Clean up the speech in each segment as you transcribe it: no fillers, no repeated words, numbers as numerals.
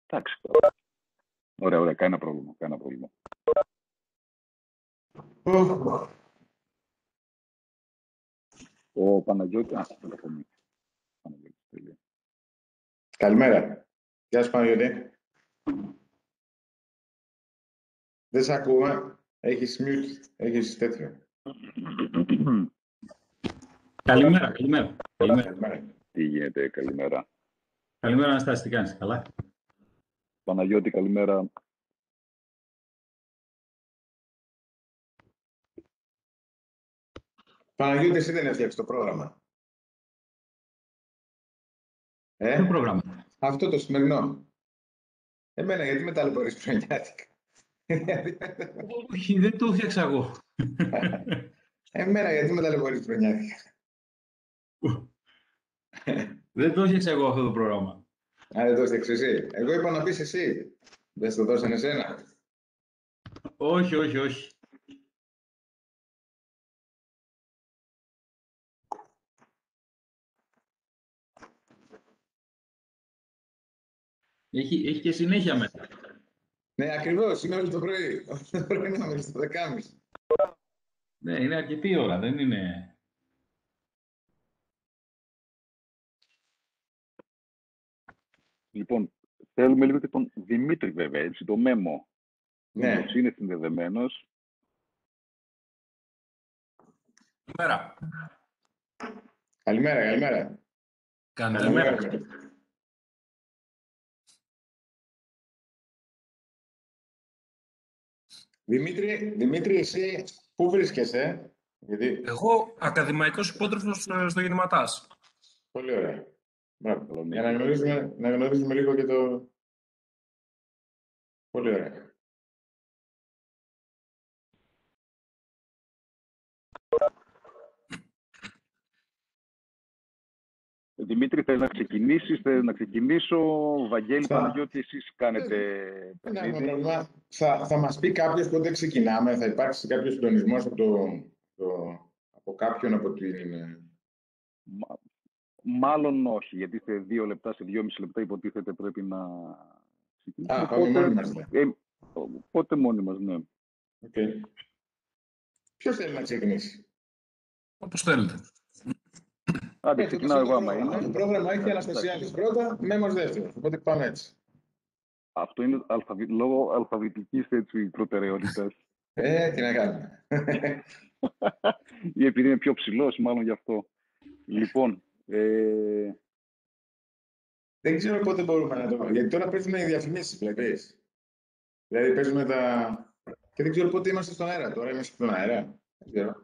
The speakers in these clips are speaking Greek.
Εντάξει. Ωραία, ωραία. Κανένα πρόβλημα. Ο Παναγιώτης. Καλημέρα. Γεια σου, Παναγιώτη. Δεν σε ακούμε. Έχεις mute. Έχεις τέτοιο. Καλημέρα. Τι γίνεται, καλημέρα. Καλημέρα, Αναστάση, τι κάνεις, καλά? Παναγιώτη, καλημέρα. Παναγιώτη, εσύ δεν έφτιαξες το πρόγραμμα. Ποιο πρόγραμμα? Αυτό το σημερινό. Εμένα, γιατί με ταλαιπωρείς ψωνιάτικα. Όχι, δεν το έφτιαξα εγώ. Εμένα, γιατί με ταλαιπωρείς ψωνιάτικα. Δεν το έφτιαξα εγώ αυτό το πρόγραμμα. Α, δεν το έφτιαξες εσύ. Εγώ είπα να πεις εσύ. Δεν στο δώσανε εσένα. Όχι. Έχει και συνέχεια μετά. Ναι, ακριβώς. Είναι όλο το πρωί. Το πρωί να μέχρι το 10.30. Ναι, είναι αρκετή ώρα, δεν είναι... Λοιπόν, θέλουμε λίγο και τον Δημήτρη, βέβαια, έτσι, το Μέμο. Ναι. Είναι συνδεδεμένος. Καλημέρα. Καλημέρα. Δημήτρη, εσύ πού βρίσκεσαι? Γιατί... Εγώ, ακαδημαϊκός υπότροφος στο Γεννηματάς. Πολύ ωραία. Μπράβο. Για να γνωρίζουμε λίγο και το... Πολύ ωραία. Δημήτρη, θέλει να ξεκινήσεις, θέλει να ξεκινήσω. Βαγγέλη, Παναγιώτη, εσείς κάνετε παιχνίδι. Θα μας πει κάποιος πότε ξεκινάμε, θα υπάρξει κάποιος συντονισμός από κάποιον από την... Μάλλον όχι, γιατί σε 2 λεπτά, σε 2,5 λεπτά υποτίθεται πρέπει να ξεκινήσουμε. Πάμε μόνοι μας. Πότε μόνοι μας, ναι. Okay. Ποιος θέλει να ξεκινήσει? Όπως θέλετε. Άντε, ξεκινάω εγώ άμα είναι. Το πρόγραμμα έχει Αναστασιάδης πρώτα, Μέμος δεύτερος, οπότε πάμε έτσι. Αυτό είναι λόγω αλφαβητικής προτεραιότητας. Τι να κάνουμε. Ή επειδή είναι πιο ψηλός, μάλλον γι' αυτό. Λοιπόν, δεν ξέρω πότε μπορούμε να το... Γιατί τώρα παίζουν οι διαφημίσεις, βλέπεις. Δηλαδή παίζουμε τα... Και δεν ξέρω πότε είμαστε στον αέρα. Τώρα είμαστε στον αέρα. Δεν ξέρω.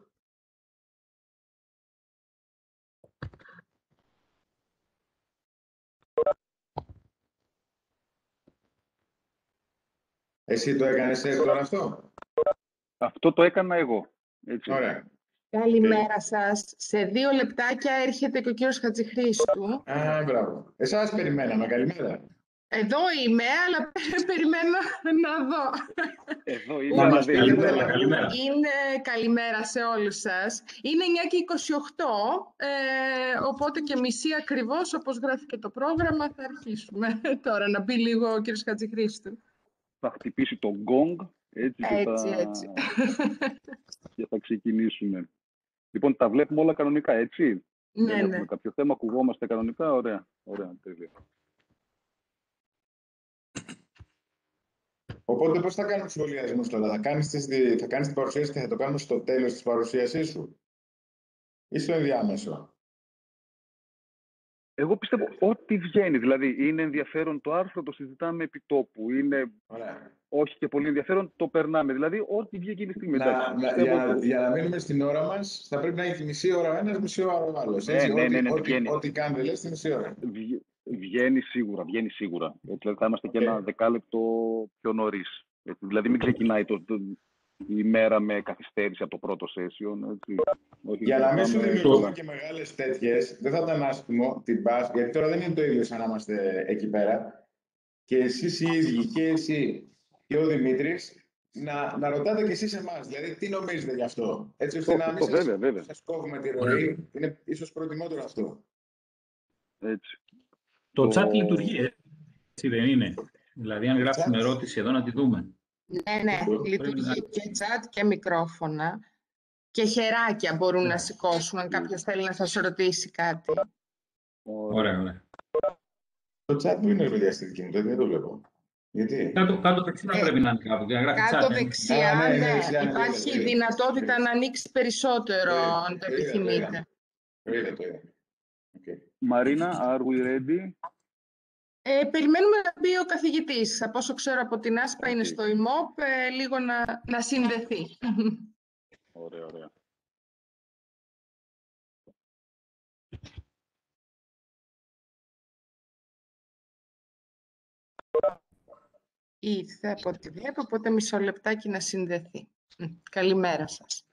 Εσύ το έκανες τώρα αυτό? Αυτό το έκανα εγώ. Έτσι. Ωραία. Καλημέρα σας. Σε 2 λεπτάκια έρχεται και ο κύριος Χατζηχρήστου. Μπράβο. Εσάς περιμέναμε. Καλημέρα. Εδώ είμαι, αλλά περιμένω να δω. Εδώ είμαι. Καλημέρα. Είναι καλημέρα σε όλους σας. Είναι 9:28, οπότε και μισή ακριβώς, όπως γράφει και το πρόγραμμα, θα αρχίσουμε. Τώρα να μπει λίγο ο κύριος Χατζηχρήστου. Θα χτυπήσει το γκόγκ, έτσι. Και θα ξεκινήσουμε. Λοιπόν, τα βλέπουμε όλα κανονικά, έτσι. Ναι, Δεν έχουμε κάποιο θέμα, ακουγόμαστε κανονικά. Ωραία, τέλεια. Οπότε πώς θα κάνουμε τους σχολιασμούς τώρα? Θα κάνεις την παρουσίαση και θα το κάνουμε στο τέλος της παρουσίασής σου? Ή στο ενδιάμεσο? Εγώ πιστεύω ό,τι βγαίνει. Δηλαδή, είναι ενδιαφέρον το άρθρο, το συζητάμε επί τόπου. Είναι όχι και πολύ ενδιαφέρον, το περνάμε. Δηλαδή, ό,τι βγει εκείνη τη στιγμή. Για να μείνουμε στην ώρα μας, θα πρέπει να έχει μισή ώρα ο ένας, μισή ώρα ο άλλος. Ό,τι κάνει δεν λες, τη μισή ώρα. Βγαίνει σίγουρα. Δηλαδή, θα είμαστε και ένα δεκάλεπτο πιο νωρίς. Δηλαδή, μην ξεκινάει η μέρα με καθυστέρηση από το πρώτο session. Για να μην σου δημιουργούμε και μεγάλες τέτοιες, δεν θα ήταν άσχημο την πας, γιατί τώρα δεν είναι το ίδιο σαν να είμαστε εκεί πέρα. Και εσείς οι ίδιοι, και εσύ και ο Δημήτρης, να ρωτάτε και εσείς εμάς. Δηλαδή, τι νομίζετε γι' αυτό. Έτσι ώστε να μην σας κόβουμε τη ροή. Είναι ίσως προτιμότερο αυτό. Έτσι. Το chat λειτουργεί, έτσι δεν είναι? Δηλαδή, αν γράψουμε ερώτηση εδώ, να τη δούμε. Ναι, λειτουργεί και chat και μικρόφωνα και χεράκια μπορούν να σηκώσουν αν κάποιος θέλει να σας ρωτήσει κάτι. Ωραία. Το chat δεν είναι παιδιά στη δική μου, δεν το βλέπω. Γιατί? Κάτω δεξιά πρέπει να είναι κάπου. Κάτω δεξιά, ναι. Υπάρχει δυνατότητα να ανοίξει περισσότερο, αν το επιθυμείτε. Το είδα. Μαρίνα, are we ready? Περιμένουμε να μπει ο καθηγητής. Από όσο ξέρω από την άσπα είναι στο ΙΜΟΠ, λίγο να συνδεθεί. Ωραία. Ήρθε από ό,τι βλέπω, οπότε μισό λεπτάκι να συνδεθεί. Καλημέρα σας.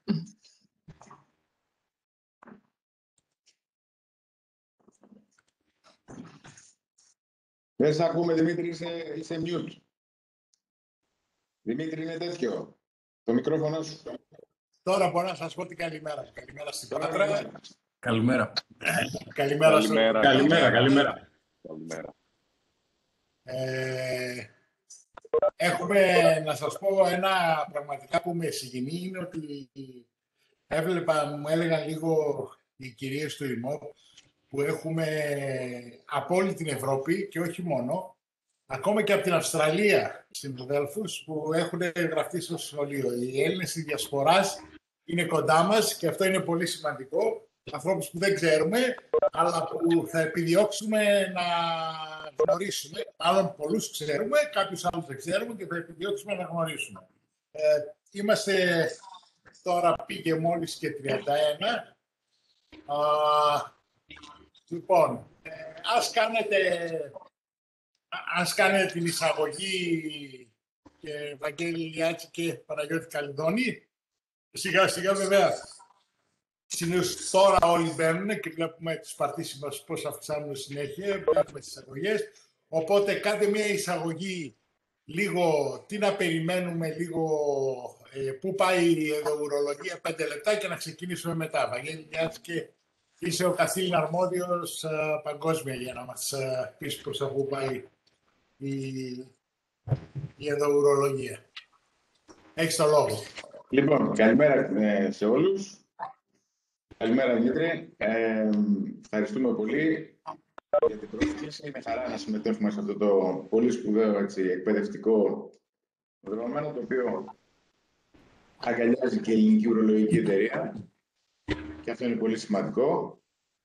Δεν σε ακούμε, Δημήτρη, είσαι mute. Δημήτρη, είναι τέτοιο. Το μικρόφωνο σου. Τώρα μπορώ να σας πω την καλημέρα. Καλημέρα στην Πάτρα. Καλημέρα. Καλημέρα. Έχουμε να σας πω ένα πραγματικά που με συγκινεί, είναι ότι μου έλεγαν λίγο οι κυρίες του ΙΜΟΠ που έχουμε από όλη την Ευρώπη και όχι μόνο, ακόμα και από την Αυστραλία, συναδέλφους που έχουν γραφτεί στο σχολείο. Οι Έλληνες της Διασποράς είναι κοντά μας και αυτό είναι πολύ σημαντικό. Ανθρώπους που δεν ξέρουμε, αλλά που θα επιδιώξουμε να γνωρίσουμε. Άλλων πολλούς ξέρουμε, κάποιους άλλους δεν ξέρουμε και θα επιδιώξουμε να γνωρίσουμε. Είμαστε τώρα πήγε μόλις και 31. Λοιπόν, ας κάνετε την εισαγωγή και Βαγγέλη Λιάτση και Παναγιώτη Καλυδόνη. Σιγά βέβαια. Συνήθως τώρα όλοι μπαίνουν και βλέπουμε τους παρτίσι μας πώς αυξάνουν συνέχεια, βλέπουμε τις εισαγωγές. Οπότε κάντε μια εισαγωγή λίγο, τι να περιμένουμε λίγο, πού πάει η ουρολογία, 5 λεπτά και να ξεκινήσουμε μετά. Βαγγέλη Λιάτση και είσαι ο καθήλυνα αρμόδιος παγκόσμια για να μας πεις προς τα πού πάει η ενδοουρολογία. Έχεις το λόγο. Λοιπόν, καλημέρα σε όλους. Καλημέρα, Δημήτρη. Ευχαριστούμε πολύ για την πρόσκληση. Είναι χαρά να συμμετέχουμε σε αυτό το πολύ σπουδαίο εκπαιδευτικό δρόμενο, το οποίο αγκαλιάζει και η Ελληνική Ουρολογική Εταιρεία. Και αυτό είναι πολύ σημαντικό.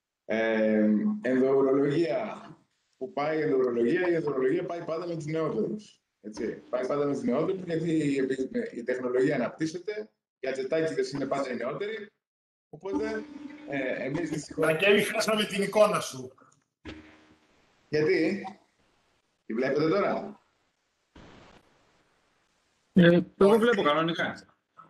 Ενδοουρολογία. Που πάει η ενδοουρολογία πάει πάντα με τους νεότερους. Πάει πάντα με τους νεότερους, γιατί η τεχνολογία αναπτύσσεται, οι ατζετάκηδες είναι πάντα οι νεότεροι. Οπότε, εμείς δυστυχώς... Βαγγέλη, χάσαμε την εικόνα σου. Γιατί? Τη βλέπετε τώρα? Εγώ βλέπω κανονικά.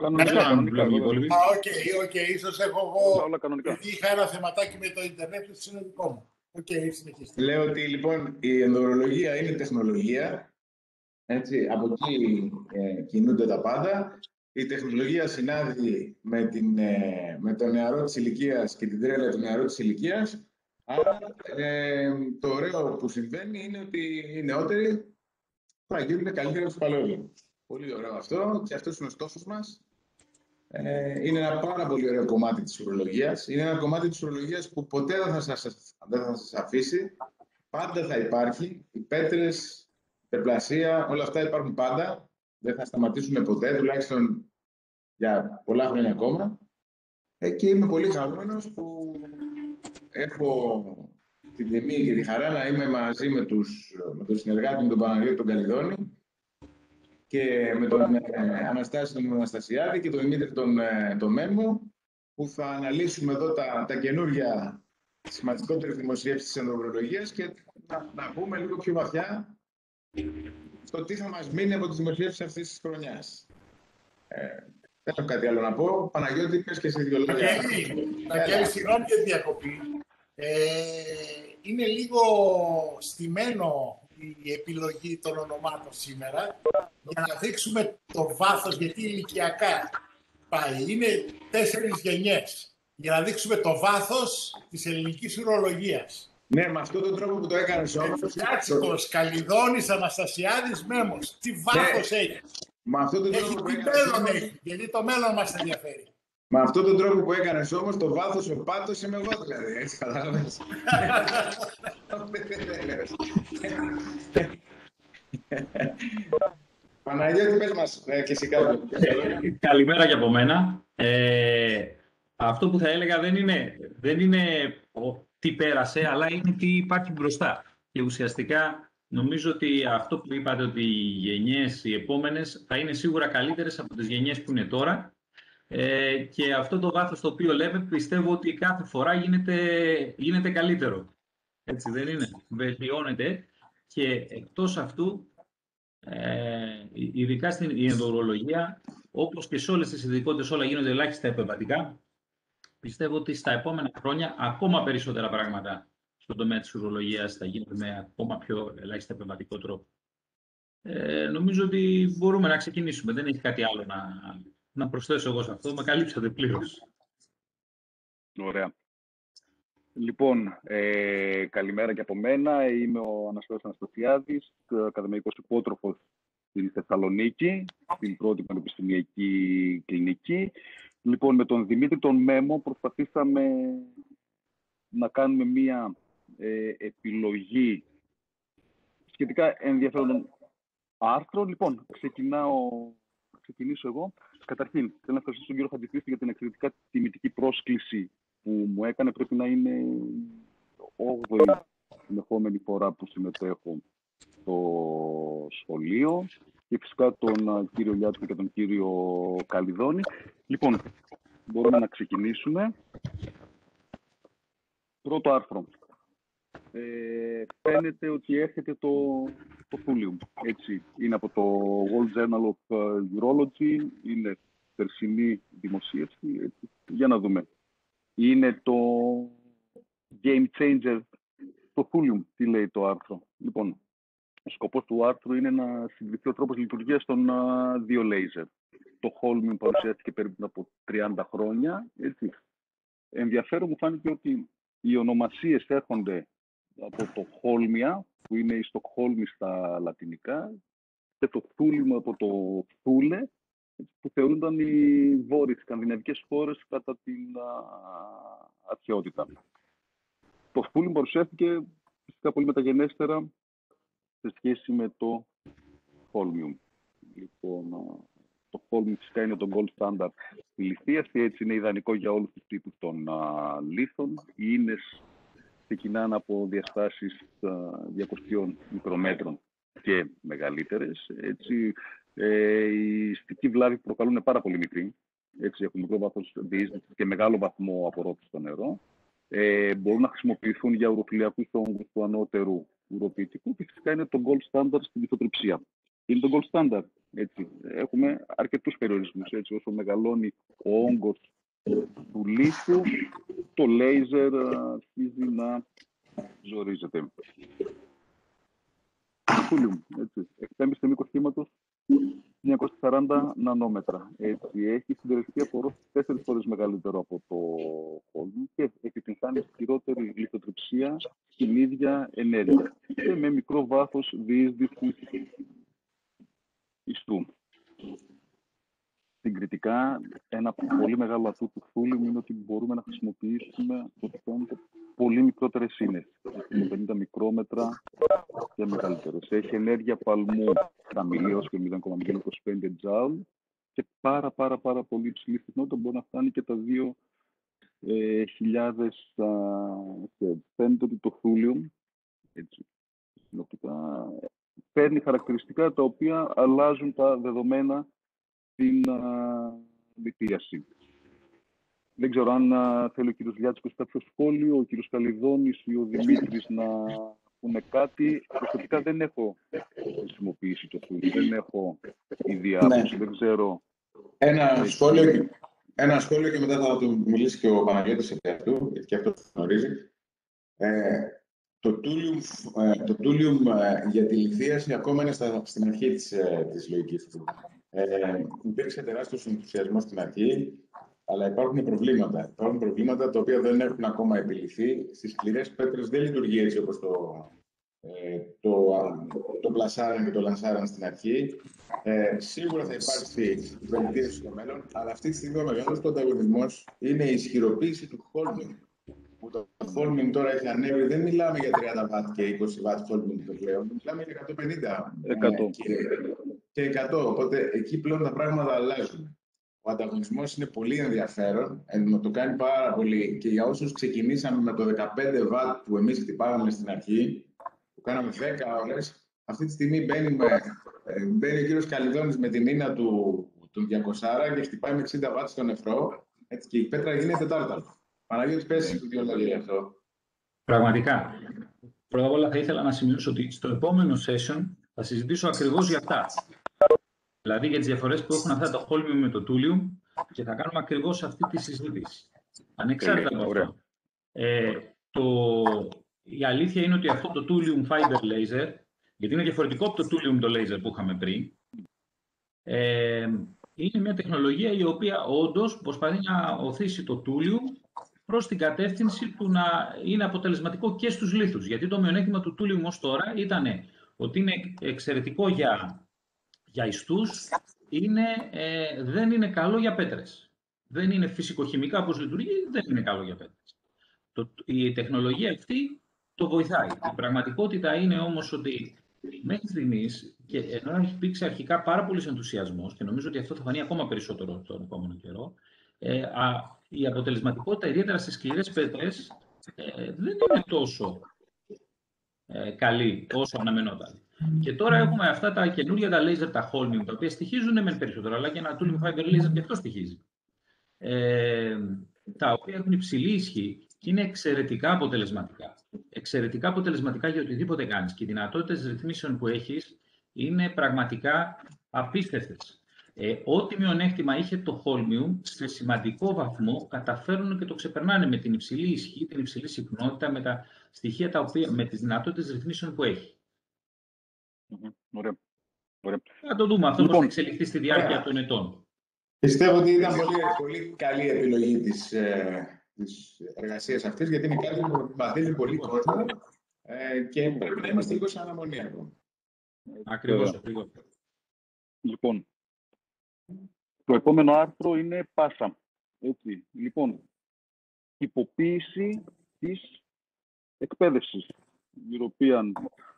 Οκ, ίσως έχω εγώ... Γιατί είχα ένα θεματάκι με το ίντερνετ, είναι δικό μου. Συνεχίστε. Λέω ότι λοιπόν η ενδοουρολογία είναι τεχνολογία. Έτσι, από εκεί κινούνται τα πάντα. Η τεχνολογία συνάδει με το νεαρό της ηλικίας και την τρέλα του νεαρού της ηλικίας. Άρα το ωραίο που συμβαίνει είναι ότι οι νεότεροι θα γίνουν καλύτερα από τους παλαιότερους. Πολύ ωραίο αυτό και αυτός είναι ο στόχος μας. Είναι ένα πάρα πολύ ωραίο κομμάτι της ουρολογίας. Είναι ένα κομμάτι της ουρολογίας που ποτέ δεν θα σας αφήσει. Πάντα θα υπάρχει. Οι πέτρες, η περπλασία, όλα αυτά υπάρχουν πάντα. Δεν θα σταματήσουμε ποτέ, τουλάχιστον για πολλά χρόνια ακόμα. Και είμαι πολύ χαρούμενος που έχω την τιμή και τη χαρά να είμαι μαζί με τον συνεργάτη μου, τον Παναγιώτη τον Καλυδόνη, και με τον Αναστάση τον Αναστασιάδη και τον Δημήτρη τον Μέμο, που θα αναλύσουμε εδώ τα καινούργια σημαντικότερες δημοσιεύσεις της ενδοουρολογίας και να πούμε λίγο πιο βαθιά στο τι θα μας μείνει από τις δημοσιεύσεις αυτής της χρονιάς. Δεν έχω κάτι άλλο να πω. Παναγιώτη, πες και εσύ δύο λόγια. Βαγγέλη, συγγνώμη για τη διακοπή. Είναι λίγο στημένο η επιλογή των ονομάτων σήμερα για να δείξουμε το βάθος, γιατί ηλικιακά πάει. Είναι 4 γενιές. Για να δείξουμε το βάθος της ελληνικής ουρολογίας. Ναι, με αυτόν τον τρόπο που το έκανες όμως. Ενθουσιάστικος, Καλλιδόνης, Αναστασιάδης, Μέμος. Τι βάθος έχει. Με αυτόν τον Έχει τρόπο που τι έκανες μέλλον όμως, έχει, γιατί το μέλλον μας ενδιαφέρει. με αυτόν τον τρόπο που έκανες όμως, το βάθος, ο πάτος είμαι εγώ δηλαδή. Έτσι καταλάβες. Παναγιώτη, πες μας και εσύ κάτι. Καλημέρα και από μένα. Αυτό που θα έλεγα δεν είναι τι πέρασε, αλλά είναι τι υπάρχει μπροστά. Και ουσιαστικά νομίζω ότι αυτό που είπατε, ότι οι γενιές, οι επόμενες, θα είναι σίγουρα καλύτερες από τις γενιές που είναι τώρα. Και αυτό το βάθος το οποίο λέμε, πιστεύω ότι κάθε φορά γίνεται καλύτερο. Έτσι δεν είναι? Βελτιώνεται. Και εκτός αυτού, ειδικά στην ενδορολογία, όπως και σε όλες τις ειδικότητες, όλα γίνονται ελάχιστα επεμβατικά. Πιστεύω ότι στα επόμενα χρόνια ακόμα περισσότερα πράγματα στον τομέα της ουρολογίας θα γίνονται με ακόμα πιο ελάχιστα επεμβατικό τρόπο. Νομίζω ότι μπορούμε να ξεκινήσουμε. Δεν έχει κάτι άλλο να προσθέσω εγώ σε αυτό. Με καλύψατε πλήρως. Ωραία. Λοιπόν, καλημέρα και από μένα. Είμαι ο Αναστάσιος Αναστασιάδης, ακαδημαϊκός υπότροφος στην Θεσσαλονίκη, στην πρώτη πανεπιστημιακή κλινική. Λοιπόν, με τον Δημήτρη τον Μέμο προσπαθήσαμε να κάνουμε μία επιλογή σχετικά ενδιαφέρον άρθρο. Λοιπόν, ξεκινήσω εγώ. Καταρχήν, θέλω να ευχαριστήσω τον κύριο Χατζηχρήστη για την εξαιρετικά τιμητική πρόσκληση που μου έκανε. Πρέπει να είναι 8η συνεχόμενη φορά που συμμετέχω στο σχολείο. Και φυσικά τον κύριο Λιάτσο και τον κύριο Καλλιδόνη. Λοιπόν, μπορούμε να ξεκινήσουμε. Πρώτο άρθρο. Φαίνεται ότι έρχεται το Thulium. Έτσι, είναι από το World Journal of Urology. Είναι περσινή δημοσίευση. Έτσι. Για να δούμε. Είναι το Game Changer, το Thulium. Τι λέει το άρθρο? Λοιπόν, ο σκοπός του άρθρου είναι να συγκριθεί ο τρόπος λειτουργίας των δύο λέιζερ. Το Holmium παρουσιάστηκε περίπου από 30 χρόνια. Έτσι. Ενδιαφέρον μου φάνηκε ότι οι ονομασίες έρχονται από το Holmia, που είναι η Στοκχόλμη στα λατινικά, και το Thulium από το Thule, που θεωρούνταν οι βόρειες σκανδιναβικές χώρες κατά την αρχαιότητα. Το Thulium παρουσιάστηκε φυσικά πολύ μεταγενέστερα σε σχέση με το Holmium. Λοιπόν, το Holmium φυσικά είναι το gold standard στη λιθίαση, έτσι είναι ιδανικό για όλους τους τύπους των λίθων. Οι ίνες ξεκινάνε από διαστάσεις 200 μικρομέτρων και μεγαλύτερες. Έτσι, οι στικοί βλάβοι προκαλούν πάρα πολύ μικρή. Έτσι, έχουν μικρό βάθος διείσδυσης και μεγάλο βαθμό απορρόφησης στο νερό. Μπορούν να χρησιμοποιηθούν για ουροφυλιακούς όγκους του ανώτερου ουροποιητικού και φυσικά είναι το gold standard στην λιθοτριψία. Είναι το gold standard. Έτσι. Έχουμε αρκετούς περιορισμούς. Έτσι, όσο μεγαλώνει ο όγκος του λίθου, το λέιζερ αρχίζει να ζορίζεται. Thulium, έτσι. Εκτέμιση στο μήκος κύματος 940 νανόμετρα. Έτσι. Έχει συντηρητική απορρόφηση 4 φορές μεγαλύτερο από το Holmium και επιτυγχάνει ισχυρότερη λιθοτριψία στην ίδια ενέργεια και με μικρό βάθος διείσδυσης ιστού. Συγκριτικά, ένα πολύ μεγάλο ατού του Thulium είναι ότι μπορούμε να χρησιμοποιήσουμε πολύ μικρότερες ίνες, 50 μικρόμετρα και μεγαλύτερες. Έχει ενέργεια παλμού χαμηλή ως και 0,025 τζάουλ και πάρα πολύ υψηλή συχνότητα, μπορεί να φτάνει και τα 2.000 Hz. Φαίνεται ότι το Thulium, έτσι, συνοπτικά, παίρνει χαρακτηριστικά τα οποία αλλάζουν τα δεδομένα στην λιθίαση. Δεν ξέρω αν θέλει ο κύριος Λιάτσικος κάποιο σχόλιο, ο κύριος Καλλιδόνης ή ο Δημήτρης να πούνε κάτι. Προσωπικά δεν έχω χρησιμοποιήσει το Thulium, δεν έχω ήδη άποψη, δεν ξέρω. Ένα σχόλιο και μετά θα του μιλήσει και ο Παναγιώτης επί αυτού, γιατί και αυτό γνωρίζει. Το Thulium για τη λιθίαση ακόμα είναι στην αρχή της λογικής του. Υπήρξε τεράστιος ενθουσιασμός στην αρχή. Αλλά υπάρχουν προβλήματα. Υπάρχουν προβλήματα τα οποία δεν έχουν ακόμα επιληθεί. Στις σκληρές πέτρες δεν λειτουργεί έτσι όπως το πλασάραν και το λανσάραν στην αρχή. Σίγουρα θα υπάρξει βελτίωση στο μέλλον, αλλά αυτή τη στιγμή ο μεγάλος πρωταγωνισμός είναι η ισχυροποίηση του Holming. Που το Holming τώρα έχει ανέβει, δεν μιλάμε για 30 W και 20 W Holming πλέον, μιλάμε για 150 και 100. Οπότε εκεί πλέον τα πράγματα αλλάζουν. Ο ανταγωνισμός είναι πολύ ενδιαφέρον, το κάνει πάρα πολύ, και για όσους ξεκινήσαμε με το 15 W που εμείς χτυπάγαμε στην αρχή, που κάναμε 10 ώρες, αυτή τη στιγμή μπαίνει ο κύριος Καλιδόνης με την ίνα του 200 και χτυπάει με 60 W στον νεφρό, έτσι, και η πέτρα γίνεται τάρταρο. Παναγιώτη, πες δύο λόγια γι' αυτό. Πραγματικά. Πρώτα απ' όλα θα ήθελα να σημειώσω ότι στο επόμενο session θα συζητήσω ακριβώς για αυτά. Δηλαδή για τις διαφορές που έχουν αυτά το Holmium με το Thulium, και θα κάνουμε ακριβώς αυτή τη συζήτηση. Ανεξάρτητα από αυτό. Η αλήθεια είναι ότι αυτό το Thulium Fiber Laser, γιατί είναι διαφορετικό από το Thulium το laser που είχαμε πριν, είναι μια τεχνολογία η οποία όντως προσπαθεί να οθήσει το Thulium προς την κατεύθυνση του να είναι αποτελεσματικό και στους λίθους. Γιατί το μειονέκτημα του Thulium ως τώρα ήταν ότι είναι εξαιρετικό για ιστούς, δεν είναι καλό για πέτρες. Δεν είναι φυσικοχημικά όπως λειτουργεί, δεν είναι καλό για πέτρες. Η τεχνολογία αυτή το βοηθάει. Η πραγματικότητα είναι όμως ότι μέχρι στιγμής, και ενώ έχει υπήρξει αρχικά πάρα πολύς ενθουσιασμός, και νομίζω ότι αυτό θα φανεί ακόμα περισσότερο τον επόμενο καιρό, η αποτελεσματικότητα, ιδιαίτερα στις σκληρές πέτρες, δεν είναι τόσο καλή όσο αναμενόταν. Και τώρα έχουμε αυτά τα καινούργια τα laser, τα Holmium, τα οποία στοιχίζουν μεν περισσότερο, αλλά και ένα Thulium Fiber Laser και αυτό στοιχίζει. Τα οποία έχουν υψηλή ισχύ και είναι εξαιρετικά αποτελεσματικά. Εξαιρετικά αποτελεσματικά για οτιδήποτε κάνεις. Και οι δυνατότητες ρυθμίσεων που έχεις είναι πραγματικά απίστευτες. Ό,τι μειονέκτημα είχε το Holmium, σε σημαντικό βαθμό καταφέρουν και το ξεπερνάνε με την υψηλή ισχύ, την υψηλή συχνότητα, με τα στοιχεία με τις δυνατότητες ρυθμίσεων που έχει. Ωραία. Θα το δούμε αυτό πώς θα εξελιχθεί στη διάρκεια των ετών. Πιστεύω ότι ήταν πολύ καλή επιλογή της εργασίας αυτής, γιατί είναι κάτι που μαθαίνει πολύ κόσμο και πρέπει να είμαστε λίγο σε αναμονή ακόμα. Ακριβώς. Λοιπόν, το επόμενο άρθρο είναι πάσα. Έτσι. Λοιπόν, τυποποίηση της εκπαίδευσης. European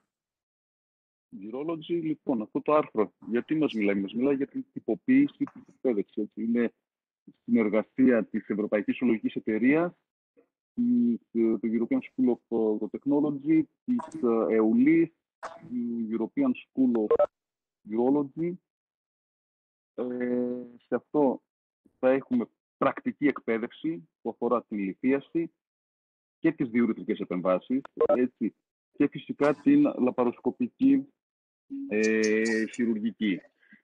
Urology. Λοιπόν, αυτό το άρθρο, γιατί μας μιλάει? Μας μιλάει για την τυποποίηση της εκπαίδευσης. Έτσι. Είναι συνεργασία της Ευρωπαϊκής Ολογικής Εταιρείας, του European School of Technology, της EULIS, του European School of Urology. Σε αυτό θα έχουμε πρακτική εκπαίδευση που αφορά την λιθίαση και τις διουρητικές επεμβάσεις, έτσι, και φυσικά την λαπαροσκοπική χειρουργική.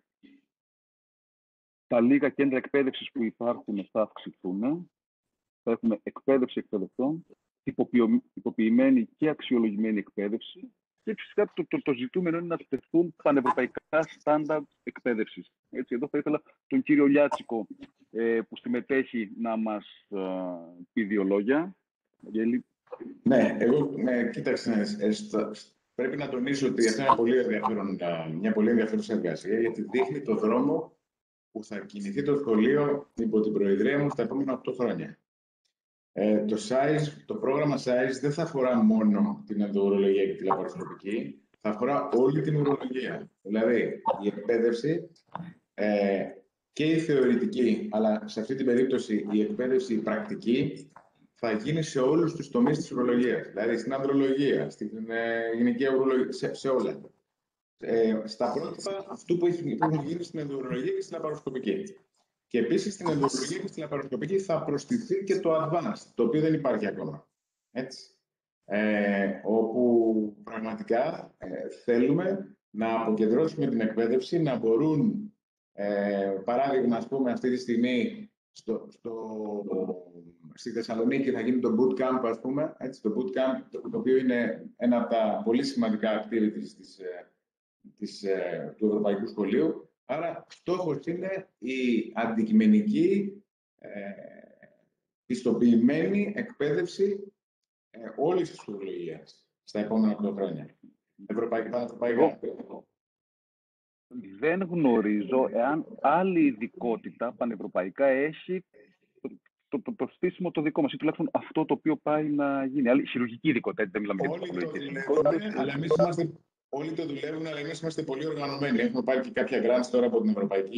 Τα λίγα κέντρα εκπαίδευσης που υπάρχουν θα αυξηθούν. Θα έχουμε εκπαίδευση εκπαιδευτών, τυποποιημένη και αξιολογημένη εκπαίδευση, και φυσικά το ζητούμενο είναι να τεθούν πανευρωπαϊκά στάνταρ εκπαίδευσης. Έτσι, εδώ θα ήθελα τον κύριο Λιάτσικο που συμμετέχει να μας πει δύο λόγια. Γέλη. Ναι, κοίταξε, πρέπει να τονίσω ότι αυτό είναι μια πολύ ενδιαφέρουσα εργασία, γιατί δείχνει το δρόμο που θα κινηθεί το σχολείο υπό την προεδρία μου στα επόμενα 8 χρόνια. Το πρόγραμμα SIZE δεν θα αφορά μόνο την ενδοουρολογία και τη λαπαροσκοπική, θα αφορά όλη την ουρολογία. Δηλαδή, η εκπαίδευση και η θεωρητική, αλλά σε αυτή την περίπτωση η εκπαίδευση πρακτική, θα γίνει σε όλους τους τομείς της ουρολογίας. Δηλαδή, στην ανδρολογία, στην γυναικεία ουρολογία, σε όλα. Στα πρότυπα αυτού που έχουν γίνει στην ενδοουρολογία και στην λαπαροσκοπική. Και επίσης στην ενδοουρολογία και στην λαπαροσκοπική θα προσθεθεί και το advanced, το οποίο δεν υπάρχει ακόμα. Έτσι. Όπου πραγματικά θέλουμε να αποκεντρώσουμε την εκπαίδευση, να μπορούν, παράδειγμα, ας πούμε, αυτή τη στιγμή στη Θεσσαλονίκη θα γίνει το bootcamp, ας πούμε, έτσι, το bootcamp, το οποίο είναι ένα από τα πολύ σημαντικά activities του Ευρωπαϊκού Σχολείου. Άρα, στόχος είναι η αντικειμενική πιστοποιημένη εκπαίδευση όλης της ουρολογίας στα επόμενα 8 χρόνια. Ευρωπαϊκά, πανευρωπαϊκά. Δεν γνωρίζω εάν άλλη ειδικότητα πανευρωπαϊκά έχει το στήσιμο το δικό μας, ή τουλάχιστον αυτό το οποίο πάει να γίνει. Άλλη χειρουργική ειδικότητα, δεν μιλάμε για ψυχολογικές ειδικότητες. Όλοι το δουλεύουν, αλλά εμείς είμαστε πολύ οργανωμένοι. Έχουμε πάρει και κάποια grants τώρα από την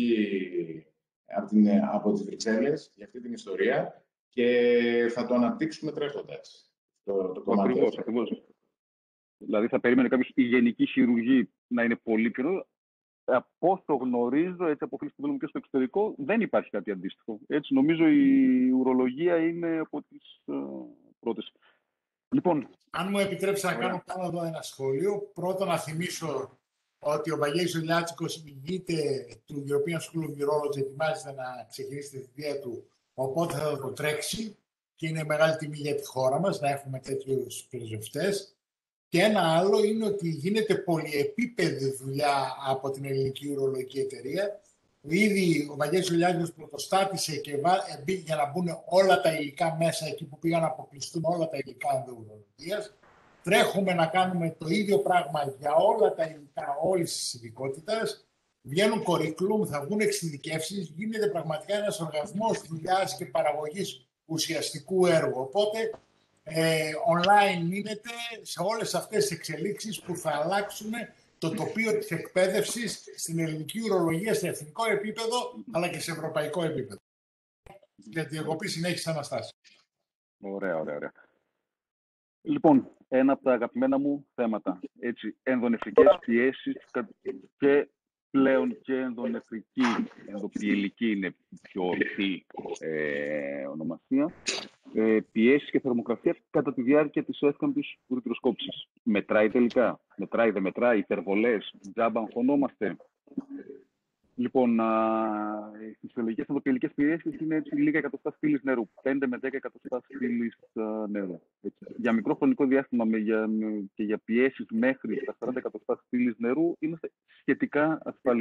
από τις Βρυξέλλες για αυτή την ιστορία και θα το αναπτύξουμε τρέχοντας το κομμάτι. Ακριβώς. Δηλαδή θα περίμενε κάποιος η γενική χειρουργή να είναι πολύ πιο... Από όσο γνωρίζω, έτσι από φίλους που δουλεύουν και στο εξωτερικό, δεν υπάρχει κάτι αντίστοιχο. Έτσι νομίζω η ουρολογία είναι από τις πρώτες. Λοιπόν, αν μου επιτρέψετε να κάνω πάνω εδώ ένα σχόλιο, πρώτα να θυμίσω ότι ο Βαγγέλης ο Λιάτσικος ηγείται του European School of Urology, ετοιμάζεται να ξεκινήσει τη θητεία του, οπότε θα το τρέξει και είναι μεγάλη τιμή για τη χώρα μας να έχουμε τέτοιους πυροσβευτές. Και ένα άλλο είναι ότι γίνεται πολυεπίπεδη δουλειά από την Ελληνική Ουρολογική Εταιρεία. Ήδη ο Βαγγέλης ο Λιάτσικος πρωτοστάτησε και για να μπουν όλα τα υλικά μέσα εκεί που πήγαν να αποκλειστούν όλα τα υλικά ενδοουρολογίας. Τρέχουμε να κάνουμε το ίδιο πράγμα για όλα τα υλικά όλης της ειδικότητας. Βγαίνουν curriculum, θα βγουν εξειδικεύσεις, γίνεται πραγματικά ένας οργανισμός δουλειάς και παραγωγής ουσιαστικού έργου. Οπότε, online μείνετε σε όλες αυτές τις εξελίξεις που θα αλλάξουν το τοπίο της εκπαίδευσης στην ελληνική ουρολογία σε εθνικό επίπεδο, αλλά και σε ευρωπαϊκό επίπεδο. Γιατί εγώ πει συνέχισε Αναστάση. Ωραία. Λοιπόν, ένα από τα αγαπημένα μου θέματα, ενδονεφρικές πιέσεις και πλέον και ενδονεφρική, ενδοπιελική είναι πιο ορθή ονομασία, πιέσεις και θερμοκρασία κατά τη διάρκεια της εύκαμπτης ουρητροσκόπησης. Μετράει τελικά, δεν μετράει, υπερβολές, τζάμπα αγχωνόμαστε. Λοιπόν, οι φυσιολογικές ενδοπιελικές πιέσεις είναι λίγα εκατοστά στήλης νερού, 5 με 10 εκατοστά στήλης νερού. Για μικρό χρονικό διάστημα και για πιέσεις μέχρι τα 40 εκατοστά στήλης νερού είμαστε σχετικά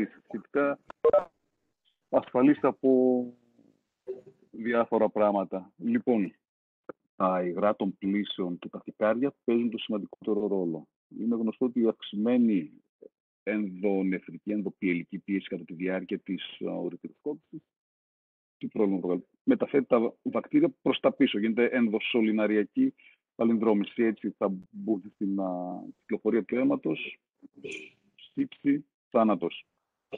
ασφαλείς από διάφορα πράγματα. Λοιπόν, τα υγρά των πλήσεων και τα θικάρια παίζουν το σημαντικότερο ρόλο. Είναι γνωστό ότι η αυξημένη ενδονεφρική, ενδοπιελική πίεση κατά τη διάρκεια της ουρητροσκόπησης, τι πρόβλημα προκαλεί? Μεταφέρει τα βακτήρια προς τα πίσω. Γίνεται ενδοσολιναριακή παλινδρόμηση. Έτσι θα μπουν στην κυκλοφορία του αίματος, σύψη, θάνατος.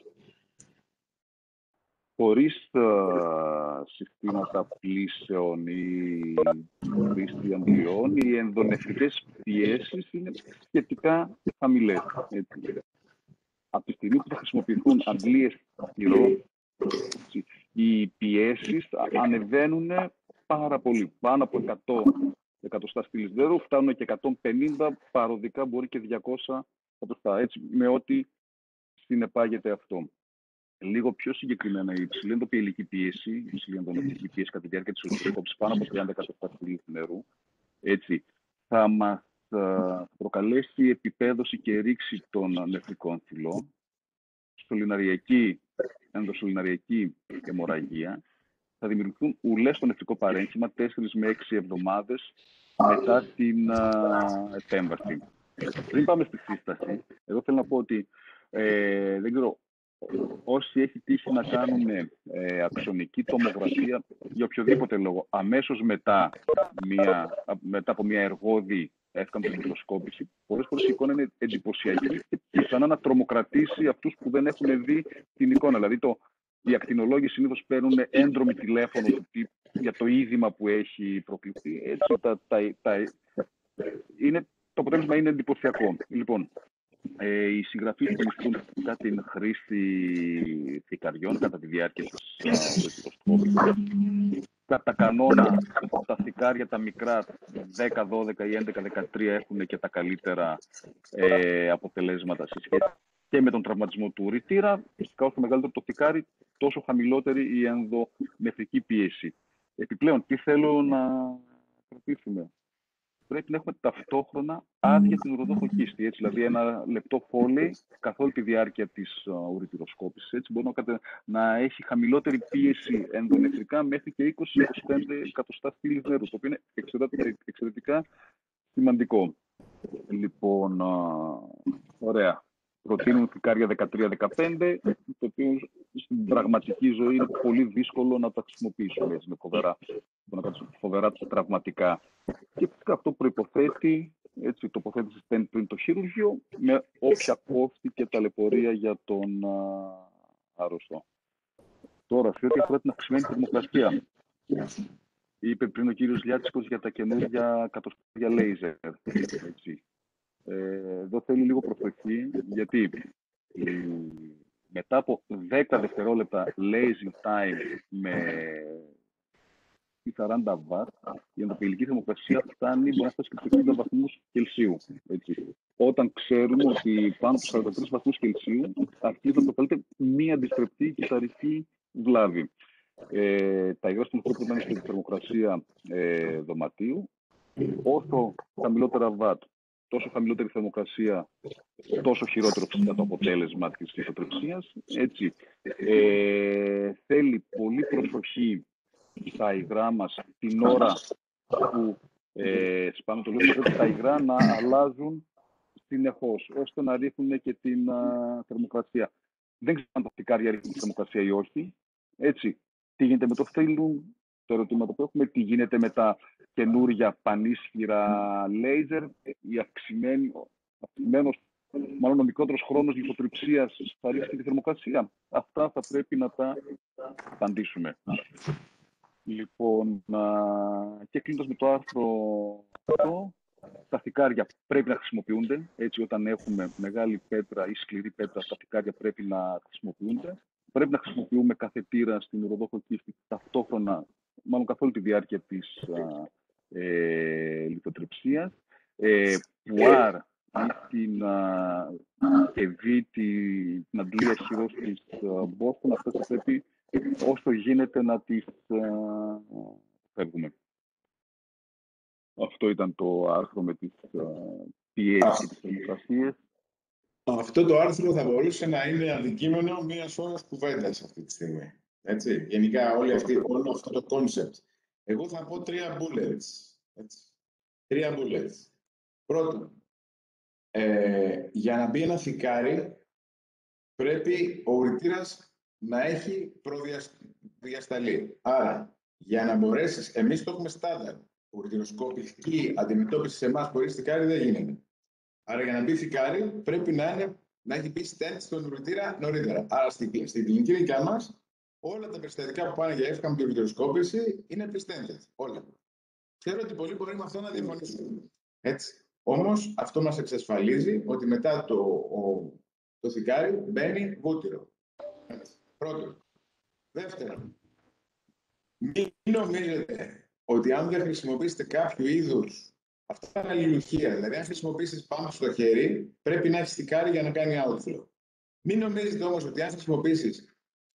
Χωρίς συστήματα πλήσεων ή χρήση αντλιών, οι ενδονεφρικές πιέσεις είναι σχετικά χαμηλές. Από τη στιγμή που θα χρησιμοποιηθούν αντλίες χειρό, οι πιέσεις ανεβαίνουν πάρα πολύ. Πάνω από 100 εκατοστά στήλης νερού, φτάνουν και 150, παροδικά μπορεί και 200 εκατοστά. Έτσι, με ό,τι συνεπάγεται αυτό. Λίγο πιο συγκεκριμένα, η υψηλή ενδοπιελική πίεση, η υψηλή ενδονεφρική πίεση κατά τη διάρκεια της ουρητροσκόπησης, πάνω από 30 εκατοστά στήλης νερού, έτσι, θα μας προκαλέσει επιπέδωση και ρήξη των νεφρικών θυλών, ενδοσολιναριακή αιμορραγία, θα δημιουργηθούν ουλές στο νεφρικό παρέγχημα 4 με 6 εβδομάδες μετά την επέμβαση. Πριν πάμε στη σύσταση, εγώ θέλω να πω ότι δεν ξέρω, όσοι έχει τύχει να κάνουν αξονική τομογραφία για οποιοδήποτε λόγο, αμέσως μετά από μια εργώδη εύκαμπτη μικροσκόπηση, πολλές φορές η εικόνα είναι εντυπωσιακή και πιθανά να τρομοκρατήσει αυτούς που δεν έχουν δει την εικόνα. Δηλαδή, οι ακτινολόγοι συνήθως παίρνουν έντρομη τηλέφωνο για το είδημα που έχει προκληθεί. Έτσι, το αποτέλεσμα είναι εντυπωσιακό. Λοιπόν, οι συγγραφείς συνιστούν την χρήση θικαριών κατά τη διάρκεια της ουρητροσκόπησης. Κατά κανόνα, τα θικάρια τα μικρά, 10, 12 ή 11, 13 έχουν και τα καλύτερα αποτελέσματα σε σχέση και με τον τραυματισμό του ουρητήρα. Φυσικά, όσο μεγαλύτερο το θικάρι, τόσο χαμηλότερη η ενδονεφρική πίεση. Επιπλέον, τι θέλω να κρατήσουμε? πρέπει να έχουμε ταυτόχρονα άδεια την ουροδοχοκίστη. Έτσι, δηλαδή, ένα λεπτό φόλεϊ καθ' όλη τη διάρκεια της ουρητηροσκόπησης. Έτσι, μπορεί να έχει χαμηλότερη πίεση ενδονεφρικά μέχρι και 20-25 εκατοστά στήλης νερού, το οποίο είναι εξαιρετικά σημαντικό. Λοιπόν, ωραία. Προτείνουν φυκάρια 13-15, το οποίο στην πραγματική ζωή είναι πολύ δύσκολο να τα χρησιμοποιήσουμε. Έτσι, με φοβερά τραυματικά. Και αυτό προϋποθέτει τοποθέτηση στέντ πριν το χειρουργείο, με όποια κόφτη και ταλαιπωρία για τον άρρωστο. Τώρα, σε ό,τι αφορά την αυξημένη θερμοκρασία, είπε πριν ο κύριος Λιάτσικος για τα καινούργια κατοστάρια λέιζερ. Εδώ θέλει λίγο προσοχή, γιατί μετά από 10 δευτερόλεπτα laser time με 40 W, η ενδοποιηλική θερμοκρασία μπορεί να φτάσει και στους 60 βαθμούς Κελσίου. Έτσι. Όταν ξέρουμε ότι πάνω από 43 βαθμούς Κελσίου αρχίζει να προκαλείται μία αντιστρεπτή κυταρική βλάβη. Τα υγρά στον χώρο πρέπει να είναι στη θερμοκρασία δωματίου. Όσο χαμηλότερα βατ, τόσο χαμηλότερη θερμοκρασία, τόσο χειρότερο φυσικά το αποτέλεσμα της λιθοτρεψίας. Έτσι, θέλει πολύ προσοχή στα υγρά μας την ώρα που σπάμε το λίγο, πρέπει τα υγρά να αλλάζουν συνεχώς, ώστε να ρίχνουν και την θερμοκρασία. Δεν ξέρω αν τα φυκάρια ρίχνουν τη θερμοκρασία ή όχι. Έτσι, τι γίνεται με το φύλλου, το ερώτημα που έχουμε, τι γίνεται με τα καινούργια πανίσχυρα λέιζερ, η αυξημένος, μάλλον ο μικρότερος χρόνος λιθοτρεψίας θα ρίξει τη θερμοκρασία. Αυτά θα πρέπει να τα απαντήσουμε. Λοιπόν, και κλείνοντας με το άρθρο 8, τα φυκάρια πρέπει να χρησιμοποιούνται. Έτσι, όταν έχουμε μεγάλη πέτρα ή σκληρή πέτρα, τα φυκάρια πρέπει να χρησιμοποιούνται. Πρέπει να χρησιμοποιούμε καθετήρα στην ουροδοχοκίστη ταυτόχρονα, μάλλον καθ' όλη τη διάρκεια της λιθοτρεψίας. Πουάρ ή την αντλία χειρός της Boston, αυτές θα πρέπει όσο γίνεται να τις φεύγουμε. Αυτό ήταν το άρθρο με τις πιέσεις και τις θερμοκρασίες. Αυτό το άρθρο θα μπορούσε να είναι αντικείμενο μιας ώρας κουβέντας αυτή τη στιγμή. Έτσι. Γενικά όλο αυτό το concept. Εγώ θα πω 3 bullets. Έτσι. 3 bullets. Πρώτον, για να μπει ένα φυκάρι, πρέπει ο ουρητήρας να έχει προδιασταλεί. Άρα, για να μπορέσεις, εμείς το έχουμε στάνταρ. Ουρητηροσκοπική αντιμετώπιση σε εμάς χωρίς φυκάρι δεν γίνεται. Άρα, για να μπει φυκάρι, πρέπει να έχει μπει στέντ στον ουρητήρα νωρίτερα. Άρα, στην κλινική δικιά μας, όλα τα περιστατικά που πάνε για εύκαμπτη ουρητηροσκόπηση είναι πιστέντες. Όλα. Ξέρω ότι πολλοί μπορεί με αυτό να διαφωνήσουν. Έτσι. Όμως, αυτό μας εξασφαλίζει ότι μετά το φυκάρι μπαίνει βούτυρο. Πρώτον. Δεύτερον, μην νομίζετε ότι αν δεν χρησιμοποιήσετε κάποιο είδους, αυτά είναι αλληλουχία. Δηλαδή, αν χρησιμοποιήσεις πάνω στο χέρι, πρέπει να έχεις φυκάρι για να κάνει outflow. Μην νομίζετε όμως ότι αν χρησιμοποιήσεις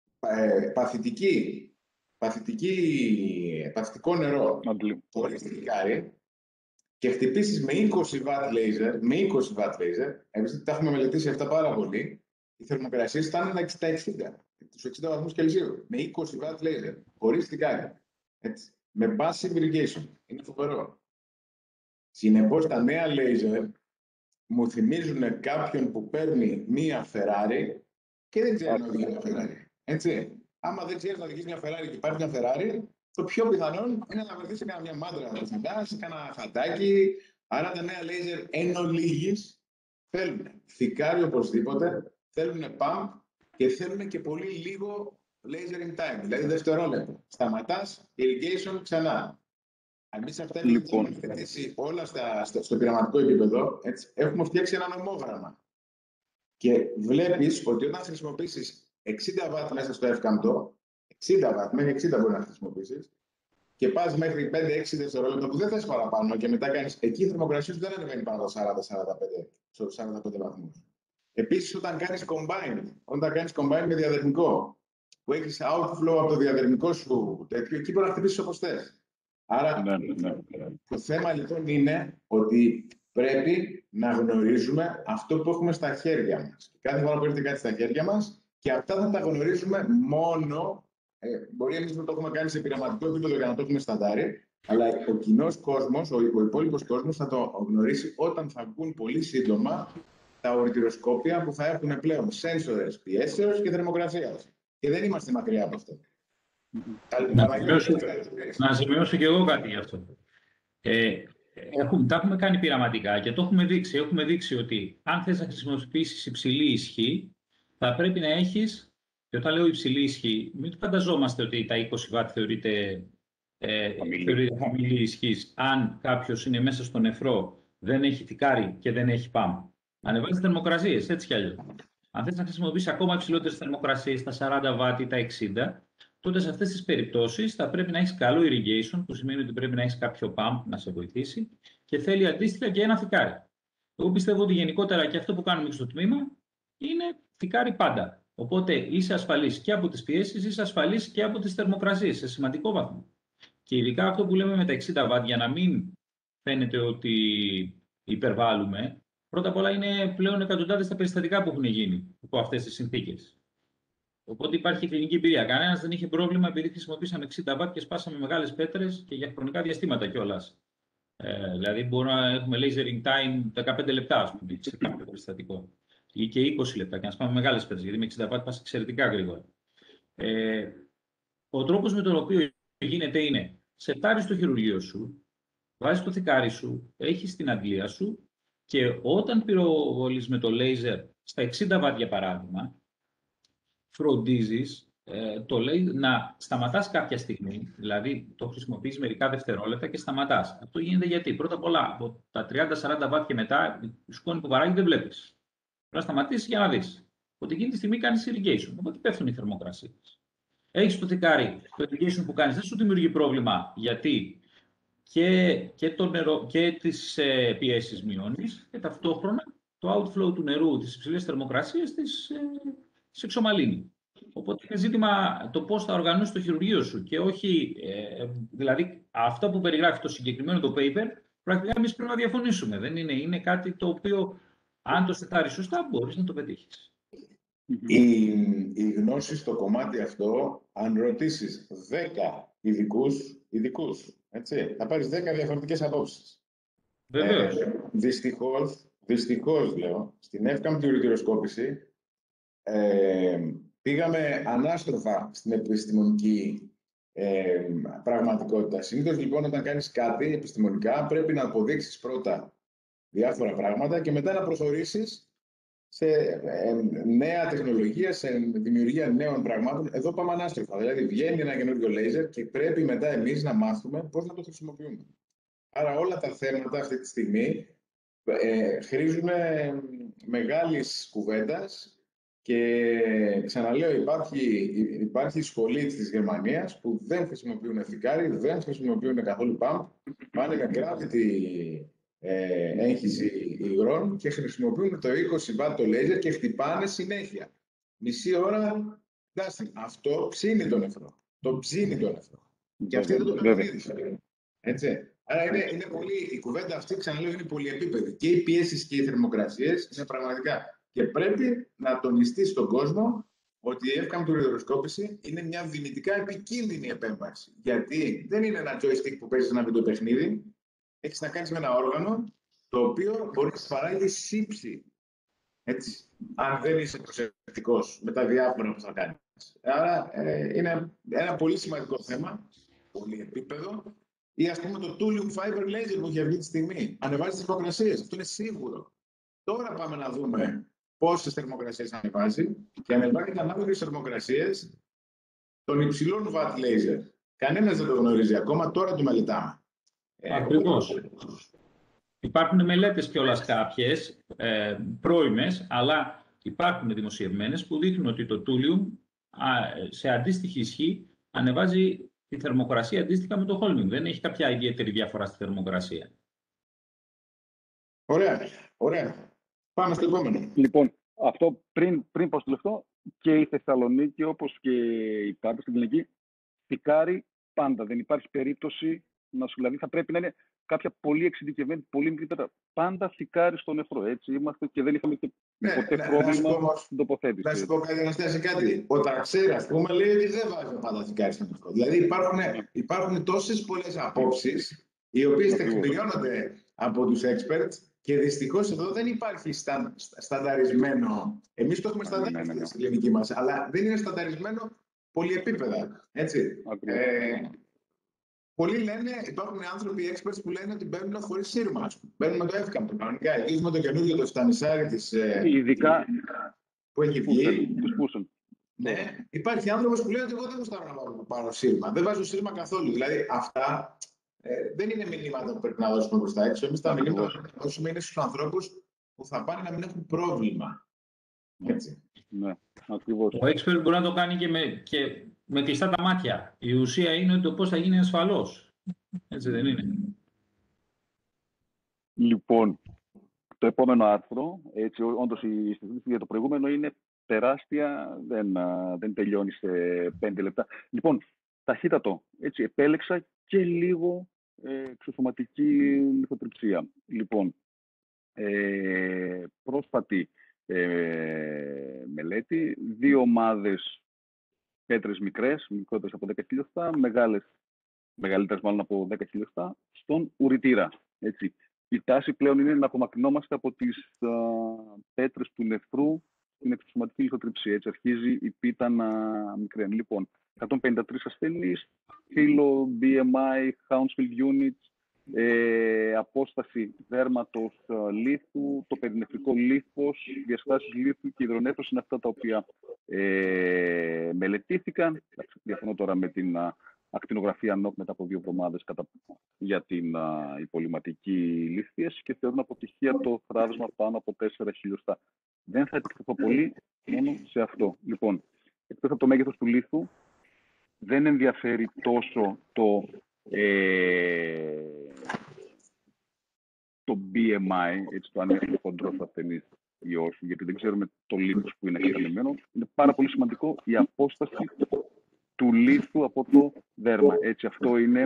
παθητικό νερό χωρίς φυκάρι και χτυπήσεις με 20 watt laser, επειδή τα έχουμε μελετήσει αυτά πάρα πολύ, οι θερμοκρασίες φτάνουν στα 60, στους 60 βαθμούς Κελσίου, με 20 watt laser, χωρίς φυκάρι. Με passive irrigation. Είναι φοβερό. Συνεπώς, τα νέα laser μου θυμίζουν κάποιον που παίρνει μία Ferrari και δεν ξέρει να οδηγεί μια Ferrari. Έτσι. Άμα δεν ξέρει να οδηγεί μια Ferrari και υπάρχει μια Ferrari, το πιο πιθανό είναι να βρεθεί σε μια μάντρα να σε κάνα φαντάκι. Άρα τα νέα laser εν ολίγης θέλουν φυκάρι οπωσδήποτε, θέλουν pump και θέλουν και πολύ λίγο laser in time, δηλαδή δευτερόλεπτο. Σταματάς, irrigation, ξανά. Εμείς αυτά έχουμε μελετήσει όλα στο πειραματικό επίπεδο. Έτσι, έχουμε φτιάξει ένα νομόγραμμα. Και βλέπεις ότι όταν χρησιμοποιήσεις 60 W μέσα στο εύκαμπτο, 60 W, μέχρι 60 μπορεί να χρησιμοποιήσεις, και πας μέχρι 5-6 δευτερόλεπτα που δεν θες παραπάνω και μετά κάνεις, εκεί η θερμοκρασία σου δεν ανεβαίνει πάνω από 40-45 βαθμούς. Επίσης, όταν κάνεις combine με διαδερμικό, που έχεις outflow από το διαδερμικό σου τέτοιο, εκεί μπορεί να χτυπήσεις όπως θες. Άρα, το θέμα λοιπόν είναι ότι πρέπει να γνωρίζουμε αυτό που έχουμε στα χέρια μας. Κάθε φορά που έρχεται κάτι στα χέρια μας, και αυτά θα τα γνωρίζουμε μόνο, μπορεί εμείς να το έχουμε κάνει σε πειραματικό επίπεδο για να το έχουμε σταντάρει, αλλά ο κοινός κόσμος, ο υπόλοιπος κόσμος θα το γνωρίσει όταν θα βγουν πολύ σύντομα τα ορυτιροσκόπια που θα έχουν πλέον σένσορες πιέσεως και θερμοκρασίας. Και δεν είμαστε μακριά από αυτό. Να σημειώσω και εγώ κάτι γι' αυτό. Τα έχουμε κάνει πειραματικά και το έχουμε δείξει. Έχουμε δείξει ότι αν θες να χρησιμοποιήσεις υψηλή ισχύ, θα πρέπει να έχεις, και όταν λέω υψηλή ισχύ, μην φανταζόμαστε ότι τα 20 βατ θεωρείται χαμηλή ισχύς. Αν κάποιος είναι μέσα στο νεφρό, δεν έχει θικάρι και δεν έχει ΠΑΜ. Ανεβάζει θερμοκρασίες, έτσι κι αλλιώς. Αν θες να χρησιμοποιήσεις ακόμα υψηλότερες θερμοκρασίες, τα 40 βατ ή τα 60, τότε σε αυτές τις περιπτώσεις θα πρέπει να έχεις καλό irrigation, που σημαίνει ότι πρέπει να έχεις κάποιο pump να σε βοηθήσει και θέλει αντίστοιχα και ένα θικάρι. Εγώ πιστεύω ότι γενικότερα και αυτό που κάνουμε στο τμήμα είναι θικάρι πάντα. Οπότε είσαι ασφαλής και από τις πιέσεις, είσαι ασφαλής και από τις θερμοκρασίες σε σημαντικό βαθμό. Και ειδικά αυτό που λέμε με τα 60 βατ, για να μην φαίνεται ότι υπερβάλλουμε, πρώτα απ' όλα είναι πλέον εκατοντάδες τα περιστατικά που έχουν γίνει από αυτές τις συνθήκες. Οπότε υπάρχει κλινική εμπειρία. Κανένας δεν είχε πρόβλημα επειδή χρησιμοποίησαμε 60 βατ και σπάσαμε μεγάλες πέτρες και για χρονικά διαστήματα κιόλας. Δηλαδή μπορούμε να έχουμε lasering time 15 λεπτά, ας πούμε, σε κάποιο περιστατικό. Ή και 20 λεπτά και να σπάμε μεγάλες πέτρες, γιατί με 60 βατ πας εξαιρετικά γρήγορα. Ο τρόπος με τον οποίο γίνεται είναι, σετάρεις το χειρουργείο σου, βάζεις το θικάρι σου, έχεις την αντλία σου και όταν πυροβολείς με το laser στα 60 βατ για παράδειγμα, φροντίζεις να σταματάς κάποια στιγμή, δηλαδή το χρησιμοποιείς μερικά δευτερόλεπτα και σταματάς. Αυτό γίνεται γιατί, πρώτα απ' όλα, από τα 30-40 βατ και μετά, η σκόνη που παράγει δεν βλέπεις. Πρέπει να σταματήσεις για να δεις. Ότι εκείνη τη στιγμή κάνεις irrigation, οπότε πέφτουν οι θερμοκρασίες. Έχεις το θικάρι, το irrigation που κάνεις δεν σου δημιουργεί πρόβλημα, γιατί και το νερό και τις πιέσεις μειώνεις και ταυτόχρονα το outflow του νερού, τις υψηλές θερμοκρασίες της εξομαλύνει. Οπότε είναι ζήτημα το πώς θα οργανώσεις το χειρουργείο σου και όχι, δηλαδή αυτό που περιγράφει το συγκεκριμένο το paper, πρακτικά εμείς πρέπει να διαφωνήσουμε. Δεν είναι κάτι το οποίο, αν το σετάρεις σωστά, μπορείς να το πετύχεις. Η γνώση στο κομμάτι αυτό, αν ρωτήσεις 10 ειδικούς, έτσι, θα πάρεις 10 διαφορετικές απόψεις. Βεβαίως. Δυστυχώς, λέω, στην εύκαμπτη ορυτιροσκόπηση, πήγαμε ανάστροφα στην επιστημονική πραγματικότητα. Συνήθως, λοιπόν, όταν κάνεις κάτι επιστημονικά, πρέπει να αποδείξεις πρώτα διάφορα πράγματα και μετά να προχωρήσεις σε νέα τεχνολογία, σε δημιουργία νέων πραγμάτων. Εδώ πάμε ανάστροφα. Δηλαδή, βγαίνει ένα καινούριο λέιζερ και πρέπει μετά εμείς να μάθουμε πώς να το χρησιμοποιούμε. Άρα, όλα τα θέματα αυτή τη στιγμή χρήζουν μεγάλης κουβέντας. Και ξαναλέω, υπάρχει σχολή της Γερμανίας που δεν χρησιμοποιούν θικάρι, δεν χρησιμοποιούν καθόλου ΠΑΜ, πάνε για gravity έγχυση υγρών και χρησιμοποιούν το 20 βατ το λέιζερ και χτυπάνε συνέχεια. Μισή ώρα, αυτό ψήνει τον νεφρό. Το ψήνει τον νεφρό. Και αυτή δεν το καταδίδει. Έτσι. Άρα είναι πολύ, η κουβέντα αυτή, ξαναλέω, είναι πολυεπίπεδη. Και οι πιέσεις και οι θερμοκρασίες είναι πραγματικά. Και πρέπει να τονιστεί στον κόσμο ότι η εύκαμπτη ορυτιροσκόπηση είναι μια δυνητικά επικίνδυνη επέμβαση. Γιατί δεν είναι ένα joystick που παίζεις ένα βιντεοπαιχνίδι. Έχεις να κάνεις με ένα όργανο το οποίο μπορεί να παράγει σύψη. Έτσι. Αν δεν είσαι προσεκτικός με τα διάφορα που θα κάνεις. Άρα είναι ένα πολύ σημαντικό θέμα, πολύ επίπεδο. Ή ας πούμε το thulium fiber laser που έχει αυτή τη στιγμή. Ανεβάζει τις θερμοκρασίες. Αυτό είναι σίγουρο. Τώρα πάμε να δούμε πόσες θερμοκρασίες ανεβάζει και ανεβάζει ανάλογες θερμοκρασίες των υψηλών watt laser. Κανένας δεν το γνωρίζει ακόμα, τώρα το μελετάμε. Ακριβώς. Υπάρχουν μελέτες κιόλας κάποιες, πρώιμες, αλλά υπάρχουν δημοσιευμένες που δείχνουν ότι το thulium σε αντίστοιχη ισχύ ανεβάζει τη θερμοκρασία αντίστοιχα με το holmium. Δεν έχει κάποια ιδιαίτερη διαφορά στη θερμοκρασία. Ωραία. Πάμε στο επόμενο. Λοιπόν, αυτό πριν πω στο λεπτό, και η Θεσσαλονίκη, όπως και η Πάρτα στην κλινική, θικάρει πάντα. Δεν υπάρχει περίπτωση δηλαδή θα πρέπει να είναι κάποια πολύ εξειδικευμένη, πολύ μικρή πέτρα. Πάντα θικάρει στον νεφρό. Έτσι είμαστε και δεν είχαμε και ποτέ πρόβλημα στην τοποθέτηση. Να σου πω κάτι, Αναστάση, κάτι. Ο Τραξέρα, ας πούμε, λέει ότι δεν βάζει πάντα θικάρι στον νεφρό. Δηλαδή υπάρχουν τόσες πολλές απόψεις, οι οποίες τεκμηριώνονται από τους experts και δυστυχώς εδώ δεν υπάρχει στανταρισμένο. Εμείς το έχουμε στανταρισμένο στην κλινική μας, αλλά δεν είναι στανταρισμένο πολυεπίπεδα. Έτσι. Πολλοί λένε, υπάρχουν άνθρωποι experts που λένε ότι μπαίνουν χωρίς σύρμα. Μπαίνουν με το εύκαμπτο κανονικά. Εκεί με το καινούργιο το στανισάρι της. Ειδικά που έχει βγει. Ναι, υπάρχει άνθρωπος που λέει ότι εγώ δεν γουστάρω να πάρω σύρμα. Δεν βάζω σύρμα καθόλου. Δηλαδή αυτά δεν είναι μηνύματα που πρέπει να δώσουμε προς τα έξω. Εμείς τα μηνύματα που πρέπει να δώσουμε είναι στους ανθρώπους που θα πάνε να μην έχουν πρόβλημα. Έτσι. Ναι, ακριβώς. Ο expert μπορεί να το κάνει και με κλειστά τα μάτια. Η ουσία είναι το πώς θα γίνει ασφαλώς. Έτσι δεν είναι? Λοιπόν, το επόμενο άρθρο, έτσι, όντως η συζήτηση για το προηγούμενο είναι τεράστια, δεν τελειώνει σε 5 λεπτά. Λοιπόν, ταχύτατο, έτσι, επέλεξα και λίγο εξωσωματική λιθοτριψία. Λοιπόν, πρόσφατη μελέτη, 2 ομάδες πέτρες μικρές, μικρότερες από 10 χιλιοστά, μεγαλύτερες μάλλον από 10 χιλιοστά, στον ουρητήρα. Έτσι. Η τάση πλέον είναι να απομακρυνόμαστε από τις πέτρες του νεφρού στην εξωσωματική λιθοτριψία. Έτσι αρχίζει η πίτα να μικραίνει. Λοιπόν, 153 ασθενείς, φύλλο, BMI, Hounsfield Units, απόσταση δέρματος λίθου, το περινεφρικό λίθος, διαστάσεις λίθου και υδρονέφρωση είναι αυτά τα οποία μελετήθηκαν. Διαφωνώ τώρα με την ακτινογραφία NOC μετά από 2 εβδομάδες για την υπολοιματική λίθιαση και θεωρούν αποτυχία το θράβισμα πάνω από 4 χιλιοστά. Δεν θα επεκταθώ πολύ μόνο σε αυτό. Λοιπόν, εκτός από το μέγεθος του λίθου, δεν ενδιαφέρει τόσο το BMI, έτσι, το αν είναι χοντρός ασθενής ή όχι, γιατί δεν ξέρουμε το λίθος που είναι εξελιγμένο. Είναι πάρα πολύ σημαντικό η απόσταση του λίθου από το δέρμα. Έτσι, αυτό είναι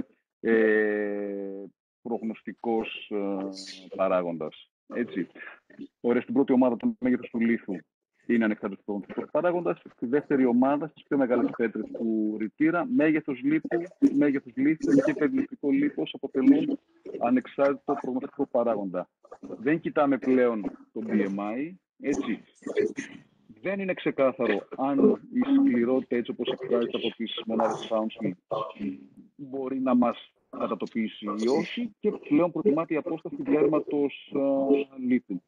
προγνωστικός παράγοντας. Έτσι. Ωραία, στην πρώτη ομάδα το μέγεθος του λίθου είναι ανεξάρτητος προγνωστικός παράγοντας. Στη δεύτερη ομάδα, στις πιο μεγάλες πέτρες του ουρητήρα, μέγεθος λίθου και περινεφρικό λίθος αποτελούν ανεξάρτητο προγνωστικό παράγοντα. Δεν κοιτάμε πλέον το BMI, έτσι. Δεν είναι ξεκάθαρο αν η σκληρότητα, έτσι όπως εκφράζεται από τις μονάδες Hounsfield, μπορεί να μας κατατοπίσει ή όχι, και πλέον προτιμάται η απόσταση δέρματος λίθου.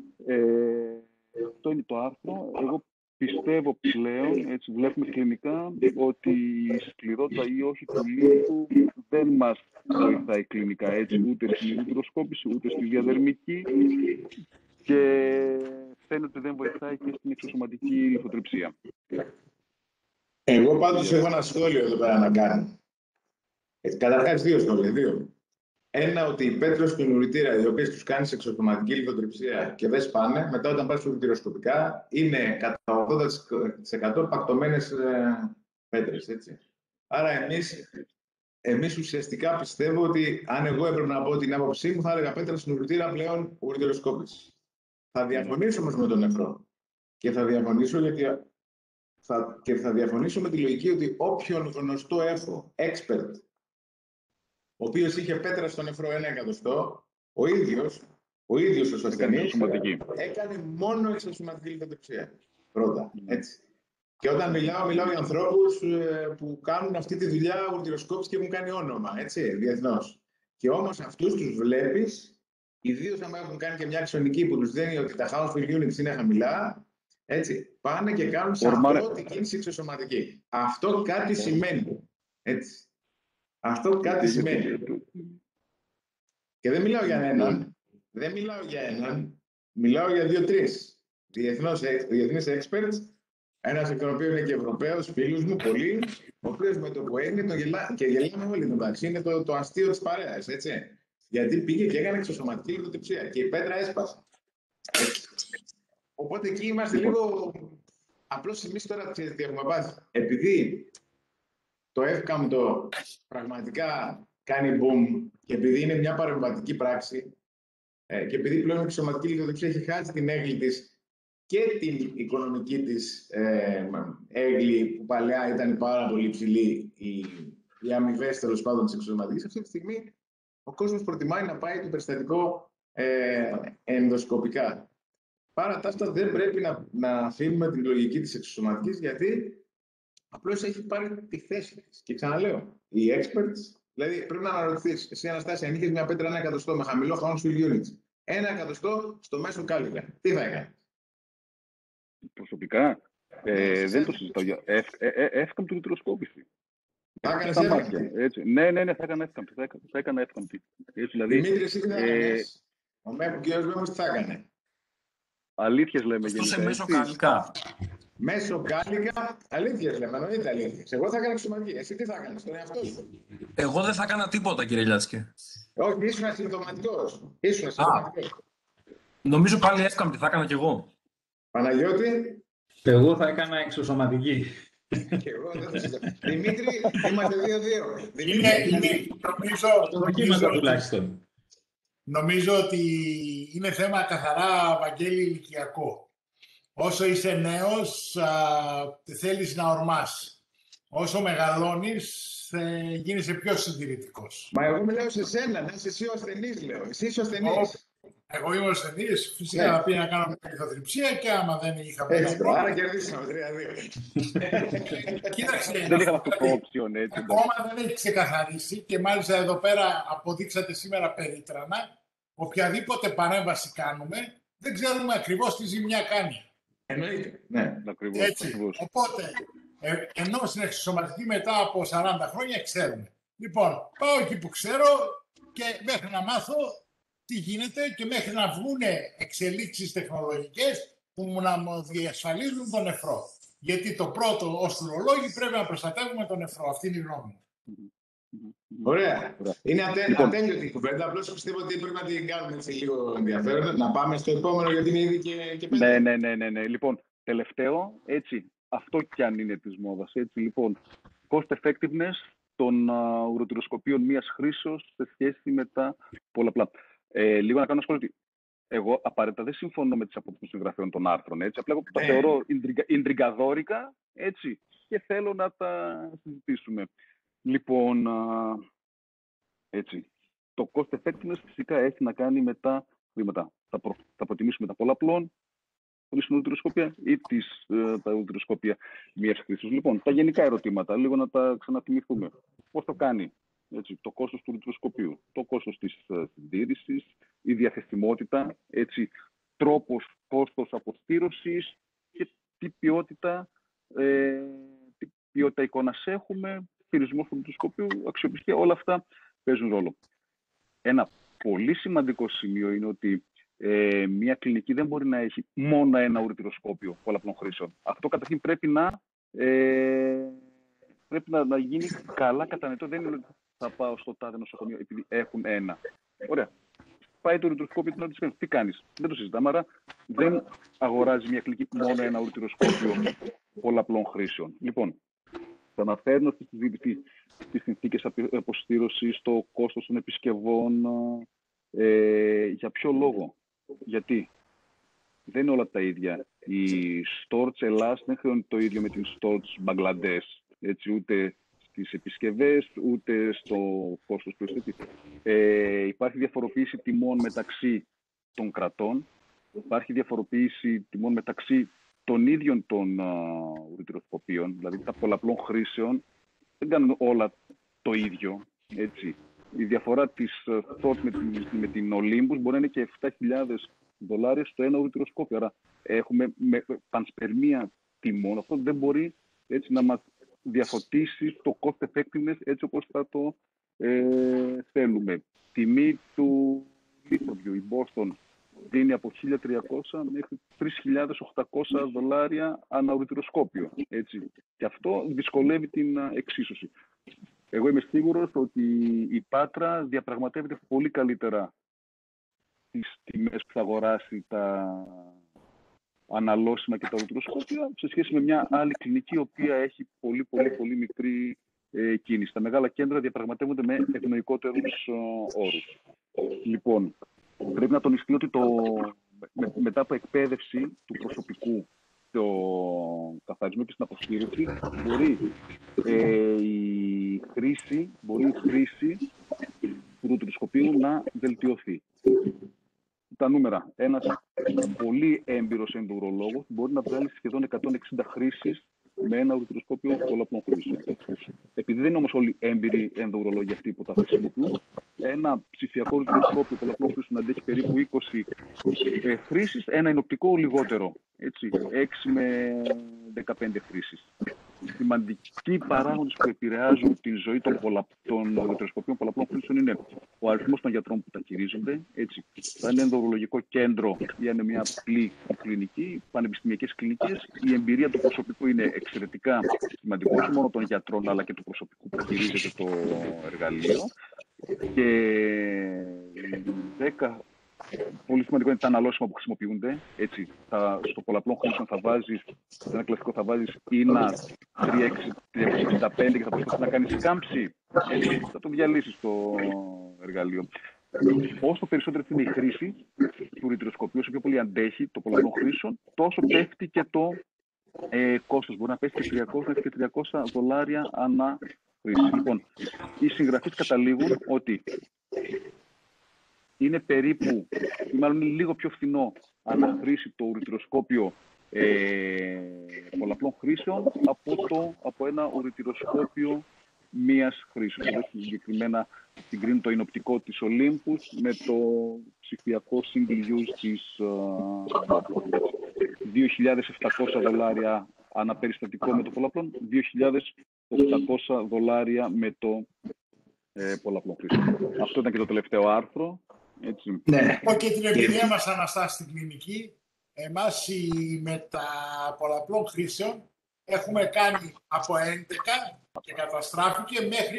Αυτό είναι το άρθρο. Εγώ πιστεύω πλέον, έτσι βλέπουμε κλινικά, ότι η σκληρότητα ή όχι του λίθου δεν μας βοηθάει κλινικά, έτσι, ούτε στην ουρητροσκόπηση, ούτε στη διαδερμική, και φαίνεται ότι δεν βοηθάει και στην εξωσωματική λιθοτριψία. Εγώ πάντως έχω ένα σχόλιο εδώ πέρα να κάνω. Καταρχάς 2 σχόλια. Ένα, ότι οι πέτρες στον ουρητήρα, οι οποίες τους κάνεις εξωσωματική λιθοτριψία και δεν σπάνε, μετά όταν πας ουρητηροσκοπικά, είναι κατά 80% πακτωμένες πέτρες, έτσι. Άρα εμείς ουσιαστικά πιστεύω ότι αν εγώ έπρεπε να πω την άποψή μου, θα έλεγα πέτρα στον ουρητήρα πλέον ουρητηροσκόπηση. Θα διαφωνήσω όμως με τον νεφρό. Και θα διαφωνήσω θα διαφωνήσω με τη λογική ότι όποιον γνωστό έχω, expert, ο οποίος είχε πέτρα στο νεφρό 1 εκατοστό, ο ίδιος ο ασθενής έκανε μόνο εξωσωματική λιθοτριψία. Πρώτα, έτσι. Και όταν μιλάω για ανθρώπους που κάνουν αυτή τη δουλειά ουρητηροσκόπηση και έχουν κάνει όνομα, έτσι, διεθνώς. Και όμως αυτούς τους βλέπεις, ιδίως άμα έχουν κάνει και μια αξονική που τους δίνει ότι τα Hounsfield Units είναι χαμηλά, έτσι, πάνε και κάνουν σε αυτό την κίνηση εξωσωματική. Αυτό κάτι σημαίνει, έτσι. Αυτό κάτι σημαίνει. Και δεν μιλάω για έναν, μιλάω για 2-3 διεθνείς experts, ένας εκ των οποίων είναι και Ευρωπαίος, φίλους μου, πολύ, ο οποίος με το που έγινε και γελάμε όλοι, εντάξει, είναι το αστείο της παρέας, έτσι. Γιατί πήγε και έκανε εξωσωματική λιθοτριψία και η πέτρα έσπασε. Οπότε εκεί είμαστε λίγο. Απλώς εμείς τώρα τι έχουμε πάθει. Επειδή το εύκαμπτο πραγματικά κάνει boom και επειδή είναι μια παρεμβατική πράξη και επειδή πλέον η εξωσωματική λιποδεξία έχει χάσει την έγκλη της και την οικονομική της έγκλη που παλαιά ήταν πάρα πολύ υψηλή, οι αμοιβές τέλος πάντων της εξωσωματικής, αυτή τη στιγμή ο κόσμος προτιμάει να πάει το περιστατικό ενδοσκοπικά. Παρά τα αυτά δεν πρέπει να αφήνουμε την λογική της εξωσωματικής, γιατί απλώς έχει πάρει τη θέση της. Και ξαναλέω, οι experts, δηλαδή πρέπει να αναρωτηθείς, εσύ Αναστάση, αν είχες μια πέτρα 1 εκατοστό με χαμηλό Hounsfield units, 1 εκατοστό στο μέσο κάλικα, τι θα έκανε? Προσωπικά, δεν το συζητάω. Εύκαμπτη ρουτροσκόπηση. Θα έκανες εύκαμπτη? Ναι, θα έκανα εύκαμπτη. Θα έκανα εύκαμπτη. Δηλαδή, Δημήτρη, εσύ τι θα έκανες? Ο κύριος Μέμος τι θα έκανε? Αλήθειες λέμε Αυτό γενικά. σε μέσο καλλικά. Μέσο κάλικα, αλήθειες λέμε, εννοείται αλήθειες. Εγώ θα έκανα εξωσωματική. Εσύ τι θα έκανες στον εαυτό σου? Εγώ δεν θα έκανα τίποτα, κύριε Λιάτσκε. Όχι, ήσουν ασυμπτωματικός. Νομίζω πάλι εύκαμπτη θα έκανα κι εγώ. Παναγιώτη. Εγώ θα έκανα εξωσωματική. Και εγώ δεν θα συζητάω. Δημήτρη, είμαστε 2-2. Νομίζω ότι είναι θέμα καθαρά, Βαγγέλη, ηλικιακό. Όσο είσαι νέος, θέλεις να ορμάς. Όσο μεγαλώνεις, γίνεσαι πιο συντηρητικός. Μα εγώ μιλάω σε σένα, να είσαι εσύ ο ασθενής, λέω. Εσύ είσαι ο ασθενής. Εγώ είμαι ο ασθενής, φυσικά θα πήγα να κάνω μια λιθοτριψία και άμα δεν είχα πει. Έτσι, άρα κερδίσαμε 3-2. Κοίταξε, δεν είχαμε αυτό το option, έτσι. Ακόμα δεν έχει ξεκαθαρίσει και μάλιστα εδώ πέρα αποδείξατε σήμερα περίτρανα. Οποιαδήποτε παρέμβαση κάνουμε, δεν ξέρουμε ακριβώς τι ζημιά κάνει. Εννοείται. Ναι, ακριβώς. Οπότε, ενώ στην εξωσωματική μετά από 40 χρόνια ξέρουμε. Λοιπόν, πάω εκεί που ξέρω και μέχρι να μάθω τι γίνεται και μέχρι να βγουν εξελίξεις τεχνολογικές που να μου διασφαλίζουν τον νεφρό. Γιατί το πρώτο ως ουρολόγοι πρέπει να προστατεύουμε τον νεφρό. Αυτή είναι η γνώμη μου. Ωραία. Είναι ατέλειωτη η κουβέντα. Απλώς πιστεύω ότι πρέπει να την κάνουμε έτσι λίγο ενδιαφέρον. Να πάμε στο επόμενο, γιατί είναι ήδη και 5. Ναι. Λοιπόν, τελευταίο, έτσι, αυτό κι αν είναι της μόδας. Έτσι, λοιπόν, cost effectiveness των ουροτεροσκοπίων μίας χρήσεως σε σχέση με τα πολλαπλά. Λίγο να κάνω σχόλιο ότι εγώ απαραίτητα δεν συμφωνώ με τις απόψεις των συγγραφέων των άρθρων. Έτσι, απλά εγώ τα θεωρώ ιντριγκαδόρικα, έτσι, και θέλω να τα συζητήσουμε. Λοιπόν, έτσι, το cost effectiveness φυσικά έχει να κάνει με τα χρήματα. Θα προτιμήσουμε τα πολλαπλών χωρίς την ουροτεροσκοπία ή τα ουροτεροσκοπία μίας χρήσης. Λοιπόν, τα γενικά ερωτήματα, λίγο να τα ξαναθυμηθούμε. Πώς το κάνει? Έτσι, το κόστος του ουροτεροσκοπίου, το κόστος της συντήρησης, η διαθεσιμότητα, έτσι, τρόπος, κόστος αποστήρωσης και τι ποιότητα εικόνας έχουμε, χειρισμός του ουροτεροσκοπίου, αξιοπιστία, όλα αυτά παίζουν ρόλο. Ένα πολύ σημαντικό σημείο είναι ότι μια κλινική δεν μπορεί να έχει μόνο ένα ουροτεροσκόπιο πολλαπλών χρήσεων. Αυτό καταρχήν πρέπει να γίνει καλά κατανοητό. Δεν είναι ότι θα πάω στο τάδε νοσοκομείο επειδή έχουν ένα. Ωραία. Πάει το ουροτεροσκόπιο, τι κάνεις? Δεν το συζητάμε. Άρα δεν αγοράζει μια κλινική μόνο ένα ουροτεροσκόπιο πολλαπλών χρήσεων. Λοιπόν, θα αναφέρω στη συζήτηση τις συνθήκες αποστήρωσης, το κόστος των επισκευών. Για ποιο λόγο? Γιατί δεν είναι όλα τα ίδια. Η Storch Ελλάς δεν χρεώνει το ίδιο με την Storch Μπαγκλαντές. Έτσι, ούτε στις επισκευές, ούτε στο κόστος του αισθητή. Υπάρχει διαφοροποίηση τιμών μεταξύ των κρατών. Υπάρχει διαφοροποίηση τιμών μεταξύ των ίδιων των ουροτεροσκοπίων, δηλαδή τα πολλαπλών χρήσεων. Δεν κάνουν όλα το ίδιο. Έτσι. Η διαφορά της Storch με την Olympus μπορεί να είναι και $7.000 στο ένα ουροτεροσκόπιο. Άρα έχουμε πανσπερμία τιμών. Αυτό δεν μπορεί, έτσι, να μας διαφωτίσει το cost effectiveness έτσι όπως θα το θέλουμε. Τιμή του λιθοβιού. Η Boston δίνει από $1.300 μέχρι $3.800 ανά ουροτεροσκόπιο. Έτσι. Και αυτό δυσκολεύει την εξίσωση. Εγώ είμαι σίγουρος ότι η Πάτρα διαπραγματεύεται πολύ καλύτερα τις τιμές που θα αγοράσει τα αναλώσιμα και τα ουροτεροσκόπια σε σχέση με μια άλλη κλινική, η οποία έχει πολύ μικρή κίνηση. Τα μεγάλα κέντρα διαπραγματεύονται με ευνοϊκότερους όρους. Λοιπόν, πρέπει να τονιστεί ότι μετά από εκπαίδευση του προσωπικού, το καθαρισμό και στην αποστήρωση, μπορεί η χρήση του ρουτιροσκοπίου να βελτιωθεί. Τα νούμερα. Ένας πολύ έμπειρος ενδουρολόγος μπορεί να βγάλει σχεδόν 160 χρήσεις με ένα ρουτιροσκόπιο πολλαπλών χρήσεων. Επειδή δεν είναι όμως όλοι έμπειροι ενδουρολόγοι αυτοί που τα χρησιμοποιούν, ένα ψηφιακό ρουτιροσκόπιο πολλαπλών χρήσεων αντέχει περίπου 20 χρήσεις, ένα ενοπτικό λιγότερο. Έτσι, 6 με 15 χρήσεις. Σημαντικοί παράγοντες που επηρεάζουν την ζωή των ρουτιροσκοπίων πολλαπλών χρήσεων είναι ο αριθμός των γιατρών που τα χειρίζονται. Έτσι, θα είναι ενδουρολογικό κέντρο ή είναι μια απλή κλινική, πανεπιστημιακές κλινικές. Η εμπειρία του προσωπικού είναι εξαιρετικά σημαντικό, όχι μόνο των γιατρών, αλλά και του προσωπικού που χειρίζεται το εργαλείο. Και 10. Πολύ σημαντικό είναι τα αναλώσιμα που χρησιμοποιούνται. Έτσι, στο πολλαπλών χρήσεων θα βάζεις, σε ένα κλασικό θα βάζεις ίνα 365 και θα προσπαθείς να κάνεις κάμψη. Έτσι, θα το διαλύσεις το εργαλείο. Όσο περισσότερη είναι η χρήση του ρουτιροσκοπίου, όσο πιο πολύ αντέχει το πολλαπλών χρήσεων, τόσο πέφτει και το κόστος. Μπορεί να πέφτει και 300 μέχρι και $300 ανά χρήση. Λοιπόν, οι συγγραφείς καταλήγουν ότι είναι περίπου, ή μάλλον είναι λίγο πιο φθηνό ανά χρήση το ρουτιροσκόπιο πολλαπλών χρήσεων από ένα ρουτιροσκόπιο μίας χρήσης. Εδώ συγκεκριμένα συγκρίνει το εινοπτικό της Olympus με το ψηφιακό single use της $2.700 ανά περιστατικό με το πολλαπλών, $2.800 με το πολλαπλών χρήσεων. Αυτό ήταν και το τελευταίο άρθρο. Έτσι. Ναι. Και την εμπειρία μας, Αναστάση, στην κλινική, εμάς με τα πολλαπλών χρήσεων έχουμε κάνει από 11 και καταστράφηκε μέχρι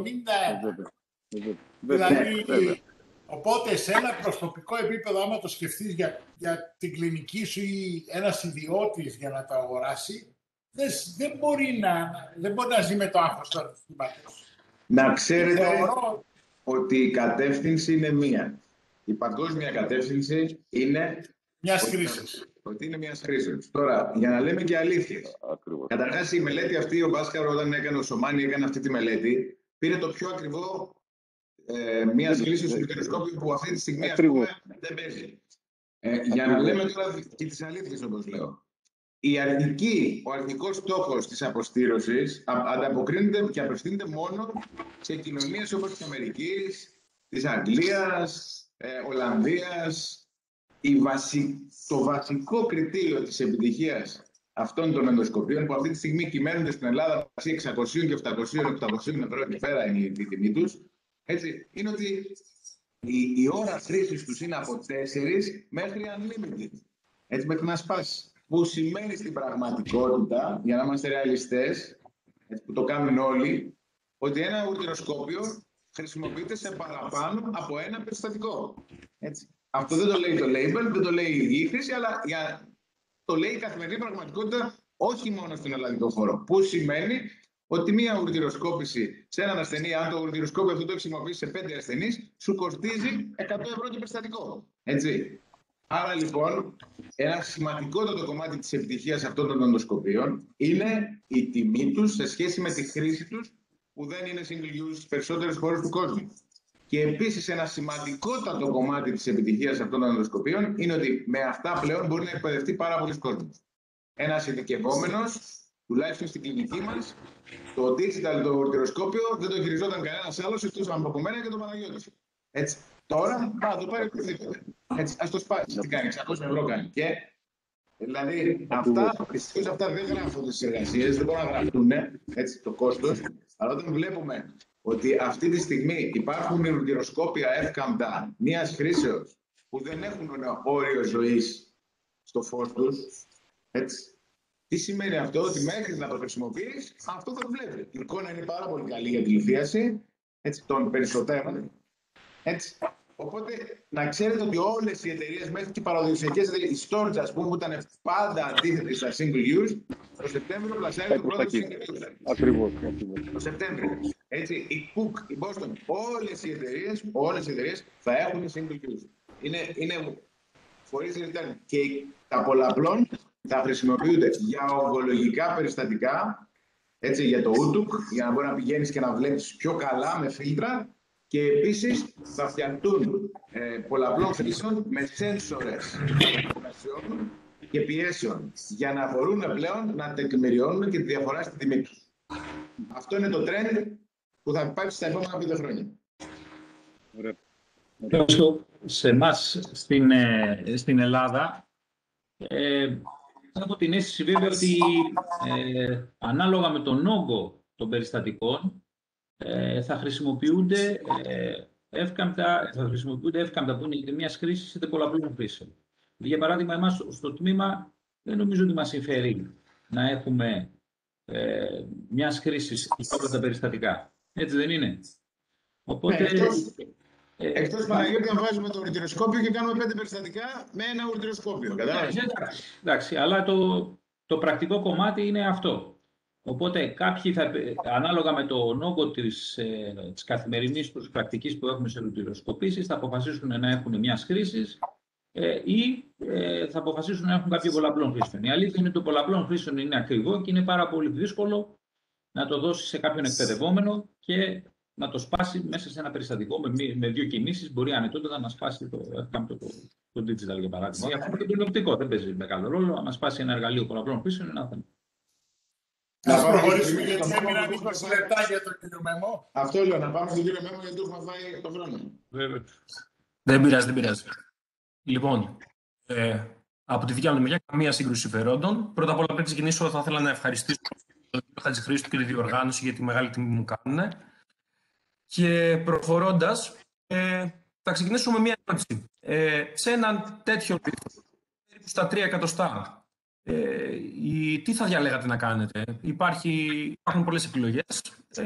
71. Δηλαδή, οπότε σε ένα προσωπικό επίπεδο, άμα το σκεφτείς για την κλινική σου ή ένας ιδιώτης για να το αγοράσει, δεν μπορεί να ζει με το άγχος του αριθμήματος. Να ξέρετε ότι η κατεύθυνση είναι μία. Η παγκόσμια κατεύθυνση είναι μιας χρήσης. Ότι είναι μιας χρήσης. Τώρα, για να λέμε και αλήθειες. Καταρχάς, η μελέτη αυτή, ο Μπάσκαρο, όταν έκανε ο Σομάνι, έκανε αυτή τη μελέτη, πήρε το πιο ακριβό μιας χρήσης στο ρουτιροσκόπιο που αυτή τη στιγμή δεν παίζει. Για να λέμε τώρα και τις αλήθειες, όπως λέω. Ο αρχικός στόχος της αποστήρωσης ανταποκρίνεται και απευθύνεται μόνο σε κοινωνίες όπως της Αμερικής, της Αγγλίας, Ολλανδίας. Το βασικό κριτήριο της επιτυχίας αυτών των ενδοσκοπίων, που αυτή τη στιγμή κυμαίνονται στην Ελλάδα μεταξύ 600 και 700 ευρώ και πέρα είναι η τιμή τους, έτσι, είναι ότι η ώρα χρήσης τους είναι από 4 μέχρι unlimited. Έτσι, μέχρι να σπάσει. Που σημαίνει στην πραγματικότητα, για να είμαστε ρεαλιστές, που το κάνουν όλοι, ότι ένα ρουτιροσκόπιο χρησιμοποιείται σε παραπάνω από ένα περιστατικό. Έτσι. Αυτό δεν το λέει το label, δεν το λέει η χρήση, αλλά το λέει η καθημερινή πραγματικότητα, όχι μόνο στον ελλαδικό χώρο. Που σημαίνει ότι μία ρουτιροσκόπηση σε έναν ασθενή, αν το ρουτιροσκόπιο αυτό το χρησιμοποιήσει σε 5 ασθενείς, σου κοστίζει 100 ευρώ το περιστατικό. Έτσι. Άρα λοιπόν, ένα σημαντικότατο κομμάτι της επιτυχίας αυτών των ενδοσκοπίων είναι η τιμή τους σε σχέση με τη χρήση τους, που δεν είναι single use στις περισσότερες χώρες του κόσμου. Και επίσης ένα σημαντικότατο κομμάτι της επιτυχίας αυτών των ενδοσκοπίων είναι ότι με αυτά πλέον μπορεί να εκπαιδευτεί πάρα πολλοί κόσμος. Ένας ειδικευόμενος, τουλάχιστον στην κλινική μας, το digital το ρουτιροσκόπιο δεν το χειριζόταν κανένας άλλος εκτός από μένα και τον Παναγιώτη. Έτσι. Τώρα θα το πάρει οποιοδήποτε. Έτσι, ας το σπάσει. Τι κάνει, 600 ευρώ κάνει. Και δηλαδή δυστυχώς αυτά δεν γράφονται στις εργασίες, δεν μπορούν να γραφτούν το κόστος. Αλλά όταν βλέπουμε ότι αυτή τη στιγμή υπάρχουν ρουτιροσκόπια εύκαμπτα μιας χρήσεως που δεν έχουν όριο ζωής στο φως τους, έτσι. Τι σημαίνει αυτό? Ότι μέχρι να το χρησιμοποιείς, αυτό θα το βλέπει. Η εικόνα είναι πάρα πολύ καλή για τη λιθίαση των περισσότερων. Έτσι. Οπότε να ξέρετε ότι όλες οι εταιρείες, μέχρι και οι παραδοσιακές εταιρείες, η Storage, ας πούμε, που ήταν πάντα αντίθετη στα single use, το Σεπτέμβριο πλασιάζει το πρώτο single use. Ακριβώς. Το Σεπτέμβριο. Έτσι, η Cook, η Boston, όλες οι εταιρείες θα έχουν single use. Είναι φορείς return. Και τα πολλαπλών θα χρησιμοποιούνται για ογκολογικά περιστατικά, έτσι, για το UTUC, για να μπορεί να πηγαίνεις και να βλέπεις πιο καλά με φίλτρα. Και επίσης θα φτιαχτούν πολλαπλών χρήσεων με σένσορες φωτογραφιών και πιέσεων για να μπορούν πλέον να τεκμηριώνουν και τη διαφορά στη τιμή τους. Αυτό είναι το trend που θα υπάρξει στα επόμενα 5 χρόνια. Ωραία. Σε εμάς στην Ελλάδα έχω την αίσθηση βέβαια ότι ανάλογα με τον όγκο των περιστατικών θα χρησιμοποιούνται εύκαμπτα που είναι είτε μιας χρήσης είτε πολλαπλών χρήσεων. Για παράδειγμα, εμάς στο τμήμα δεν νομίζω ότι μας συμφέρει να έχουμε μιας χρήσης όλα τα περιστατικά. Έτσι δεν είναι? Οπότε... Εκτός Παναγιώτη, να βάζουμε το ουρτιροσκόπιο και κάνουμε 5 περιστατικά με ένα ουρτιροσκόπιο. Κατάλαβες? Εντάξει, αλλά το πρακτικό κομμάτι είναι αυτό. Οπότε κάποιοι, ανάλογα με τον όγκο της καθημερινής τους πρακτικής που έχουμε σε ουρτιροσκοπήσεις, θα αποφασίσουν να έχουν μιας χρήσης ή θα αποφασίσουν να έχουν κάποιο πολλαπλών χρήσεων. Η αλήθεια είναι ότι το πολλαπλών χρήσεων είναι ακριβό και είναι πάρα πολύ δύσκολο να το δώσει σε κάποιον εκπαιδευόμενο και να το σπάσει μέσα σε ένα περιστατικό με 2 κινήσεις. Μπορεί ανετότατα να σπάσει το digital, για παράδειγμα. Για αυτό και το οπτικό δεν παίζει μεγάλο ρόλο. Αν σπάσει ένα εργαλείο πολλαπλών χρήσεων, είναι ένα θέμα. Να προχωρήσουμε, γιατί έμειναν 20 λεπτά για τον κύριο Μέμο. Αυτό λέω, να πάμε στον κύριο Μέμο, γιατί του έχουμε φάει το χρόνο. Δεν πειράζει. Λοιπόν, από τη δικιά μου μεριά, καμία σύγκρουση συμφερόντων. Πρώτα απ' όλα, πριν ξεκινήσω, θα ήθελα να ευχαριστήσω τον κύριο Χατζηχρήστου και τη διοργάνωση για τη μεγάλη τιμή που μου κάνουν. Και προχωρώντας, θα ξεκινήσουμε με μία ερώτηση. Σε έναν τέτοιο λίθο, περίπου στα 3 εκατοστά, τι θα διαλέγατε να κάνετε? Υπάρχουν πολλές επιλογές.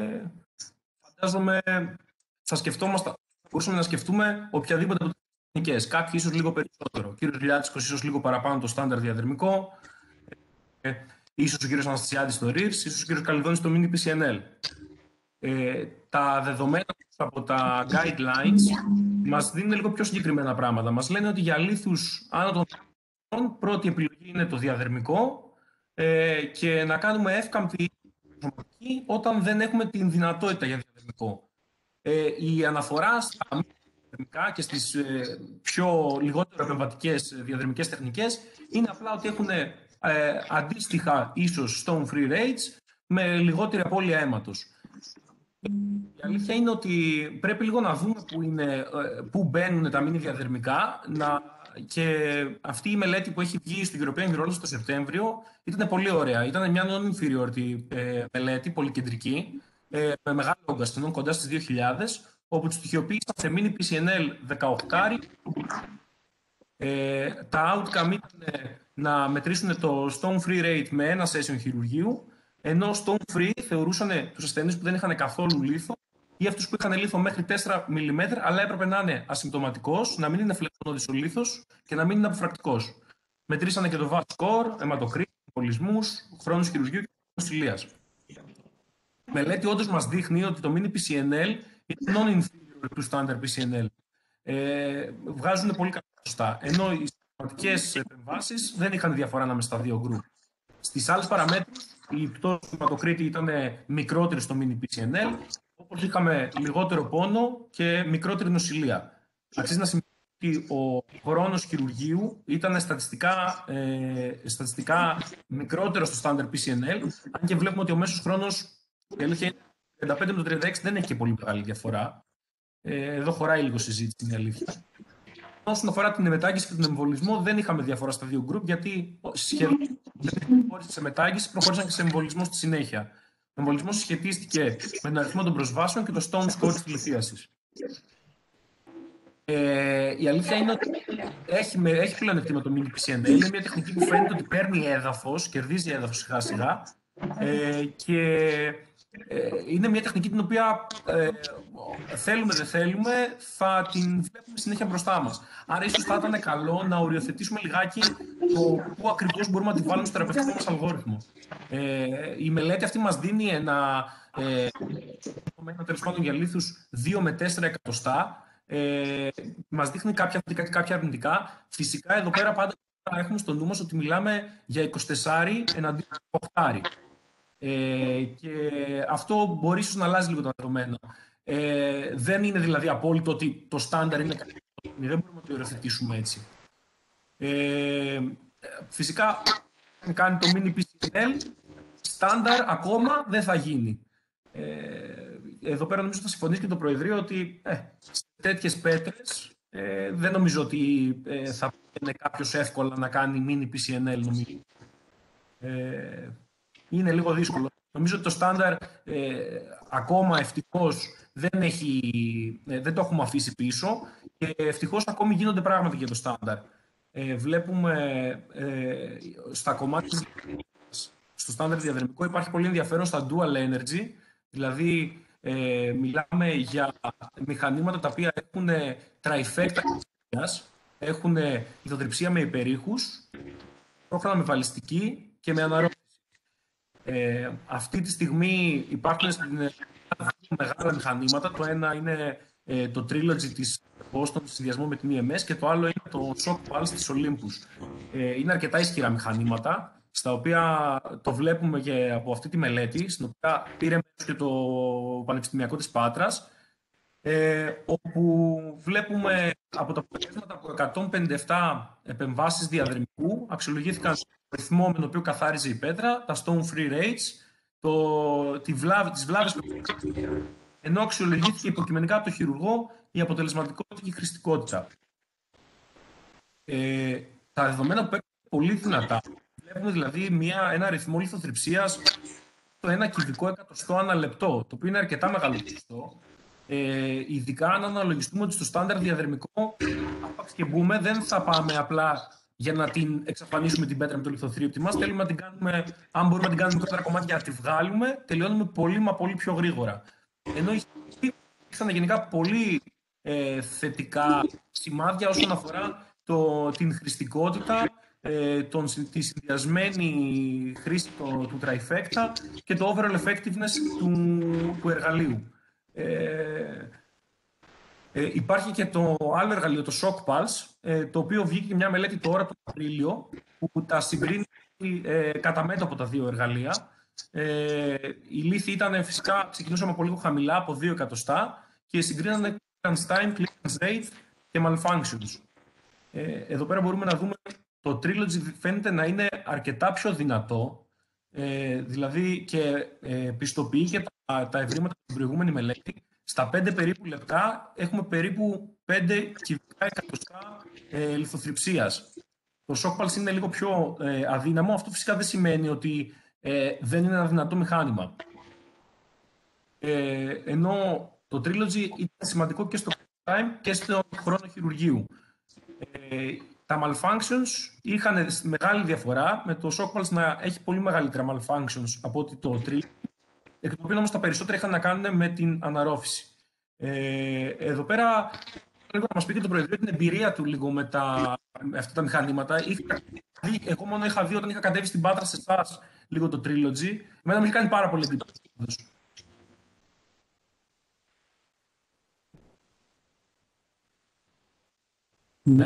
Φαντάζομαι θα μπορούσαμε να σκεφτούμε οποιαδήποτε από τις τεχνικές. Κάποιοι ίσως λίγο περισσότερο. Ο κύριος Λιάτσικος ίσως λίγο παραπάνω το στάνταρ διαδερμικό. Ίσως ο κύριος Αναστασιάδης το RIRS, ίσως ο κύριος Καλυδόνης το Mini PCNL. Τα δεδομένα από τα guidelines μας δίνουν λίγο πιο συγκεκριμένα πράγματα. Μας λένε ότι για λίθους άνω των πρώτη επιλογή είναι το διαδερμικό και να κάνουμε εύκαμπτη όταν δεν έχουμε την δυνατότητα για διαδερμικό. Η αναφορά στα διαδερμικά και στις πιο λιγότερο επεμβατικές διαδερμικές τεχνικές είναι απλά ότι έχουν αντίστοιχα ίσως stone free rates με λιγότερη απώλεια αίματος. Η αλήθεια είναι ότι πρέπει λίγο να δούμε πού μπαίνουν τα μίνι διαδερμικά. Και αυτή η μελέτη που έχει βγει στο European Urology το Σεπτέμβριο ήταν πολύ ωραία. Ήταν μια non-inferiority μελέτη, πολυκεντρική, με μεγάλο όγκο ασθενών, κοντά στις 2.000, όπου τους στοιχειοποίησαν σε mini PCNL 18. Τα outcome ήταν να μετρήσουν το stone free rate με ένα session χειρουργείου, ενώ stone free θεωρούσαν τους ασθενείς που δεν είχαν καθόλου λίθο ή αυτούς που είχαν λίθο μέχρι 4 mm, αλλά έπρεπε να είναι ασυμπτωματικός, να μην είναι φλεγμονώδης ο λίθος και να μην είναι αποφρακτικός. Μετρήσανε και το VAS score, αιματοκρίτη, εμβολισμούς, χρόνους χειρουργείου και νοσηλείας. Η μελέτη όντως μας δείχνει ότι το mini PCNL είναι non-inferior του standard PCNL. Βγάζουν πολύ καλά ποσοστά, ενώ οι συστηματικές επεμβάσεις δεν είχαν διαφορά ανάμεσα στα δύο group. Στις άλλες παραμέτρους, η πτώση του αιματοκρίτη ήταν μικρότερη στο mini PCNL, όπως είχαμε λιγότερο πόνο και μικρότερη νοσηλεία. Αξίζει να σημαίνει ότι ο χρόνος χειρουργείου ήταν στατιστικά μικρότερο στο standard PCNL, αν και βλέπουμε ότι ο μέσος χρόνος, η αλήθεια είναι 35 με το 36, δεν έχει και πολύ μεγάλη διαφορά. Εδώ χωράει λίγο συζήτηση, είναι αλήθεια. Όσον αφορά την μετάγγιση και τον εμβολισμό, δεν είχαμε διαφορά στα δύο γκρουπ, γιατί σχεδόν προχώρησαν σε μετάγγιση, προχώρησαν και σε εμβολισμό στη συνέχεια. Ο εμβολισμός σχετίστηκε με τον αριθμό των προσβάσεων και το stone score της τηλεθίασης. Η αλήθεια είναι ότι έχει πλεονεκτήμα το mini PCNL. Είναι μια τεχνική που φαίνεται ότι παίρνει έδαφος, κερδίζει έδαφος σιγά σιγά και είναι μια τεχνική την οποία θέλουμε δεν θέλουμε, θα την βλέπουμε συνέχεια μπροστά μας. Άρα ίσως θα ήταν καλό να οριοθετήσουμε λιγάκι το πού ακριβώς μπορούμε να τη βάλουμε στο θεραπευτικό μας αλγόριθμο. Η μελέτη αυτή μας δίνει ένα τέλος πάντων για λίθους 2 με 4 εκατοστά. Μας δείχνει κάποια θετικά και κάποια αρνητικά. Φυσικά εδώ πέρα πάντα έχουμε στο νου μας ότι μιλάμε για 24 εναντίον 8. Και αυτό μπορεί ίσως να αλλάζει λίγο τα δεδομένα. Δεν είναι δηλαδή απόλυτο ότι το στάνταρ είναι κάτι. Δεν μπορούμε να το υιοθετήσουμε έτσι. Φυσικά, αν κάνει το mini PCNL, στάνταρ ακόμα δεν θα γίνει. Εδώ πέρα νομίζω θα συμφωνήσει και το Προεδρείο ότι σε τέτοιες πέτρες δεν νομίζω ότι θα είναι κάποιος εύκολα να κάνει mini PCNL. Νομίζω. Είναι λίγο δύσκολο. Νομίζω ότι το στάνταρ ακόμα ευτυχώς δεν το έχουμε αφήσει πίσω και ευτυχώς ακόμη γίνονται πράγματα για το στάνταρ. Βλέπουμε στα κομμάτια στο στάνταρ διαδρομικό υπάρχει πολύ ενδιαφέρον στα dual energy, δηλαδή μιλάμε για μηχανήματα τα οποία έχουν τραϊφέκτα, έχουν λιθοτριψία με υπερήχους, πρόγραμμα με βαλιστική και με αναρρόφηση. Αυτή τη στιγμή υπάρχουν δύο μεγάλα μηχανήματα. Το ένα είναι το Trilogy της Boston, συνδυασμό με την EMS, και το άλλο είναι το Shock Pulse της Olympus. Είναι αρκετά ισχυρά μηχανήματα, στα οποία το βλέπουμε και από αυτή τη μελέτη, στην οποία πήρε μέρος και το Πανεπιστημιακό της Πάτρας, όπου βλέπουμε από τα αποτελέσματα από 157 επεμβάσεις διαδρυμικού, αξιολογήθηκαν το ρυθμό με τον οποίο καθάριζε η πέτρα, τα stone free rates, τις βλάβες, ενώ αξιολογήθηκε υποκειμενικά από τον χειρουργό η αποτελεσματικότητα και η χρηστικότητα. Τα δεδομένα που παίρνουν πολύ δυνατά, βλέπουμε δηλαδή ένα ρυθμό λιθοτριψίας το 1 κυβικό εκατοστό ανά λεπτό, το οποίο είναι αρκετά μεγάλο ποσοστό. Ειδικά αν αναλογιστούμε ότι στο στάνταρ διαδρομικό, άπαξ και μπούμε, δεν θα πάμε απλά για να την εξαφανίσουμε την πέτρα με το λιθοθρύωπτη μας. Θέλουμε να την κάνουμε, αν μπορούμε να την κάνουμε μικρότερα κομμάτια για να τη βγάλουμε, τελειώνουμε πολύ μα πολύ πιο γρήγορα. Ενώ ήρθαν γενικά πολύ θετικά σημάδια όσον αφορά την χρηστικότητα, τη συνδυασμένη χρήση του trifecta και το overall effectiveness του εργαλείου. Υπάρχει και το άλλο εργαλείο, το Shock Pulse, το οποίο βγήκε μια μελέτη τώρα τον Απρίλιο, που τα συγκρίνει κατά μέτωπο τα δύο εργαλεία. Η λύθη ήταν φυσικά, ξεκινούσαμε από λίγο χαμηλά, από 2 εκατοστά, και συγκρίνανε clearance time, clearance rate και malfunctions. Εδώ πέρα μπορούμε να δούμε το Trilogy φαίνεται να είναι αρκετά πιο δυνατό, δηλαδή και πιστοποιεί και τα ευρήματα από την προηγούμενη μελέτη. Στα 5 περίπου λεπτά έχουμε περίπου 5 κυβικά εκατοστά λιθοθριψίας. Το Shock Pulse είναι λίγο πιο αδύναμο. Αυτό φυσικά δεν σημαίνει ότι δεν είναι ένα δυνατό μηχάνημα. Ενώ το Trilogy ήταν σημαντικό και στο time και στο χρόνο χειρουργείου. Τα malfunctions είχαν μεγάλη διαφορά, με το Shock Pulse να έχει πολύ μεγαλύτερα malfunctions από ότι το Trilogy, εκ των οποίων όμως τα περισσότερα είχαν να κάνουν με την αναρρόφηση. Εδώ πέρα, λίγο να μας πει και το Προεδρείο την εμπειρία του λίγο με αυτά τα μηχανήματα. Εγώ μόνο είχα δει όταν είχα κατέβει στην Πάτρα σε εσάς λίγο το Trilogy. Εμένα μου είχε κάνει πάρα πολύ εντύπωση. Ναι.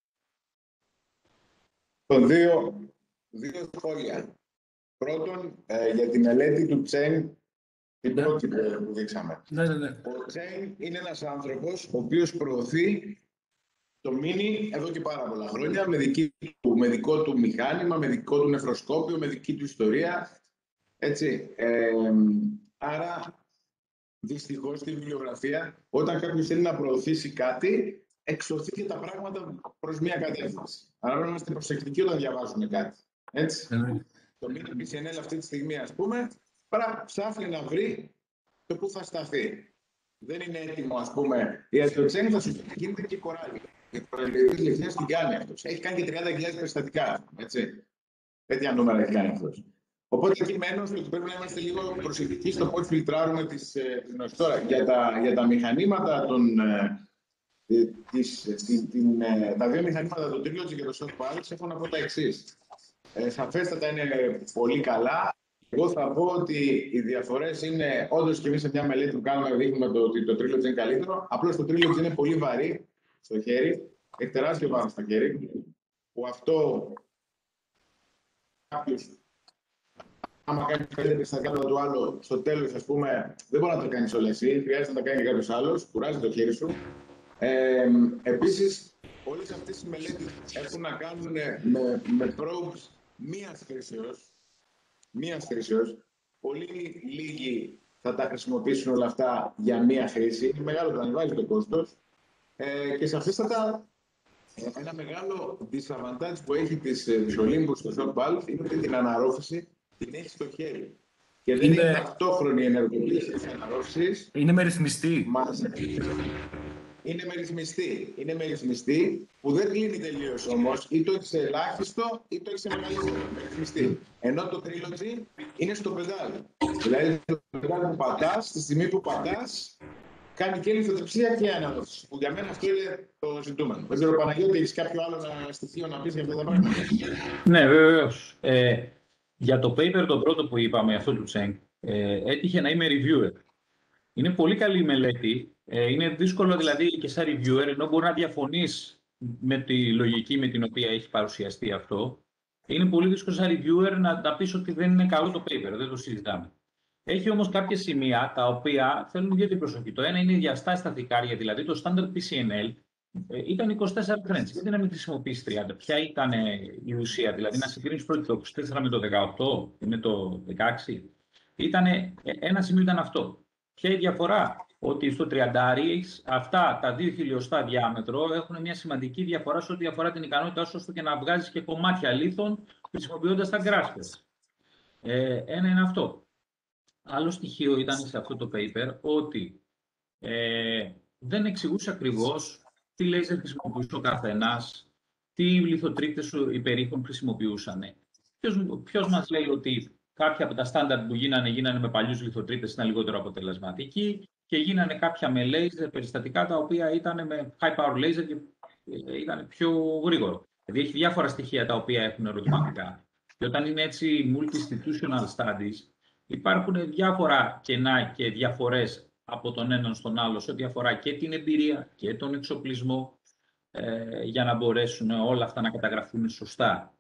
Δύο σχόλια. Πρώτον, για τη μελέτη του Τσέν, την πρώτη που δείξαμε. Ναι. Ο Τσέν είναι ένας άνθρωπος ο οποίος προωθεί το μίνι εδώ και πάρα πολλά χρόνια με δικό του μηχάνημα, με δικό του νεφροσκόπιο, με δική του ιστορία. Έτσι. Άρα, δυστυχώς, στη βιβλιογραφία, όταν κάποιος θέλει να προωθήσει κάτι, εξωθεί και τα πράγματα προς μία κατεύθυνση. Άρα πρέπει να είμαστε προσεκτικοί όταν διαβάζουμε κάτι. Έτσι. Το mini PCNL αυτή τη στιγμή, ας πούμε, ψάχνει να βρει το πού θα σταθεί. Δεν είναι έτοιμο, ας πούμε. Η το Τσέν θα σου πει γίνεται και κοράλι. Η προελπιδική λειτουργία την κάνει αυτός. Έχει κάνει και 30.000 περιστατικά. Έτσι. Τέτοια νούμερα έχει κάνει αυτός. Οπότε εκεί μένω ότι πρέπει να είμαστε λίγο προσεκτικοί στο πώς φιλτράρουμε τις γνώσεις. Τώρα, για τα μηχανήματα τα δύο μηχανήματα, το Trilogy και το Soft Pulse, έχω να πω τα εξής. Σαφέστατα είναι πολύ καλά. Εγώ θα πω ότι οι διαφορές είναι, όντως και εμείς σε μια μελέτη που κάνουμε δείχνουμε ότι το Trilogy είναι καλύτερο. Απλώς το Trilogy είναι πολύ βαρύ στο χέρι, έχει τεράστιο βάρος στο χέρι, που αυτό κάποιος, άμα κάνει 5 στα κάτω του άλλου, στο τέλος, ας πούμε, δεν μπορεί να το κάνεις όλα εσύ, χρειάζεται να τα κάνει κάποιος άλλος, κουράζει το χέρι σου. Επίσης, όλες αυτές οι μελέτες έχουν να κάνουν με probes μίας χρήσεως. Πολύ λίγοι θα τα χρησιμοποιήσουν όλα αυτά για μία χρήση. Είναι μεγάλο το ανεβάζει το κόστος. Και σαφέστατα, ένα μεγάλο disadvantage που έχει της Olympus στο Soft Pulse είναι ότι την αναρρόφηση την έχει στο χέρι. Και δεν είναι ταυτόχρονη η ενεργοποίηση της αναρρόφησης. Είναι με ρυθμιστή. Είναι με ρυθμιστή που δεν κλείνει τελείως όμως. Ή το έχεις ελάχιστο ή το έχεις μεγαλύτερο με ρυθμιστή. Ενώ το Trilogy είναι στο πεδάλι. Δηλαδή το πεδάλι που πατάς, στη στιγμή που πατάς, κάνει και λιθοτρεψία και αναρρόφηση. Που για μένα αυτό είναι το ζητούμενο. Δεν ξέρω, Παναγιώτη, έχεις κάποιο άλλο στοιχείο να πεις για αυτά τα πράγματα? Ναι, βεβαίως. Για το paper το πρώτο που είπαμε, αυτό του Τσέγκ, έτυχε να είμαι reviewer. Είναι πολύ καλή η μελέτη. Είναι δύσκολο δηλαδή και σαν reviewer, ενώ μπορεί να διαφωνείς με τη λογική με την οποία έχει παρουσιαστεί αυτό, είναι πολύ δύσκολο σαν reviewer να πεις ότι δεν είναι καλό το paper, δεν το συζητάμε. Έχει όμως κάποια σημεία τα οποία θέλουν ιδιαίτερη προσοχή. Το ένα είναι η διαστάση στα δικάρια, δηλαδή το standard PCNL ήταν 24 French. Γιατί να μην χρησιμοποιήσει 30? Ποια ήταν η ουσία, δηλαδή να συγκρίνεις πρώτη το 24 με το 18 ή με το 16? Ένα σημείο ήταν αυτό. Ποια η διαφορά? Ότι στο 30 αυτά τα 2 χιλιοστά διάμετρο έχουν μια σημαντική διαφορά σε ό,τι αφορά την ικανότητά σου ώστε και να βγάζεις και κομμάτια λίθων χρησιμοποιώντας τα graspers. Ένα είναι αυτό. Άλλο στοιχείο ήταν σε αυτό το paper ότι δεν εξηγούσε ακριβώς τι λέιζερ χρησιμοποιούσε ο καθένας, τι λιθοτρίκτες υπερήχων χρησιμοποιούσαν. Ποιος μας λέει ότι κάποια από τα στάνταρ που γίνανε με παλιούς λιθοτρίκτες, ήταν λιγότερο αποτελεσματικοί και γίνανε κάποια με laser περιστατικά τα οποία ήταν με high power laser και ήταν πιο γρήγορο. Δηλαδή έχει διάφορα στοιχεία τα οποία έχουν ερωτηματικά. Και όταν είναι έτσι multi-institutional studies, υπάρχουν διάφορα κενά και διαφορές από τον έναν στον άλλο σε ό,τι αφορά και την εμπειρία και τον εξοπλισμό για να μπορέσουν όλα αυτά να καταγραφούν σωστά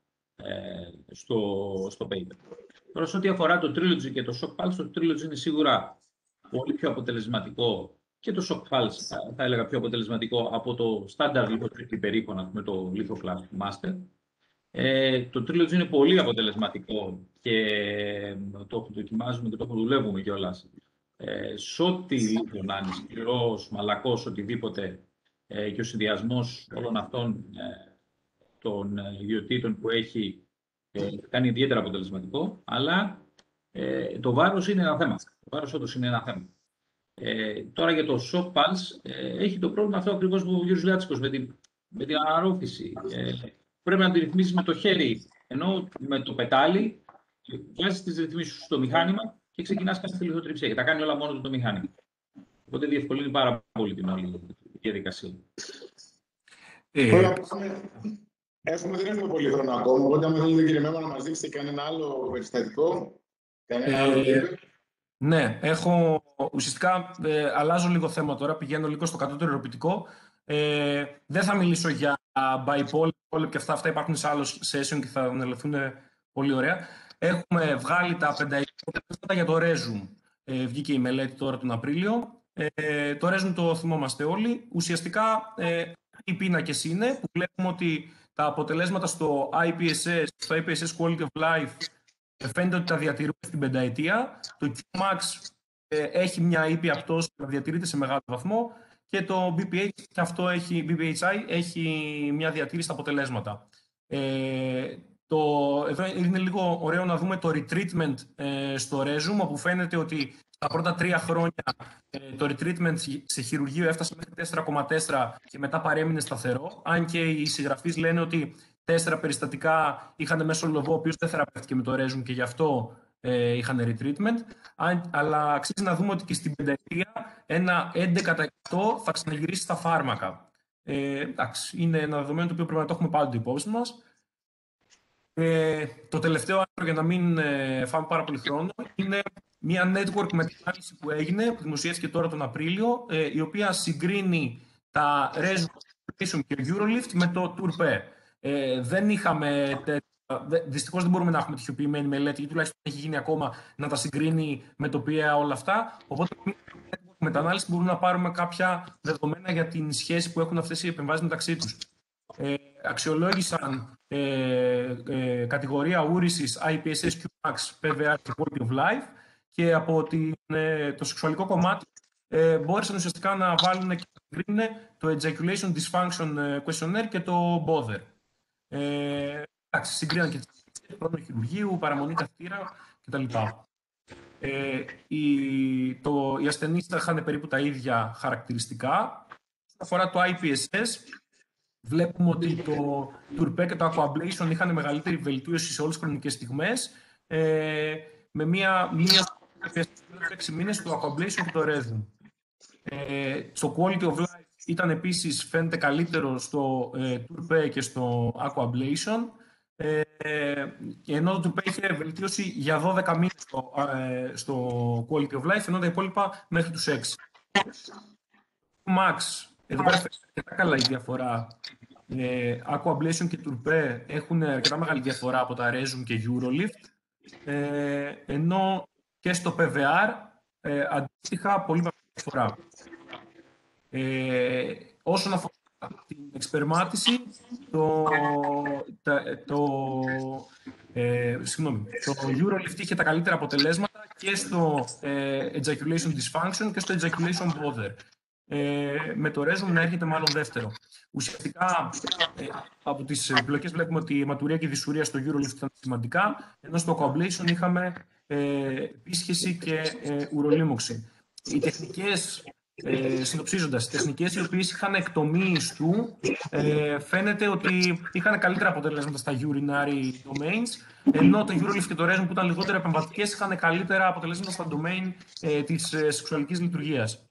στο paper. Τώρα, σε ό,τι αφορά το Trilogy και το Shock Pulse, το Trilogy είναι σίγουρα πολύ πιο αποτελεσματικό και το Shock Pulse θα έλεγα πιο αποτελεσματικό από το standard λιθοτρίχτη περίπου, με το Lithoclast Master. Το Trilogy είναι πολύ αποτελεσματικό και το δοκιμάζουμε και το δουλεύουμε κιόλας. Σε ό,τι λίθο να είναι, σκληρός, μαλακός, οτιδήποτε, και ο συνδυασμός όλων αυτών των ιδιωτήτων που έχει κάνει ιδιαίτερα αποτελεσματικό, αλλά το βάρος είναι ένα θέμα. Το βάρος όντως είναι ένα θέμα. Τώρα για το Shock Pulse έχει το πρόβλημα αυτό ακριβώς που ο κ. Λιάτσικος με την αναρρόφηση. Πρέπει να τη ρυθμίσεις με το χέρι, ενώ με το πετάλι βάζεις τις ρυθμίσεις σου στο μηχάνημα και ξεκινάς κάνει τη λιθοτριψία και τα κάνει όλα μόνο το μηχάνημα. Οπότε διευκολύνει πάρα πολύ την όλη διαδικασία. Δεν έχουμε πολύ χρόνο ακόμα, οπότε αν θέλετε κύριε Μέμα να μας δείξετε κανένα άλλο περιστατικό, Ναι, ουσιαστικά αλλάζω λίγο θέμα τώρα, πηγαίνω λίγο στο κατώτερο ερωπητικό. Δεν θα μιλήσω για bipolar και αυτά υπάρχουν σε άλλο session και θα αναλυθούν πολύ ωραία. Έχουμε βγάλει τα πενταετία για το Resume. Βγήκε η μελέτη τώρα τον Απρίλιο. Το Resume το θυμόμαστε όλοι. Ουσιαστικά οι πίνακες είναι που βλέπουμε ότι τα αποτελέσματα στο IPSS Quality of Life φαίνεται ότι τα διατηρούμε στην πενταετία. Το QMAX έχει μια ήπια πτώση που διατηρείται σε μεγάλο βαθμό και το BPHI έχει μια διατήρηση στα αποτελέσματα. Εδώ είναι λίγο ωραίο να δούμε το retreatment στο Resume, όπου φαίνεται ότι τα πρώτα 3 χρόνια το retreatment σε χειρουργείο έφτασε μέχρι 4,4 και μετά παρέμεινε σταθερό. Αν και οι συγγραφείς λένε ότι 4 περιστατικά είχαν μέσω λοβό, ο οποίος δεν θεραπεύτηκε με το Resume και γι' αυτό είχαν retreatment. Αλλά αξίζει να δούμε ότι και στην πενταετία ένα 11% θα ξαναγυρίσει στα φάρμακα. Εντάξει, είναι ένα δεδομένο το οποίο πρέπει να το έχουμε πάντοτε υπόψη μας. Το τελευταίο άρθρο, για να μην φάμε πάρα πολύ χρόνο, είναι μια network μετανάλυση που έγινε, που δημοσιεύτηκε τώρα τον Απρίλιο, η οποία συγκρίνει τα Resume και Eurolift με το Tourpé. Δεν είχαμε δυστυχώς δεν μπορούμε να έχουμε τυχιοποιημένη μελέτη, ή τουλάχιστον έχει γίνει ακόμα να τα συγκρίνει με το ΠΙΑ όλα αυτά. Οπότε, με μετανάλυση μπορούμε να πάρουμε κάποια δεδομένα για την σχέση που έχουν αυτές οι επεμβάσεις μεταξύ τους. Αξιολόγησαν κατηγορία ούρησης IPSS, QMAX, PVR και Quality of Life, και από το σεξουαλικό κομμάτι μπόρεσαν ουσιαστικά να βάλουν και να συγκρίνουν το Ejaculation Dysfunction Questionnaire και το Bother. Συγκρίναν και τις πρώτο χειρουργείου, παραμονή καυτήρα κτλ. Οι ασθενείς είχαν περίπου τα ίδια χαρακτηριστικά. Όσον αφορά το IPSS, βλέπουμε ότι το Tourpé και το Aquablation είχαν μεγαλύτερη βελτίωση σε όλες τις χρονικές στιγμές, με μία 6 μήνες το Aquablation και το Resume. Στο Quality of Life ήταν επίσης, φαίνεται καλύτερο στο Tourpé και στο Aquablation, ενώ το Tourpé είχε βελτίωση για 12 μήνες στο Quality of Life, ενώ τα υπόλοιπα μέχρι τους 6. Max, εδώ πέρα φαίνεται αρκετά καλά η διαφορά. Aquablation και Tourpé έχουν αρκετά μεγάλη διαφορά από τα Resume και Eurolift, ενώ και στο PVR αντίστοιχα πολύ μεγάλη διαφορά. Όσον αφορά την εξπερμάτιση, το Eurolift είχε τα καλύτερα αποτελέσματα και στο Ejaculation Dysfunction και στο Ejaculation Bother. Με το Resume να έρχεται μάλλον δεύτερο. Ουσιαστικά, από τις επιλογές βλέπουμε ότι η αιματουρία και η δυσουρία στο Eurolift ήταν σημαντικά, ενώ στο Aquablation είχαμε επίσχεση και ουρολίμωξη. Οι τεχνικές, συνοψίζοντας, οι τεχνικές οι οποίες είχαν εκτομή ιστού, φαίνεται ότι είχαν καλύτερα αποτελέσματα στα urinary domains, ενώ το Eurolift και το Resume που ήταν λιγότερο επεμβατικές είχαν καλύτερα αποτελέσματα στα domain της σεξουαλικής λειτουργίας.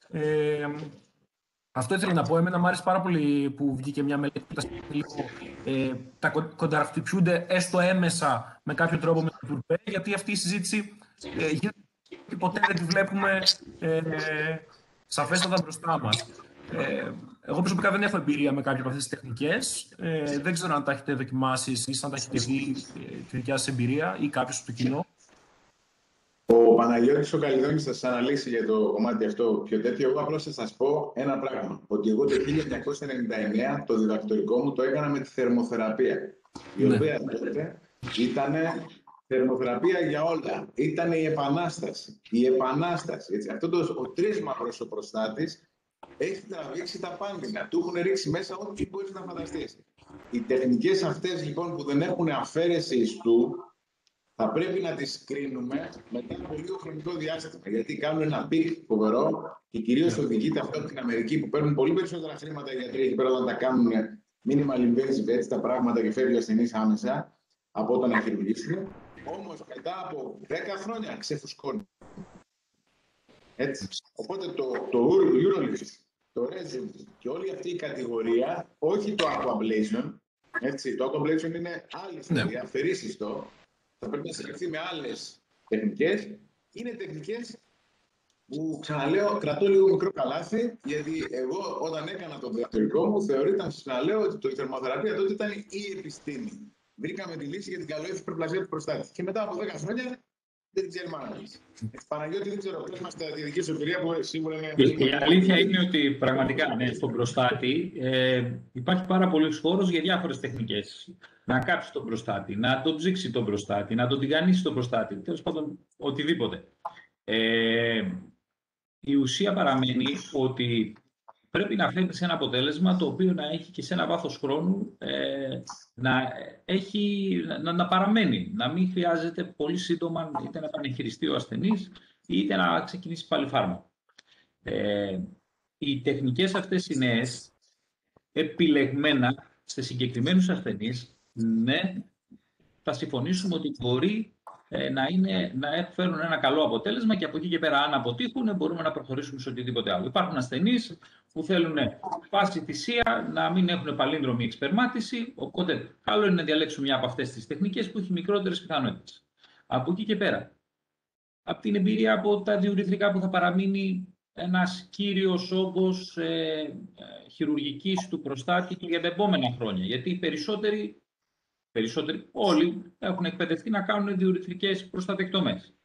Αυτό ήθελα να πω. Εμένα μου άρεσε πάρα πολύ που βγήκε μια μελέτη που τα κονταραχτυπιούνται έστω έμεσα με κάποιο τρόπο με το Tourpé, γιατί αυτή η συζήτηση γίνεται και ποτέ δεν τη βλέπουμε σαφέστατα μπροστά μας. Εγώ προσωπικά δεν έχω εμπειρία με κάποια από αυτές τις τεχνικές. Δεν ξέρω αν τα έχετε δοκιμάσει εσείς, αν τα έχετε δει τη δικιά σας εμπειρία ή κάποιος στο κοινό. Ο Παναγιώτης ο Καλλιδόνης θα σας αναλύσει για το κομμάτι αυτό πιο τέτοιο. Εγώ απλώς θα σας πω ένα πράγμα. Ότι εγώ το 1999 το διδακτορικό μου το έκανα με τη θερμοθεραπεία. Η οποία τότε ήταν θερμοθεραπεία για όλα. Ήταν η επανάσταση. Η επανάσταση. Έτσι. Αυτό ο τρίσμαυρος ο προστάτης έχει τραβήξει τα πάνδυνα. Του έχουν ρίξει μέσα ό,τι μπορείς να φανταστείς. Οι τεχνικές αυτές λοιπόν που δεν έχουν αφαίρεση ιστού, θα πρέπει να τις κρίνουμε μετά από λίγο χρονικό διάστημα. Γιατί κάνουν ένα πικ φοβερό και κυρίως οδηγείται αυτό από την Αμερική που παίρνουν πολύ περισσότερα χρήματα οι γιατροί εκεί πέρα όταν τα κάνουν minimal invasive έτσι τα πράγματα και φεύγει ο ασθενής άμεσα από όταν έχει χειρουργήσει. Όμως μετά από 10 χρόνια ξεφουσκώνει. Έτσι. Οπότε το Eurolift, το Resume και όλη αυτή η κατηγορία, όχι το Aquablation, έτσι, το Aquablation είναι άλλη ιστορία, αφαιρήσεις θα πρέπει να συγκριθεί με άλλες τεχνικές. Είναι τεχνικές που, ξαναλέω, κρατώ λίγο μικρό καλάθι, γιατί εγώ όταν έκανα το διδακτορικό μου θεωρείται, ξαναλέω, ότι η θερμοθεραπεία τότε ήταν η επιστήμη. Βρήκαμε τη λύση για την καλοήθη υπερπλασία του προστάτη. Και μετά από 10 χρόνια δεν την ξέρουμε αν λύση. Παναγιώτη, δεν ξέρω, πες μας τη δική σου εμπειρία που σίγουρα είναι. Η αλήθεια είναι ότι πραγματικά στον προστάτη υπάρχει πάρα πολλής χώρος για διάφορες τεχνικές. Να κάψει τον προστάτη, να τον ψήξει τον προστάτη, να τον τηγανίσει τον προστάτη, τέλος πάντων οτιδήποτε. Η ουσία παραμένει ότι πρέπει να φέρνει σε ένα αποτέλεσμα το οποίο να έχει και σε ένα βάθος χρόνου να παραμένει. Να μην χρειάζεται πολύ σύντομα είτε να επανεχειριστεί ο ασθενής είτε να ξεκινήσει πάλι φάρμακο. Οι τεχνικές αυτές οι νέες επιλεγμένα σε συγκεκριμένους ασθενείς, ναι, θα συμφωνήσουμε ότι μπορεί να φέρουν ένα καλό αποτέλεσμα και από εκεί και πέρα, αν αποτύχουν, μπορούμε να προχωρήσουμε σε οτιδήποτε άλλο. Υπάρχουν ασθενείς που θέλουν πάση θυσία να μην έχουν παλίνδρομη εξπερμάτιση, οπότε καλό είναι να διαλέξουμε μια από αυτές τις τεχνικές που έχει μικρότερες πιθανότητες. Από εκεί και πέρα, από την εμπειρία από τα διουρηθρικά που θα παραμείνει ένας κύριος όγκος χειρουργικής του προστάτη και για τα επόμενα χρόνια, γιατί οι περισσότεροι όλοι έχουν εκπαιδευτεί να κάνουν διουρηθρικές προστατεκτομές.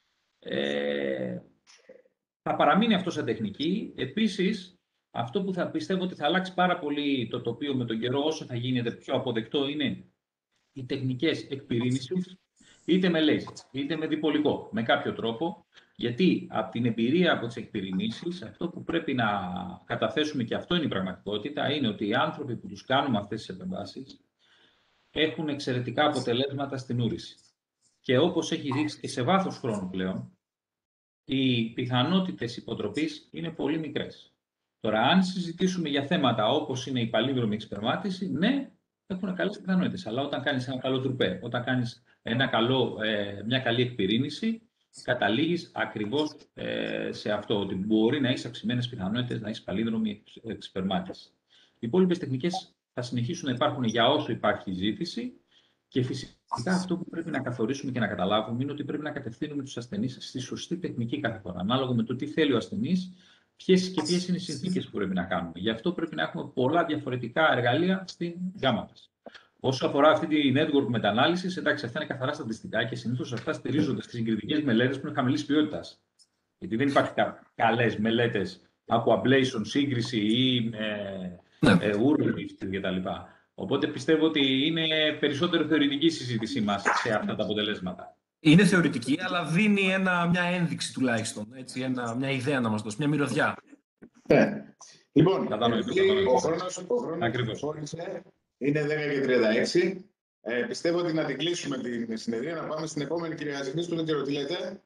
Θα παραμείνει αυτό σαν τεχνική. Επίσης, αυτό που θα πιστεύω ότι θα αλλάξει πάρα πολύ το τοπίο με τον καιρό, όσο θα γίνεται πιο αποδεκτό, είναι οι τεχνικές εκπυρήνησης, είτε με λέιζερ, είτε με διπολικό, με κάποιο τρόπο, γιατί από την εμπειρία από τις εκπυρηνήσεις, αυτό που πρέπει να καταθέσουμε, και αυτό είναι η πραγματικότητα, είναι ότι οι άνθρωποι που τους κάνουμε αυτές τις επεμβάσεις έχουν εξαιρετικά αποτελέσματα στην ούρηση. Και όπως έχει δείξει και σε βάθος χρόνου πλέον, οι πιθανότητες υποτροπής είναι πολύ μικρές. Τώρα, αν συζητήσουμε για θέματα όπως είναι η παλίνδρομη εξπερμάτιση, ναι, έχουν καλές πιθανότητες. Αλλά όταν κάνεις ένα καλό τρουπέ, όταν κάνεις μια καλή εκπυρήνηση, καταλήγεις ακριβώς σε αυτό, ότι μπορεί να έχεις αυξημένες πιθανότητες να έχεις παλίνδρομη εξπερμάτιση. Οι υπόλοιπες τεχνικές θα συνεχίσουν να υπάρχουν για όσο υπάρχει ζήτηση και φυσικά αυτό που πρέπει να καθορίσουμε και να καταλάβουμε είναι ότι πρέπει να κατευθύνουμε τους ασθενείς στη σωστή τεχνική κάθε φορά, ανάλογα με το τι θέλει ο ασθενής, ποιες είναι οι συνθήκες που πρέπει να κάνουμε. Γι' αυτό πρέπει να έχουμε πολλά διαφορετικά εργαλεία στην γάμα μας. Όσο αφορά αυτή τη network μετανάλυση, εντάξει, αυτά είναι καθαρά στατιστικά και συνήθως αυτά στηρίζονται στις συγκριτικές μελέτες που είναι χαμηλής ποιότητας. Γιατί δεν υπάρχουν καλές μελέτες από ablation, σύγκριση ή urology κτλ. Οπότε πιστεύω ότι είναι περισσότερο θεωρητική η συζήτησή μας σε αυτά τα αποτελέσματα. Είναι θεωρητική, αλλά δίνει μια ένδειξη τουλάχιστον. Έτσι, μια ιδέα να μας δώσει, μια μυρωδιά. Λοιπόν, Κατανοητό. ο χρόνος είναι 10:36. Πιστεύω ότι να την κλείσουμε την συνεδρία, να πάμε στην επόμενη, κυρία Ζημίσκου. Δεν ξέρω τι λέτε.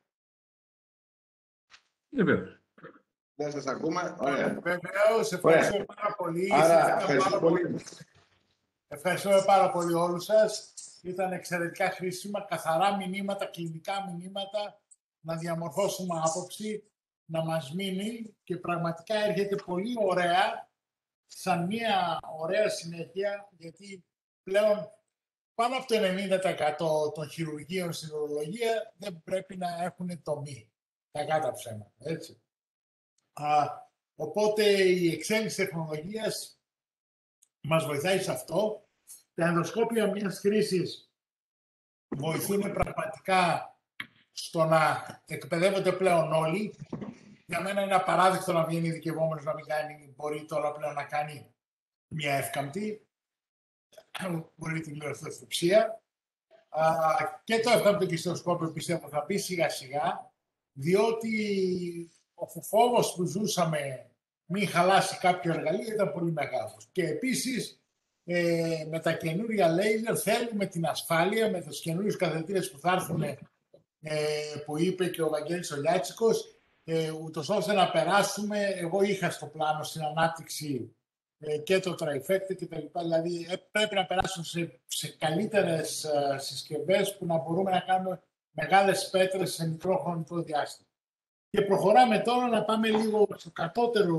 Βεβαίως. Δεν σας ακούμε. Ωραία. Βεβαίως, ευχαριστώ πάρα πολύ. Άρα, ευχαριστώ πολύ. Ευχαριστούμε πάρα πολύ όλους σας. Ήταν εξαιρετικά χρήσιμα, καθαρά μηνύματα, κλινικά μηνύματα, να διαμορφώσουμε άποψη, να μας μείνει και πραγματικά έρχεται πολύ ωραία, σαν μια ωραία συνέχεια, γιατί πλέον πάνω από το 90% των χειρουργείων στην ουρολογία δεν πρέπει να έχουν τομή, κακά τα ψέματα, έτσι. Οπότε η εξέλιξη τεχνολογίας μας βοηθάει σε αυτό. Τα ενδοσκόπια μιας χρήσης βοηθούν πραγματικά στο να εκπαιδεύονται πλέον όλοι. Για μένα είναι απαράδεκτο να βγαίνει ειδικευόμενος να μην κάνει, μπορεί τώρα πλέον να κάνει μια εύκαμπτη, μπορεί την λιοθοσκοπία. Και το εύκαμπτο κυστοσκόπιο πιστεύω θα πει σιγά σιγά, διότι ο φόβος που ζούσαμε μην χαλάσει κάποιο εργαλείο ήταν πολύ μεγάλος. Και επίσης με τα καινούρια λέιζερ θέλουμε την ασφάλεια, με τους καινούριους καθετήρες που θα έρθουν, που είπε και ο Βαγγέλης ο Λιάτσικος, ούτως ώστε να περάσουμε, εγώ είχα στο πλάνο στην ανάπτυξη και το trifecta και τα λοιπά, δηλαδή πρέπει να περάσουμε σε καλύτερες συσκευές που να μπορούμε να κάνουμε μεγάλες πέτρες σε μικρό χρονικό διάστημα. Και προχωράμε τώρα να πάμε λίγο στο κατώτερο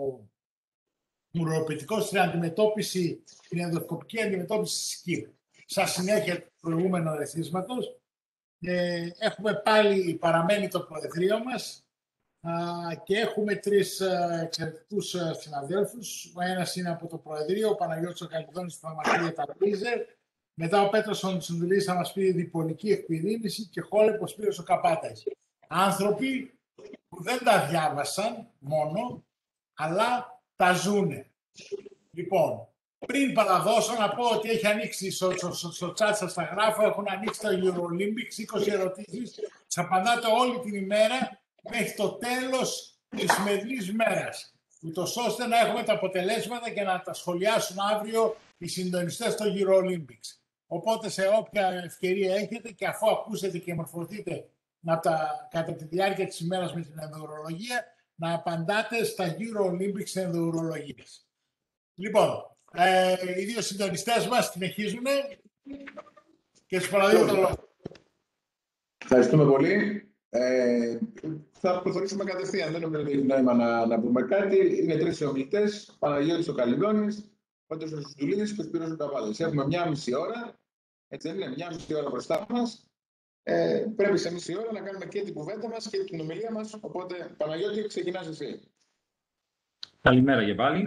ουρολογικό στην αντιμετώπιση, την ενδοσκοπική αντιμετώπιση της ΚΙΠ. Σαν συνέχεια του προηγούμενου ερεθίσματος, έχουμε πάλι παραμένει το Προεδρείο μας και έχουμε τρεις εξαιρετικούς συναδέλφους. Ο ένας είναι από το Προεδρείο, ο Παναγιώτης ο Καλυδόνης που θα μας πει για τα Λίζερ. Μετά ο Πέτρος ο Ντσουνδουλής θα μας πει διπολική εκπυρήνηση και Χόλεπος Σπύρος ο Καπάτας. Άνθρωποι που δεν τα διάβασαν μόνο, αλλά τα ζούνε. Λοιπόν, πριν παραδώσω να πω ότι έχει ανοίξει στο chat σας τα γράφω, έχουν ανοίξει τα EuroOlympics, 20 ερωτήσεις, σας απαντάτε όλη την ημέρα μέχρι το τέλος της σημερινής μέρας, ούτως ώστε να έχουμε τα αποτελέσματα και να τα σχολιάσουν αύριο οι συντονιστές στο EuroOlympics. Οπότε σε όποια ευκαιρία έχετε και αφού ακούσετε και μορφωθείτε κατά τη διάρκεια της ημέρας με την ενδοουρολογία, να απαντάτε στα EuroOlympics ενδοουρολογίας. Λοιπόν, Οι δύο συντονιστές μας συνεχίζουν και σας παραδείγω το λόγο. Ευχαριστούμε πολύ. Θα προχωρήσουμε κατευθείαν. Δεν νομίζω ότι έχει νόημα να πούμε κάτι. Είναι τρεις ομιλητές. Παναγιώτης ο Καλλιδόνης, Πέτρος ο Σουστουλίδης και ο Σπύρος ο Καβάλης. Έχουμε 1,5 ώρα. Έτσι δεν είναι, 1,5 ώρα μπροστά μας. Πρέπει σε μισή ώρα να κάνουμε και την κουβέντα μας και την ομιλία μας. Οπότε, Παναγιώτη, ξεκινάς εσύ. Καλημέρα και πάλι.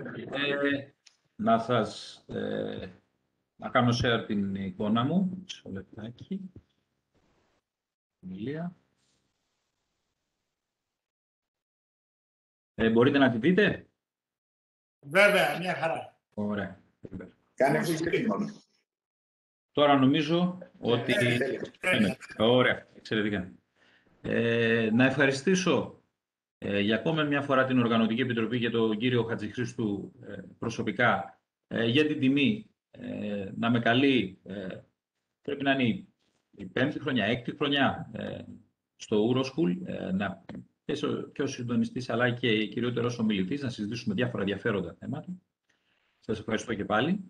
Να κάνω share την εικόνα μου. Μισό λεπτάκι. Ομιλία. Μπορείτε να τη δείτε? Βέβαια, μια χαρά. Ωραία. Κάνε αυτό και μόνο. Τώρα νομίζω ότι... Ωραία, εξαιρετικά. Να ευχαριστήσω για ακόμα μια φορά την Οργανωτική Επιτροπή και τον κύριο Χατζηχρήστου προσωπικά για την τιμή να με καλεί, πρέπει να είναι η 5η χρονιά, 6η χρονιά στο Euroschool, και ως συντονιστής αλλά και κυριότερος ομιλητής να συζητήσουμε διάφορα ενδιαφέροντα θέματα. Σας ευχαριστώ και πάλι.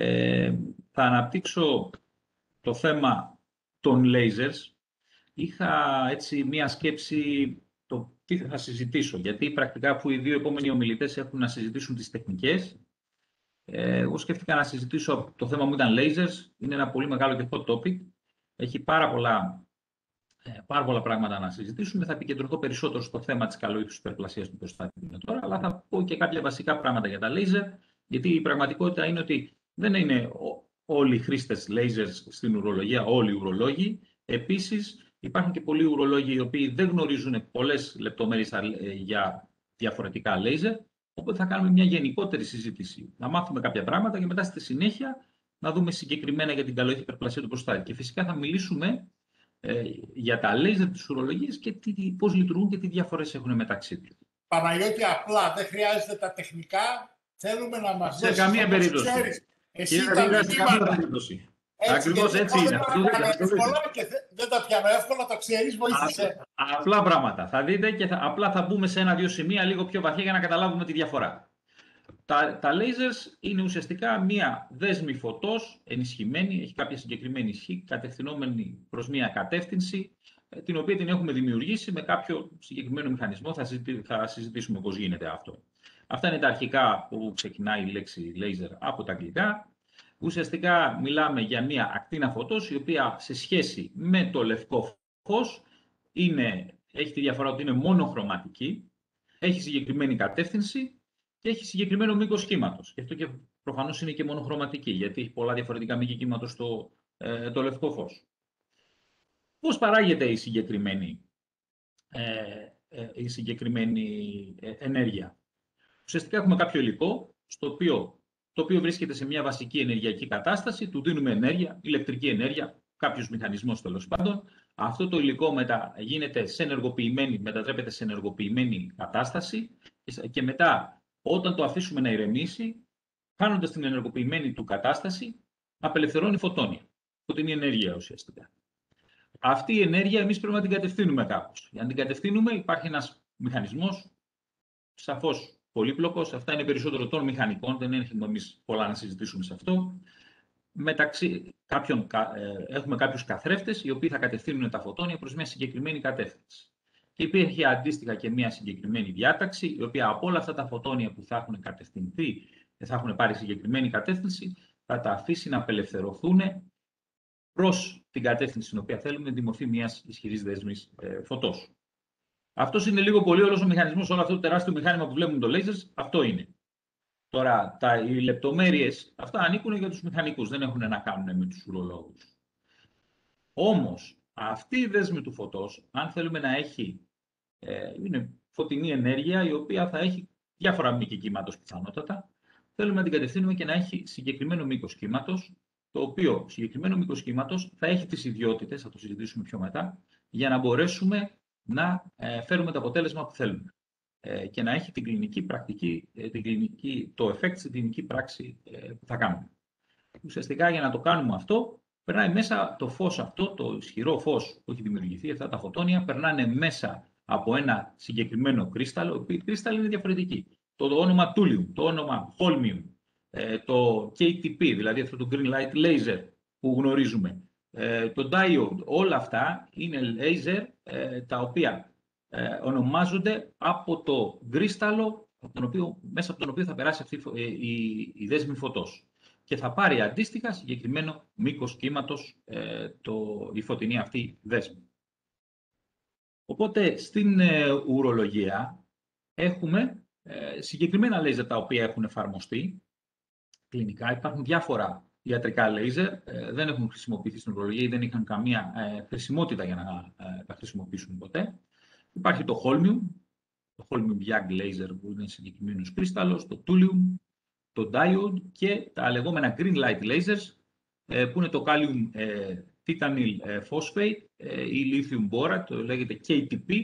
Θα αναπτύξω το θέμα των lasers. Είχα έτσι μία σκέψη το τι θα συζητήσω, γιατί πρακτικά που οι δύο επόμενοι ομιλητές έχουν να συζητήσουν τις τεχνικές, εγώ σκέφτηκα να συζητήσω, το θέμα μου ήταν lasers, είναι ένα πολύ μεγάλο και hot topic, έχει πάρα πολλά πράγματα να συζητήσουμε, θα επικεντρωθώ περισσότερο στο θέμα της καλοήθους υπερπλασίας του προστάτη τώρα, αλλά θα πω και κάποια βασικά πράγματα για τα laser, γιατί η πραγματικότητα είναι ότι δεν είναι όλοι οι χρήστες lasers στην ουρολογία, όλοι οι ουρολόγοι. Επίσης, υπάρχουν και πολλοί ουρολόγοι οι οποίοι δεν γνωρίζουν πολλές λεπτομέρειες για διαφορετικά laser, οπότε θα κάνουμε μια γενικότερη συζήτηση. Να μάθουμε κάποια πράγματα και μετά στη συνέχεια να δούμε συγκεκριμένα για την καλοήθη υπερπλασία του προστάτη. Και φυσικά θα μιλήσουμε για τα laser της ουρολογίας και πώς λειτουργούν και τι διαφορές έχουν μεταξύ τους. Παναγιώτη, απλά δεν χρειάζεται τα τεχνικά. Θέλουμε να μας δώσεις. Σε καμία περίπτωση. Εσύ τα μηνύματα. Ακριβώς έτσι είναι. Δεν τα πιάνω εύκολα, τα ξέρεις, βοήθησε. Απλά πράγματα. Θα δείτε και απλά θα μπούμε σε ένα-δύο σημεία λίγο πιο βαθιά για να καταλάβουμε τη διαφορά. Τα lasers είναι ουσιαστικά μία δέσμη φωτός ενισχυμένη, έχει κάποια συγκεκριμένη ισχύ, κατευθυνόμενη προς μία κατεύθυνση, την οποία την έχουμε δημιουργήσει με κάποιο συγκεκριμένο μηχανισμό. Θα συζητήσουμε πώς γίνεται αυτό. Αυτά είναι τα αρχικά που ξεκινάει η λέξη laser από τα αγγλικά. Ουσιαστικά μιλάμε για μία ακτίνα φωτός, η οποία σε σχέση με το λευκό φως έχει τη διαφορά ότι είναι μονοχρωματική, έχει συγκεκριμένη κατεύθυνση και έχει συγκεκριμένο μήκος κύματος. Γι' αυτό και προφανώς είναι και μονοχρωματική, γιατί έχει πολλά διαφορετικά μήκη κύματος το λευκό φως. Πώς παράγεται η συγκεκριμένη ενέργεια? Ουσιαστικά έχουμε κάποιο υλικό, το οποίο βρίσκεται σε μια βασική ενεργειακή κατάσταση, του δίνουμε ενέργεια, ηλεκτρική ενέργεια, κάποιος μηχανισμός τέλος πάντων. Αυτό το υλικό μετατρέπεται σε ενεργοποιημένη κατάσταση και μετά, όταν το αφήσουμε να ηρεμήσει, χάνοντας την ενεργοποιημένη του κατάσταση, απελευθερώνει φωτόνια. Αυτό είναι η ενέργεια ουσιαστικά. Αυτή η ενέργεια εμείς πρέπει να την κατευθύνουμε κάπως. Για να την κατευθύνουμε υπάρχει ένας μηχανισμός, σαφώς πολύπλοκος. Αυτά είναι περισσότερο των μηχανικών, δεν έχουμε εμείς πολλά να συζητήσουμε σε αυτό. Έχουμε κάποιους καθρέφτες οι οποίοι θα κατευθύνουν τα φωτόνια προς μια συγκεκριμένη κατεύθυνση. Και υπήρχε αντίστοιχα και μια συγκεκριμένη διάταξη, η οποία από όλα αυτά τα φωτόνια που θα έχουν κατευθυνθεί και θα έχουν πάρει συγκεκριμένη κατεύθυνση, θα τα αφήσει να απελευθερωθούν προς την κατεύθυνση στην οποία θέλουμε, τη μορφή μιας ισχυρής δέσμης φωτός. Αυτός είναι λίγο πολύ όλος ο μηχανισμός, όλο αυτό το τεράστιο μηχάνημα που βλέπουμε το lasers, αυτό είναι. Τώρα, οι λεπτομέρειες, αυτά ανήκουν για τους μηχανικούς, δεν έχουν να κάνουν με τους ουρολόγους. Όμως, αυτή η δέσμη του φωτός, αν θέλουμε να έχει, είναι φωτεινή ενέργεια, η οποία θα έχει διάφορα μήκη κύματος πιθανότατα, θέλουμε να την κατευθύνουμε και να έχει συγκεκριμένο μήκος κύματος, το οποίο συγκεκριμένο μήκος κύματος θα έχει τις ιδιότητες, θα το συζητήσουμε πιο μετά, για να μπορέσουμε να φέρουμε το αποτέλεσμα που θέλουμε και να έχει την κλινική πρακτική, το effect στην κλινική πράξη που θα κάνουμε. Ουσιαστικά για να το κάνουμε αυτό, περνάει μέσα το φως αυτό, το ισχυρό φως που έχει δημιουργηθεί, αυτά τα φωτόνια, περνάνε μέσα από ένα συγκεκριμένο κρίσταλο, οι κρίσταλλοι είναι διαφορετικοί. Το όνομα τούλιουμ, το όνομα χόλμιουμ, το KTP, δηλαδή αυτό το Green Light Laser που γνωρίζουμε, το Diode, όλα αυτά είναι laser τα οποία ονομάζονται από το κρίσταλο μέσα από τον οποίο θα περάσει αυτή η δέσμη φωτός και θα πάρει αντίστοιχα συγκεκριμένο μήκος κύματος η φωτεινή αυτή δέσμη. Οπότε στην ουρολογία έχουμε συγκεκριμένα λέιζερ τα οποία έχουν εφαρμοστεί κλινικά. Υπάρχουν διάφορα ιατρικά λέιζερ, δεν έχουν χρησιμοποιηθεί στην ουρολογία ή δεν είχαν καμία χρησιμότητα για να τα χρησιμοποιήσουν ποτέ. Υπάρχει το Holmium, το Holmium Young Laser που είναι συγκεκριμένος κρίσταλλος, το Thulium, το Diode και τα λεγόμενα Green Light Lasers που είναι το Gallium Titanyl Phosphate ή Lithium Borax, το λέγεται KTP,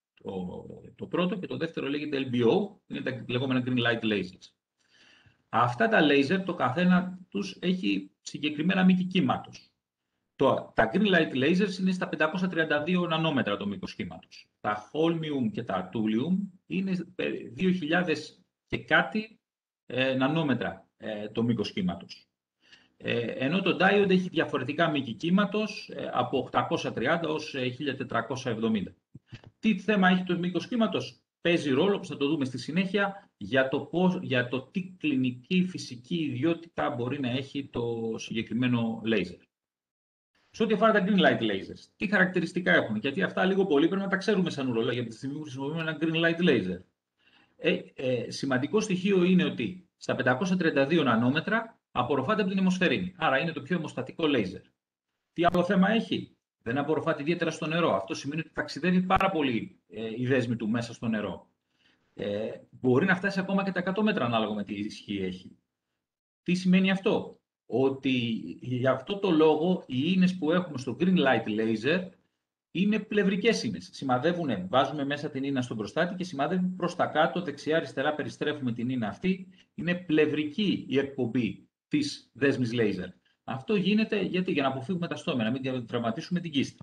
το πρώτο, και το δεύτερο λέγεται LBO, που είναι τα λεγόμενα Green Light Lasers. Αυτά τα laser, το καθένα τους έχει συγκεκριμένα μήκη κύματος. Τα Green Light Lasers είναι στα 532 νανόμετρα το μήκος κύματος. Τα Holmium και τα Thulium είναι 2.000 και κάτι νανόμετρα το μήκος κύματος. Ενώ το Diode έχει διαφορετικά μήκη κύματος από 830 ως 1470. Τι θέμα έχει το μήκος κύματος? Παίζει ρόλο, όπως θα το δούμε στη συνέχεια, για το τι κλινική φυσική ιδιότητα μπορεί να έχει το συγκεκριμένο laser. Σε ό,τι αφορά τα Green Light Lasers, τι χαρακτηριστικά έχουν? Γιατί αυτά λίγο πολύ πρέπει να τα ξέρουμε σαν ουρολόγια από τη στιγμή που χρησιμοποιούμε ένα Green Light Laser. Σημαντικό στοιχείο είναι ότι στα 532 νανόμετρα απορροφάται από την αιμοσφαιρίνη. Άρα είναι το πιο αιμοστατικό laser. Τι άλλο θέμα έχει? Δεν απορροφάται ιδιαίτερα στο νερό. Αυτό σημαίνει ότι ταξιδεύει πάρα πολύ η δέσμη του μέσα στο νερό. Μπορεί να φτάσει ακόμα και τα 100 μέτρα ανάλογα με τι ισχύ έχει. Τι σημαίνει αυτό? Ότι για αυτό το λόγο οι ίνες που έχουμε στο Green Light Laser είναι πλευρικές ίνες. Σημαδεύουν, βάζουμε μέσα την ίνα στον προστάτη και σημαδεύουν προς τα κάτω, δεξιά-αριστερά περιστρέφουμε την ίνα αυτή. Είναι πλευρική η εκπομπή της δέσμης laser. Αυτό γίνεται για να αποφύγουμε τα στόμια, να μην τραυματίσουμε την κίστη.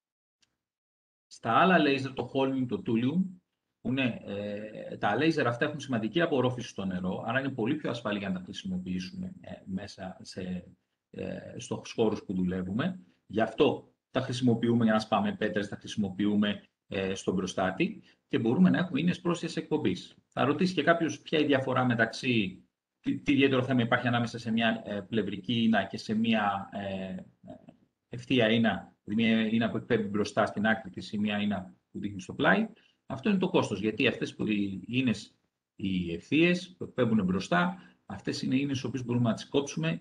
Στα άλλα laser, το Holmium, το Thulium, τα laser αυτά έχουν σημαντική απορρόφηση στο νερό, άρα είναι πολύ πιο ασφαλή για να τα χρησιμοποιήσουμε μέσα στους χώρους που δουλεύουμε. Γι' αυτό τα χρησιμοποιούμε για να σπάμε πέτρες, τα χρησιμοποιούμε στον προστάτη και μπορούμε να έχουμε ίνες πρόσθετης εκπομπής. Θα ρωτήσει και κάποιος ποια είναι η διαφορά μεταξύ, τι ιδιαίτερο θέμα υπάρχει ανάμεσα σε μια πλευρική ίνα και σε μια ευθεία ίνα, μια ίνα που εκπέμπει μπροστά στην άκρη της ή μια ίνα που δείχνει στο πλάι. Αυτό είναι το κόστος, γιατί αυτές που οι ίνες, οι ευθείες που εκπέμπουν μπροστά, αυτές είναι ίνες τις οποίες μπορούμε να τις κόψουμε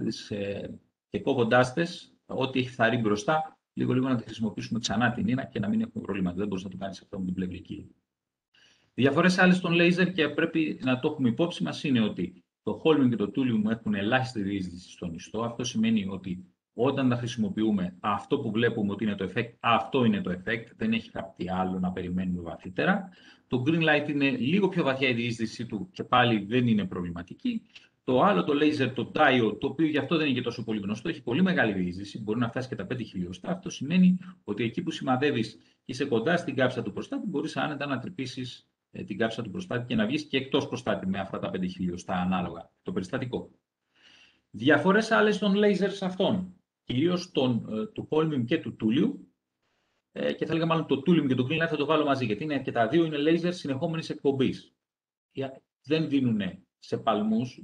και κόβοντάς τες, ό,τι έχει θαρρεί μπροστά, λίγο να τη χρησιμοποιήσουμε ξανά την ίνα και να μην έχουμε προβλήματα. Δεν μπορείς να το κάνεις αυτό με την πλευρική. Διαφορές άλλες των laser και πρέπει να το έχουμε υπόψη μας είναι ότι το Holmium και το Thulium έχουν ελάχιστη διείσδυση στον ιστό. Αυτό σημαίνει ότι όταν τα χρησιμοποιούμε, αυτό που βλέπουμε ότι είναι το effect, αυτό είναι το effect, δεν έχει κάτι άλλο να περιμένουμε βαθύτερα. Το Green Light είναι λίγο πιο βαθιά η διείσδυσή του και πάλι δεν είναι προβληματική. Το άλλο, το laser, το Diode, το οποίο γι' αυτό δεν είναι και τόσο πολύ γνωστό, έχει πολύ μεγάλη διείσδυση, μπορεί να φτάσει και τα 5 χιλιοστά. Αυτό σημαίνει ότι εκεί που σημαδεύεις και είσαι κοντά στην κάψα του προστάτη, μπορείς άνετα να τρυπήσεις την κάψα του προστάτη και να βγεις και εκτός προστάτη με αυτά τα 5 χιλιοστά ανάλογα, το περιστατικό. Διαφορές άλλες των lasers αυτών, κυρίως του Holmium και του Thulium, και θα λέγαμε μάλλον το Thulium και το Green Light θα το βάλω μαζί, γιατί και τα δύο είναι laser συνεχόμενης εκπομπής. Δεν δίνουν σε παλμούς,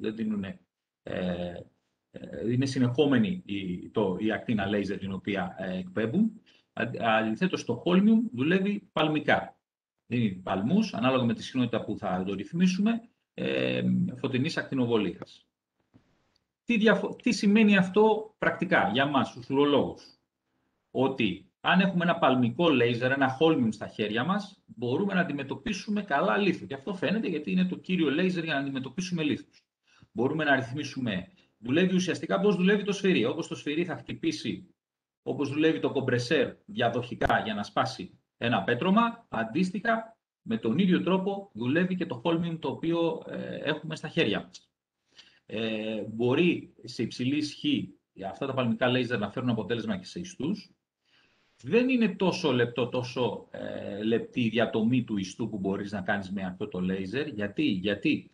είναι συνεχόμενη η ακτίνα laser την οποία εκπέμπουν. Αντιθέτως, το Holmium δουλεύει παλμικά. Δίνει παλμούς, ανάλογα με τη συχνότητα που θα το ρυθμίσουμε, φωτεινής ακτινοβολίας. Τι σημαίνει αυτό πρακτικά για μας, τους ουρολόγους? Ότι αν έχουμε ένα παλμικό laser, ένα Holmium στα χέρια μας, μπορούμε να αντιμετωπίσουμε καλά λίθο. Και αυτό φαίνεται γιατί είναι το κύριο laser για να αντιμετωπίσουμε λίθους. Μπορούμε να ρυθμίσουμε. Δουλεύει ουσιαστικά πώς δουλεύει το σφυρί. Όπως το σφυρί θα χτυπήσει, όπως δουλεύει το κομπρεσέρ διαδοχικά για να σπάσει ένα πέτρωμα, αντίστοιχα με τον ίδιο τρόπο δουλεύει και το Holmium το οποίο έχουμε στα χέρια μας. Μπορεί σε υψηλή ισχύ αυτά τα παλμικά laser να φέρουν αποτέλεσμα και σε ιστούς. Δεν είναι τόσο λεπτό, τόσο λεπτή η διατομή του ιστού που μπορείς να κάνεις με αυτό το laser. Γιατί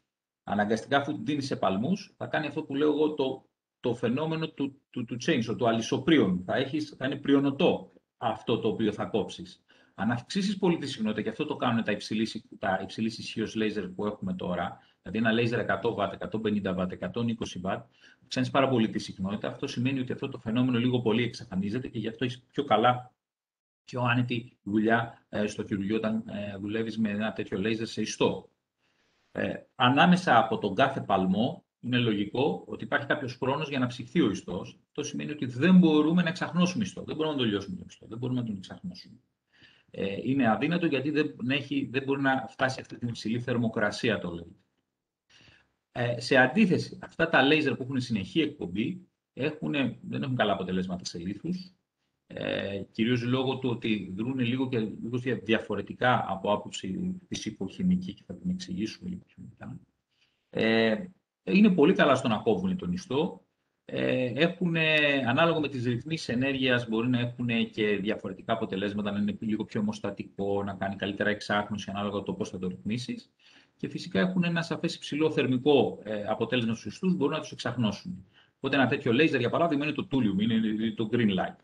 Αναγκαστικά, αφού την δίνει σε παλμούς, θα κάνει αυτό που λέω εγώ το φαινόμενο του chainsaw, του αλυσοπρίων. Θα είναι πριονωτό αυτό το οποίο θα κόψεις. Αν αυξήσεις πολύ τη συχνότητα, και αυτό το κάνουν τα υψηλής ισχύως λέιζερ που έχουμε τώρα, δηλαδή ένα λέιζερ 100W, 150W, 120W, αυξάνεις πάρα πολύ τη συχνότητα. Αυτό σημαίνει ότι αυτό το φαινόμενο λίγο πολύ εξαφανίζεται και γι' αυτό έχεις πιο καλά, πιο άνετη δουλειά στο χειρουργείο όταν δουλεύεις με ένα τέτοιο λέιζερ σε ιστό. Ανάμεσα από τον κάθε παλμό είναι λογικό ότι υπάρχει κάποιος χρόνος για να ψυχθεί ο ιστός. Αυτό σημαίνει ότι δεν μπορούμε να εξαχνώσουμε ιστό. Δεν μπορούμε να τον λιώσουμε τον ιστό. Δεν μπορούμε να τον εξαχνώσουμε. Είναι αδύνατο γιατί δεν μπορεί να φτάσει αυτή την υψηλή θερμοκρασία το λέιζερ. Σε αντίθεση, αυτά τα λέιζερ που έχουν συνεχή εκπομπή δεν έχουν καλά αποτελέσματα σε λίθους. Κυρίως λόγω του ότι δρούν λίγο διαφορετικά από άποψη φυσικοχημική και θα την εξηγήσουμε λίγο πιο μετά. Είναι πολύ καλά στο να κόβουν τον ιστό. Ανάλογα με τις ρυθμίσεις ενέργειας μπορεί να έχουν και διαφορετικά αποτελέσματα, να είναι λίγο πιο ομοστατικό, να κάνει καλύτερα εξάχνωση ανάλογα το πώς θα το ρυθμίσεις. Και φυσικά έχουν ένα σαφές υψηλό θερμικό αποτέλεσμα στους ιστούς, μπορούν να τους εξαχνώσουν. Οπότε ένα τέτοιο λέιζερ, για παράδειγμα, είναι το Thulium, είναι το Green Light.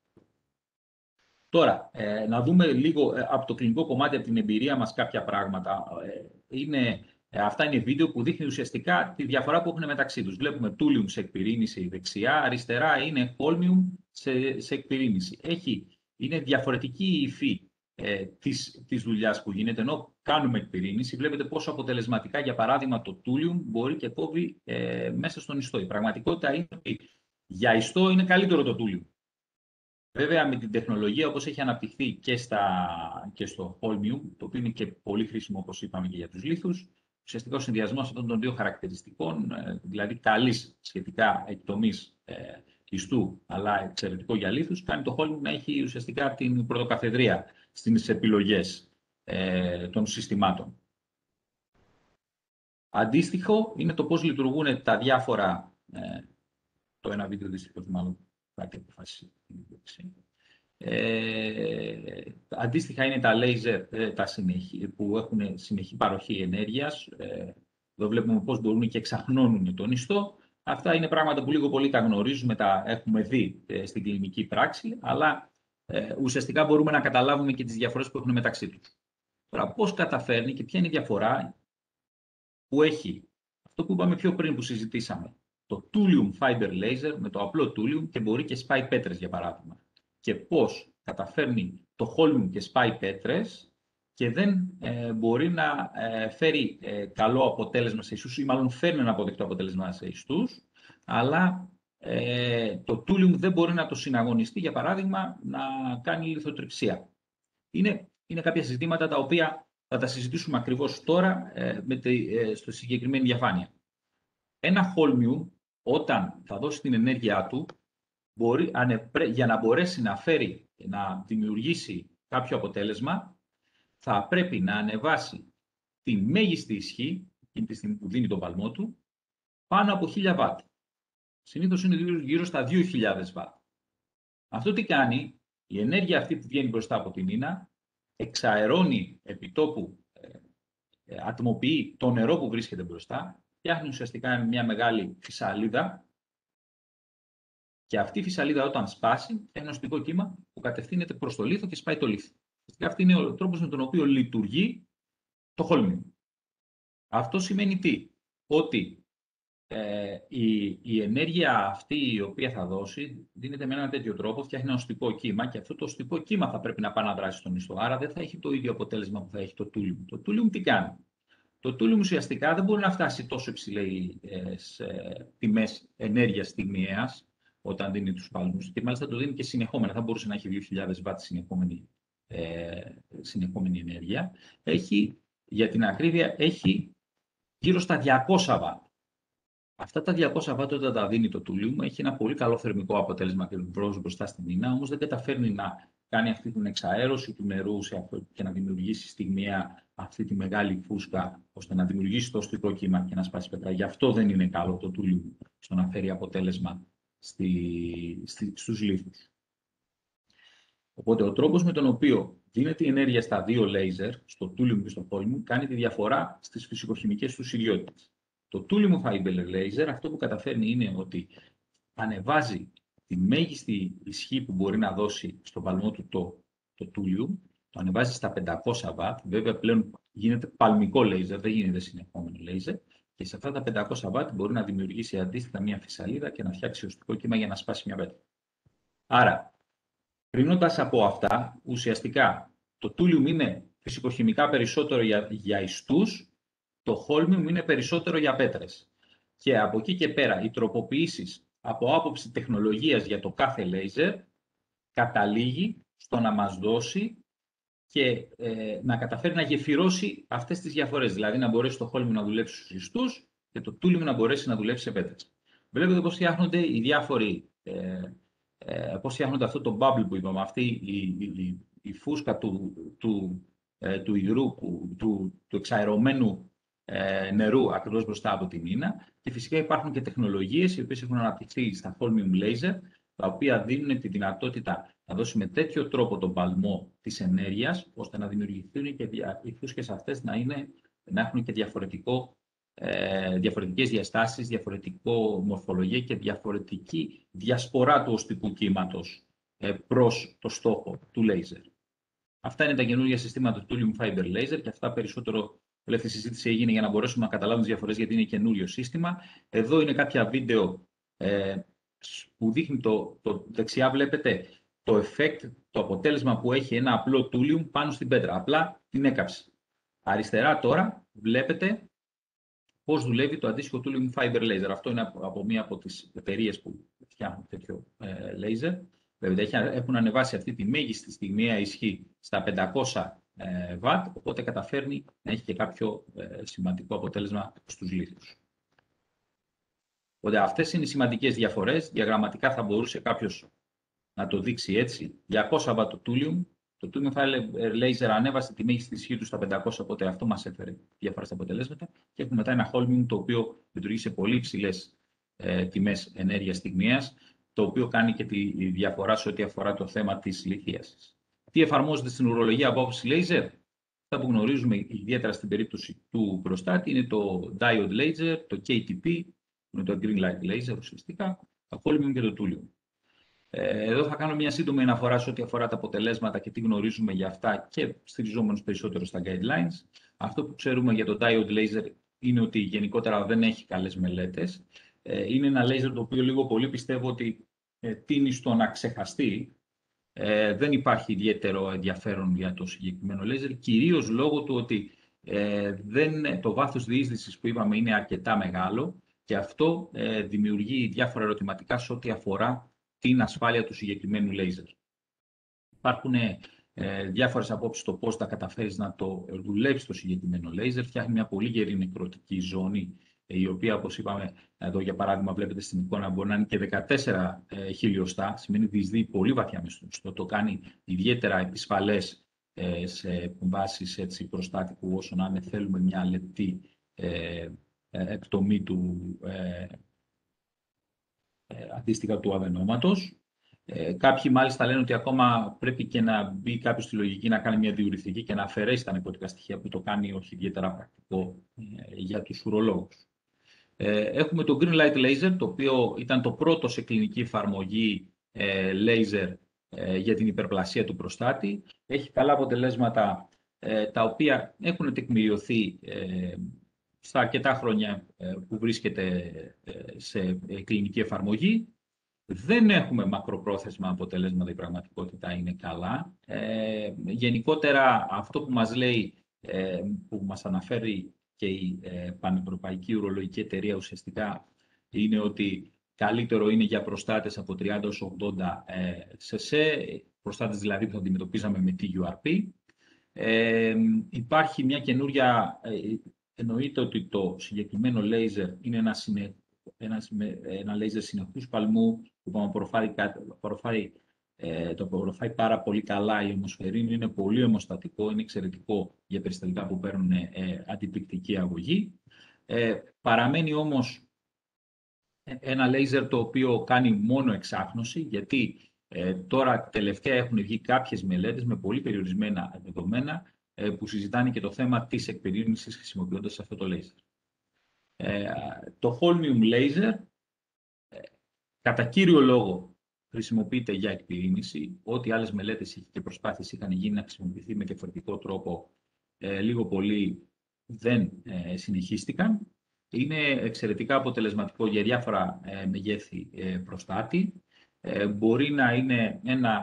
Τώρα, να δούμε λίγο από το κλινικό κομμάτι, από την εμπειρία μας, κάποια πράγματα. Αυτά είναι βίντεο που δείχνει ουσιαστικά τη διαφορά που έχουν μεταξύ τους. Βλέπουμε Thulium σε εκπυρήνηση δεξιά, αριστερά είναι Holmium σε εκπυρήνηση. Είναι διαφορετική η υφή της δουλειάς που γίνεται, ενώ κάνουμε εκπυρήνηση. Βλέπετε πόσο αποτελεσματικά, για παράδειγμα, το Thulium μπορεί και κόβει μέσα στον ιστό. Η πραγματικότητα είναι ότι για ιστό είναι καλύτερο το Thulium. Βέβαια, με την τεχνολογία όπως έχει αναπτυχθεί και στο Holmium, το οποίο είναι και πολύ χρήσιμο, όπως είπαμε, και για τους λίθους, ουσιαστικά ο συνδυασμός αυτών των δύο χαρακτηριστικών, δηλαδή καλής σχετικά εκτομής ιστού, αλλά εξαιρετικό για λίθους, κάνει το Holmium να έχει ουσιαστικά την πρωτοκαθεδρία στις επιλογές των συστημάτων. Αντίστοιχο είναι το πώς λειτουργούν τα διάφορα. Το ένα βίντεο δυστυχώς μάλλον κάτι αποφασίσει. Αντίστοιχα είναι τα λέιζερ που έχουν συνεχή παροχή ενέργειας. Εδώ βλέπουμε πώς μπορούν και εξαχνώνουν τον ιστό. Αυτά είναι πράγματα που λίγο πολύ τα γνωρίζουμε, τα έχουμε δει στην κλινική πράξη, αλλά ουσιαστικά μπορούμε να καταλάβουμε και τις διαφορές που έχουν μεταξύ τους. Τώρα, πώς καταφέρνει και ποια είναι η διαφορά που έχει αυτό που είπαμε πιο πριν που συζητήσαμε. Το Thulium Fiber Laser με το απλό Thulium και μπορεί και σπάει πέτρες, για παράδειγμα. Και πώς καταφέρνει το Holmium και σπάει πέτρες και δεν μπορεί να φέρει καλό αποτέλεσμα σε ιστούς, ή μάλλον φέρνει ένα αποδεκτό αποτέλεσμα σε ιστούς, αλλά το Thulium δεν μπορεί να το συναγωνιστεί, για παράδειγμα, να κάνει λιθοτριψία. Είναι κάποια συζητήματα τα οποία θα τα συζητήσουμε ακριβώς τώρα στο συγκεκριμένη διαφάνεια. Ένα Holmium, όταν θα δώσει την ενέργειά του, για να μπορέσει να δημιουργήσει κάποιο αποτέλεσμα, θα πρέπει να ανεβάσει τη μέγιστη ισχύ, εκείνη τη στιγμή που δίνει τον παλμό του, πάνω από 1000 W. Συνήθως είναι γύρω στα 2000 W. Αυτό τι κάνει? Η ενέργεια αυτή που βγαίνει μπροστά από την ίνα, εξαερώνει επιτόπου, ατμοποιεί το νερό που βρίσκεται μπροστά, φτιάχνει ουσιαστικά μια μεγάλη φυσαλίδα. Και αυτή η φυσαλίδα, όταν σπάσει, έχει ένα νοστικό κύμα που κατευθύνεται προς το λίθο και σπάει το λίθο. Αυτό είναι ο τρόπος με τον οποίο λειτουργεί το Holmium. Αυτό σημαίνει τι? Ότι η ενέργεια αυτή η οποία θα δώσει δίνεται με έναν τέτοιο τρόπο, φτιάχνει ένα νοστικό κύμα και αυτό το νοστικό κύμα θα πρέπει να πάει να δράσει στον ιστό. Άρα δεν θα έχει το ίδιο αποτέλεσμα που θα έχει το Thulium. Το Thulium τι κάνει? Το Thulium ουσιαστικά δεν μπορεί να φτάσει τόσο υψηλές τιμές ενέργειας στιγμιαίας όταν δίνει τους παλμούς και μάλιστα το δίνει και συνεχόμενα. Θα μπορούσε να έχει 2000 W συνεχόμενη ενέργεια. Για την ακρίβεια, έχει γύρω στα 200 W. Αυτά τα 200 W όταν τα δίνει το Thulium έχει ένα πολύ καλό θερμικό αποτέλεσμα και μπροστά στην ίνα, όμως δεν καταφέρνει να κάνει αυτή την εξαέρωση του νερού και να δημιουργήσει στιγμιαία αυτή τη μεγάλη φούσκα, ώστε να δημιουργήσει το νοστικό κύμα και να σπάσει πέτρα. Γι' αυτό δεν είναι καλό το Thulium στο να φέρει αποτέλεσμα στους λίθους. Οπότε ο τρόπος με τον οποίο δίνεται η ενέργεια στα δύο λέιζερ, στο Thulium και στο Holmium, κάνει τη διαφορά στις φυσικοχημικές τους ιδιότητες. Το Thulium Fiber Laser αυτό που καταφέρνει είναι ότι ανεβάζει τη μέγιστη ισχύ που μπορεί να δώσει στον παλμό του το Thulium, το ανεβάζει στα 500 W, βέβαια πλέον γίνεται παλμικό laser, δεν γίνεται συνεχόμενο laser, και σε αυτά τα 500 W μπορεί να δημιουργήσει αντίστοιχα μια φυσαλίδα και να φτιάξει οστικό κύμα για να σπάσει μια πέτρα. Άρα, κρίνοντας από αυτά, ουσιαστικά το Thulium είναι φυσικοχημικά περισσότερο για ιστούς, το Holmium είναι περισσότερο για πέτρες. Και από εκεί και πέρα, οι τροποποιήσεις από άποψη τεχνολογίας για το κάθε λέιζερ καταλήγει στο να μας δώσει και να καταφέρει να γεφυρώσει αυτές τις διαφορές. Δηλαδή να μπορέσει το Holmium να δουλέψει στους ιστούς και το Thulium να μπορέσει να δουλέψει σε πέτρες. Βλέπετε πώς φτιάχνονται οι διάφοροι, πώς φτιάχνονται αυτό το bubble που είπαμε, αυτή η φούσκα του υγρού, του εξαερωμένου νερού ακριβώς μπροστά από τη μήνα. Και φυσικά υπάρχουν και τεχνολογίες οι οποίες έχουν αναπτυχθεί στα Holmium Laser, τα οποία δίνουν τη δυνατότητα να δώσει με τέτοιο τρόπο τον παλμό της ενέργειας, ώστε να δημιουργηθούν και οι φούσκες αυτές να έχουν και διαφορετικές διαστάσεις, διαφορετικό μορφολογία και διαφορετική διασπορά του οστικού κύματος προς το στόχο του λέιζερ. Αυτά είναι τα καινούργια συστήματα του Thulium Fiber Laser και αυτά περισσότερο. Όλη αυτή η συζήτηση έγινε για να μπορέσουμε να καταλάβουμε τις διαφορές, γιατί είναι καινούριο σύστημα. Εδώ είναι κάποια βίντεο που δείχνει το δεξιά, βλέπετε το effect, το αποτέλεσμα που έχει ένα απλό Thulium πάνω στην πέτρα. Απλά την έκαψε. Αριστερά τώρα βλέπετε πώς δουλεύει το αντίστοιχο Thulium Fiber Laser. Αυτό είναι από μία από τις εταιρείες που φτιάχνουν τέτοιο laser. Βέβαια, έχουν ανεβάσει αυτή τη μέγιστη στιγμιαία ισχύ στα 500 W, οπότε καταφέρνει να έχει και κάποιο σημαντικό αποτέλεσμα στους λίθους. Οπότε αυτές είναι οι σημαντικές διαφορές. Διαγραμματικά θα μπορούσε κάποιος να το δείξει έτσι. 200 W το Thulium. Το Thulium Fiber Laser ανέβασε τη μέγιστη ισχύ του στα 500, οπότε αυτό μας έφερε διάφορα στα αποτελέσματα. Και έχουμε μετά ένα Holmium το οποίο λειτουργεί σε πολύ υψηλές τιμές ενέργειας στιγμιαίας, το οποίο κάνει και τη διαφορά σε ό,τι αφορά το θέμα της λιθίασης. Τι εφαρμόζεται στην ουρολογία από άποψη laser? Αυτά που γνωρίζουμε ιδιαίτερα στην περίπτωση του προστάτη είναι το Diode Laser, το KTP, που είναι το Green Light Laser ουσιαστικά, το Holmium και το Thulium. Εδώ θα κάνω μια σύντομη αναφορά σε ό,τι αφορά τα αποτελέσματα και τι γνωρίζουμε για αυτά και στηριζόμενος περισσότερο στα guidelines. Αυτό που ξέρουμε για το Diode Laser είναι ότι γενικότερα δεν έχει καλές μελέτες. Είναι ένα laser το οποίο λίγο πολύ πιστεύω ότι τείνει στο να ξεχαστεί. Δεν υπάρχει ιδιαίτερο ενδιαφέρον για το συγκεκριμένο laser, κυρίως λόγω του ότι το βάθος διείσδυσης που είπαμε είναι αρκετά μεγάλο και αυτό δημιουργεί διάφορα ερωτηματικά σε ό,τι αφορά την ασφάλεια του συγκεκριμένου laser. Υπάρχουν διάφορες απόψεις στο πώς θα καταφέρεις να το δουλέψεις το συγκεκριμένο laser. Φτιάχνει μια πολύ γερή νεκρωτική ζώνη, η οποία, όπως είπαμε, εδώ για παράδειγμα βλέπετε στην εικόνα, μπορεί να είναι και 14 χιλιοστά, σημαίνει διεισδύει πολύ βαθιά μες στο ιστό. Το κάνει ιδιαίτερα επισφαλές σε βάσεις προστάτικου, όσο να είναι θέλουμε μια λεπτή εκτομή του αντίστοιχα του αδενώματος. Κάποιοι μάλιστα λένε ότι ακόμα πρέπει και να μπει κάποιος στη λογική να κάνει μια διουρηθική και να αφαιρέσει τα νεκροτικά στοιχεία, που το κάνει όχι ιδιαίτερα πρακτικό για τους ουρολόγους. Έχουμε το Green Light Laser, το οποίο ήταν το πρώτο σε κλινική εφαρμογή laser για την υπερπλασία του προστάτη. Έχει καλά αποτελέσματα τα οποία έχουν τεκμηριωθεί στα αρκετά χρόνια που βρίσκεται σε κλινική εφαρμογή. Δεν έχουμε μακροπρόθεσμα αποτελέσματα, η πραγματικότητα είναι καλά. Γενικότερα αυτό που μας λέει, που μας αναφέρει και η Πανευρωπαϊκή Ουρολογική Εταιρεία ουσιαστικά, είναι ότι καλύτερο είναι για προστάτες από 30 έως 80 cc, προστάτες δηλαδή που θα αντιμετωπίζαμε με TURP. Υπάρχει μια καινούρια, εννοείται ότι το συγκεκριμένο laser είναι ένα laser συνεχούς παλμού που προφάει πάρα πολύ καλά. Η αιμοσφαιρίνη είναι πολύ αιμοστατικό, είναι εξαιρετικό για περιστατικά που παίρνουν αντιπληκτική αγωγή. Παραμένει όμως ένα laser το οποίο κάνει μόνο εξάγνωση, γιατί τώρα τελευταία έχουν βγει κάποιες μελέτες με πολύ περιορισμένα δεδομένα που συζητάνε και το θέμα της εκπερίνησης χρησιμοποιώντας αυτό το laser. Το holmium laser, κατά κύριο λόγο, χρησιμοποιείται για εκπυρήνηση. Ό,τι άλλες μελέτες και προσπάθειες είχαν γίνει να χρησιμοποιηθεί με διαφορετικό τρόπο, λίγο πολύ δεν συνεχίστηκαν. Είναι εξαιρετικά αποτελεσματικό για διάφορα μεγέθη προστάτη. Μπορεί να είναι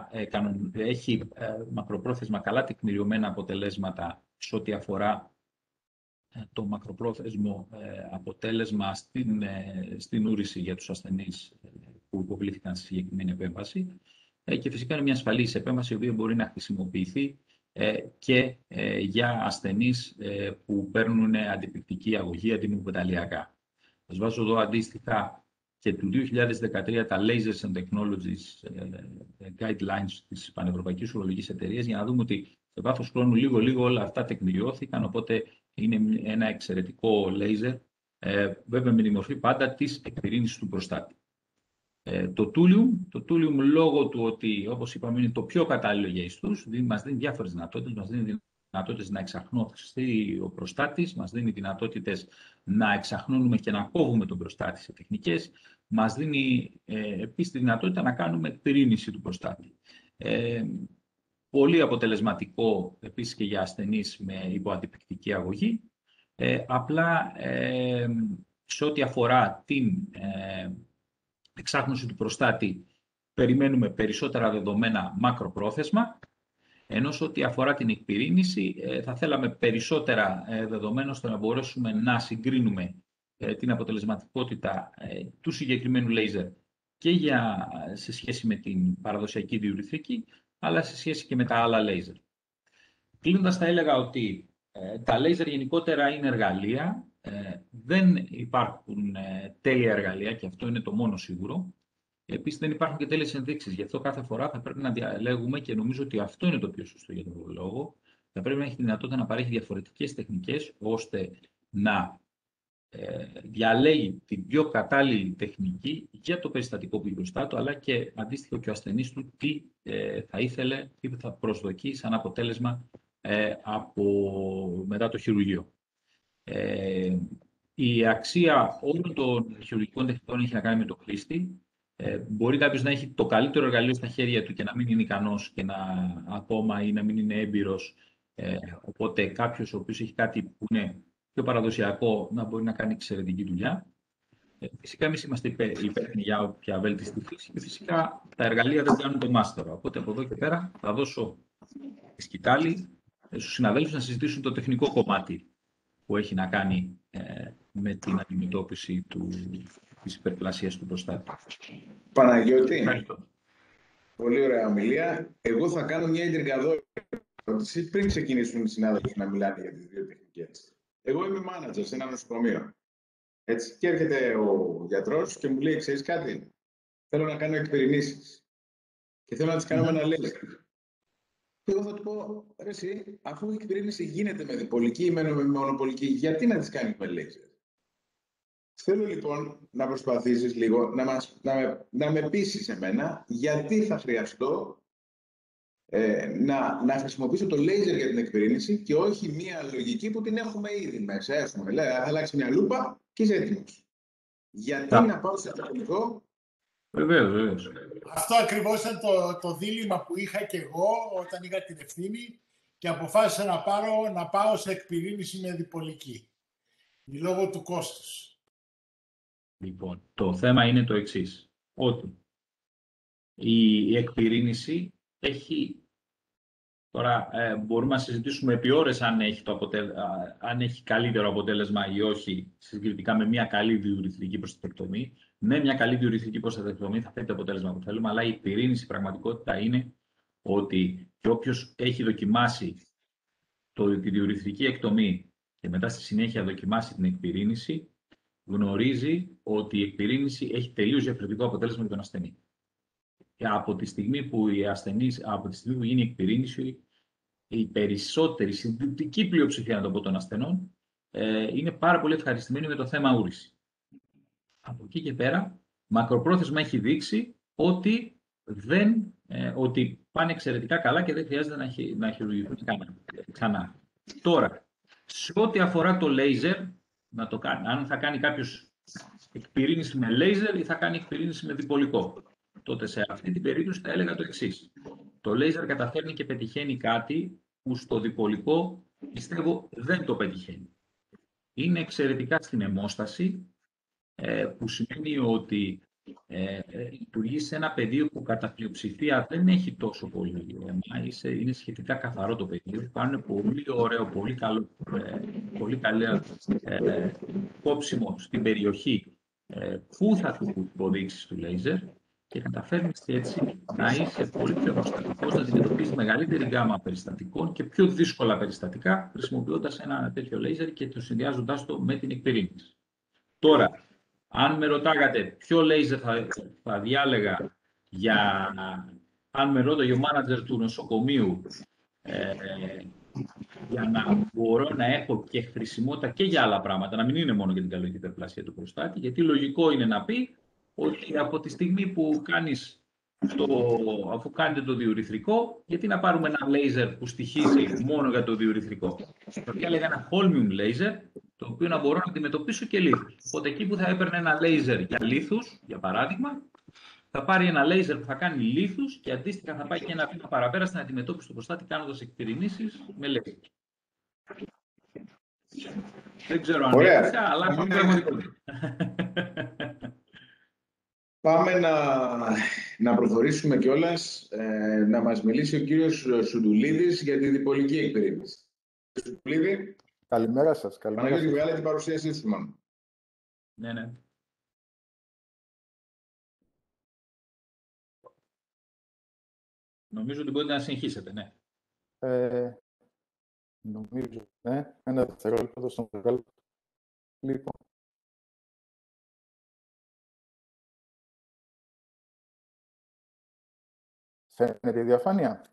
έχει μακροπρόθεσμα καλά τεκμηριωμένα αποτελέσματα σε ό,τι αφορά το μακροπρόθεσμο αποτέλεσμα στην ούρηση για τους ασθενείς που υποβλήθηκαν στη συγκεκριμένη επέμβαση, και φυσικά είναι μια ασφαλής επέμβαση η οποία μπορεί να χρησιμοποιηθεί και για ασθενείς που παίρνουν αντιπληκτική αγωγή αντιμυκοταλιακά. Σας βάζω εδώ αντίστοιχα και του 2013 τα Lasers and Technologies Guidelines της Πανευρωπαϊκής Ουρολογικής Εταιρείας, για να δούμε ότι σε βάθος χρόνου λίγο όλα αυτά τεκμηριώθηκαν, οπότε είναι ένα εξαιρετικό λέιζερ, βέβαια με τη μορφή πάντα της εκπυρήνησης του προστάτη. Το Thulium, λόγω του ότι, όπως είπαμε, είναι το πιο κατάλληλο για ιστούς, μας δίνει διάφορες δυνατότητες, μας δίνει δυνατότητες να εξαχνωθεί ο προστάτης, μας δίνει δυνατότητες να εξαχνώνουμε και να κόβουμε τον προστάτη σε τεχνικές, μας δίνει επίσης τη δυνατότητα να κάνουμε εκπυρήνηση του προστάτη. Πολύ αποτελεσματικό επίσης και για ασθενείς με υποαντιπληκτική αγωγή. Απλά σε ό,τι αφορά την εξάγνωση του προστάτη, περιμένουμε περισσότερα δεδομένα μακροπρόθεσμα, ενώ σε ό,τι αφορά την εκπυρήνηση θα θέλαμε περισσότερα δεδομένα ώστε να μπορέσουμε να συγκρίνουμε την αποτελεσματικότητα του συγκεκριμένου λέιζερ και σε σχέση με την παραδοσιακή διουρηθρική, αλλά σε σχέση και με τα άλλα λέιζερ. Κλείνοντας, θα έλεγα ότι τα λέιζερ γενικότερα είναι εργαλεία. Δεν υπάρχουν τέλεια εργαλεία και αυτό είναι το μόνο σίγουρο. Επίσης, δεν υπάρχουν και τέλειες ενδείξεις. Γι' αυτό κάθε φορά θα πρέπει να διαλέγουμε, και νομίζω ότι αυτό είναι το πιο σωστό για τον ουρολόγο. Θα πρέπει να έχει τη δυνατότητα να παρέχει διαφορετικές τεχνικές, ώστε να διαλέγει την πιο κατάλληλη τεχνική για το περιστατικό που έχει μπροστά του, αλλά και αντίστοιχο και ο ασθενής του τι θα ήθελε, τι θα προσδοκεί σαν αποτέλεσμα μετά το χειρουργείο. Η αξία όλων των χειρουργικών τεχνικών έχει να κάνει με το χρήστη. Μπορεί κάποιος να έχει το καλύτερο εργαλείο στα χέρια του και να μην είναι ικανός και ακόμα ή να μην είναι έμπειρος. Οπότε κάποιος ο οποίος έχει κάτι που είναι πιο παραδοσιακό να μπορεί να κάνει εξαιρετική δουλειά. Φυσικά εμείς είμαστε υπεύθυνοι για όποια βέλτιστη χρήση και φυσικά τα εργαλεία δεν κάνουν το μάστερο. Οπότε από εδώ και πέρα θα δώσω τη σκητάλη στους συναδέλφους να συζητήσουν το τεχνικό κομμάτι που έχει να κάνει με την αντιμετώπιση της υπερπλασίας του προστάτη. Παναγιώτη, Ευχαριστώ. πολύ ωραία ομιλία. Εγώ θα κάνω μια εντρικαδόρη ερώτηση πριν ξεκινήσουν οι συνάδελφοι να μιλάνε για τις δύο τεχνικές. Εγώ είμαι manager σε ένα νοσοκομείο. Έτσι, και έρχεται ο γιατρός και μου λέει: ξέρεις κάτι, θέλω να κάνω εκπυρηνήσεις και θέλω να τις κάνω με ένα λέιζερ. Και εγώ θα του πω: ρε εσύ, αφού η εκπυρήνηση γίνεται με διπολική ή με μονοπολική, γιατί να τις κάνει με λέιζερ? Θέλω λοιπόν να προσπαθήσεις λίγο να με πείσεις εμένα γιατί θα χρειαστώ να χρησιμοποιήσω το λέιζερ για την εκπυρήνηση και όχι μία λογική που την έχουμε ήδη μέσα. Έχουμε, λέει, θα αλλάξει μια λούπα και είσαι έτοιμος. Γιατί να πάω σε τεχνικό? Βεβαίως. Αυτό ακριβώς ήταν το δίλημμα που είχα και εγώ όταν είχα την ευθύνη και αποφάσισα να πάω σε εκπυρήνηση με διπολική. Λόγω του κόστους. Λοιπόν, το θέμα είναι το εξής. Ότι η εκπυρήνηση έχει... Τώρα μπορούμε να συζητήσουμε επί ώρες αν έχει καλύτερο αποτέλεσμα ή όχι συγκριτικά με μια καλή διουρηθρική προστατεκτομή. Ναι, μια καλή διουρηθρική προστατεκτομή θα φέρει το αποτέλεσμα που θέλουμε, αλλά η εκπυρήνηση πραγματικότητα είναι ότι και όποιος έχει δοκιμάσει τη διουρηθρική εκτομή και μετά στη συνέχεια δοκιμάσει την εκπυρήνηση, γνωρίζει ότι η εκπυρήνηση έχει τελείως διαφορετικό αποτέλεσμα για τον ασθενή. Και από τη στιγμή που γίνει η εκπυρήνηση, η περισσότερη συντριπτική πλειοψηφία των ασθενών είναι πάρα πολύ ευχαριστημένοι με το θέμα ούρηση. Από εκεί και πέρα, μακροπρόθεσμα έχει δείξει ότι πάνε εξαιρετικά καλά και δεν χρειάζεται να χειρουργηθούν ξανά. Τώρα, σε ό,τι αφορά το λέιζερ, να το κάνει. Αν θα κάνει κάποιος εκπυρήνηση με λέιζερ ή θα κάνει εκπυρήνηση με διπολικό. Τότε σε αυτή την περίπτωση θα έλεγα το εξής. Το λέιζερ καταφέρνει και πετυχαίνει κάτι που στο διπολικό πιστεύω δεν το πετυχαίνει. Είναι εξαιρετικά στην αιμόσταση, που σημαίνει ότι λειτουργεί σε ένα πεδίο που κατά πλειοψηφία δεν έχει τόσο πολύ αίμα. Είναι σχετικά καθαρό το πεδίο. Κάνουν πολύ ωραίο, πολύ καλό κόψιμο στην περιοχή που θα του υποδείξει του λέιζερ και καταφέρνεις έτσι να είσαι πολύ πιο προστατικός, να αντιμετωπίσεις μεγαλύτερη γκάμα περιστατικών και πιο δύσκολα περιστατικά χρησιμοποιώντας ένα τέτοιο λέιζερ και το συνδυάζοντάς το με την εκπυρήνηση. Τώρα, αν με ρωτάγατε ποιο λέιζερ θα διάλεγα αν με ρώταγε ο μάνατζερ του νοσοκομείου για να μπορώ να έχω και χρησιμότητα και για άλλα πράγματα, να μην είναι μόνο για την καλή υπερπλασία του προστάτη, γιατί λογικό είναι να πει ότι από τη στιγμή που αφού κάνετε το διουρηθρικό, γιατί να πάρουμε ένα λέιζερ που στοιχίζει μόνο για το διουρηθρικό. Θα διάλεγα ένα holmium λέιζερ, το οποίο να μπορώ να αντιμετωπίσω και λίθους. Οπότε εκεί που θα έπαιρνε ένα λέιζερ για λίθους, για παράδειγμα, θα πάρει ένα λέιζερ που θα κάνει λίθους και αντίστοιχα θα πάει και ένα βήμα παραπέρα στην αντιμετώπιση του προστάτη κάνοντας εκπυρηνήσεις με λέιζερ. Δεν ξέρω αν έπαιξα, αλλά αυτό είναι πραγματικότητα. Πάμε να προχωρήσουμε κιόλας, να μας μιλήσει ο κύριος Σουντουλίδης για τη διπολική εκπυρήνηση. Σουντουλίδη. Καλημέρα σας. Παναγιώτη, βγάλε την παρουσίασή σου μόνο. Ναι. Νομίζω ότι μπορείτε να συνεχίσετε, ναι. Νομίζω, ναι. Ένα δευτερόλεπτο στο μεγάλο. Λοιπόν. Φαίνεται η διαφάνεια.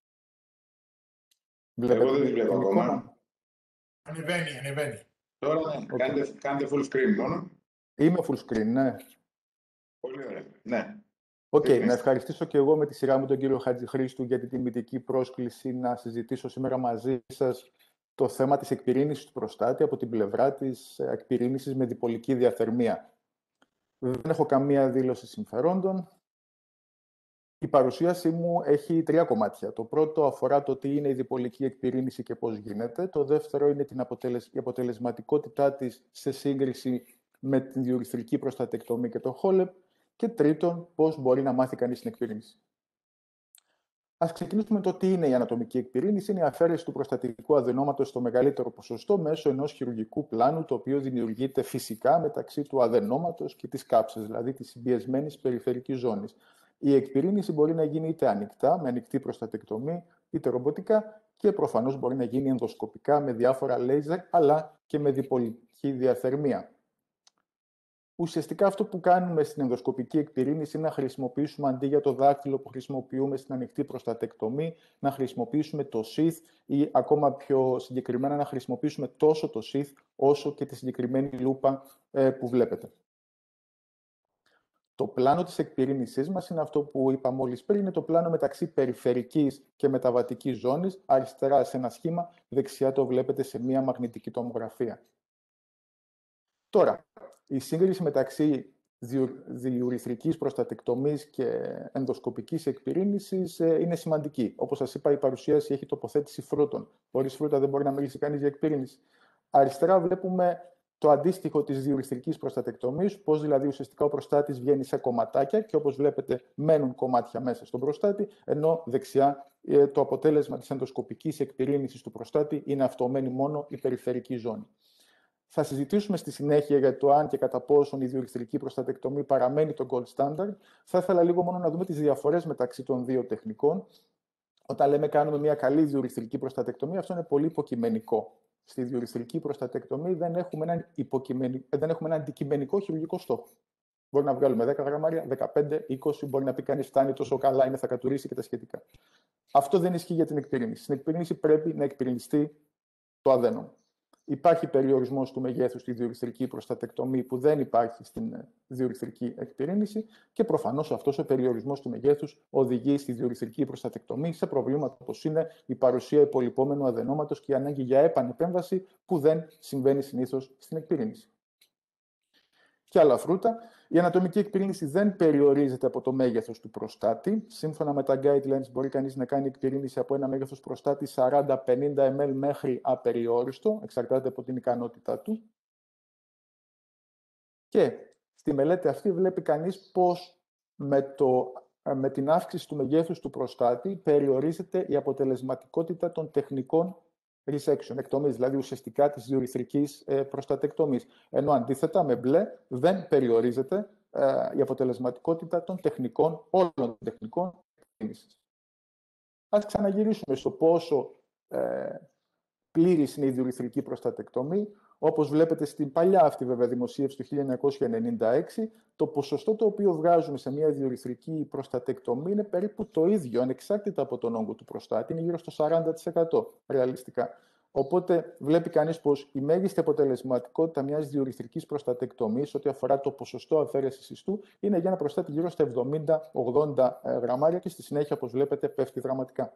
Εγώ δεν τη βλέπω ακόμα. Ανεβαίνει. Τώρα κάντε full screen μόνο. Είμαι full screen, ναι. Πολύ ωραία. Ναι. Να ευχαριστήσω και εγώ με τη σειρά μου τον κύριο Χατζηχρήστου για την τιμητική πρόσκληση να συζητήσω σήμερα μαζί σας το θέμα της εκπυρήνησης του προστάτη από την πλευρά της εκπυρήνησης με διπολική διαθερμία. Δεν έχω καμία δήλωση συμφερόντων. Η παρουσίασή μου έχει 3 κομμάτια. Το πρώτο αφορά το τι είναι η διπολική εκπυρήνηση και πώς γίνεται. Το δεύτερο είναι η αποτελεσματικότητά της σε σύγκριση με την διουρηθρική προστατεκτομή και το HoLEP. Και τρίτον, πώς μπορεί να μάθει κανείς την εκπυρήνηση. Ας ξεκινήσουμε με το τι είναι η ανατομική εκπυρήνηση. Είναι η αφαίρεση του προστατικού αδενόματος στο μεγαλύτερο ποσοστό μέσω ενός χειρουργικού πλάνου, το οποίο δημιουργείται φυσικά μεταξύ του αδενόματος και της κάψας, δηλαδή της συμπιεσμένης περιφερικής ζώνης. Η εκπυρήνηση μπορεί να γίνει είτε ανοιχτά, με ανοιχτή προστατεκτομή, είτε ρομποτικά και προφανώς μπορεί να γίνει ενδοσκοπικά με διάφορα λέιζερ, αλλά και με διπολική διαθερμία. Ουσιαστικά αυτό που κάνουμε στην ενδοσκοπική εκπυρήνηση είναι να χρησιμοποιήσουμε αντί για το δάχτυλο που χρησιμοποιούμε στην ανοιχτή προστατεκτομή, να χρησιμοποιήσουμε το sheath ή ακόμα πιο συγκεκριμένα να χρησιμοποιήσουμε τόσο το sheath όσο και τη συγκεκριμένη λούπα που βλέπετε. Το πλάνο της εκπυρήνησής μας είναι αυτό που είπα μόλις πριν, είναι το πλάνο μεταξύ περιφερικής και μεταβατικής ζώνης, αριστερά σε ένα σχήμα, δεξιά το βλέπετε σε μία μαγνητική τομογραφία. Τώρα, η σύγκριση μεταξύ διουρηθρικής προστατεκτομής και ενδοσκοπικής εκπυρήνησης είναι σημαντική. Όπως σας είπα, η παρουσίαση έχει τοποθέτηση φρούτων. Χωρίς φρούτα δεν μπορεί να μιλήσει κανείς για εκπυρήνηση. Αριστερά βλέπουμε το αντίστοιχο της διουρηθρικής προστατεκτομής, πώς δηλαδή ουσιαστικά ο προστάτης βγαίνει σε κομματάκια και όπως βλέπετε μένουν κομμάτια μέσα στον προστάτη, ενώ δεξιά το αποτέλεσμα της ενδοσκοπικής εκπυρήνησης του προστάτη είναι αυτομένη μόνο η περιφερική ζώνη. Θα συζητήσουμε στη συνέχεια για το αν και κατά πόσον η διουρηθρική προστατεκτομή παραμένει το gold standard. Θα ήθελα λίγο μόνο να δούμε τις διαφορές μεταξύ των δύο τεχνικών. Όταν λέμε κάνουμε μια καλή διουρηθρική προστατεκτομή, αυτό είναι πολύ υποκειμενικό. Στη διουρηθρική προστατεκτομή δεν έχουμε ένα αντικειμενικό χειρουργικό στόχο. Μπορεί να βγάλουμε 10 γραμμάρια, 15, 20, μπορεί να πει κανείς φτάνει τόσο καλά, είναι θα κατουρίσει και τα σχετικά. Αυτό δεν ισχύει για την εκπυρήνηση. Στην εκπυρήνηση πρέπει να εκπυρηνιστεί το αδένωμα. Υπάρχει περιορισμός του μεγέθους στη διουρηθρική προστατεκτομή που δεν υπάρχει στην διουρηθρική εκπυρήνηση και προφανώς αυτός ο περιορισμός του μεγέθους οδηγεί στη διουρηθρική προστατεκτομή σε προβλήματα όπως είναι η παρουσία υπολοιπόμενου αδενόματος και η ανάγκη για επανεπέμβαση που δεν συμβαίνει συνήθως στην εκπυρήνηση. Και άλλα φρούτα. Η ανατομική εκπυρήνηση δεν περιορίζεται από το μέγεθος του προστάτη. Σύμφωνα με τα guidelines, μπορεί κανείς να κάνει εκπυρήνηση από ένα μέγεθος προστάτη 40-50 ml μέχρι απεριόριστο, εξαρτάται από την ικανότητά του. Και στη μελέτη αυτή βλέπει κανείς πως με την αύξηση του μεγέθους του προστάτη περιορίζεται η αποτελεσματικότητα των τεχνικών resection, εκτομής, δηλαδή ουσιαστικά της διουρηθρικής προστατεκτομής. Ενώ αντίθετα με μπλε δεν περιορίζεται η αποτελεσματικότητα των τεχνικών, όλων των τεχνικών εκκίνησης. Ας ξαναγυρίσουμε στο πόσο πλήρης είναι η διουρηθρική προστατεκτομή. Όπως βλέπετε στην παλιά αυτή βέβαια δημοσίευση του 1996, το ποσοστό το οποίο βγάζουμε σε μια διουρηθρική προστατεκτομή είναι περίπου το ίδιο, ανεξάρτητα από τον όγκο του προστάτη, είναι γύρω στο 40% ρεαλιστικά. Οπότε βλέπει κανείς πως η μέγιστη αποτελεσματικότητα μιας διουρηθρικής προστατεκτομής, ό,τι αφορά το ποσοστό αφαίρεσης ιστού, είναι για ένα προστάτη γύρω στα 70-80 γραμμάρια και στη συνέχεια, όπως βλέπετε, πέφτει δραματικά.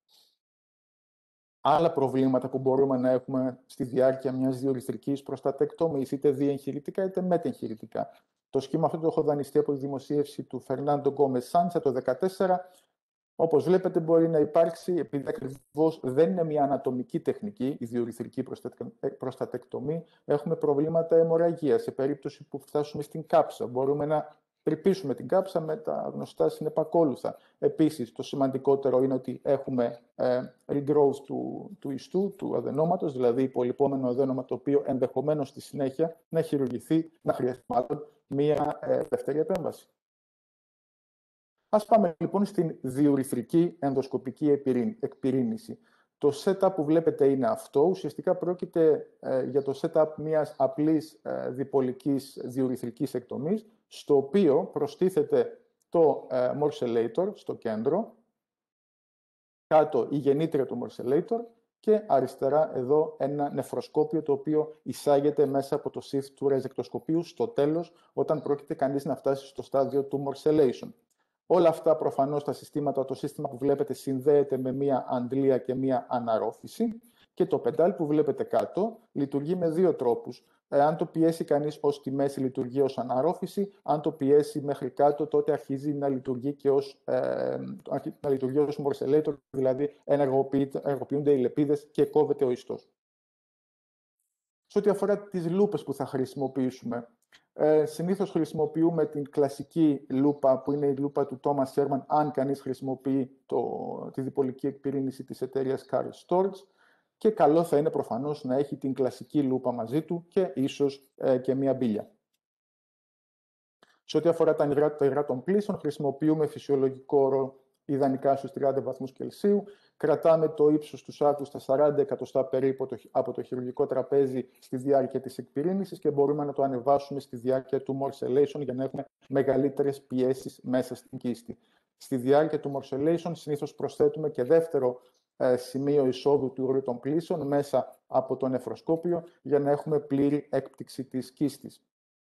Άλλα προβλήματα που μπορούμε να έχουμε στη διάρκεια μιας διουρηθρικής προστατεκτόμης, είτε διεγχειρητικά είτε μετεγχειρητικά. Το σχήμα αυτό το έχω δανειστεί από τη δημοσίευση του Φερνάντο Γκόμες Σάντσα το 2014. Όπως βλέπετε, μπορεί να υπάρξει, επειδή ακριβώς δεν είναι μια ανατομική τεχνική, η διουρηθρική προστατεκτομή, έχουμε προβλήματα αιμορραγίας. Σε περίπτωση που φτάσουμε στην κάψα, μπορούμε να τρυπήσουμε την κάψα με τα γνωστά συνεπακόλουθα. Επίσης, το σημαντικότερο είναι ότι έχουμε regrowth του ιστού, του αδενόματος, δηλαδή υπολοιπόμενο αδένωμα το οποίο ενδεχομένως στη συνέχεια να χειρουργηθεί, να χρειαστεί μάλλον μία δεύτερη επέμβαση. Ας πάμε λοιπόν στην διουρηθρική ενδοσκοπική εκπυρήνηση. Το setup που βλέπετε είναι αυτό. Ουσιαστικά πρόκειται για το setup μιας απλής διπολικής διουρηθρικής εκτομής, στο οποίο προστίθεται το morcellator στο κέντρο, κάτω η γεννήτρια του morcellator και αριστερά εδώ ένα νεφροσκόπιο το οποίο εισάγεται μέσα από το sieve του ρεζεκτοσκοπίου στο τέλος, όταν πρόκειται κανείς να φτάσει στο στάδιο του morcellation. Όλα αυτά προφανώς τα συστήματα, το σύστημα που βλέπετε συνδέεται με μία αντλία και μία αναρρόφηση και το πεντάλ που βλέπετε κάτω λειτουργεί με δύο τρόπους. Αν το πιέσει κανείς ως τη μέση λειτουργεί ως αναρρόφηση, αν το πιέσει μέχρι κάτω τότε αρχίζει να λειτουργεί και ως morcellator, δηλαδή ενεργοποιούνται οι λεπίδες και κόβεται ο ιστός. Σε ό,τι αφορά τις λούπες που θα χρησιμοποιήσουμε, συνήθως χρησιμοποιούμε την κλασική λούπα που είναι η λούπα του Thomas Herman, αν κανείς χρησιμοποιεί τη διπολική εκπυρήνηση της εταιρείας Carl Storz, και καλό θα είναι προφανώς να έχει την κλασική λούπα μαζί του και ίσως και μία μπίλια. Σε ό,τι αφορά τα υγρά των πλήσεων, χρησιμοποιούμε φυσιολογικό όρο ιδανικά στους 30 βαθμούς Κελσίου. Κρατάμε το ύψος του σάκου στα 40 εκατοστά περίπου από το χειρουργικό τραπέζι στη διάρκεια της εκπυρήνησης και μπορούμε να το ανεβάσουμε στη διάρκεια του morcellation για να έχουμε μεγαλύτερες πιέσεις μέσα στην κίστη. Στη διάρκεια του morcellation συνήθως προσθέτουμε και δεύτερο σημείο εισόδου του ουρού των πλήσεων μέσα από το νεφροσκόπιο για να έχουμε πλήρη έκπτυξη της κίστης.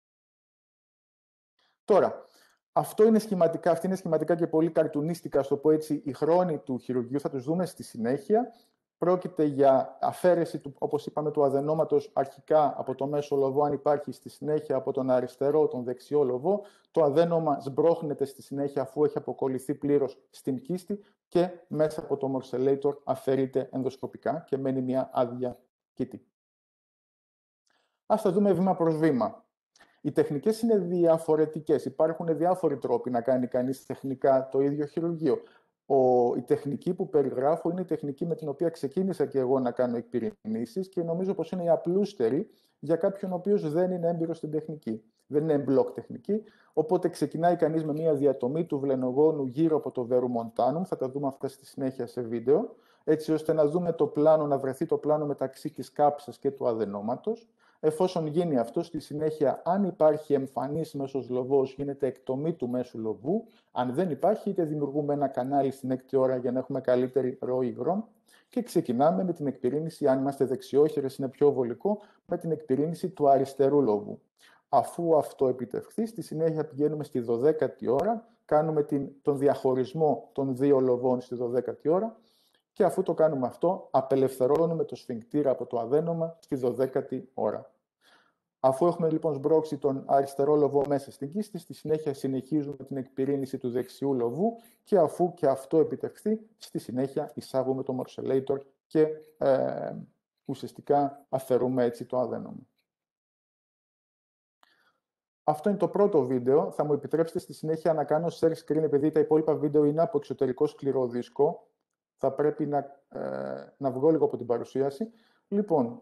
Τώρα, αυτή είναι σχηματικά και πολύ καρτουνίστικα, στο πω έτσι, οι χρόνοι του χειρουργείου, θα τους δούμε στη συνέχεια. Πρόκειται για αφαίρεση, όπως είπαμε, του αδενόματος αρχικά από το μέσο λοβό, αν υπάρχει, στη συνέχεια από τον αριστερό, τον δεξιό λοβό. Το αδένωμα σμπρώχνεται στη συνέχεια αφού έχει αποκολληθεί πλήρως στην κίστη και μέσα από το morcellator αφαιρείται ενδοσκοπικά και μένει μια άδεια κήτη. Ας τα δούμε βήμα προς βήμα. Οι τεχνικές είναι διαφορετικές. Υπάρχουν διάφοροι τρόποι να κάνει κανείς τεχνικά το ίδιο χειρουργείο. Η τεχνική που περιγράφω είναι η τεχνική με την οποία ξεκίνησα και εγώ να κάνω εκπυρηνήσεις και νομίζω πως είναι η απλούστερη για κάποιον ο οποίος δεν είναι έμπειρος στην τεχνική. Δεν είναι εμπλοκ τεχνική, οπότε ξεκινάει κανείς με μια διατομή του βλενογόνου γύρω από το verum montanum, θα τα δούμε αυτά στη συνέχεια σε βίντεο, έτσι ώστε να δούμε το πλάνο, να βρεθεί το πλάνο μεταξύ της κάψας και του αδενόματος. Εφόσον γίνει αυτό, στη συνέχεια, αν υπάρχει εμφανής μέσος λοβός, γίνεται εκτομή του μέσου λοβού. Αν δεν υπάρχει, είτε δημιουργούμε ένα κανάλι στην έκτη ώρα για να έχουμε καλύτερη ροή υγρών και ξεκινάμε με την εκπυρήνηση, αν είμαστε δεξιόχειρες, είναι πιο βολικό, με την εκπυρήνηση του αριστερού λοβού. Αφού αυτό επιτευχθεί, στη συνέχεια πηγαίνουμε στη 12η ώρα, κάνουμε τον διαχωρισμό των δύο λοβών στη 12η ώρα και αφού το κάνουμε αυτό, απελευθερώνουμε το σφιγκτήρα από το αδένομα στη 12η ώρα. Αφού έχουμε λοιπόν σμπρώξει τον αριστερό λοβό μέσα στην κίστη, στη συνέχεια συνεχίζουμε την εκπυρήνηση του δεξιού λοβού και αφού και αυτό επιτευχθεί, στη συνέχεια εισάγουμε το morcellator και ουσιαστικά αφαιρούμε έτσι το αδένομα. Αυτό είναι το πρώτο βίντεο. Θα μου επιτρέψετε στη συνέχεια να κάνω share screen, επειδή τα υπόλοιπα βίντεο είναι από εξωτερικό σκληρό δίσκο. Θα πρέπει να βγω λίγο από την παρουσίαση. Λοιπόν,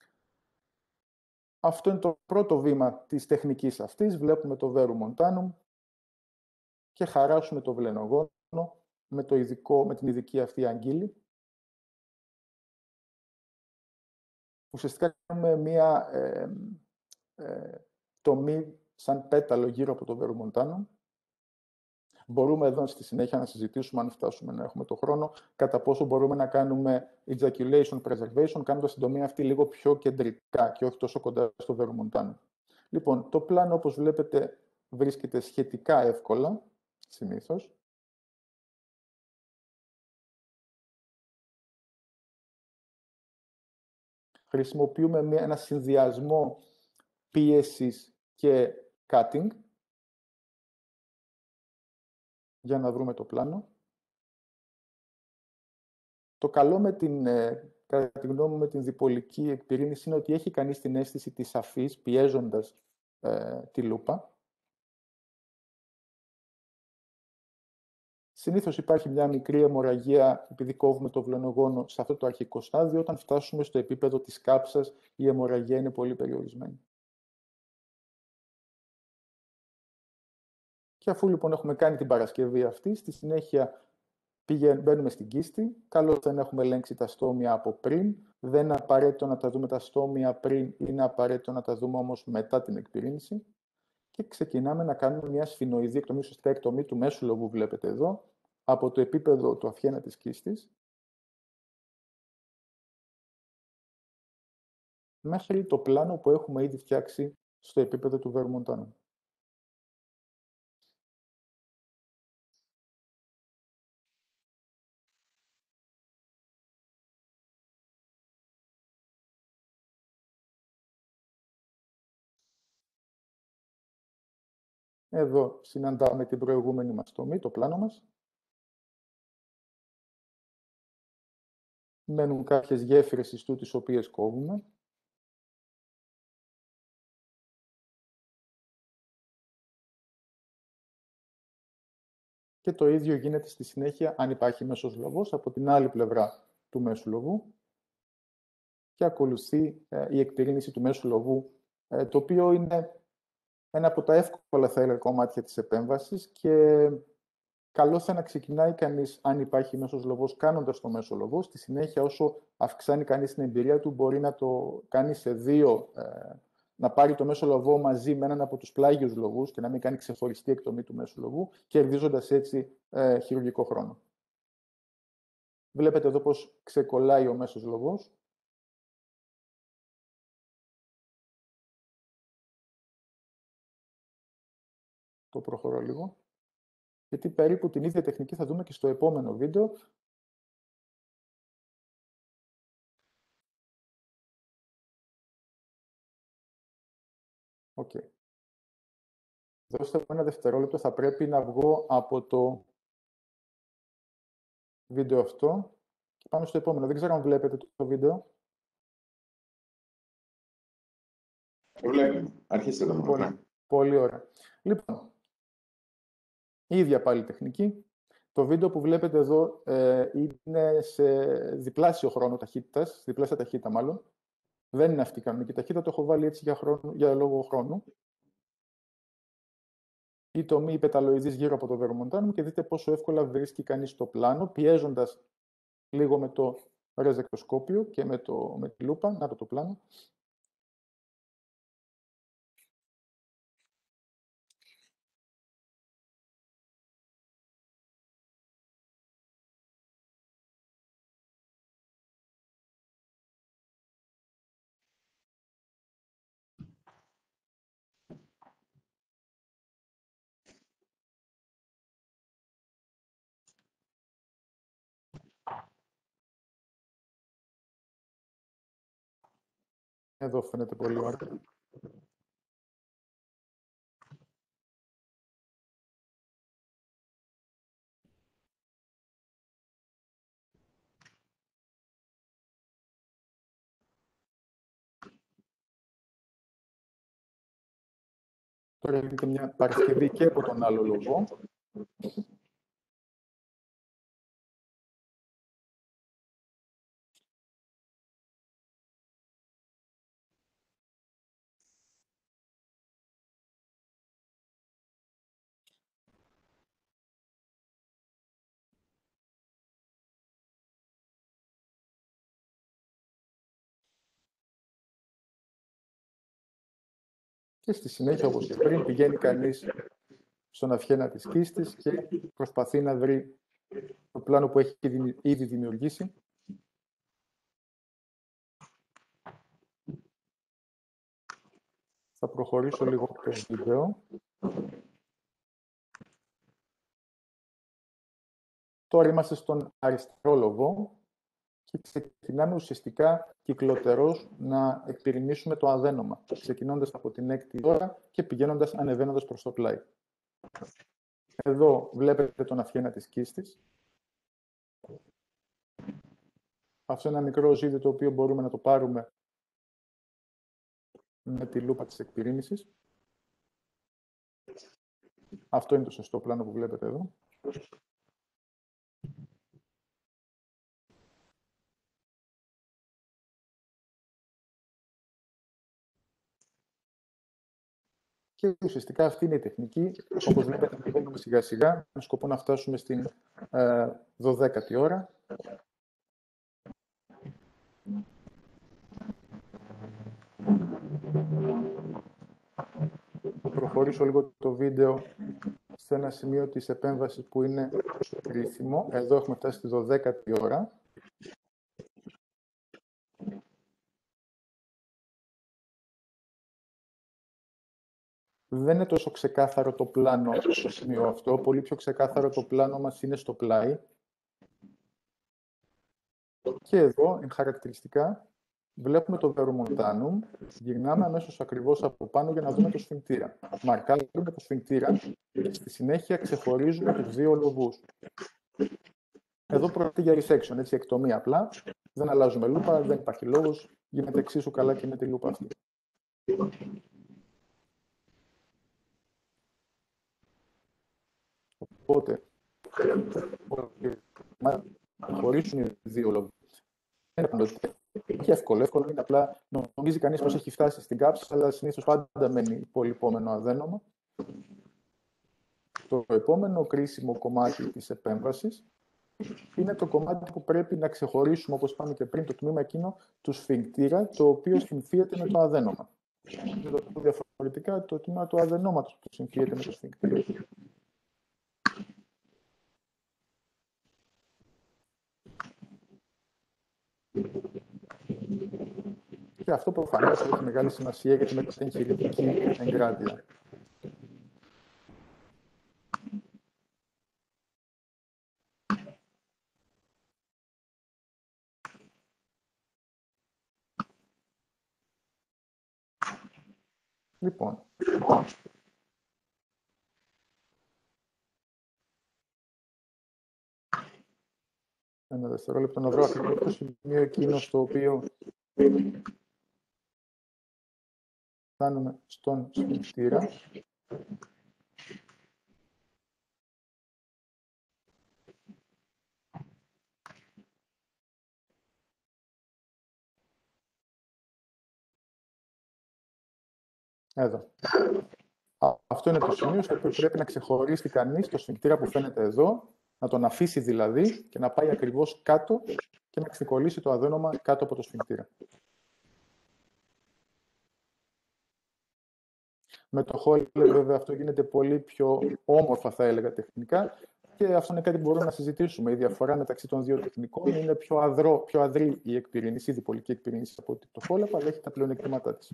αυτό είναι το πρώτο βήμα της τεχνικής αυτής. Βλέπουμε το Verum Montanum και χαράσουμε το βλενογόνο με την ειδική αυτή αγγύλη. Ουσιαστικά κάνουμε μία τομή σαν πέταλο γύρω από το Verum Montanum. Μπορούμε εδώ στη συνέχεια να συζητήσουμε, αν φτάσουμε να έχουμε το χρόνο, κατά πόσο μπορούμε να κάνουμε ejaculation preservation, κάνοντας την τομή αυτή λίγο πιο κεντρικά και όχι τόσο κοντά στο Verum Montanum. Λοιπόν, το πλάνο, όπως βλέπετε, βρίσκεται σχετικά εύκολα, συνήθως. Χρησιμοποιούμε ένα συνδυασμό πίεσης και cutting για να βρούμε το πλάνο. Το καλό κατά τη γνώμη μου, με την διπολική εκπυρήνηση είναι ότι έχει κανείς την αίσθηση της αφής, πιέζοντας τη λούπα. Συνήθως υπάρχει μια μικρή αιμορραγία, επειδή κόβουμε το βλενογόνο σε αυτό το αρχικό στάδιο. Όταν φτάσουμε στο επίπεδο της κάψας, η αιμορραγία είναι πολύ περιορισμένη. Και αφού λοιπόν έχουμε κάνει την παρασκευή αυτή, στη συνέχεια μπαίνουμε στην κίστη. Καλό θα είναι να έχουμε ελέγξει τα στόμια από πριν. Δεν είναι απαραίτητο να τα δούμε τα στόμια πριν, είναι απαραίτητο να τα δούμε όμως μετά την εκπυρήνηση. Και ξεκινάμε να κάνουμε μια σφινοειδή εκτομή, ουσιαστικά εκτομή του μέσου λοβού, βλέπετε εδώ, από το επίπεδο του αφιένα της κίστης μέχρι το πλάνο που έχουμε ήδη φτιάξει στο επίπεδο του Verum Montanum. Εδώ συναντάμε την προηγούμενη μας τομή, το πλάνο μας. Μένουν κάποιες γέφυρες ιστού, τις οποίες κόβουμε. Και το ίδιο γίνεται στη συνέχεια, αν υπάρχει μέσος λοβός, από την άλλη πλευρά του μέσου λοβού. Και ακολουθεί η εκπυρήνηση του μέσου λοβού, το οποίο είναι ένα από τα εύκολα, θα έλεγα, κομμάτια της επέμβασης και καλό θα να ξεκινάει κανείς, αν υπάρχει μέσος λοβός, κάνοντας το μέσο λοβό. Στη συνέχεια, όσο αυξάνει κανείς την εμπειρία του, μπορεί να το κάνει σε δύο, να πάρει το μέσο λοβό μαζί με έναν από τους πλάγιους λοβούς και να μην κάνει ξεχωριστή εκτομή του μέσου λοβού, κερδίζοντας έτσι χειρουργικό χρόνο. Βλέπετε εδώ πώς ξεκολλάει ο μέσος λοβός. Το προχωρώ λίγο. Γιατί περίπου την ίδια τεχνική θα δούμε και στο επόμενο βίντεο. Okay. Δώστε μου ένα δευτερόλεπτο, θα πρέπει να βγω από το βίντεο αυτό και πάμε στο επόμενο. Δεν ξέρω αν βλέπετε το βίντεο. Το βλέπουμε. Αρχίστε το μόνο. Πολύ ωραία. Λοιπόν, η ίδια πάλι τεχνική. Το βίντεο που βλέπετε εδώ είναι σε διπλάσιο χρόνο ταχύτητας, διπλάσια ταχύτητα μάλλον. Δεν είναι αυτή η κανονική ταχύτητα, το έχω βάλει έτσι για λόγο χρόνου. Η τομή πεταλοειδής γύρω από το Verum Montanum και δείτε πόσο εύκολα βρίσκει κανείς το πλάνο, πιέζοντας λίγο με το ρεζεκτοσκόπιο και με τη λούπα. Να το πλάνο. Εδώ φαίνεται πολύ ωραία. Τώρα γίνεται μια παρασκευή και από τον άλλο λογό. Και στη συνέχεια, όπως και πριν, πηγαίνει κανείς στον αυχένα της κίστης και προσπαθεί να βρει το πλάνο που έχει ήδη δημιουργήσει. Θα προχωρήσω λίγο το βίντεο. Τώρα είμαστε στον αριστερό λογό και ξεκινάμε ουσιαστικά κυκλοτερώς να εκπυρηνήσουμε το αδένομα, ξεκινώντας από την 6η ώρα και πηγαίνοντας ανεβαίνοντας προς το πλάι. Εδώ βλέπετε τον αυχένα της κίστης. Αυτό είναι ένα μικρό ζύδι το οποίο μπορούμε να το πάρουμε με τη λούπα της εκπυρήνησης. Αυτό είναι το σωστό πλάνο που βλέπετε εδώ. Και ουσιαστικά αυτή είναι η τεχνική. Όπως βλέπετε, πηγαίνουμε σιγά σιγά με σκοπό να φτάσουμε στην 12η ώρα. Θα προχωρήσω λίγο το βίντεο σε ένα σημείο της επέμβασης που είναι κρίσιμο. Εδώ έχουμε φτάσει στη 12η ώρα. Δεν είναι τόσο ξεκάθαρο το πλάνο στο σημείο αυτό. Πολύ πιο ξεκάθαρο το πλάνο μας είναι στο πλάι. Και εδώ, χαρακτηριστικά, βλέπουμε το Verumontanum. Γυρνάμε αμέσως ακριβώς από πάνω για να δούμε το σφινκτήρα. Μαρκάρουμε το σφινκτήρα και στη συνέχεια ξεχωρίζουμε τους δύο λογούς. Εδώ πρόκειται για resection, έτσι, εκτομή απλά. Δεν αλλάζουμε λούπα, δεν υπάρχει λόγος. Γίνεται εξίσου καλά και με τη λούπα αυτή. Οπότε, χωρίσουν οι δύο λογούς. Είναι παντοτικά και εύκολο είναι απλά νομίζει κανείς πως έχει φτάσει στην κάψη, αλλά συνήθως πάντα μένει υπολοιπόμενο αδένομα. Το επόμενο κρίσιμο κομμάτι της επέμβασης είναι το κομμάτι που πρέπει να ξεχωρίσουμε, όπως είπαμε και πριν, το τμήμα εκείνο του σφινκτήρα, το οποίο συμφίεται με το αδένομα. Διαφορετικά, το τμήμα του αδενόματος που συμφίεται με το σφινκτήρα. Και αυτό προφανώς έχει μεγάλη σημασία για τη μεταγχειρητική εγκράτεια. Λοιπόν, ένα δευτερόλεπτο να βρω ακριβώς το σημείο εκείνο στο οποίο φτάνουμε στον σφινκτήρα. Εδώ. Αυτό είναι το σημείο στο οποίο πρέπει να ξεχωρίσει κανείς το σφινκτήρα που φαίνεται εδώ, να τον αφήσει δηλαδή και να πάει ακριβώς κάτω και να ξεκολλήσει το αδένομα κάτω από το σφινκτήρα. Με το Hololet, βέβαια, αυτό γίνεται πολύ πιο όμορφα, θα έλεγα, τεχνικά. Και αυτό είναι κάτι που μπορούμε να συζητήσουμε. Η διαφορά μεταξύ των δύο τεχνικών είναι πιο αδρή η εκπυρήνηση, η διπολική εκπυρήνηση από το Hololet, αλλά έχει τα πλεονεκτήματά της.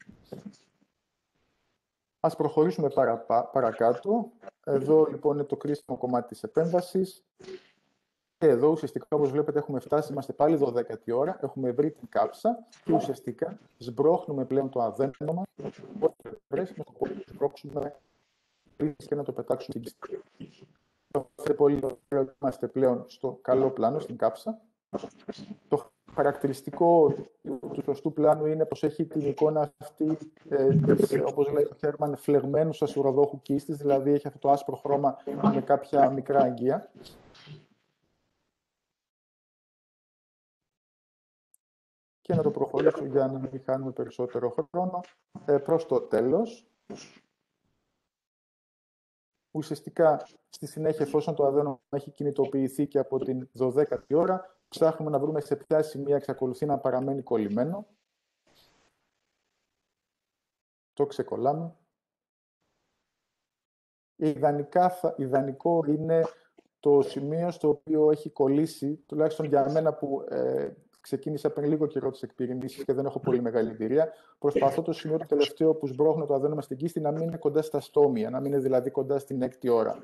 Ας προχωρήσουμε παρακάτω. Εδώ, λοιπόν, είναι το κρίσιμο κομμάτι της επέμβασης. εδώ ουσιαστικά, όπως βλέπετε, έχουμε φτάσει, είμαστε πάλι 12η ώρα, έχουμε βρει την κάψα και ουσιαστικά σμπρώχνουμε πλέον το αδένομα, οπότε πρέπει να το σμπρώξουμε και να το πετάξουμε στην κίστη. Πολύ ωραία, είμαστε πλέον στο καλό πλάνο, στην κάψα. Το χαρακτηριστικό του σωστού πλάνου είναι πως έχει την εικόνα αυτή, όπως λέει ο Χέρμαν, φλεγμένου ασουροδόχου κίστης, δηλαδή έχει αυτό το άσπρο χρώμα με κάποια μικρά αγγεία. Και να το προχωρήσω για να μην χάνουμε περισσότερο χρόνο προς το τέλος. Ουσιαστικά, στη συνέχεια, εφόσον το αδένομα έχει κινητοποιηθεί και από την 12η ώρα, ψάχνουμε να βρούμε σε ποια σημεία εξακολουθεί να παραμένει κολλημένο. Το ξεκολλάμε. Ιδανικό είναι το σημείο στο οποίο έχει κολλήσει, τουλάχιστον για μένα που ξεκίνησα πριν λίγο καιρό τις εκπυρηνήσεις και δεν έχω πολύ μεγάλη εμπειρία. Προσπαθώ το σημείο το τελευταίο που σμπρώχνω το αδένομα στην κίστη να μην είναι κοντά στα στόμια, να μην είναι δηλαδή κοντά στην 6η ώρα.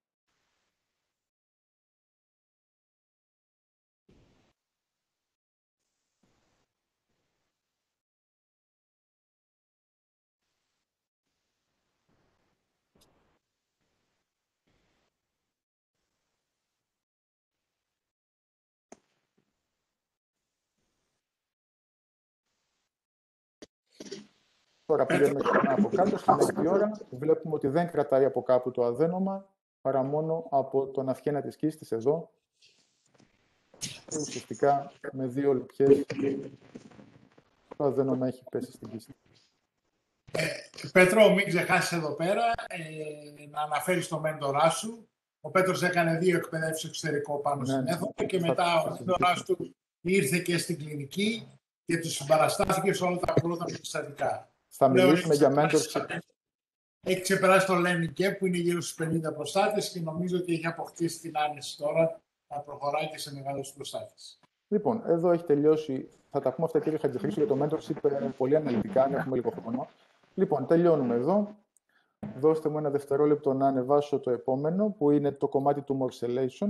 Τώρα πηγαίνουμε ξανά από κάτω, στην 6η ώρα, βλέπουμε ότι δεν κρατάει από κάπου το αδένομα, παρά μόνο από τον αυχένα της κίστης εδώ. Και ουσιαστικά με 2 λεπτιές το αδένομα έχει πέσει στην κίστη. Πέτρο, μην ξεχάσεις εδώ πέρα να αναφέρεις το μέντορά σου. Ο Πέτρος έκανε 2 εκπαιδεύσεις εξωτερικό πάνω στην αίθουσα και μετά ο μέντοράς του ήρθε και στην κλινική και του συμπαραστάθηκε σε όλα τα πρώτα περιστατικά. Θα μιλήσουμε για mentorship. Έχει ξεπεράσει το Learning που είναι γύρω στους 50 προστάτες και νομίζω ότι έχει αποκτήσει την άνεση τώρα να προχωράει και σε μεγάλους προστάτες. Λοιπόν, εδώ έχει τελειώσει. Θα τα πούμε αυτά, κύριε Χατζηχρήστου, για το mentorship πολύ αναλυτικά, αν έχουμε λίγο χρόνο. Λοιπόν, τελειώνουμε εδώ. Δώστε μου ένα δευτερόλεπτο να ανεβάσω το επόμενο, που είναι το κομμάτι του morcellation.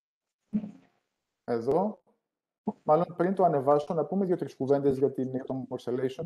Εδώ. Μάλλον πριν το ανεβάσω, να πούμε 2-3 κουβέντες για το morcellation.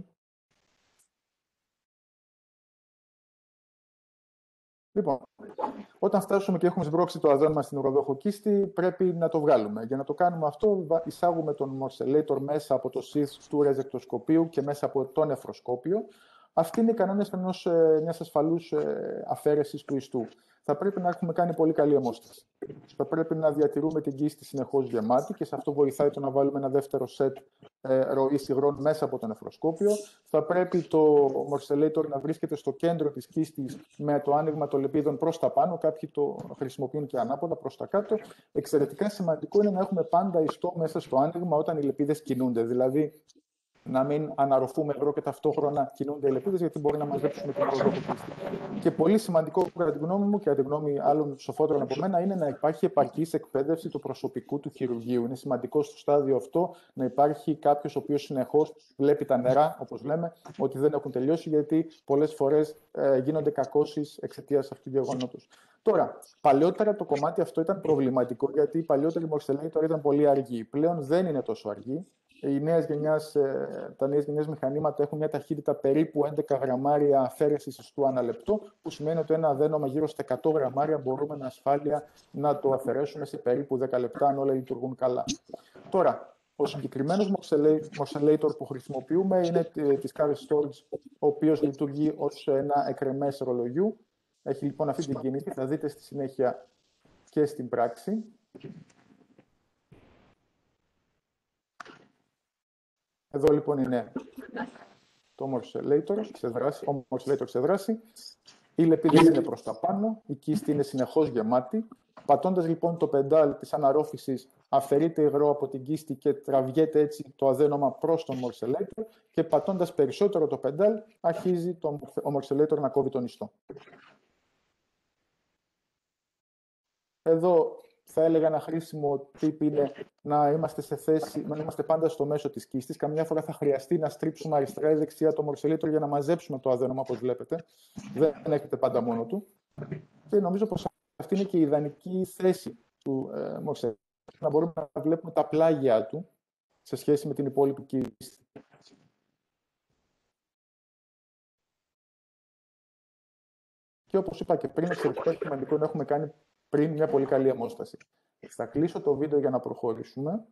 Λοιπόν, όταν φτάσουμε και έχουμε σμπρώξει το αδένομα στην ουροδόχο κίστη, πρέπει να το βγάλουμε. Για να το κάνουμε αυτό, εισάγουμε τον morcellator μέσα από το sheath του ρεζεκτοσκοπίου και μέσα από το νεφροσκόπιο. Αυτοί είναι οι κανόνες μιας ασφαλούς αφαίρεσης του ιστού. Θα πρέπει να έχουμε κάνει πολύ καλή αιμόσταση. Θα πρέπει να διατηρούμε την κίστη συνεχώς γεμάτη και σε αυτό βοηθάει το να βάλουμε ένα δεύτερο σετ ροής υγρών μέσα από το νεφροσκόπιο. Θα πρέπει το morcellator να βρίσκεται στο κέντρο της κίστης με το άνοιγμα των λεπίδων προς τα πάνω. Κάποιοι το χρησιμοποιούν και ανάποδα προς τα κάτω. Εξαιρετικά σημαντικό είναι να έχουμε πάντα ιστό μέσα στο άνοιγμα όταν οι λεπίδες κινούνται. Δηλαδή, να μην αναρροφούμε ευρώ και ταυτόχρονα κινούνται οι λεπίδες, γιατί μπορεί να μαζέψουμε την ουροδόχο κίστη. Και πολύ σημαντικό, κατά τη γνώμη μου και κατά τη γνώμη άλλων σοφότερων από μένα, είναι να υπάρχει επαρκής εκπαίδευση του προσωπικού του χειρουργείου. Είναι σημαντικό στο στάδιο αυτό να υπάρχει κάποιος ο οποίος συνεχώς βλέπει τα νερά, όπως λέμε, ότι δεν έχουν τελειώσει, γιατί πολλές φορές γίνονται κακώσεις εξαιτίας αυτού του γεγονότος. Τώρα, παλιότερα το κομμάτι αυτό ήταν προβληματικό, γιατί οι παλιότεροι morcellator ήταν πολύ αργοί. Πλέον δεν είναι τόσο αργοί. Τα νέες γενιές μηχανήματα έχουν μια ταχύτητα περίπου 11 γραμμάρια αφαίρεσης ιστού ανά λεπτό, που σημαίνει ότι ένα αδένομα γύρω στα 100 γραμμάρια μπορούμε με ασφάλεια να το αφαιρέσουμε σε περίπου 10 λεπτά, αν όλα λειτουργούν καλά. Τώρα, ο συγκεκριμένος morcellator που χρησιμοποιούμε είναι της Carrier Storage, ο οποίος λειτουργεί ως ένα εκρεμές ρολογιού. Έχει λοιπόν αυτή την κίνηση, θα δείτε στη συνέχεια και στην πράξη. Εδώ λοιπόν είναι το morcellator σε δράση. Οι λεπίδες είναι προς τα πάνω, η κίστη είναι συνεχώς γεμάτη. Πατώντας λοιπόν το πεντάλ της αναρρόφησης, αφαιρείται υγρό από την κίστη και τραβιέται έτσι το αδένομα προς τον morcellator, και πατώντας περισσότερο το πεντάλ, αρχίζει ο morcellator να κόβει τον ιστό. Εδώ θα έλεγα ένα χρήσιμο tip είναι να είμαστε σε θέση, να είμαστε πάντα στο μέσο της κίστης. Καμιά φορά θα χρειαστεί να στρίψουμε αριστερά ή δεξιά το morcellator για να μαζέψουμε το αδένομα, όπως βλέπετε. Δεν έχετε πάντα μόνο του. Και νομίζω πως αυτή είναι και η ιδανική θέση του morcellator. να μπορούμε να βλέπουμε τα πλάγια του σε σχέση με την υπόλοιπη κοίηση. Και όπως είπα και πριν, εξαιρετικό σημαντικό να έχουμε κάνει πριν μια πολύ καλή αιμόσταση. Θα κλείσω το βίντεο για να προχωρήσουμε.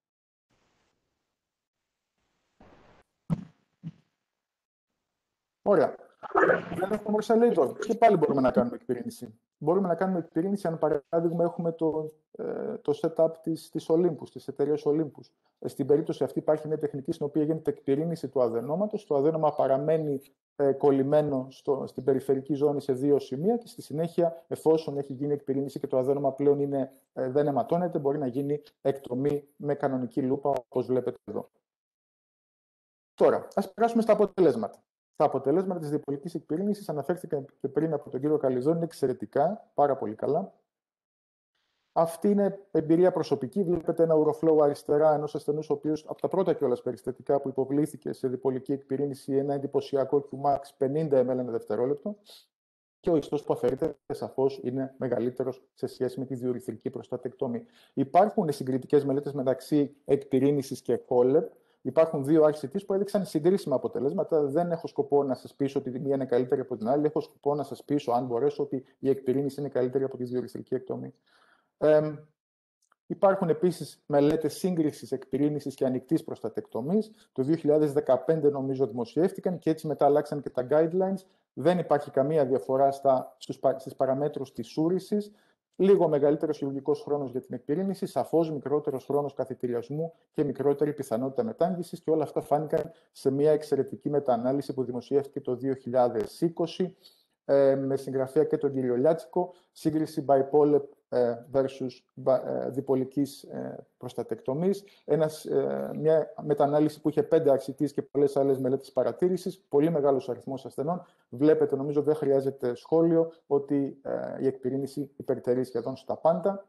Ωραία. Δεν έχουμε Morse και πάλι μπορούμε να κάνουμε εκπυρήνηση. Μπορούμε να κάνουμε εκπυρήνηση αν παράδειγμα έχουμε το setup της Olympus, της εταιρείας Olympus. Στην περίπτωση αυτή υπάρχει μια τεχνική στην οποία γίνεται εκπυρήνηση του αδενόματος. Το αδένωμα παραμένει κολλημένο στην περιφερική ζώνη σε 2 σημεία και στη συνέχεια, εφόσον έχει γίνει εκπυρήνηση και το αδένωμα πλέον δεν αιματώνεται, μπορεί να γίνει εκτομή με κανονική λούπα, όπως βλέπετε εδώ. Τώρα, ας περάσουμε στα αποτελέσματα. Τα αποτελέσματα της διπολικής εκπυρήνησης αναφέρθηκαν και πριν από τον κύριο Καλιζόνη, είναι εξαιρετικά, πάρα πολύ καλά. Αυτή είναι εμπειρία προσωπική. Βλέπετε ένα ουροφλόου αριστερά ενός ασθενούς, ο οποίος από τα πρώτα κιόλας περιστατικά που υποβλήθηκε σε διπολική εκπυρήνηση, ένα εντυπωσιακό Qmax 50 ml ένα δευτερόλεπτο. Και ο ιστός που αφαιρείται σαφώς είναι μεγαλύτερος σε σχέση με τη διουρηθρική προστατεκτόμη. Υπάρχουν συγκριτικές μελέτες μεταξύ εκπυρήνησης και HOLEP. Υπάρχουν 2 RCTs που έδειξαν συγκρίσιμα αποτελέσματα. Δεν έχω σκοπό να σας πείσω ότι η μία είναι καλύτερη από την άλλη. Έχω σκοπό να σας πείσω, αν μπορέσω, ότι η εκπυρήνηση είναι καλύτερη από τη διουρηθρική εκτομή. Υπάρχουν επίσης μελέτες σύγκρισης εκπυρήνησης και ανοιχτής προστατεκτομής. Το 2015 νομίζω δημοσιεύτηκαν και έτσι μετά αλλάξαν και τα guidelines. Δεν υπάρχει καμία διαφορά στις παραμέτρους της σούρησης. Λίγο μεγαλύτερος χειρουργικός χρόνος για την εκπυρήνηση, σαφώς μικρότερος χρόνος καθητηριασμού και μικρότερη πιθανότητα μετάγγισης, και όλα αυτά φάνηκαν σε μια εξαιρετική μεταανάλυση που δημοσιεύτηκε το 2020 με συγγραφέα και τον κύριο Λιάτσικο, σύγκριση bipolar versus διπολικής προστατεκτομής, μια μεταανάλυση που είχε 5 RCTs και πολλές άλλες μελέτες παρατήρησης, πολύ μεγάλος αριθμός ασθενών. Βλέπετε, νομίζω δεν χρειάζεται σχόλιο, ότι η εκπυρήνηση υπερτερεί σχεδόν στα πάντα.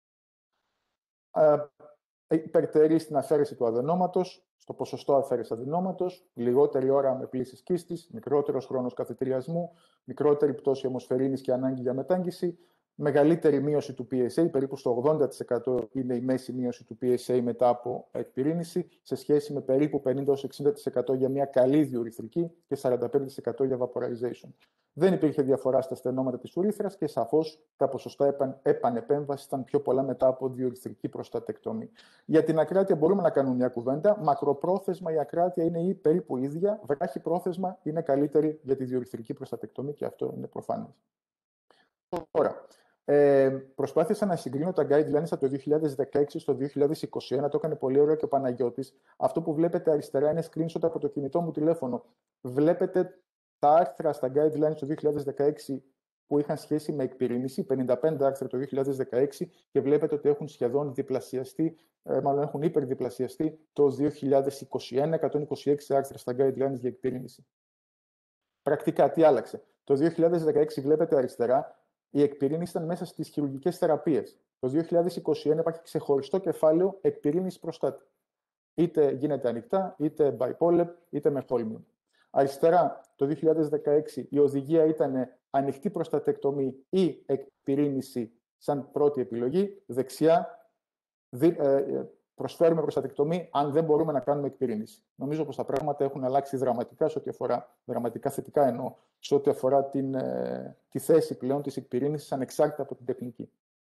Υπερτερεί στην αφαίρεση του αδενόματος, στο ποσοστό αφαίρεση αδενόματος, λιγότερη ώρα με πλύσεις κίστης, μικρότερος χρόνος καθητηριασμού, μικρότερη πτώση αιμοσφαιρίνης και ανάγκη για μετάγγιση, μεγαλύτερη μείωση του PSA, περίπου στο 80% είναι η μέση μείωση του PSA μετά από εκπυρήνηση, σε σχέση με περίπου 50-60% για μια καλή διουρηθρική και 45% για vaporization. Δεν υπήρχε διαφορά στα στενόματα της ουρήθρας και σαφώς τα ποσοστά επανεπέμβαση ήταν πιο πολλά μετά από διουρηθρική προστατεκτομή. Για την ακράτεια μπορούμε να κάνουμε μια κουβέντα. Μακροπρόθεσμα η ακράτεια είναι περίπου ίδια. Βράχη πρόθεσμα είναι καλύτερη για τη διουρηθρική προστατεκτομή και αυτό είναι προφανές. Τώρα, προσπάθησα να συγκρίνω τα guidelines από το 2016 στο 2021. Το έκανε πολύ ωραίο και ο Παναγιώτης. Αυτό που βλέπετε αριστερά είναι screenshot από το κινητό μου τηλέφωνο. Βλέπετε τα άρθρα στα guidelines του 2016 που είχαν σχέση με εκπυρήνηση, 55 άρθρα το 2016, και βλέπετε ότι έχουν σχεδόν διπλασιαστεί, μάλλον έχουν υπερδιπλασιαστεί το 2021, 126 άρθρα στα guidelines για εκπυρήνηση. Πρακτικά, τι άλλαξε? Το 2016 βλέπετε αριστερά, η εκπυρήνηση ήταν μέσα στις χειρουργικές θεραπείες. Το 2021 υπάρχει ξεχωριστό κεφάλαιο εκπυρήνηση προστάτη. Είτε γίνεται ανοιχτά, είτε bipolar, είτε με χόλμιο. Αριστερά, το 2016 η οδηγία ήταν ανοιχτή προστατεκτομή ή εκπυρήνηση σαν πρώτη επιλογή. Δεξιά, προσφέρουμε προστατεκτομή αν δεν μπορούμε να κάνουμε εκπυρήνηση. Νομίζω πως τα πράγματα έχουν αλλάξει δραματικά σε ό,τι αφορά, δραματικά θετικά εννοώ, σε ό,τι αφορά τη θέση πλέον της εκπυρήνησης ανεξάρτητα από την τεχνική.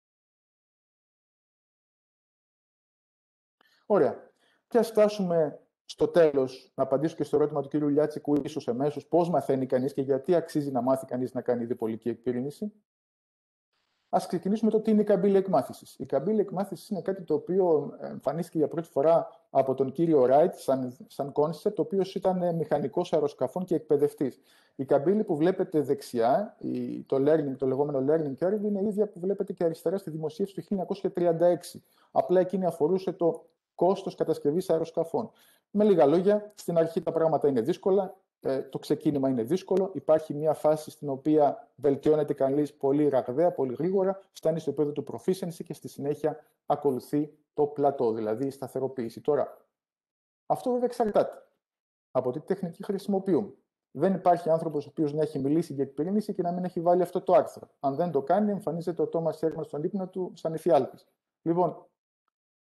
Ωραία. Και ας φτάσουμε στο τέλος, να απαντήσω και στο ερώτημα του κ. Λιάτσικου, ίσως εμέσως, πώς μαθαίνει κανείς και γιατί αξίζει να μάθει κανείς να κάνει διπολική εκπυρήνηση. Ας ξεκινήσουμε το τι είναι η καμπύλη εκμάθησης. Η καμπύλη εκμάθησης είναι κάτι το οποίο εμφανίστηκε για πρώτη φορά από τον κύριο Ράιτ σαν κόνσεπτ, ο οποίος ήταν μηχανικός αεροσκαφών και εκπαιδευτής. Η καμπύλη που βλέπετε δεξιά, το λεγόμενο learning curve, είναι η ίδια που βλέπετε και αριστερά στη δημοσίευση του 1936. Απλά εκείνη αφορούσε το κόστος κατασκευής αεροσκαφών. Με λίγα λόγια, στην αρχή τα πράγματα είναι δύσκολα. Το ξεκίνημα είναι δύσκολο. Υπάρχει μια φάση στην οποία βελτιώνεται κανείς πολύ ραγδαία, πολύ γρήγορα, φτάνει στο επίπεδο του proficiency και στη συνέχεια ακολουθεί το πλατό, δηλαδή η σταθεροποίηση. Τώρα, αυτό βέβαια εξαρτάται από τι τεχνική χρησιμοποιούμε. Δεν υπάρχει άνθρωπος ο οποίος να έχει μιλήσει για εκπυρήνηση και να μην έχει βάλει αυτό το άρθρο. Αν δεν το κάνει, εμφανίζεται ο Τόμας Έρμαν στον ύπνο του σαν εφιάλτης. Λοιπόν,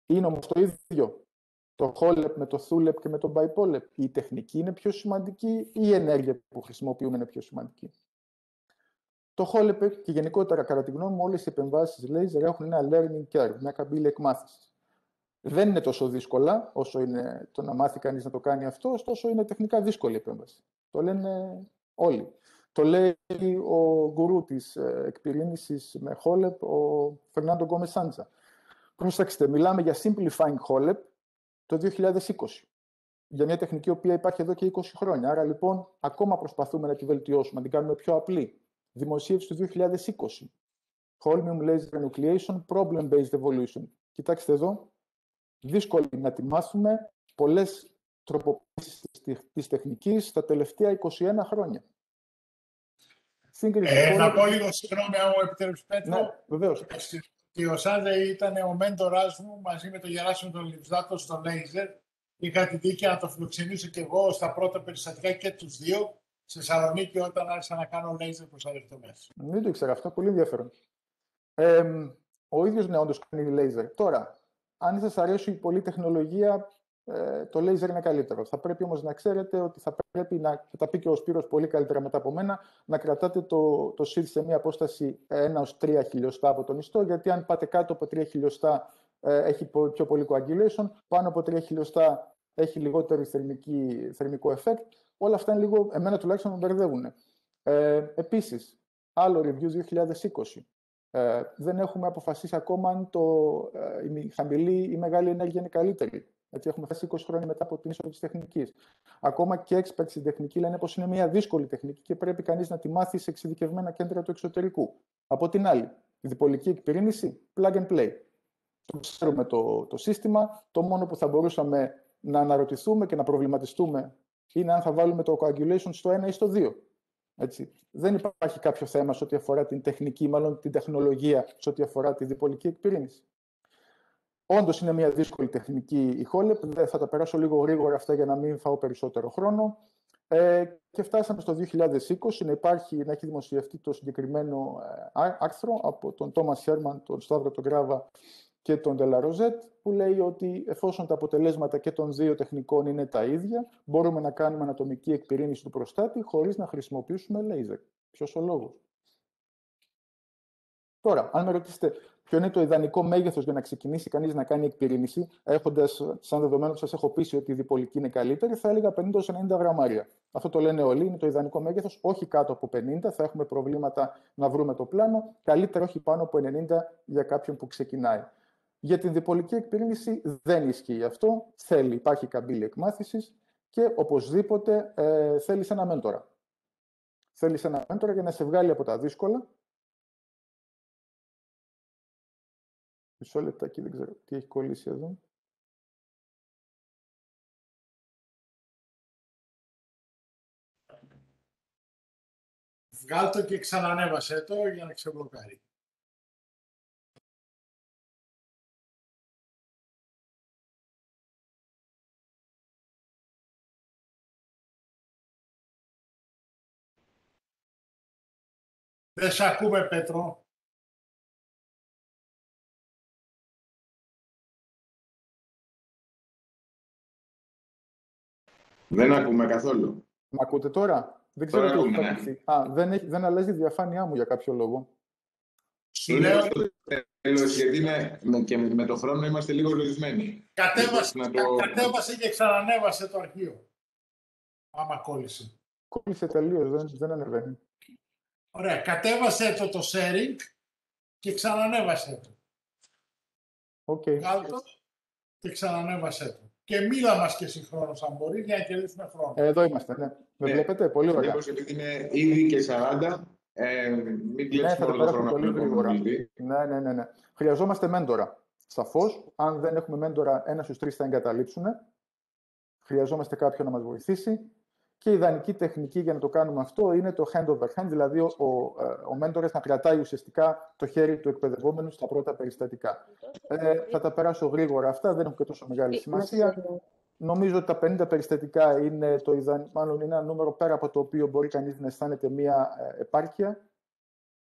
Είναι όμως το ίδιο. Το HOLEP με το THULEP και με το BIPOLEP. Η τεχνική είναι πιο σημαντική ή η ενέργεια που χρησιμοποιούμε είναι πιο σημαντική? Το HOLEP και γενικότερα, κατά τη γνώμη μου, όλες οι επεμβάσεις laser έχουν ένα learning curve, μια καμπύλη εκμάθησης. Δεν είναι τόσο δύσκολα όσο είναι το να μάθει κανείς να το κάνει αυτό, ωστόσο είναι τεχνικά δύσκολη επέμβαση. Το λένε όλοι. Το λέει ο γκουρού της εκπυρήνησης με HOLEP, ο Φερνάντο Γκόμες Σάντζα. Προσέξτε, μιλάμε για simplifying HOLEP το 2020. Για μια τεχνική η οποία υπάρχει εδώ και 20 χρόνια. Άρα λοιπόν ακόμα προσπαθούμε να τη βελτιώσουμε, να την κάνουμε πιο απλή. Δημοσίευση του 2020. Holmium Laser Enucleation Problem-Based Evolution. Κοιτάξτε εδώ. Δύσκολη να τη μάθουμε. Πολλές τροποποιήσεις της τεχνικής τα τελευταία 21 χρόνια. Να πω λίγο συγγνώμη, αν μου επιτρέψει, Πέτρο. Ναι, βεβαίως. Και ο Σάνδε ήταν ο μέντορας μου μαζί με τον Γεράσιμο τον Λιβδάτο στο Λέιζερ. Είχα την τύχη να το φιλοξενήσω και εγώ στα πρώτα περιστατικά και τους δύο στη Θεσσαλονίκη όταν άρχισα να κάνω Λέιζερ προσαρρευτομές. Δεν το ήξερα αυτό, πολύ ενδιαφέρον. Ο ίδιος ναι, όντως κάνει Λέιζερ. Τώρα, αν σας αρέσει η πολλή τεχνολογία, το λέιζερ είναι καλύτερο. Θα πρέπει όμως να ξέρετε ότι θα πρέπει να, και τα πει και ο Σπύρος πολύ καλύτερα μετά από μένα, να κρατάτε το sheath σε μια απόσταση 1-3 χιλιοστά από τον ιστό, γιατί αν πάτε κάτω από 3 χιλιοστά έχει πιο πολύ coagulation, πάνω από 3 χιλιοστά έχει λιγότερο θερμικό effect. Όλα αυτά είναι λίγο, εμένα τουλάχιστον με μπερδεύουν. Επίσης, άλλο review 2020. Δεν έχουμε αποφασίσει ακόμα αν η χαμηλή ή μεγάλη ενέργεια είναι καλύτερη. Έτσι, έχουμε φτάσει 20 χρόνια μετά από την είσοδο της τεχνικής. Ακόμα και experts στην τεχνική λένε πως είναι μια δύσκολη τεχνική και πρέπει κανείς να τη μάθει σε εξειδικευμένα κέντρα του εξωτερικού. Από την άλλη, η διπολική εκπυρήνηση, plug and play. Το ξέρουμε το σύστημα. Το μόνο που θα μπορούσαμε να αναρωτηθούμε και να προβληματιστούμε είναι αν θα βάλουμε το coagulation στο 1 ή στο 2. Έτσι. Δεν υπάρχει κάποιο θέμα σε ό,τι αφορά την τεχνική, μάλλον την τεχνολογία, σε ό,τι αφορά τη διπολική εκπυρήνηση. Όντως είναι μια δύσκολη τεχνική η HOLEP. Δεν θα τα περάσω λίγο γρήγορα αυτά για να μην φάω περισσότερο χρόνο. Και φτάσαμε στο 2020 να έχει δημοσιευτεί το συγκεκριμένο άρθρο από τον Τόμας Χέρμαν, τον Σταύρο τον Γκράβα και τον Ντελαροζέτ, που λέει ότι εφόσον τα αποτελέσματα και των δύο τεχνικών είναι τα ίδια, μπορούμε να κάνουμε ανατομική εκπυρήνηση του προστάτη χωρίς να χρησιμοποιήσουμε λέιζερ. Ποιος ο λόγος? Τώρα, αν με ρωτήσετε ποιο είναι το ιδανικό μέγεθος για να ξεκινήσει κανείς να κάνει εκπυρήνηση, έχοντας σαν δεδομένο που σας έχω πείσει ότι η διπολική είναι καλύτερη, θα έλεγα 50-90 γραμμάρια. Αυτό το λένε όλοι, είναι το ιδανικό μέγεθος, όχι κάτω από 50, θα έχουμε προβλήματα να βρούμε το πλάνο, καλύτερα όχι πάνω από 90 για κάποιον που ξεκινάει. Για την διπολική εκπυρήνηση δεν ισχύει αυτό, υπάρχει καμπύλη εκμάθησης και οπωσδήποτε θέλεις ένα μέντορα. Θέλεις ένα μέντορα για να σε βγάλει από τα δύσκολα. Μισό λεπτάκι, δεν ξέρω τι έχει κολλήσει εδώ. Βγάλ' το και ξανανέβασέ το για να ξεμπλοκάρει. Δεν σ' ακούμε, Πέτρο. Δεν ακούμε καθόλου. Μ' ακούτε τώρα? Δεν ξέρω τι έχει πατήσει. Δεν αλλάζει η διαφάνειά μου για κάποιο λόγο. Είναι στο τέλος, γιατί και με το χρόνο είμαστε λίγο λογισμένοι. Κατέβασε και ξανανέβασε το αρχείο. Άμα κόλλησε. Κόλλησε τελείως, δεν ανεβαίνει. Ωραία, κατέβασε το sharing και ξανανέβασε το. Βγάλ' το και ξανανέβασε το. Και μίλα μας και συγχρόνως, αν μπορεί, για να κερδίσουμε χρόνο. Εδώ είμαστε, ναι. Με βλέπετε, πολύ ωραία. Επειδή είναι ήδη και 40, μην κλείσουμε όλο το χρόνο. Πολύ γρήγορα. Ναι. Χρειαζόμαστε μέντορα. Σαφώς, αν δεν έχουμε μέντορα, 1 στους 3 θα εγκαταλείψουν. Χρειαζόμαστε κάποιον να μας βοηθήσει. Και η ιδανική τεχνική για να το κάνουμε αυτό είναι το hand over hand, δηλαδή ο μέντορας να κρατάει ουσιαστικά το χέρι του εκπαιδευόμενου στα πρώτα περιστατικά. Θα τα περάσω γρήγορα αυτά, δεν έχουν και τόσο μεγάλη σημασία. Νομίζω ότι τα 50 περιστατικά είναι μάλλον είναι ένα νούμερο πέρα από το οποίο μπορεί κανείς να αισθάνεται μία επάρκεια.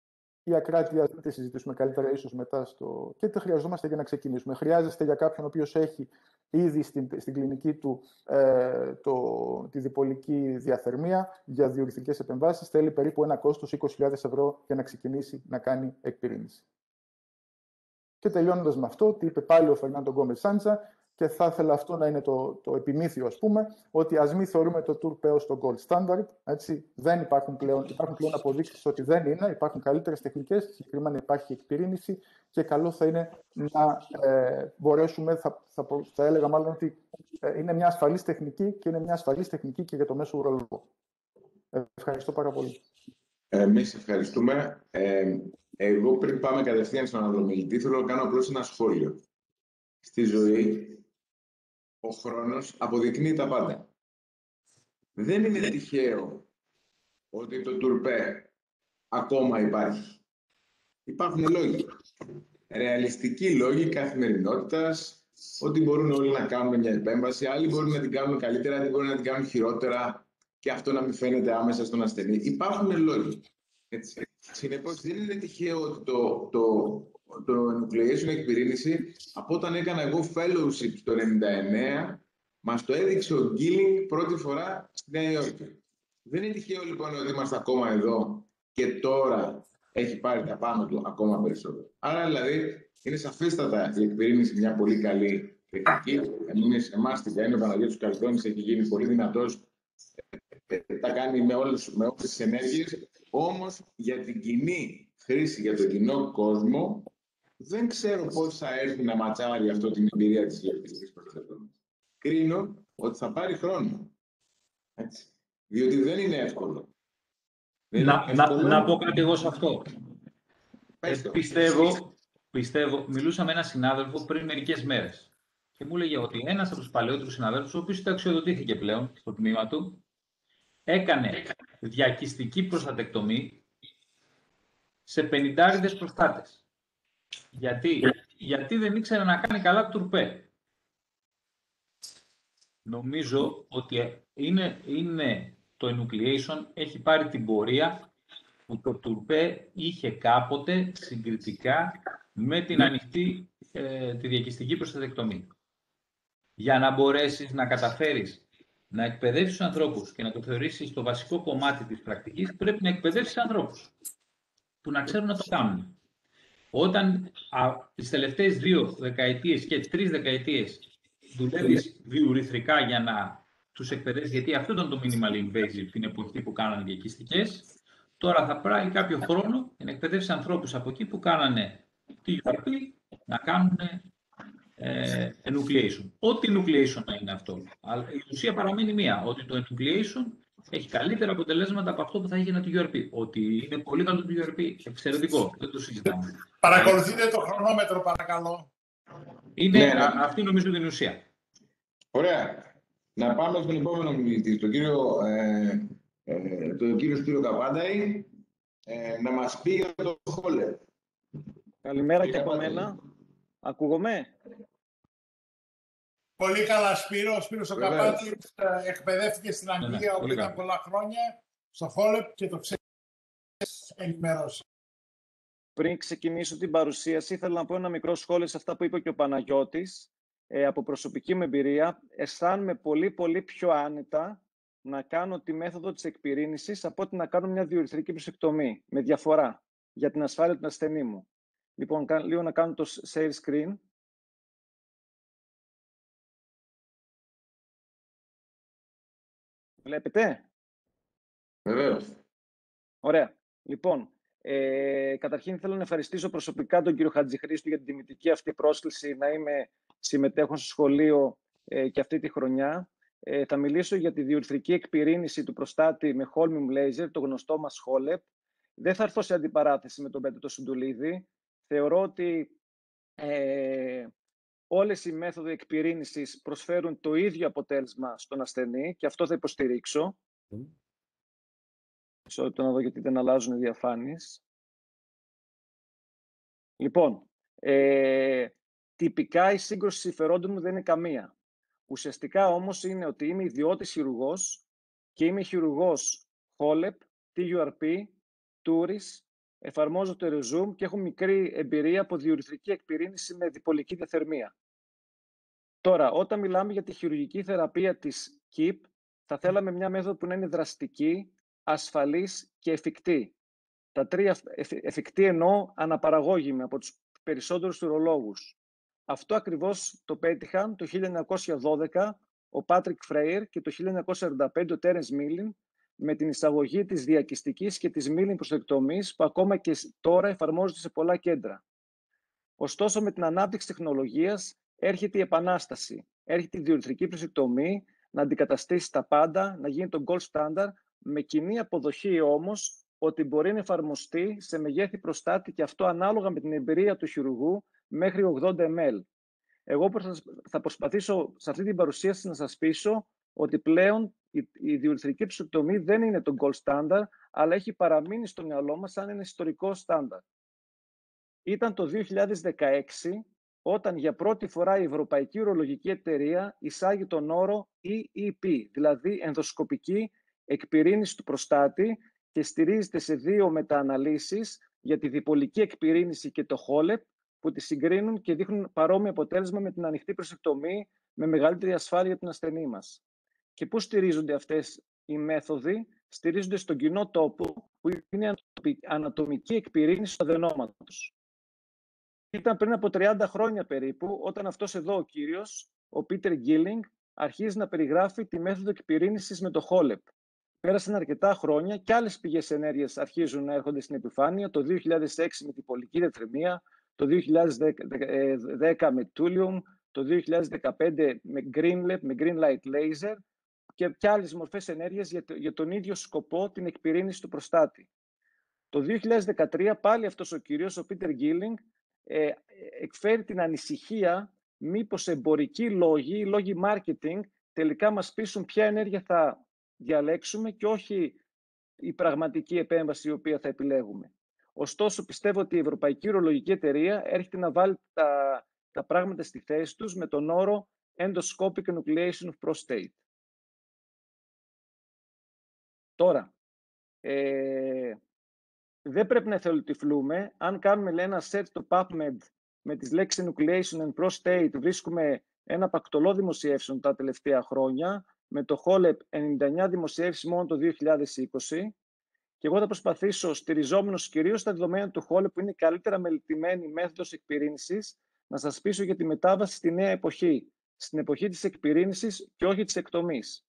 Η ακράτεια δεν τη συζητήσουμε καλύτερα ίσως μετά και τι χρειαζόμαστε για να ξεκινήσουμε. Χρειάζεστε για κάποιον ο οποίος έχει ήδη στην κλινική του τη διπολική διαθερμία για διουρηθικές επεμβάσεις. Θέλει περίπου ένα κόστος 20.000 ευρώ για να ξεκινήσει να κάνει εκπυρήνηση. Και τελειώνοντας με αυτό, τι είπε πάλι ο Φερνάντο Γκόμες Σάντζα, και θα ήθελα αυτό να είναι το επιμήθειο, ας πούμε, ότι ας μην θεωρούμε το Tourpé ως το gold standard. Έτσι, δεν υπάρχουν πλέον αποδείξεις ότι δεν είναι. Υπάρχουν καλύτερες τεχνικές, συγκεκριμένα υπάρχει εκπυρήνηση και καλό θα είναι να μπορέσουμε, θα έλεγα μάλλον ότι είναι μια ασφαλής τεχνική και είναι μια ασφαλής τεχνική και για το μέσο ουρολόγο. Ευχαριστώ πάρα πολύ. Εμείς ευχαριστούμε. Εγώ πριν πάμε κατευθείαν στον αναδρομιλητή, θέλω να κάνω απλώς ένα σχόλιο. Στη ζωή, ο χρόνος αποδεικνύει τα πάντα. Δεν είναι τυχαίο ότι το Tourpé ακόμα υπάρχει. Υπάρχουν λόγοι. Ρεαλιστικοί λόγοι καθημερινότητας, ότι μπορούν όλοι να κάνουν μια επέμβαση, άλλοι μπορούν να την κάνουν καλύτερα, άλλοι μπορούν να την κάνουν χειρότερα και αυτό να μην φαίνεται άμεσα στον ασθενή. Υπάρχουν λόγοι. Συνεπώς, δεν είναι τυχαίο ότι το enucleation εκπυρήνηση, από όταν έκανα εγώ fellowship το 1999, μας το έδειξε ο Γκίλινγκ πρώτη φορά στη Νέα Υόρκη. Δεν είναι τυχαίο λοιπόν ότι είμαστε ακόμα εδώ και τώρα έχει πάρει τα πάνω του ακόμα περισσότερο. Άρα δηλαδή είναι σαφέστατα η εκπυρήνηση μια πολύ καλή τεχνική. Εμάς στην ΚΑΕΝ ο Παναγιώτης Καρδόνης έχει γίνει πολύ δυνατός, τα κάνει με όλες τις ενέργειες, όμως για την κοινή χρήση, για τον κοινό κόσμο, δεν ξέρω πώς θα έρθει να ματσάρει αυτό την εμπειρία της γεωργικής προστατείας. Κρίνω ότι θα πάρει χρόνο. Έτσι. Διότι δεν είναι εύκολο. Να πω κάτι εγώ σε αυτό. Πιστεύω, μιλούσα με έναν συνάδελφο πριν μερικές μέρες και μου έλεγε ότι ένας από τους παλαιότερους συναδέλφους, ο οποίος ταξιοδοτήθηκε πλέον στο τμήμα του, έκανε διακυστική προστατεκτομή σε 50 προστάτες. Γιατί δεν ήξερε να κάνει καλά Tourpé. Νομίζω ότι το enucleation έχει πάρει την πορεία που το Tourpé είχε κάποτε συγκριτικά με την ανοιχτή τη διακυστική προστατεκτομή. Για να μπορέσεις να καταφέρεις να εκπαιδεύσεις τους ανθρώπους και να το θεωρήσεις το βασικό κομμάτι της πρακτικής, πρέπει να εκπαιδεύσεις ανθρώπους που να ξέρουν να το κάνουν. Όταν τις τελευταίες 2 δεκαετίες και 3 δεκαετίες δουλεύεις βιουρηθρικά για να τους εκπαιδεύσεις, γιατί αυτό ήταν το minimal invasive την εποχή που κάνανε διακυστικές, τώρα θα πάρει κάποιο χρόνο για να εκπαιδεύσεις ανθρώπους από εκεί που κάνανε TURP να κάνουν enucleation. Ό,τι enucleation να είναι αυτό. Αλλά η ουσία παραμένει μία, ότι το enucleation έχει καλύτερα αποτελέσματα από αυτό που θα είχε ένα TURP. Ότι είναι πολύ καλό το TURP, εξαιρετικό, δεν το συζητάμε. Παρακολουθείτε το χρονόμετρο, παρακαλώ. Είναι αυτή νομίζω την ουσία. Ωραία. Να πάμε στον επόμενο μιλητή, τον κύριο Σπύρο Καπάνταη, να μας πει για το Χόλεπ. Καλημέρα και από μένα. Ακούγομαι? Πολύ καλά, Σπύρο. Ο Σπύρος ο Καπάτης εκπαιδεύτηκε στην Αγγλία όπου ήταν πολλά χρόνια, στο Χόλεπ, και το ξέρει ενημερώσει. Πριν ξεκινήσω την παρουσίαση, θέλω να πω ένα μικρό σχόλιο σε αυτά που είπε και ο Παναγιώτης. Από προσωπική μου εμπειρία, αισθάνομαι πολύ πιο άνετα να κάνω τη μέθοδο της εκπυρήνησης από ότι να κάνω μια διουρηθρική προσεκτομή, με διαφορά, για την ασφάλεια του ασθενή μου. Λοιπόν, λίγο να κάνω το share screen. Βλέπετε? Βεβαίως. Ωραία. Λοιπόν, καταρχήν θέλω να ευχαριστήσω προσωπικά τον κύριο Χατζηχρήστου για την τιμητική αυτή πρόσκληση να είμαι συμμετέχον στο σχολείο και αυτή τη χρονιά. Θα μιλήσω για τη διουρηθρική εκπυρήνηση του προστάτη με Holmium Laser, το γνωστό μας Holep. Δεν θα έρθω σε αντιπαράθεση με τον Πέτρο Σουντουλίδη. Θεωρώ ότι όλες οι μέθοδοι εκπυρήνησης προσφέρουν το ίδιο αποτέλεσμα στον ασθενή και αυτό θα υποστηρίξω. Μισό να δω γιατί δεν αλλάζουν οι διαφάνειες. Λοιπόν, τυπικά η σύγκρουση συμφερόντων μου δεν είναι καμία. Ουσιαστικά όμως είναι ότι είμαι ιδιώτης χειρουργός και είμαι χειρουργός Holep, TURP, Touris, εφαρμόζω το Resume και έχω μικρή εμπειρία από διουρηθρική εκπυρήνηση με διπολική διαθερμία. Τώρα, όταν μιλάμε για τη χειρουργική θεραπεία της KIP, θα θέλαμε μια μέθοδο που να είναι δραστική, ασφαλής και εφικτή. Τα τρία εφικτή εννοώ αναπαραγώγημη από τους περισσότερους ουρολόγους. Αυτό ακριβώς το πέτυχαν το 1912 ο Πάτρικ Φρέιρ και το 1945 ο Τέρενς Μίλιν με την εισαγωγή της διακυστικής και της Μίλιν προστοκτομής που ακόμα και τώρα εφαρμόζονται σε πολλά κέντρα. Ωστόσο, με την ανάπτυξη τεχνολογίας έρχεται η επανάσταση. Έρχεται η διουρηθρική προστοκτομή να αντικαταστήσει τα πάντα, να γίνει το gold standard, με κοινή αποδοχή όμως ότι μπορεί να εφαρμοστεί σε μεγέθη προστάτη και αυτό ανάλογα με την εμπειρία του χειρουργού μέχρι 80 ml. Εγώ θα προσπαθήσω σε αυτή την παρουσίαση να σας πείσω ότι πλέον η διουρηθρική προστοκτομή δεν είναι το gold standard, αλλά έχει παραμείνει στο μυαλό μας σαν ένα ιστορικό στάνταρ. Ήταν το 2016 όταν για πρώτη φορά η Ευρωπαϊκή Ουρολογική Εταιρεία εισάγει τον όρο EEP, δηλαδή ενδοσκοπική εκπυρήνηση του προστάτη, και στηρίζεται σε 2 μετααναλύσεις για τη διπολική εκπυρήνηση και το HOLEP, που τη συγκρίνουν και δείχνουν παρόμοιο αποτέλεσμα με την ανοιχτή προστοκτομή με μεγαλύτερη ασφάλεια για τον ασθενή μας. Και πού στηρίζονται αυτές οι μέθοδοι? Στηρίζονται στον κοινό τόπο, που είναι η ανατομική εκπυρήνηση του αδενόματος. Ήταν πριν από 30 χρόνια περίπου, όταν αυτός εδώ ο κύριος, ο Πίτερ Γκίλινγκ, αρχίζει να περιγράφει τη μέθοδο εκπυρήνησης με το HOLEP. Πέρασαν αρκετά χρόνια και άλλες πηγές ενέργειας αρχίζουν να έρχονται στην επιφάνεια, το 2006 με την πολική διαθερμία, το 2010 με Thulium, το 2015 με GreenLab, με Green Light Laser και άλλες μορφές ενέργειας για τον ίδιο σκοπό, την εκπυρήνηση του προστάτη. Το 2013 πάλι αυτός ο κύριος, ο Πίτερ Γκίλινγκ, εκφέρει την ανησυχία μήπως εμπορικοί λόγοι, οι λόγοι marketing, τελικά μας πείσουν ποια ενέργεια θα διαλέξουμε και όχι η πραγματική επέμβαση η οποία θα επιλέγουμε. Ωστόσο, πιστεύω ότι η Ευρωπαϊκή Ουρολογική Εταιρεία έρχεται να βάλει τα πράγματα στη θέση τους με τον όρο Endoscopic Enucleation of Prostate. Τώρα, δεν πρέπει να εθελοτυφλούμε. Αν κάνουμε ένα search στο PubMed με τις λέξεις Enucleation and Prostate, βρίσκουμε ένα πακτολό δημοσιεύσεων τα τελευταία χρόνια, με το HOLEP 99 δημοσιεύσεις μόνο το 2020. Και εγώ θα προσπαθήσω, στηριζόμενος κυρίως στα δεδομένα του HOLEP, που είναι η καλύτερα μελετημένη μέθοδος εκπυρήνησης, να σας πείσω για τη μετάβαση στη νέα εποχή, στην εποχή της εκπυρήνησης και όχι της εκτομής.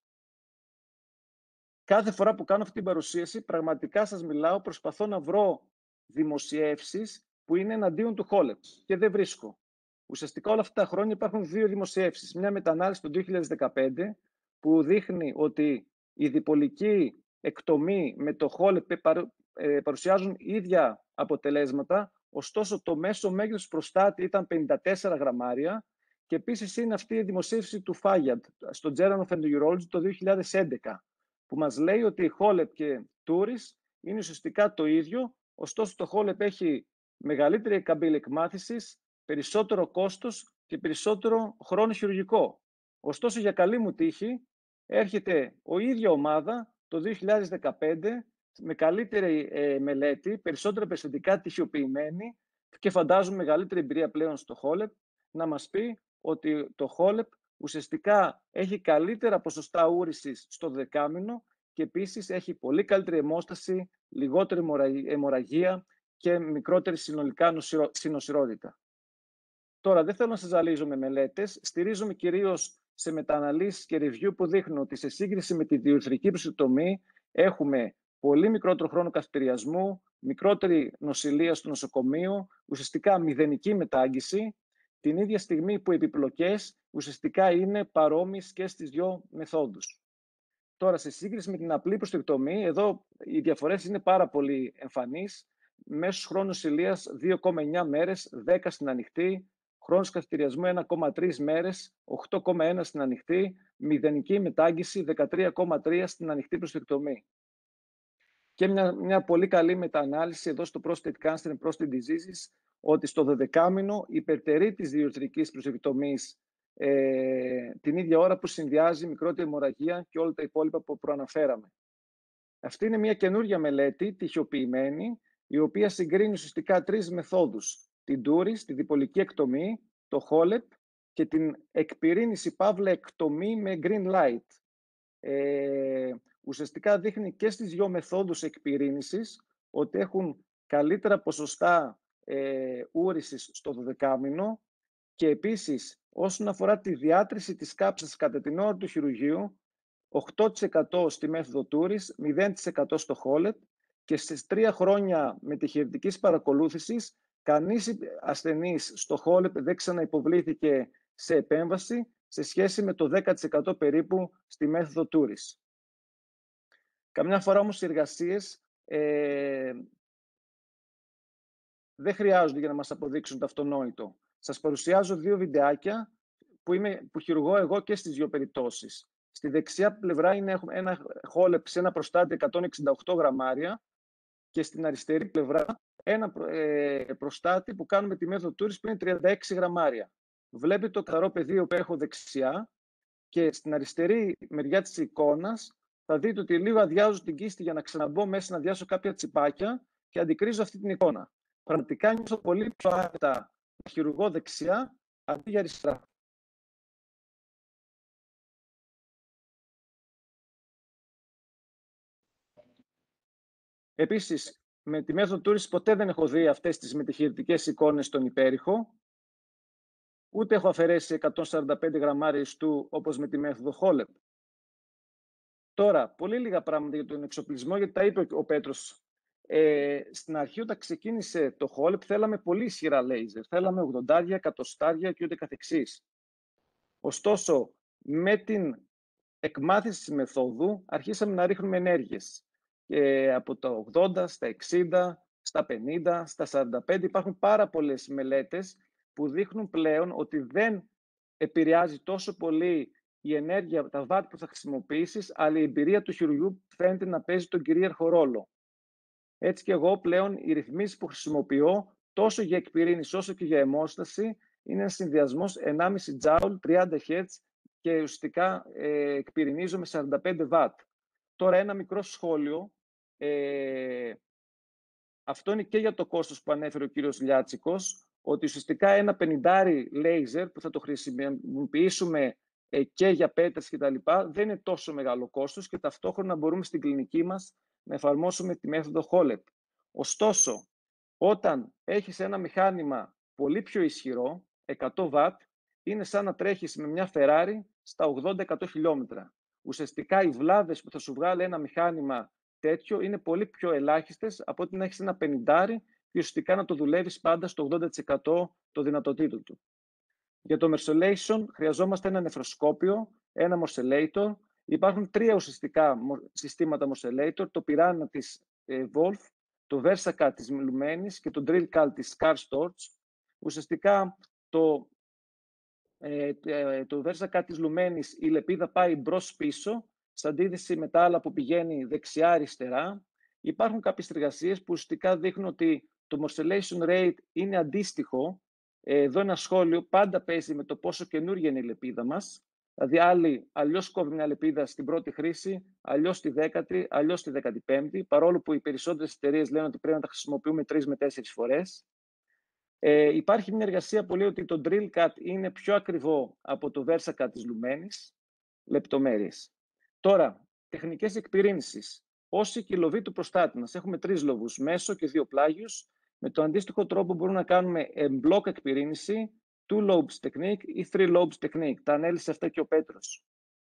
Κάθε φορά που κάνω αυτή την παρουσίαση, πραγματικά σας μιλάω, προσπαθώ να βρω δημοσιεύσεις που είναι εναντίον του HOLEP και δεν βρίσκω. Ουσιαστικά όλα αυτά τα χρόνια υπάρχουν 2 δημοσιεύσεις. Μια μετανάλυση το 2015 που δείχνει ότι η διπολική εκτομή με το HOLEP παρουσιάζουν ίδια αποτελέσματα, ωστόσο το μέσο μέγεθος του προστάτη ήταν 54 γραμμάρια και επίσης είναι αυτή η δημοσίευση του Fayad στο Journal of Endourology το 2011 που μας λέει ότι η HOLEP και Touris είναι ουσιαστικά το ίδιο, ωστόσο το HOLEP έχει μεγαλύτερη καμπύλη εκμάθησης, περισσότερο κόστος και περισσότερο χρόνο χειρουργικό. Ωστόσο, για καλή μου τύχη, έρχεται η ίδια ομάδα το 2015 με καλύτερη μελέτη, περισσότερα περιστατικά τυχιοποιημένη και φαντάζομαι μεγαλύτερη εμπειρία πλέον στο HOLEP, να μας πει ότι το HOLEP ουσιαστικά έχει καλύτερα ποσοστά ούρησης στο δεκάμηνο και επίσης έχει πολύ καλύτερη αιμόσταση, λιγότερη αιμορραγία και μικρότερη συνολικά συνοσυρότητα. Τώρα, δεν θέλω να σας ζαλίζω με μελέτες, στηρίζομαι κυρίως σε μετααναλύσεις και review που δείχνουν ότι σε σύγκριση με τη διουρηθρική προστοκτομή έχουμε πολύ μικρότερο χρόνο καυτηριασμού, μικρότερη νοσηλεία στο νοσοκομείο, ουσιαστικά μηδενική μετάγγιση, την ίδια στιγμή που οι επιπλοκές ουσιαστικά είναι παρόμοιες και στις 2 μεθόδους. Τώρα, σε σύγκριση με την απλή προστοκτομή, εδώ οι διαφορές είναι πάρα πολύ εμφανείς. Μέσος χρόνος νοσηλείας 2,9 μέρες, 10 στην ανοιχτή, χρόνος καυτηριασμού 1,3 μέρες, 8,1 στην ανοιχτή, μηδενική μετάγγιση 13,3 στην ανοιχτή προστοκτομή. Και μια πολύ καλή μεταανάλυση εδώ στο Prostate Cancer and Prostate Diseases, ότι στο 12μηνο υπερτερεί της διουρηθρικής προστοκτομής την ίδια ώρα που συνδυάζει μικρότερη αιμορραγία και όλα τα υπόλοιπα που προαναφέραμε. Αυτή είναι μια καινούργια μελέτη, τυχιοποιημένη, η οποία συγκρίνει ουσιαστικά 3 μεθόδους. Την Touris, τη διπολική εκτομή, το HOLEP και την εκπυρήνηση παύλα εκτομή με green light. Ουσιαστικά δείχνει και στις 2 μεθόδους εκπυρήνησης ότι έχουν καλύτερα ποσοστά ούρησης στο 12μηνο και επίσης όσον αφορά τη διάτρηση της κάψας κατά την ώρα του χειρουργείου, 8% στη μέθοδο Touris, 0% στο HOLEP και στις 3 χρόνια μετεχειρητικής παρακολούθησης κανείς ασθενής στο HOLEP δεν ξαναυποβλήθηκε σε επέμβαση σε σχέση με το 10% περίπου στη μέθοδο Touris. Καμιά φορά όμως οι εργασίες δεν χρειάζονται για να μας αποδείξουν το αυτονόητο. Σας παρουσιάζω 2 βιντεάκια που χειρουργώ εγώ και στις 2 περιπτώσεις. Στη δεξιά πλευρά είναι ένα HOLEP σε ένα προστάτη 168 γραμμάρια και στην αριστερή πλευρά ένα προστάτη που κάνουμε τη μέθοδο Touris που είναι 36 γραμμάρια. Βλέπετε το καθαρό πεδίο που έχω δεξιά και στην αριστερή μεριά της εικόνας θα δείτε ότι λίγο αδειάζω την κίστη για να ξαναμπω μέσα να αδειάσω κάποια τσιπάκια και αντικρίζω αυτή την εικόνα. Πραγματικά νιώθω πολύ πιο άνετα να χειρουργώ δεξιά αντί για αριστερά. Επίσης, με τη μέθοδο Touris ποτέ δεν έχω δει αυτές τις μετεχειρητικές εικόνες στον υπέρηχο, ούτε έχω αφαιρέσει 145 γραμμάρια ιστού όπως με τη μέθοδο HOLEP. Τώρα, πολύ λίγα πράγματα για τον εξοπλισμό, γιατί τα είπε ο Πέτρος. Στην αρχή, όταν ξεκίνησε το HOLEP, θέλαμε πολύ ισχυρά λέιζερ. Θέλαμε 80, 100 και ούτε καθεξής. Ωστόσο, με την εκμάθηση της μεθόδου, αρχίσαμε να ρίχνουμε ενέργειες. Από τα 80, στα 60, στα 50, στα 45 υπάρχουν πάρα πολλές μελέτες που δείχνουν πλέον ότι δεν επηρεάζει τόσο πολύ η ενέργεια, τα βάτ που θα χρησιμοποιήσεις, αλλά η εμπειρία του χειρουργού φαίνεται να παίζει τον κυρίαρχο ρόλο. Έτσι και εγώ πλέον οι ρυθμίσεις που χρησιμοποιώ τόσο για εκπυρήνηση όσο και για αιμόσταση είναι ένα συνδυασμός 1,5 τζάουλ, 30 Hz και ουσιαστικά εκπυρηνίζω με 45 W. Τώρα ένα μικρό σχόλιο. Αυτό είναι και για το κόστος που ανέφερε ο κύριος Λιάτσικος, ότι ουσιαστικά ένα 50 λέιζερ που θα το χρησιμοποιήσουμε και για πέτρες και τα λοιπά, δεν είναι τόσο μεγάλο κόστος και ταυτόχρονα μπορούμε στην κλινική μας να εφαρμόσουμε τη μέθοδο HOLEP. Ωστόσο, όταν έχεις ένα μηχάνημα πολύ πιο ισχυρό, 100 W, είναι σαν να τρέχεις με μια Ferrari στα 80-100 χιλιόμετρα. Ουσιαστικά οι βλάβες που θα σου βγάλει ένα μηχάνημα τέτοιο είναι πολύ πιο ελάχιστες από ότι να έχεις ένα 50 και ουσιαστικά να το δουλεύεις πάντα στο 80% το δυνατοτήτων του. Για το Morcellation χρειαζόμαστε ένα νεφροσκόπιο, ένα Morcellator. Υπάρχουν 3 ουσιαστικά συστήματα Morcellator, το Piranha της Wolf, το Versacat της Lumenis και το DrillCal της Karl Storz. Ουσιαστικά το Versacat της Lumenis η λεπίδα πάει μπρος-πίσω, σε αντίθεση με τα άλλα που πηγαίνει δεξιά-αριστερά. Υπάρχουν κάποιες εργασίες που ουσιαστικά δείχνουν ότι το Morcellation Rate είναι αντίστοιχο. Εδώ ένα σχόλιο πάντα παίζει με το πόσο καινούργια είναι η λεπίδα μας. Δηλαδή, αλλιώς κόβει μια λεπίδα στην πρώτη χρήση, αλλιώς στη 10η, αλλιώς στη 15η, παρόλο που οι περισσότερες εταιρείες λένε ότι πρέπει να τα χρησιμοποιούμε 3 με 4 φορές. Υπάρχει μια εργασία που λέει ότι το DrillCat είναι πιο ακριβό από το Versacat της Lumenis. Λεπτομέρειες. Τώρα, τεχνικές εκπυρήνησης. Όσοι και η λοβή του προστάτη μας. Έχουμε 3 λοβούς, μέσο και 2 πλάγιους. Με τον αντίστοιχο τρόπο μπορούμε να κάνουμε μπλοκ εκπυρήνηση, 2 lobes technique ή 3 lobes technique. Τα ανέλησε αυτά και ο Πέτρος.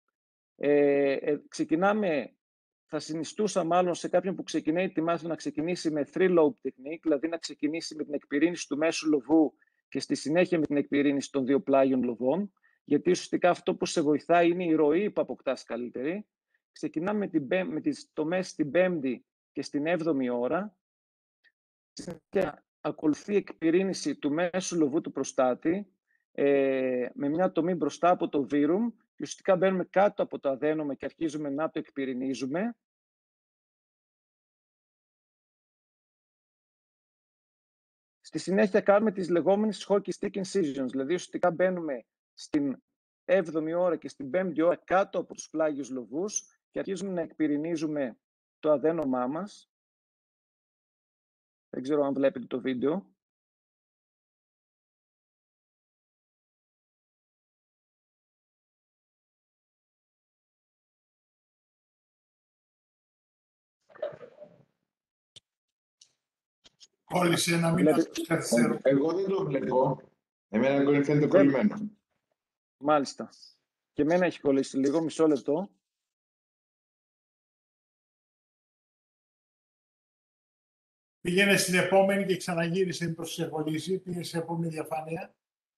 Ξεκινάμε, θα συνιστούσα μάλλον σε κάποιον που ξεκινάει τη μάθηση να ξεκινήσει με 3 lobe technique, δηλαδή να ξεκινήσει με την εκπυρήνηση του μέσου λοβού και στη συνέχεια με την εκπυρήνηση των 2 πλάγιων λοβών, γιατί ουσιαστικά αυτό που σε βοηθάει είναι η ροή που αποκτάς καλύτερη. Ξεκινάμε με τις τομές στην 5η και στην 7η ώρα. Συνέχεια ακολουθεί η εκπυρήνηση του μέσου λοβού του προστάτη με μια τομή μπροστά από το βίρουμ και ουσιαστικά μπαίνουμε κάτω από το αδένωμα και αρχίζουμε να το εκπυρηνίζουμε. Στη συνέχεια κάνουμε τις λεγόμενες hockey stick incisions, δηλαδή ουσιαστικά μπαίνουμε στην 7η ώρα και στην 5η ώρα κάτω από τους πλάγιους λοβούς και αρχίζουμε να εκπυρηνίζουμε το αδένωμά μας. Δεν ξέρω αν βλέπετε το βίντεο. Κόλλησε να μην καθυστερώ. Εγώ δεν το βλέπω. Εμένα φαίνεται κολλημένο. Μάλιστα. Και εμένα έχει κολλήσει λίγο, μισό λεπτό. Πήγαινε στην επόμενη και ξαναγύρισε μήπως σε κολλήσει. Πήγαινε στην επόμενη διαφάνεια.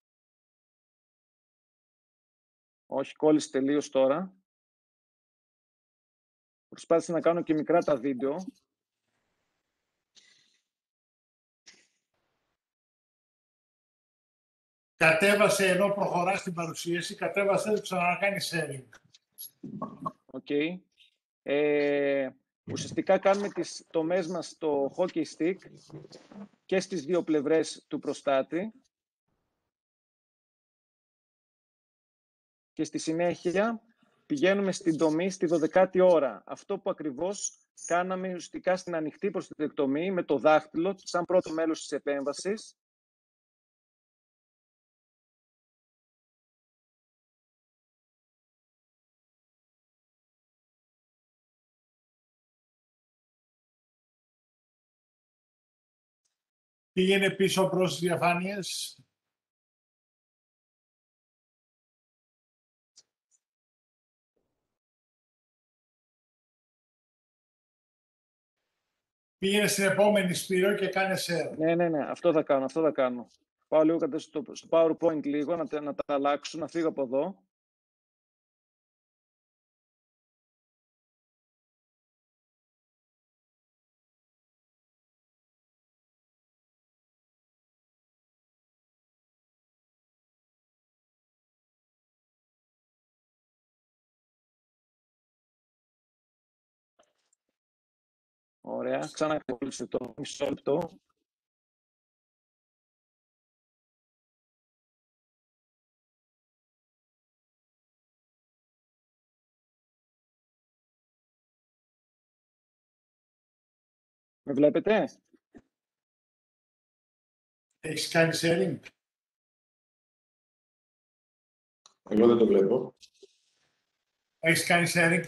Όχι, κόλλησε τελείως τώρα. Προσπάθησα να κάνω και μικρά τα βίντεο. Κατέβασε ενώ προχωράς την παρουσίαση, κατέβασε το ξανακάνει sharing. Οκ. Ουσιαστικά κάνουμε τις τομές μας στο hockey stick και στις δύο πλευρές του προστάτη. Και στη συνέχεια πηγαίνουμε στην τομή στη 12η ώρα. Αυτό που ακριβώς κάναμε ουσιαστικά στην ανοιχτή προστατεκτομή με το δάχτυλο, σαν πρώτο μέλος της επέμβασης. Πήγαινε πίσω προς τις διαφάνειες. Πήγαινε στην επόμενη, Σπύρο, και κάνε share. Ναι, αυτό θα κάνω. Πάω λίγο στο PowerPoint λίγο, να τα αλλάξω, να φύγω από εδώ. Ωραία, ξανακόλλησε το μισό λεπτό. Με βλέπετε? Έχεις κάνει sharing? Εγώ δεν το βλέπω. Έχεις κάνει sharing?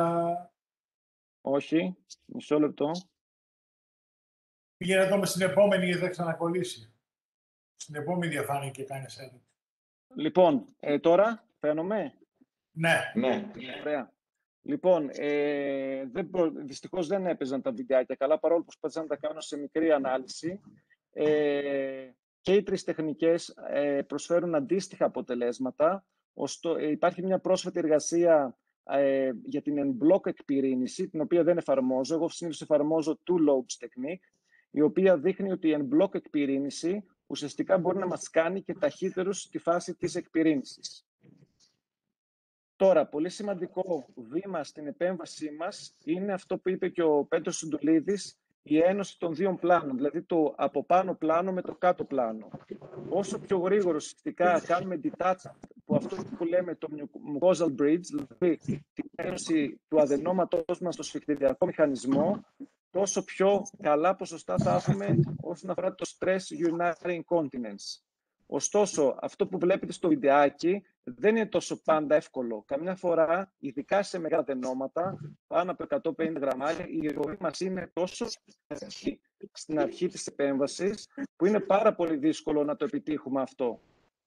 Όχι, μισό λεπτό. Πήγαινε εδώ στην επόμενη γιατί θα ξανακολλήσει. Στην επόμενη διαφάνεια και κάνει sharing. Λοιπόν, τώρα φαίνομαι. Ναι. Ωραία. Λοιπόν, δυστυχώς δεν έπαιζαν τα βιντεάκια καλά, παρόλο που προσπάθησα να τα κάνω σε μικρή ανάλυση. Και οι τρεις τεχνικές προσφέρουν αντίστοιχα αποτελέσματα. Υπάρχει μια πρόσφατη εργασία για την en-block εκπυρήνηση, την οποία δεν εφαρμόζω. Εγώ συνήθως εφαρμόζω two lobes technique, η οποία δείχνει ότι η en-block εκπυρήνηση ουσιαστικά μπορεί να μας κάνει και ταχύτερους στη φάση της εκπυρήνησης. Τώρα, πολύ σημαντικό βήμα στην επέμβασή μας είναι αυτό που είπε και ο Πέτρος Σουντουλίδης, η ένωση των δύο πλάνων, δηλαδή το από πάνω πλάνο με το κάτω πλάνο. Όσο πιο γρήγορα ουσιαστικά κάνουμε detach από αυτό που λέμε το mucosal bridge, δηλαδή την ένωση του αδενόματός μας στο σφιχτεριακό μηχανισμό, τόσο πιο καλά ποσοστά θα έχουμε όσον αφορά το stress urinary incontinence. Ωστόσο, αυτό που βλέπετε στο βιντεάκι δεν είναι τόσο πάντα εύκολο. Καμιά φορά, ειδικά σε μεγάλα αδενόματα, πάνω από 150 γραμμάρια, η ροή μας είναι τόσο στην αρχή της επέμβασης, που είναι πάρα πολύ δύσκολο να το επιτύχουμε αυτό.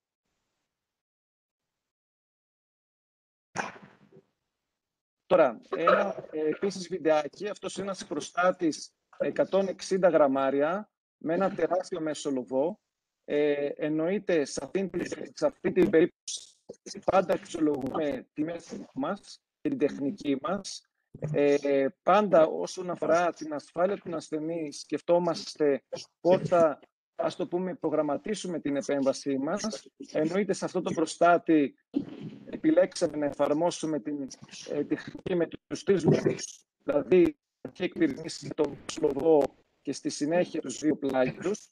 Τώρα, ένα επίσης βιντεάκι, αυτός είναι ένας προστάτης 160 γραμμάρια με ένα τεράστιο μεσολοβό. Εννοείται σε αυτή την περίπτωση πάντα αξιολογούμε τη μέθοδο μας και την τεχνική μας. Πάντα όσον αφορά την ασφάλεια του ασθενή σκεφτόμαστε πώς θα, ας το πούμε, προγραμματίσουμε την επέμβασή μας. Εννοείται σε αυτό το προστάτη επιλέξαμε να εφαρμόσουμε την τεχνική με τους τρεις λόγους, δηλαδή αρχή εκπυρηνίση με τον σλοβό και στη συνέχεια τους δύο πλάγιους.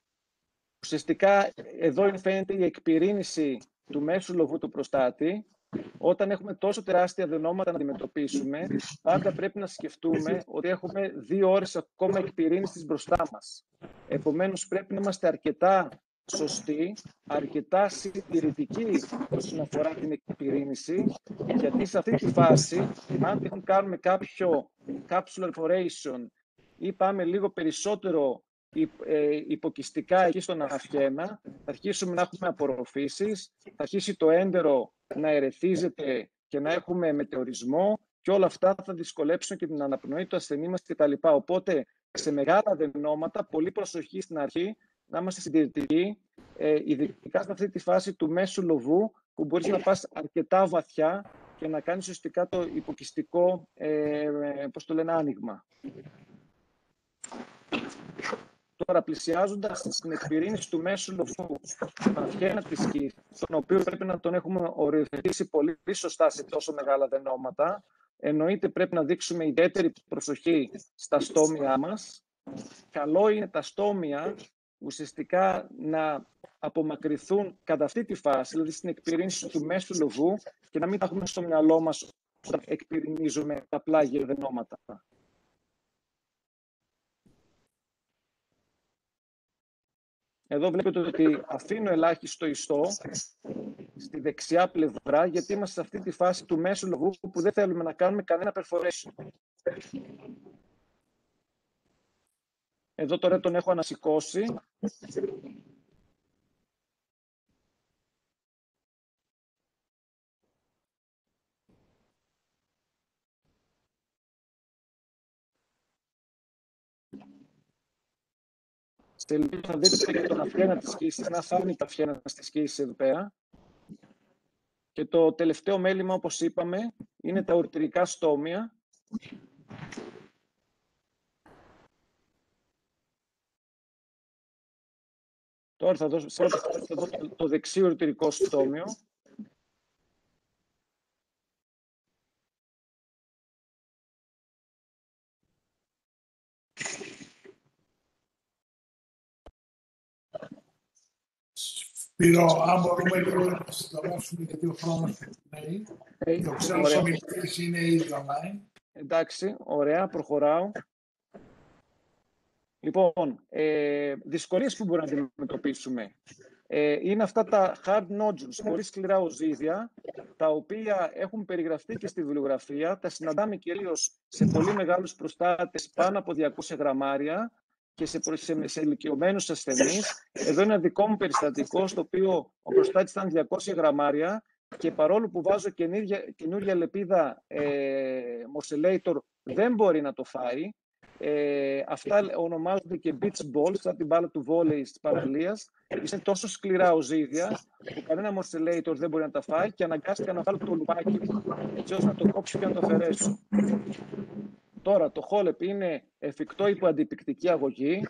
Ουσιαστικά εδώ φαίνεται η εκπυρήνηση του μέσου λοβού του προστάτη Όταν έχουμε τόσο τεράστια αδενόματα να αντιμετωπίσουμε, πάντα πρέπει να σκεφτούμε ότι έχουμε 2 ώρες ακόμα εκπυρήνησης μπροστά μας. Επομένως, πρέπει να είμαστε αρκετά σωστοί, αρκετά συντηρητικοί όσον αφορά την εκπυρήνηση, γιατί σε αυτή τη φάση, αν κάνουμε κάποιο capsule perforation ή πάμε λίγο περισσότερο υποκιστικά εκεί στον αυχένα, θα αρχίσουμε να έχουμε απορροφήσεις, θα αρχίσει το έντερο να ερεθίζεται και να έχουμε μετεωρισμό και όλα αυτά θα δυσκολέψουν και την αναπνοή του ασθενή μας κτλ. Οπότε, σε μεγάλα αδενόματα, πολύ προσοχή στην αρχή, να είμαστε συντηρητικοί, ειδικά σε αυτή τη φάση του μέσου λοβού, που μπορείς να πας αρκετά βαθιά και να κάνεις ουσιαστικά το υποκιστικό, άνοιγμα. Τώρα, πλησιάζοντας στην εκπυρήνηση του μέσου λοβού, τα αυχένα της σκύλης, τον οποίο πρέπει να τον έχουμε οριοθετήσει πολύ σωστά σε τόσο μεγάλα αδενόματα, εννοείται πρέπει να δείξουμε ιδιαίτερη προσοχή στα στόμια μας. Καλό είναι τα στόμια ουσιαστικά να απομακρυνθούν κατά αυτή τη φάση, δηλαδή στην εκπυρήνηση του μέσου λοβού, και να μην τα έχουμε στο μυαλό μας όταν εκπυρηνίζουμε τα πλάγια αδενόματα. Εδώ βλέπετε ότι αφήνω ελάχιστο ιστό στη δεξιά πλευρά, γιατί είμαστε σε αυτή τη φάση του μέσου λοβού που δεν θέλουμε να κάνουμε κανένα perforation. Εδώ τώρα τον έχω ανασηκώσει. Σε λίγο θα δείτε και τον αυχένα της σκήσης, να φάνει τα αυχένα της σκήσης εδώ πέρα. Και το τελευταίο μέλημα, όπως είπαμε, είναι τα ουρτηρικά στόμια. Τώρα θα δώσω το δεξί ουρτηρικό στόμιο. Σπύρο, αν μπορούμε λίγο να συντομεύσουμε, γιατί ο χρόνος περνάει. Το ξέρω ότι ο μιλητής είναι ήδη online. Εντάξει, ωραία, προχωράω. Λοιπόν, δυσκολίες που μπορούμε να αντιμετωπίσουμε. Είναι αυτά τα hard nodules, πολύ σκληρά οζύδια, τα οποία έχουν περιγραφεί και στη βιβλιογραφία. Τα συναντάμε κυρίως σε πολύ μεγάλους προστάτες, πάνω από 200 γραμμάρια, και σε ηλικιωμένους ασθενείς. Εδώ είναι ένα δικό μου περιστατικό, στο οποίο ο προστάτης ήταν 200 γραμμάρια και παρόλο που βάζω καινούργια λεπίδα Morcellator, δεν μπορεί να το φάει. Αυτά ονομάζονται και beach balls, σαν την μπάλα του βόλεϊ της παραλίας. Είναι τόσο σκληρά οζύδια που κανένα Morcellator δεν μπορεί να τα φάει και αναγκάστηκα να βάλω το λουπάκι έτσι ώστε να το κόψω και να το αφαιρέσω. Τώρα, το HoLEP είναι εφικτό υπό αντιπικτική αγωγή.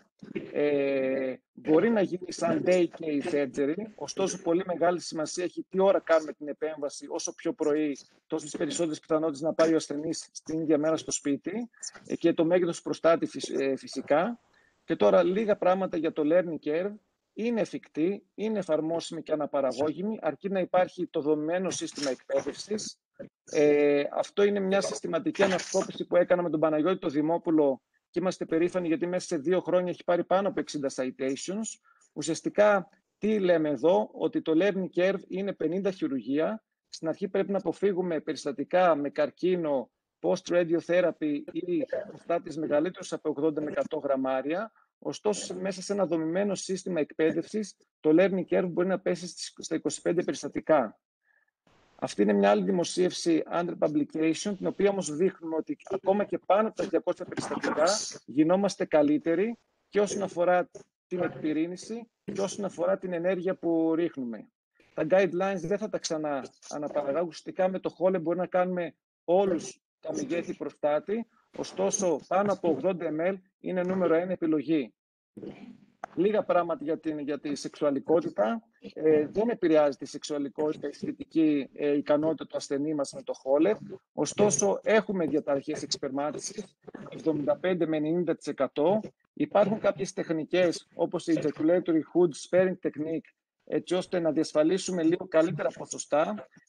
Μπορεί να γίνει σαν day case surgery, ωστόσο πολύ μεγάλη σημασία έχει τι ώρα κάνουμε την επέμβαση. Όσο πιο πρωί, τόσες περισσότερες πιθανότητες να πάει ο ασθενής στην ίδια μέρα στο σπίτι, και το μέγεθος προστάτη φυσικά. Και τώρα λίγα πράγματα για το learning curve. Είναι εφικτή, είναι εφαρμόσιμη και αναπαραγώγημη, αρκεί να υπάρχει το δομημένο σύστημα εκπαίδευσης. Αυτό είναι μια συστηματική ανασκόπηση που έκανα με τον Παναγιώτη το Δημόπουλο και είμαστε περήφανοι γιατί μέσα σε 2 χρόνια έχει πάρει πάνω από 60 citations. Ουσιαστικά, τι λέμε εδώ, ότι το learning curve είναι 50 χειρουργία. Στην αρχή πρέπει να αποφύγουμε περιστατικά με καρκίνο, post-radiotherapy ή προστάτες μεγαλύτερους από 80 με 100 γραμμάρια. Ωστόσο, μέσα σε ένα δομημένο σύστημα εκπαίδευσης, το learning curve μπορεί να πέσει στα 25 περιστατικά. Αυτή είναι μια άλλη δημοσίευση under publication, την οποία όμως δείχνουμε ότι ακόμα και πάνω από τα 200 περιστατικά γινόμαστε καλύτεροι και όσον αφορά την εκπυρήνηση και όσον αφορά την ενέργεια που ρίχνουμε. Τα guidelines δεν θα τα ξανά αναπαραγάγω. Ουσιαστικά με το HoLEP μπορεί να κάνουμε όλους τα μεγέθη προστάτη, ωστόσο πάνω από 80 ml είναι νούμερο 1 επιλογή. Λίγα πράγματα για τη σεξουαλικότητα. Δεν επηρεάζει τη σεξουαλικότητα, η αισθητική ικανότητα του ασθενή μας με το HoLEP. Ωστόσο, έχουμε διαταραχές εξπερμάτισης, 75 με 90%. Υπάρχουν κάποιες τεχνικές, όπως η ejaculatory hood sparing technique, έτσι ώστε να διασφαλίσουμε λίγο καλύτερα ποσοστά.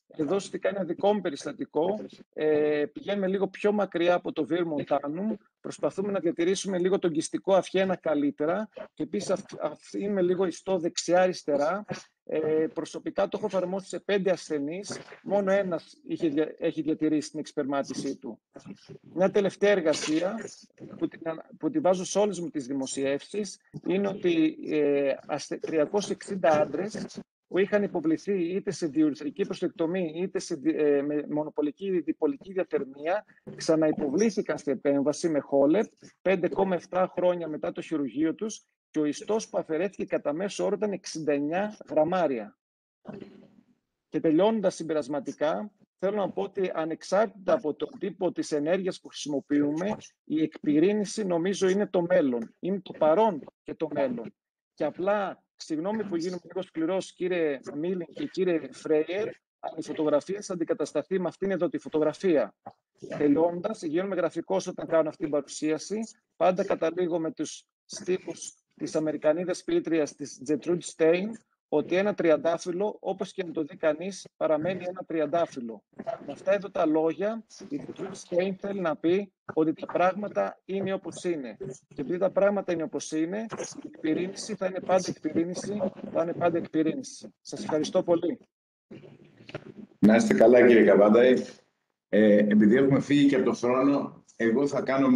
Εδώ στη κάνει ένα δικό μου περιστατικό. Πηγαίνουμε λίγο πιο μακριά από το Vir Montanum. Προσπαθούμε να διατηρήσουμε λίγο τον κυστικό αυχένα καλύτερα. Και επίσης αφήνουμε λίγο ιστό δεξιά-αριστερά. Προσωπικά το έχω εφαρμόσει σε 5 ασθενείς. Μόνο ένας έχει διατηρήσει την εξπερμάτισή του. Μια τελευταία εργασία που τη βάζω σε όλες μου τις δημοσιεύσεις είναι ότι 360 άντρες που είχαν υποβληθεί είτε σε διουρηθρική προστεκτομή είτε με μονοπολική διπολική διαθερμία, ξαναυποβλήθηκαν στην επέμβαση με Χόλεπ 5,7 χρόνια μετά το χειρουργείο τους και ο ιστός που αφαιρέθηκε κατά μέσο όρο ήταν 69 γραμμάρια. Και τελειώνοντας συμπερασματικά, θέλω να πω ότι ανεξάρτητα από τον τύπο της ενέργειας που χρησιμοποιούμε, η εκπυρήνηση νομίζω είναι το μέλλον. Είναι το παρόν και το μέλλον. Και απλά, συγγνώμη που γίνομαι λίγο σκληρός, κύριε Μίλινγκ και κύριε Φρέιερ, αλλά η φωτογραφία θα αντικατασταθεί με αυτήν εδώ τη φωτογραφία. Τελειώντας, γίνομαι γραφικός όταν κάνω αυτή την παρουσίαση. Πάντα καταλήγω με τους στίχους της Αμερικανίδας ποιήτριας της Gertrude Stein, ότι ένα τριαντάφυλλο, όπως και να το δει κανείς, παραμένει ένα τριαντάφυλλο. Με αυτά εδώ τα λόγια, η Gertrude Stein θέλει να πει ότι τα πράγματα είναι όπως είναι. Και επειδή τα πράγματα είναι όπως είναι, η εκπυρήνηση θα είναι πάντα εκπυρήνηση, θα είναι πάντα εκπυρήνηση. Σας ευχαριστώ πολύ. Να είστε καλά, κύριε Καβάντα. Επειδή έχουμε φύγει και από τον χρόνο, εγώ θα κάνω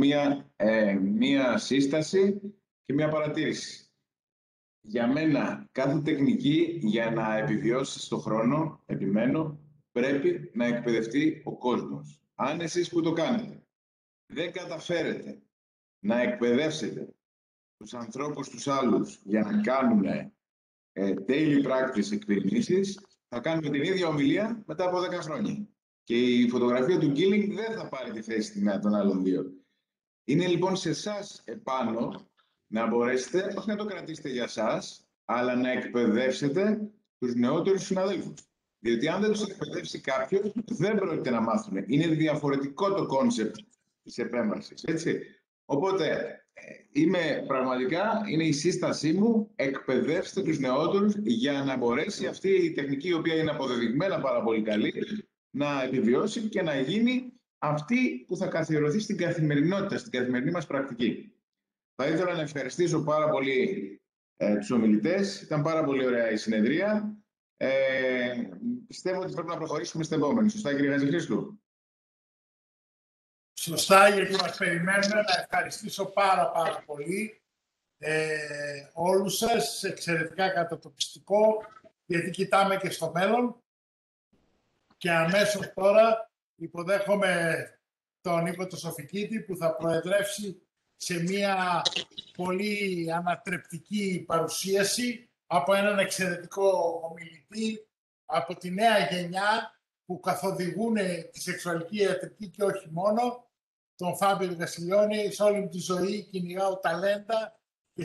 μία σύσταση και μία παρατήρηση. Για μένα, κάθε τεχνική για να επιβιώσει στον χρόνο, επιμένω, πρέπει να εκπαιδευτεί ο κόσμος. Αν εσείς που το κάνετε δεν καταφέρετε να εκπαιδεύσετε τους ανθρώπους τους άλλους για να κάνουν daily practice εκπυρηνήσεις, θα κάνουμε την ίδια ομιλία μετά από 10 χρόνια. Και η φωτογραφία του Killing δεν θα πάρει τη θέση των άλλων δύο. Είναι λοιπόν σε εσάς επάνω να μπορέσετε, όχι να το κρατήσετε για σας, αλλά να εκπαιδεύσετε τους νεότερους συναδέλφους. Διότι αν δεν τους εκπαιδεύσει κάποιος, δεν πρόκειται να μάθουν. Είναι διαφορετικό το κόνσεπτ της επέμβασης, έτσι. Οπότε, πραγματικά, είναι η σύστασή μου, εκπαιδεύστε τους νεότερους για να μπορέσει αυτή η τεχνική, η οποία είναι αποδεδειγμένα πάρα πολύ καλή, να επιβιώσει και να γίνει αυτή που θα καθιερωθεί στην καθημερινότητα, στην καθημερινή μας πρακτική. Θα ήθελα να ευχαριστήσω πάρα πολύ τους ομιλητές. Ήταν πάρα πολύ ωραία η συνεδρία. Πιστεύω ότι πρέπει να προχωρήσουμε στην επόμενη. Σωστά, κύριε Χατζηχρήστου? Σωστά, γιατί μας περιμένουν. Να ευχαριστήσω πάρα πολύ όλους σας. Εξαιρετικά κατατοπιστικό, γιατί κοιτάμε και στο μέλλον. Και αμέσως τώρα υποδέχομαι τον Νίκο το Σοφικίτη, που θα προεδρεύσει σε μια πολύ ανατρεπτική παρουσίαση από έναν εξαιρετικό ομιλητή από τη νέα γενιά που καθοδηγούν τη σεξουαλική ιατρική και όχι μόνο, τον Φάμπιο Καστιglione. Σε όλη μου τη ζωή κυνηγάω ταλέντα και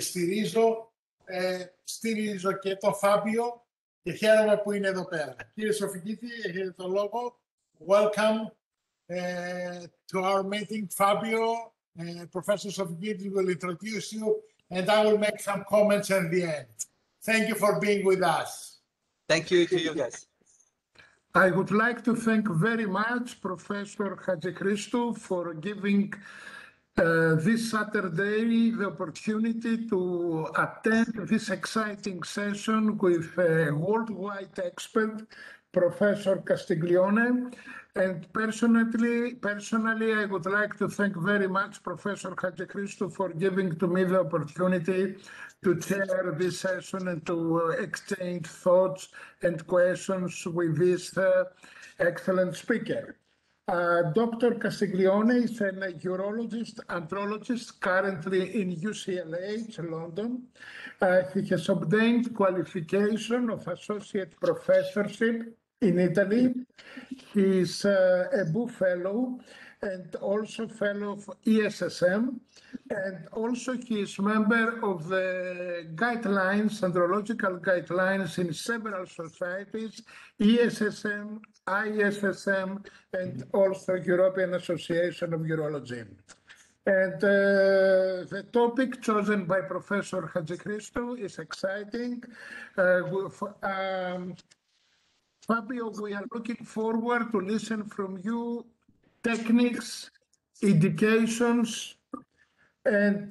στηρίζω και τον Φάμπιο και χαίρομαι που είναι εδώ πέρα. Κύριε Σοφικίτη, έχετε το λόγο. Welcome to our meeting, Fabio. Professor Sofigiti will introduce you, and I will make some comments at the end. Thank you for being with us. Thank you to you guys. I would like to thank very much Professor Hadzikristou for giving this Saturday the opportunity to attend this exciting session with a worldwide expert, Professor Castiglione. And personally, I would like to thank very much Professor Hadzikristou for giving to me the opportunity to chair this session and to exchange thoughts and questions with this excellent speaker. Dr. Castiglione is a urologist, andrologist, currently in UCLH, London. He has obtained qualification of associate professorship in Italy. He is a Boo Fellow and also Fellow of ESSM, and also he is member of the guidelines, andrological guidelines in several societies, ESSM, ISSM, and also European Association of Urology. And the topic chosen by Professor Hadzikristou is exciting. Fabio, we are looking forward to listen from you techniques, indications, and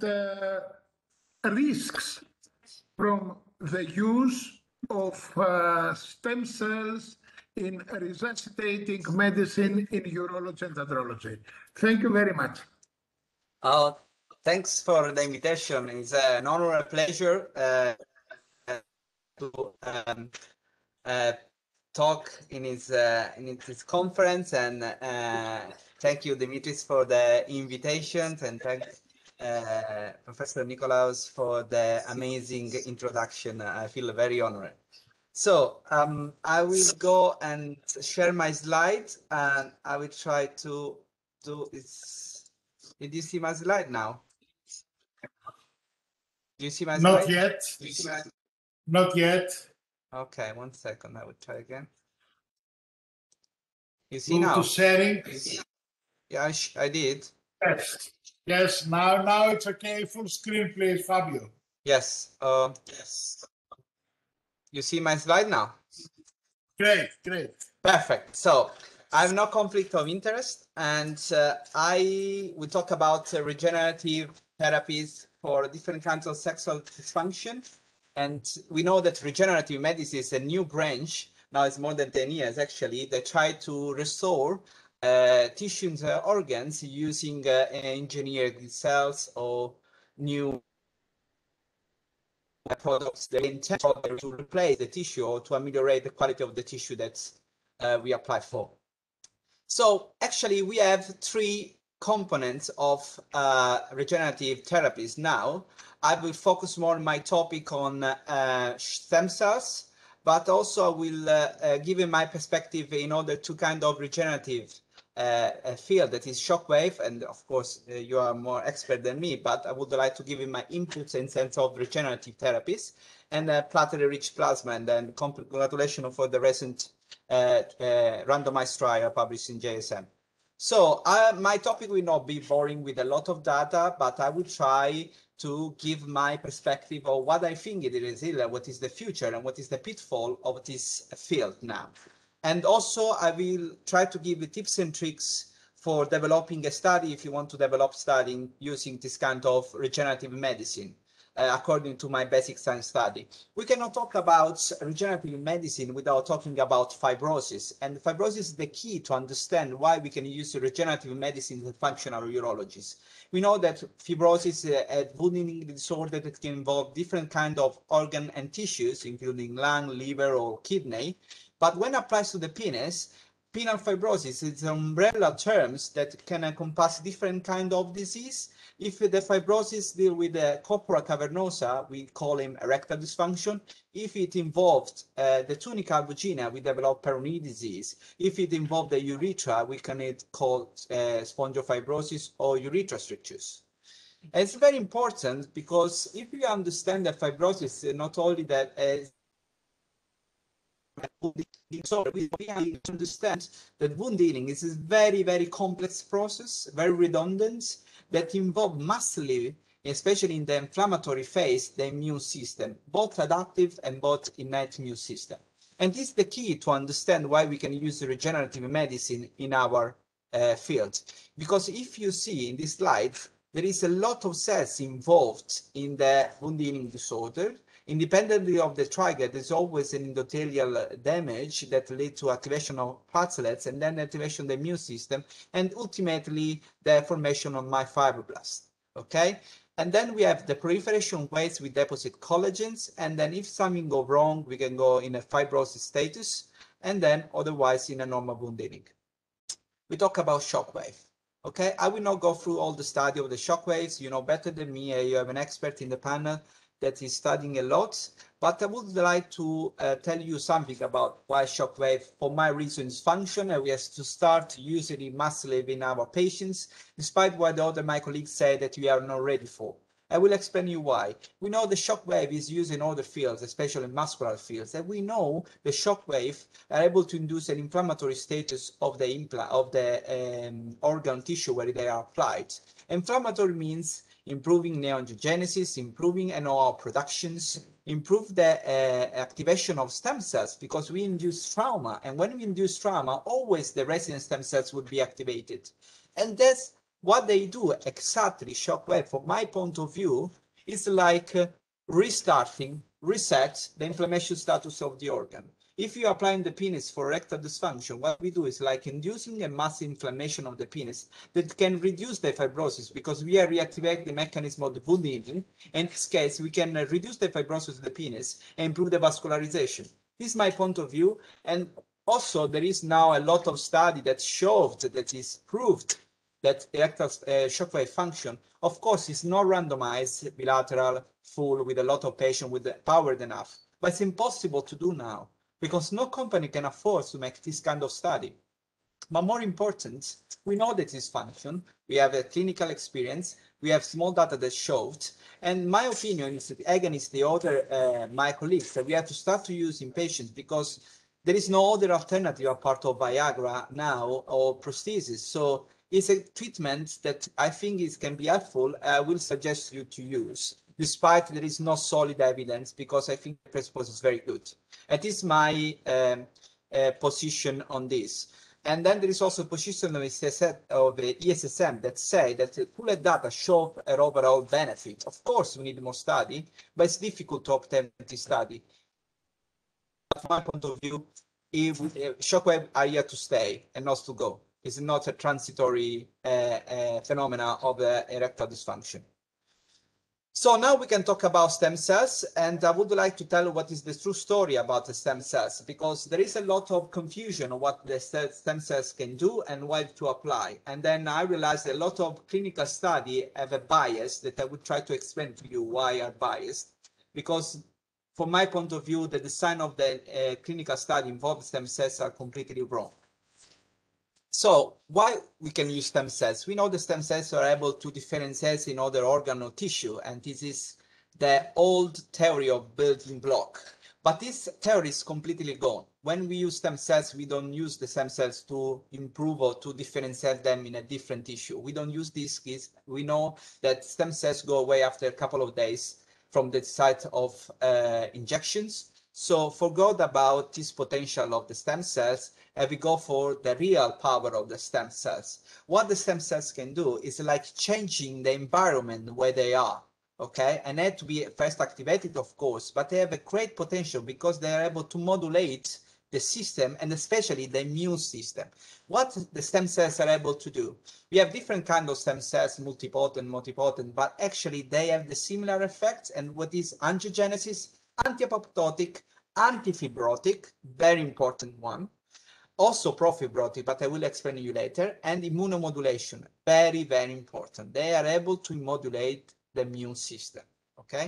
risks from the use of stem cells in resuscitating medicine in urology and andrology. Thank you very much. Thanks for the invitation. It's an honor and a pleasure to talk in this conference, and thank you, Dimitris, for the invitations, and thank Professor Nikolaos for the amazing introduction. I feel very honored. So I will go and share my slides, and I will try to do this. Did you see my slide now? Do you see my slide? Not yet. Not yet. Okay, 1 second. I will try again. You see Move now? to sharing. Yeah, I did. Yes. Yes. Now it's okay. Full screen, please, Fabio. Yes. Yes. You see my slide now? Great. Great. Perfect. So I have no conflict of interest, and I will talk about regenerative therapies for different kinds of sexual dysfunction. And we know that regenerative medicine is a new branch. Now it's more than 10 years, actually. They try to restore tissues and organs using engineered cells or new products that intend to replace the tissue or to ameliorate the quality of the tissue that we apply for. So actually, we have 3 components of regenerative therapies now. I will focus more on my topic on stem cells, but also I will give you my perspective in order to kind of regenerative field that is shockwave, and of course you are more expert than me, but I would like to give you my inputs in sense of regenerative therapies and platelet-rich plasma, and then congratulations for the recent randomized trial published in JSM. So my topic will not be boring with a lot of data, but I will try to give my perspective of what I think it is, what is the future and what is the pitfall of this field now. And also I will try to give you tips and tricks for developing a study if you want to develop study using this kind of regenerative medicine. According to my basic science study. We cannot talk about regenerative medicine without talking about fibrosis. And fibrosis is the key to understand why we can use regenerative medicine in functional urologies. We know that fibrosis is a wound healing disorder that can involve different kinds of organ and tissues, including lung, liver, or kidney. But when applied to the penis, penile fibrosis is an umbrella terms that can encompass different kinds of disease. If the fibrosis deal with the corpora cavernosa, we call him erectile dysfunction. If it involved the tunica albuginea, we develop Peyronie disease. If it involved the urethra, we can call spongiofibrosis or urethra strictures. It's very important because if we understand that fibrosis is not only that so we understand that wound healing is a very, very complex process, very redundant, that involve massively, especially in the inflammatory phase, the immune system, both adaptive and both innate immune system. And this is the key to understand why we can use regenerative medicine in our field. Because if you see in this slide, there is a lot of cells involved in the wound healing disorder. Independently of the trigger, there's always an endothelial damage that leads to activation of platelets and then activation of the immune system, and ultimately the formation of myofibroblasts, okay? And then we have the proliferation ways we deposit collagens, and then if something goes wrong, we can go in a fibrosis status, and then otherwise in a normal wound healing. We talk about shockwave, okay? I will not go through all the study of the shockwaves. You know better than me. You have an expert in the panel that is studying a lot, but I would like to tell you something about why shockwave, for my reasons, function, and we have to start using it massively in our patients, despite what the other my colleagues say that we are not ready for. I will explain you why. We know the shockwave is used in other fields, especially muscular fields, and we know the shockwave are able to induce an inflammatory status of the implant of the organ tissue where they are applied. Inflammatory means improving neoangiogenesis, improving NOR productions, improve the activation of stem cells because we induce trauma, and when we induce trauma, always the resident stem cells would be activated, and that's what they do exactly. Shockwave, from my point of view, is like restarting, reset the inflammation status of the organ. If you are applying the penis for erectile dysfunction, what we do is like inducing a massive inflammation of the penis that can reduce the fibrosis because we are reactivating the mechanism of the wound healing. In this case, we can reduce the fibrosis of the penis and improve the vascularization. This is my point of view. And also, there is now a lot of study that shows that is proved that erectile shockwave function, of course, is not randomized, bilateral, full, with a lot of patients with powered enough. But it's impossible to do now because no company can afford to make this kind of study. But more important, we know that this function, we have a clinical experience, we have small data that showed, and my opinion is that against the other, my colleagues, that we have to start to use in patients because there is no other alternative apart of Viagra now or prosthesis. So it's a treatment that I think can be helpful. I will suggest you to use, despite there is no solid evidence, because I think the presupposition is very good. And this is my position on this. And then there is also a position of the ESSM that say that the pooled data show an overall benefit. Of course, we need more study, but it's difficult to obtain this study. From my point of view, if shockwave are here to stay and not to go. It's not a transitory phenomena of erectile dysfunction. So now we can talk about stem cells, and I would like to tell you what is the true story about the stem cells, because there is a lot of confusion on what the stem cells can do and why to apply. And then I realized a lot of clinical study have a bias that I would try to explain to you why are biased, because from my point of view, the design of the clinical study involved stem cells are completely wrong. So why we can use stem cells? We know the stem cells are able to differentiate in other organ or tissue, and this is the old theory of building block. But this theory is completely gone. When we use stem cells, we don't use the stem cells to improve or to differentiate them in a different tissue. We don't use these keys. We know that stem cells go away after a couple of days from the site of injections. So forget about this potential of the stem cells, and we go for the real power of the stem cells. What the stem cells can do is like changing the environment where they are, okay? And they have to be first activated, of course, but they have a great potential because they are able to modulate the system and especially the immune system. What the stem cells are able to do? We have different kinds of stem cells, multipotent, but actually they have the similar effects. And what is angiogenesis? Anti-apoptotic, anti-fibrotic, very important one. Also profibrotic, but I will explain to you later, and immunomodulation, very, very important. They are able to modulate the immune system, okay?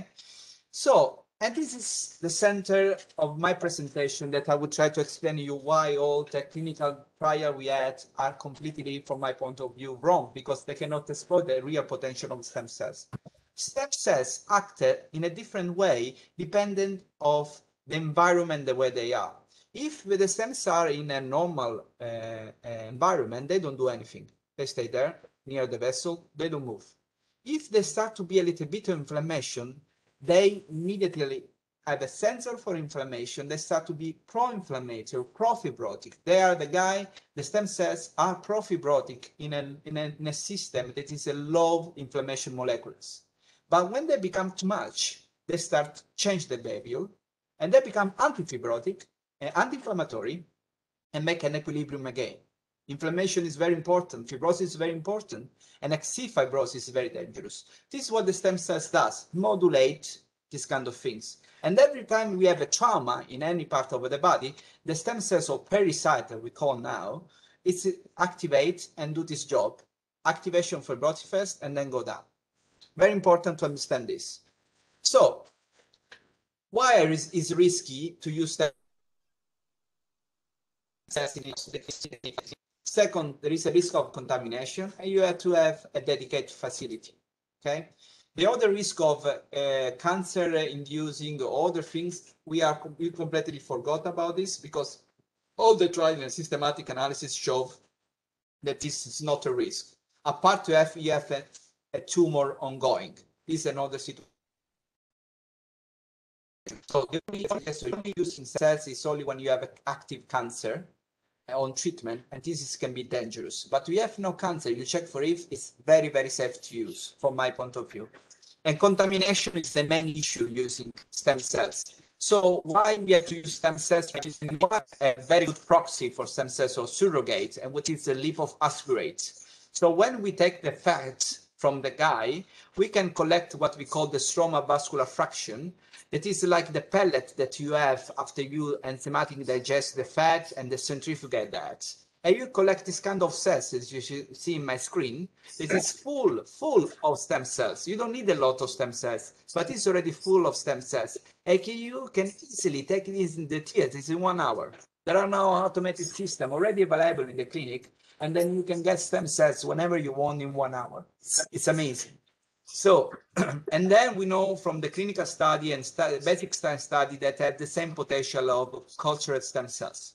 So, and this is the center of my presentation that I would try to explain to you why all the clinical trials we had are completely, from my point of view, wrong, because they cannot exploit the real potential of stem cells. Stem cells act in a different way, dependent of the environment the way they are. If the stem cells are in a normal environment, they don't do anything. They stay there near the vessel, they don't move. If they start to be a little bit of inflammation, they immediately have a sensor for inflammation. They start to be pro-inflammatory, pro-fibrotic. They are the stem cells are pro-fibrotic in a system that is a low inflammation molecules. But when they become too much, they start to change the behavior and they become anti-fibrotic, anti-inflammatory, and make an equilibrium again. Inflammation is very important, fibrosis is very important, and excessive fibrosis is very dangerous. This is what the stem cells does, modulate these kind of things. And every time we have a trauma in any part of the body, the stem cells or pericyte that we call now, it's activate and do this job. Activation fibrosis first and then go down. Very important to understand this. So, why is risky to use stem cells? Second, there is a risk of contamination, and you have to have a dedicated facility. Okay. The other risk of cancer inducing other things, we completely forgot about this because all the trial and systematic analysis show that this is not a risk. Apart to have, you have a tumor ongoing. This is another situation. So the only using cells is only when you have an active cancer on treatment, and this can be dangerous. But we have no cancer. You check for it, it's very, very safe to use from my point of view. And contamination is the main issue using stem cells. So why we have to use stem cells, which is a very good proxy for stem cells or surrogate, and what is the leaf of aspirate. So when we take the fat from the guy, we can collect what we call the stroma vascular fraction. It is like the pellet that you have after you enzymatically digest the fat and the centrifugate that. And you collect this kind of cells, as you see in my screen. It is full of stem cells. You don't need a lot of stem cells, but it's already full of stem cells. And you can easily take this in the theaters in 1 hour. There are now automated systems already available in the clinic, and then you can get stem cells whenever you want in 1 hour. It's amazing. So, and then we know from the clinical study and basic study that have the same potential of cultured stem cells.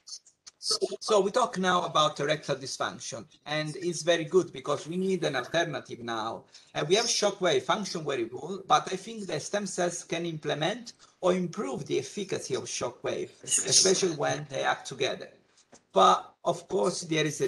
So we talk now about erectile dysfunction, and it's very good because we need an alternative now. And we have shockwave function very good, but I think the stem cells can implement or improve the efficacy of shockwave, especially when they act together. But of course,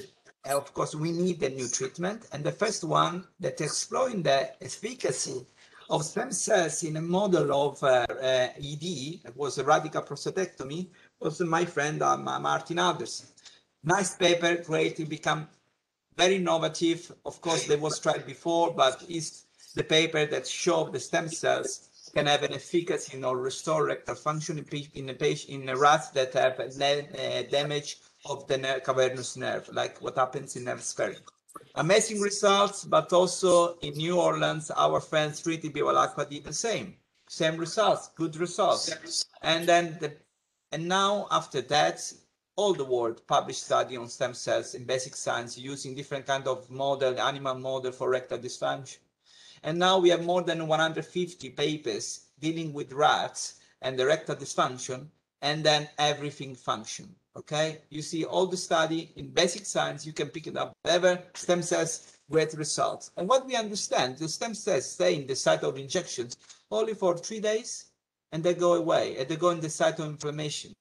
we need a new treatment, and the first one that exploring the efficacy of stem cells in a model of ED, it was a radical prostatectomy, was my friend Martin Albersen. Nice paper, great, it became very innovative. Of course, there was tried before, but it's the paper that showed the stem cells can have an efficacy or restore erectile function in a rats that have damage of the cavernous nerve, like what happens in nerve sparing. Amazing results, but also in New Orleans, our friends Sriti Bivalakwa did the same results, good results. And then and now after that, all the world published study on stem cells in basic science using different kind of model, animal model for erectile dysfunction. And now we have more than 150 papers dealing with rats and erectile dysfunction, and then everything function. Okay, you see all the study in basic science, you can pick it up whatever, stem cells, great results. And what we understand, the stem cells stay in the site of injections only for 3 days, and they go away, and they go in the site of inflammation.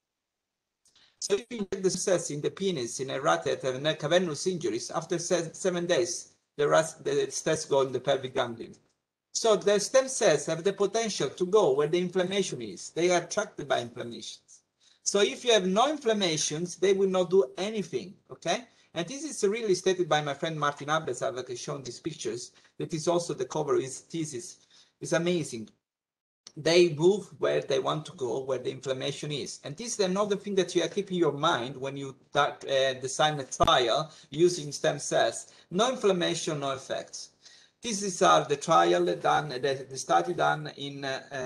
So if you inject the cells in the penis in a rat that have cavernous injuries, after 7 days, the cells go in the pelvic ganglion. So the stem cells have the potential to go where the inflammation is. They are attracted by inflammation. So if you have no inflammations, they will not do anything, okay? And this is really stated by my friend Martin Albersen, that has shown these pictures. That is also the cover of his thesis. It's amazing. They move where they want to go, where the inflammation is. And this is another thing that you are keeping in your mind when you design a trial using stem cells. No inflammation, no effects. This is the trial done, the study done in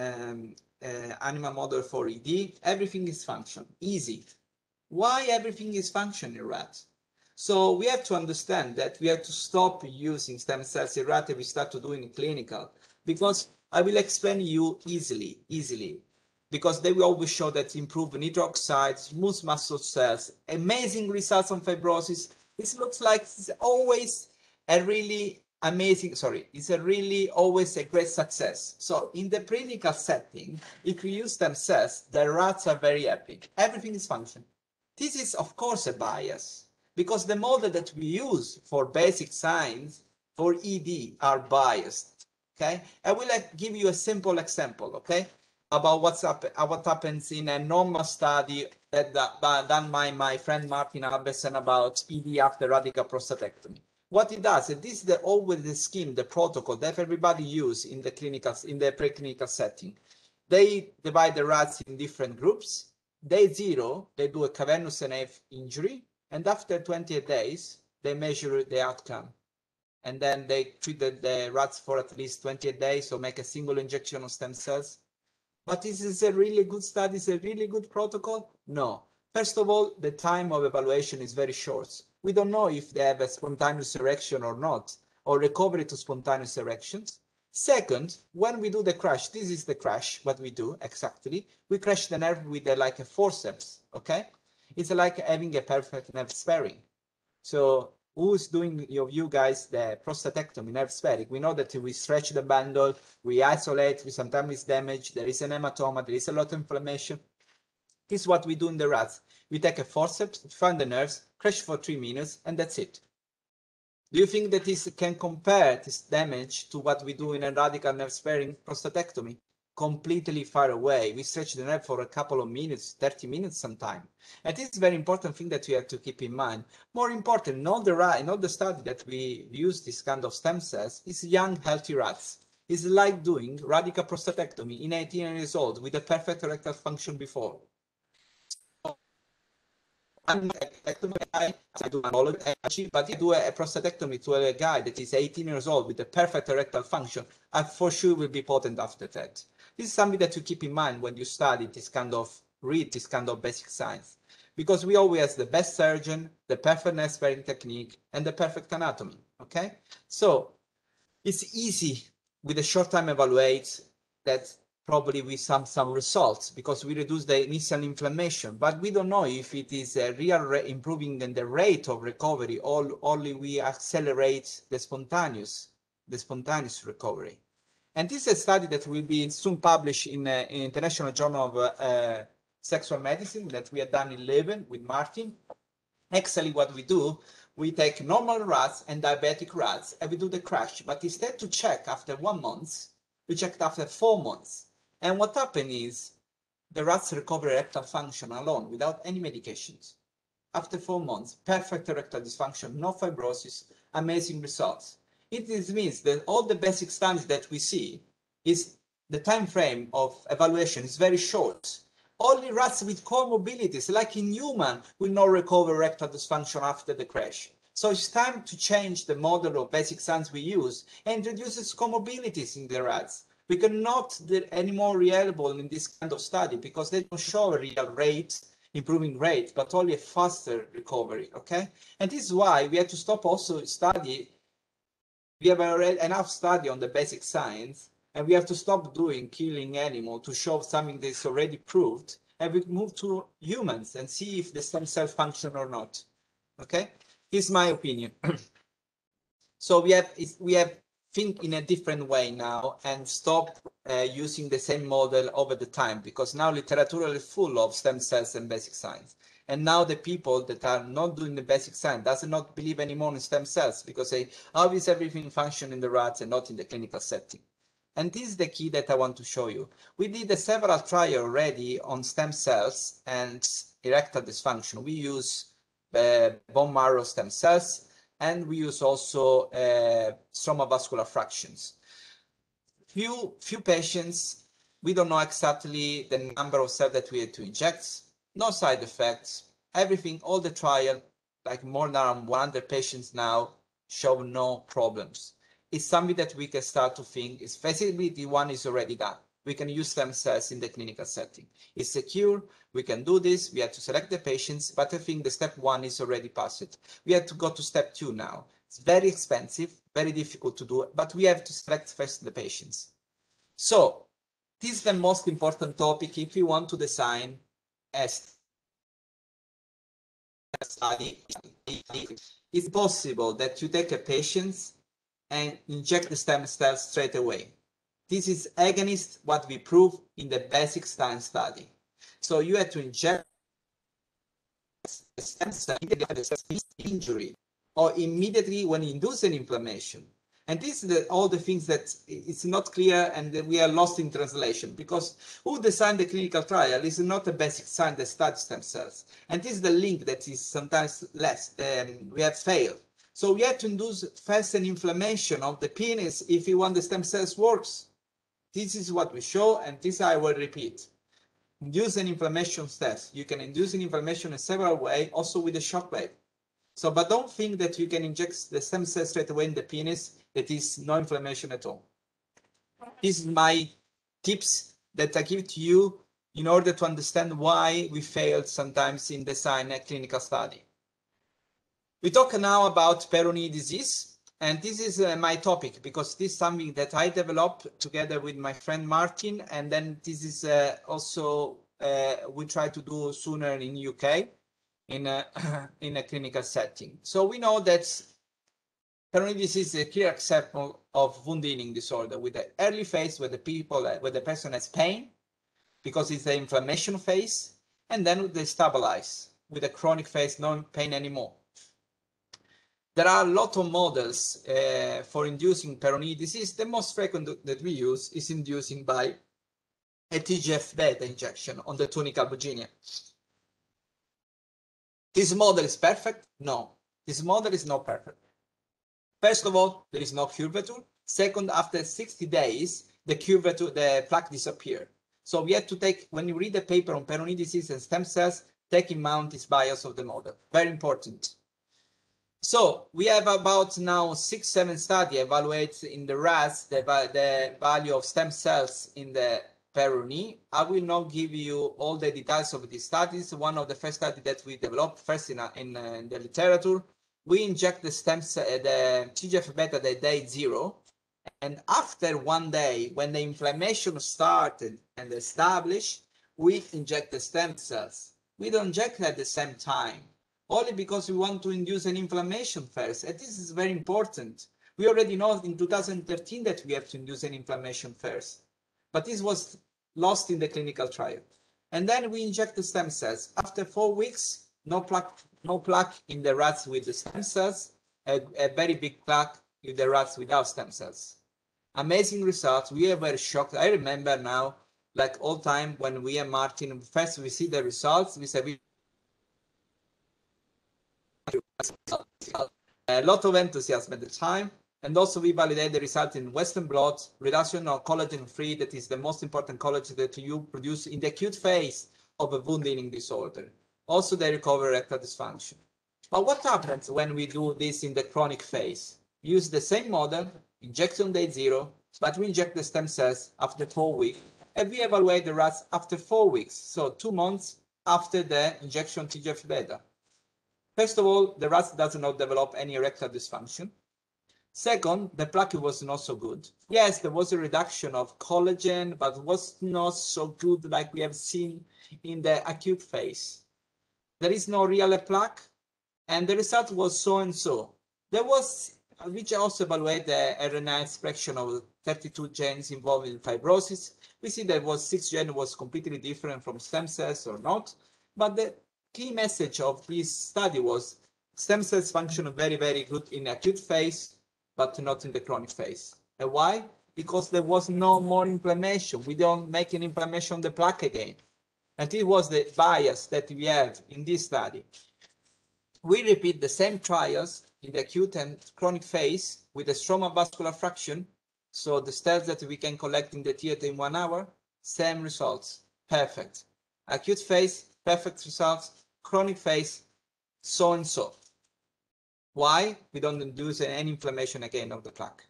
animal model for ED. Everything is function, easy. Why everything is function in rats? So we have to understand that we have to stop using stem cells in rat if we start to do in clinical, because I will explain you easily, because they will always show that improve nitric oxide, smooth muscle cells, amazing results on fibrosis. This looks like it's always a really amazing, it's a really always a great success. So in the clinical setting, if you use stem cells, the rats are very happy. Everything is functioning. This is of course a bias, because the model that we use for basic science for ED are biased. Okay, I will give you a simple example, okay, about what happens in a normal study that done by my friend Martin Albersen about ED after radical prostatectomy. What it does, and this is always the scheme, the protocol that everybody use in the preclinical setting. They divide the rats in different groups. Day 0, they do a cavernous nerve injury, and after 28 days, they measure the outcome. And then they treat the rats for at least 28 days, so make a single injection of stem cells. But this is a really good study, it's a really good protocol? No. First of all, the time of evaluation is very short. We don't know if they have a spontaneous erection or not, or recovery to spontaneous erections. Second, when we do the crash, this is the crash, what we do exactly. We crash the nerve with like a forceps, okay? It's like having a perfect nerve sparing. So who's doing you guys the prostatectomy, nerve sparing? We know that we stretch the bundle, we isolate, we sometimes it's damaged, there is an hematoma, there is a lot of inflammation. This is what we do in the rats. We take a forceps, find the nerves, crash for 3 minutes, and that's it. Do you think that this can compare this damage to what we do in a radical nerve sparing prostatectomy? Completely far away. We stretch the nerve for a couple of minutes, 30 minutes sometimes. And this is a very important thing that we have to keep in mind. More important, not the study that we use this kind of stem cells, is young, healthy rats. It's like doing radical prostatectomy in 18 years old with a perfect erectile function before. I'm I do an but you do a prostatectomy to a guy that is 18 years old with a perfect erectile function, I for sure will be potent after that. This is something that you keep in mind when you study this kind of, read this kind of basic science, because we always have the best surgeon, the perfect nerve sparing technique, and the perfect anatomy, okay? So it's easy with a short time evaluate that probably with some results because we reduce the initial inflammation, but we don't know if it is a real improving in the rate of recovery or only we accelerate the spontaneous recovery. And this is a study that will be soon published in International Journal of Sexual Medicine that we have done in Leuven with Martin. Actually, what we do, we take normal rats and diabetic rats and we do the crash, but instead to check after 1 month, we checked after 4 months. And what happened is the rats recover erectile function alone without any medications. After 4 months, perfect erectile dysfunction, no fibrosis, amazing results. It means that all the basic standards that we see is the time frame of evaluation is very short. Only rats with comorbidities, like in human, will not recover erectile dysfunction after the crash. So it's time to change the model of basic science we use and introduce comorbidities in the rats. We cannot do any more reliable in this kind of study because they don't show a real rate, improving rate, but only a faster recovery, okay? And this is why we have to stop also study. We have already enough study on the basic science, and we have to stop doing killing animal to show something that is already proved, and we move to humans and see if the stem cell function or not, okay? Here's my opinion. So we have think in a different way now and stop using the same model over the time because now literature is full of stem cells and basic science. And now the people that are not doing the basic science does not believe anymore in stem cells because they, how is everything function in the rats and not in the clinical setting? And this is the key that I want to show you. We did several trials already on stem cells and erectile dysfunction. We use bone marrow stem cells, and we use also stromal vascular fractions. Few patients, we don't know exactly the number of cells that we had to inject, no side effects, everything, all the trial, like more than 100 patients now, show no problems. It's something that we can start to think is feasibility one is already done. We can use stem cells in the clinical setting. It's secure, we can do this, we have to select the patients, but I think the step 1 is already passed. We have to go to step 2 now. It's very expensive, very difficult to do, but we have to select first the patients. So this is the most important topic if you want to design a study. It's possible that you take a patient and inject the stem cells straight away. This is against what we prove in the basic science study. So you have to inject the stem cell injury or immediately when you induce an inflammation. And this is all the things that it's not clear and we are lost in translation because who designed the clinical trial is not a basic science that studies stem cells. And this is the link that is sometimes less. We have failed. So we have to induce first an inflammation of the penis if you want the stem cells works. This is what we show, and this I will repeat. Induce an inflammation test. You can induce an inflammation in several ways, also with a shock wave. So, but don't think that you can inject the stem cells straight away in the penis. That is no inflammation at all. This is my tips that I give to you in order to understand why we failed sometimes in design a clinical study. We talk now about Peyronie disease. And this is my topic, because this is something that I developed together with my friend Martin. And then this is also, we try to do sooner in UK in a, in a clinical setting. So we know that Peyronie disease is a clear example of wound healing disorder with the early phase where the person has pain because it's the inflammation phase, and then they stabilize with a chronic phase, no pain anymore. There are a lot of models for inducing Peyronie disease. The most frequent that we use is inducing by a TGF-beta injection on the tunica albuginea. This model is perfect? No, this model is not perfect. First of all, there is no curvature. Second, after 60 days, the curvature, the plaque disappeared. So we have to take, when you read the paper on Peyronie disease and stem cells, take in mind this bias of the model. Very important. So we have about now 6-7 studies evaluate in the rats the value of stem cells in the Peyronie. I will not give you all the details of these studies. One of the first studies that we developed first in the literature, we inject the stem cell, the TGF-beta at day 0, and after 1 day, when the inflammation started and established, we inject the stem cells. We don't inject at the same time, only because we want to induce an inflammation first. And this is very important. We already know in 2013 that we have to induce an inflammation first, but this was lost in the clinical trial. And then we inject the stem cells. After 4 weeks, no plaque in the rats with the stem cells, a very big plaque in the rats without stem cells. Amazing results. We are very shocked. I remember now, like all time when we and Martin, first we see the results, we say, a lot of enthusiasm at the time. And also we validate the result in Western blot, reduction of collagen-3, that is the most important collagen that you produce in the acute phase of a wound healing disorder. Also they recover erectile dysfunction. But what happens when we do this in the chronic phase? Use the same model, injection day 0, but we inject the stem cells after 4 weeks, and we evaluate the rats after 4 weeks, so 2 months after the injection TGF-beta. First of all, the rats does not develop any erectile dysfunction. Second, the plaque was not so good. Yes, there was a reduction of collagen, but it was not so good like we have seen in the acute phase. There is no real plaque, and the result was so and so. There was, which also evaluate the RNA expression of 32 genes involved in fibrosis. We see that was 6 genes was completely different from stem cells or not, but the key message of this study was stem cells function very, very good in acute phase, but not in the chronic phase. And why? Because there was no more inflammation. We don't make an inflammation on the plaque again. And it was the bias that we have in this study. We repeat the same trials in the acute and chronic phase with the stromal vascular fraction. So the cells that we can collect in the theater in 1 hour, same results, perfect. Acute phase, perfect results. Chronic phase, so and so. Why? We don't induce any inflammation again of the plaque.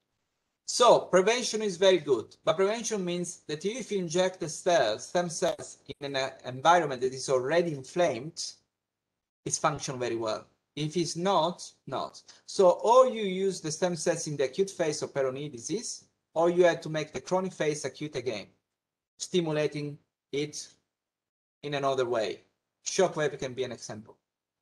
So prevention is very good, but prevention means that if you inject the cells, stem cells in an environment that is already inflamed, it's function very well. If it's not, not. So or you use the stem cells in the acute phase of Peyronie disease, or you have to make the chronic phase acute again, stimulating it in another way. Shockwave can be an example.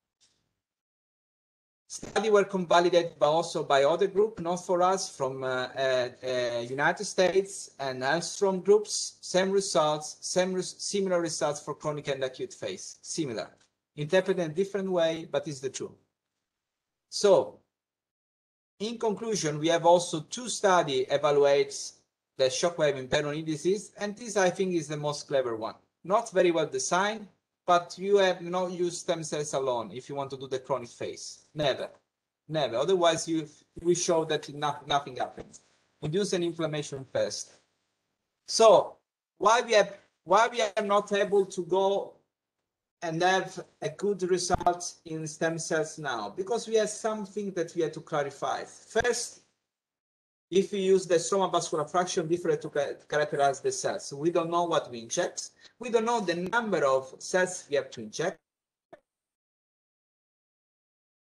Studies were convalidated also by other groups, not for us, from United States and Elstrom groups. Same results, similar results for chronic and acute phase, similar. Interpreted in a different way, but it's the truth. So, in conclusion, we have also 2 studies evaluate the shockwave in Peyronie disease, and this I think is the most clever one. Not very well designed, but you have not used stem cells alone if you want to do the chronic phase. Never, never. Otherwise, we show that nothing happens. Induce an inflammation first. So why we are not able to go and have a good result in stem cells now? Because we have something that we have to clarify. First, if we use the stromal vascular fraction different to characterize the cells, we don't know what we inject. We don't know the number of cells we have to inject.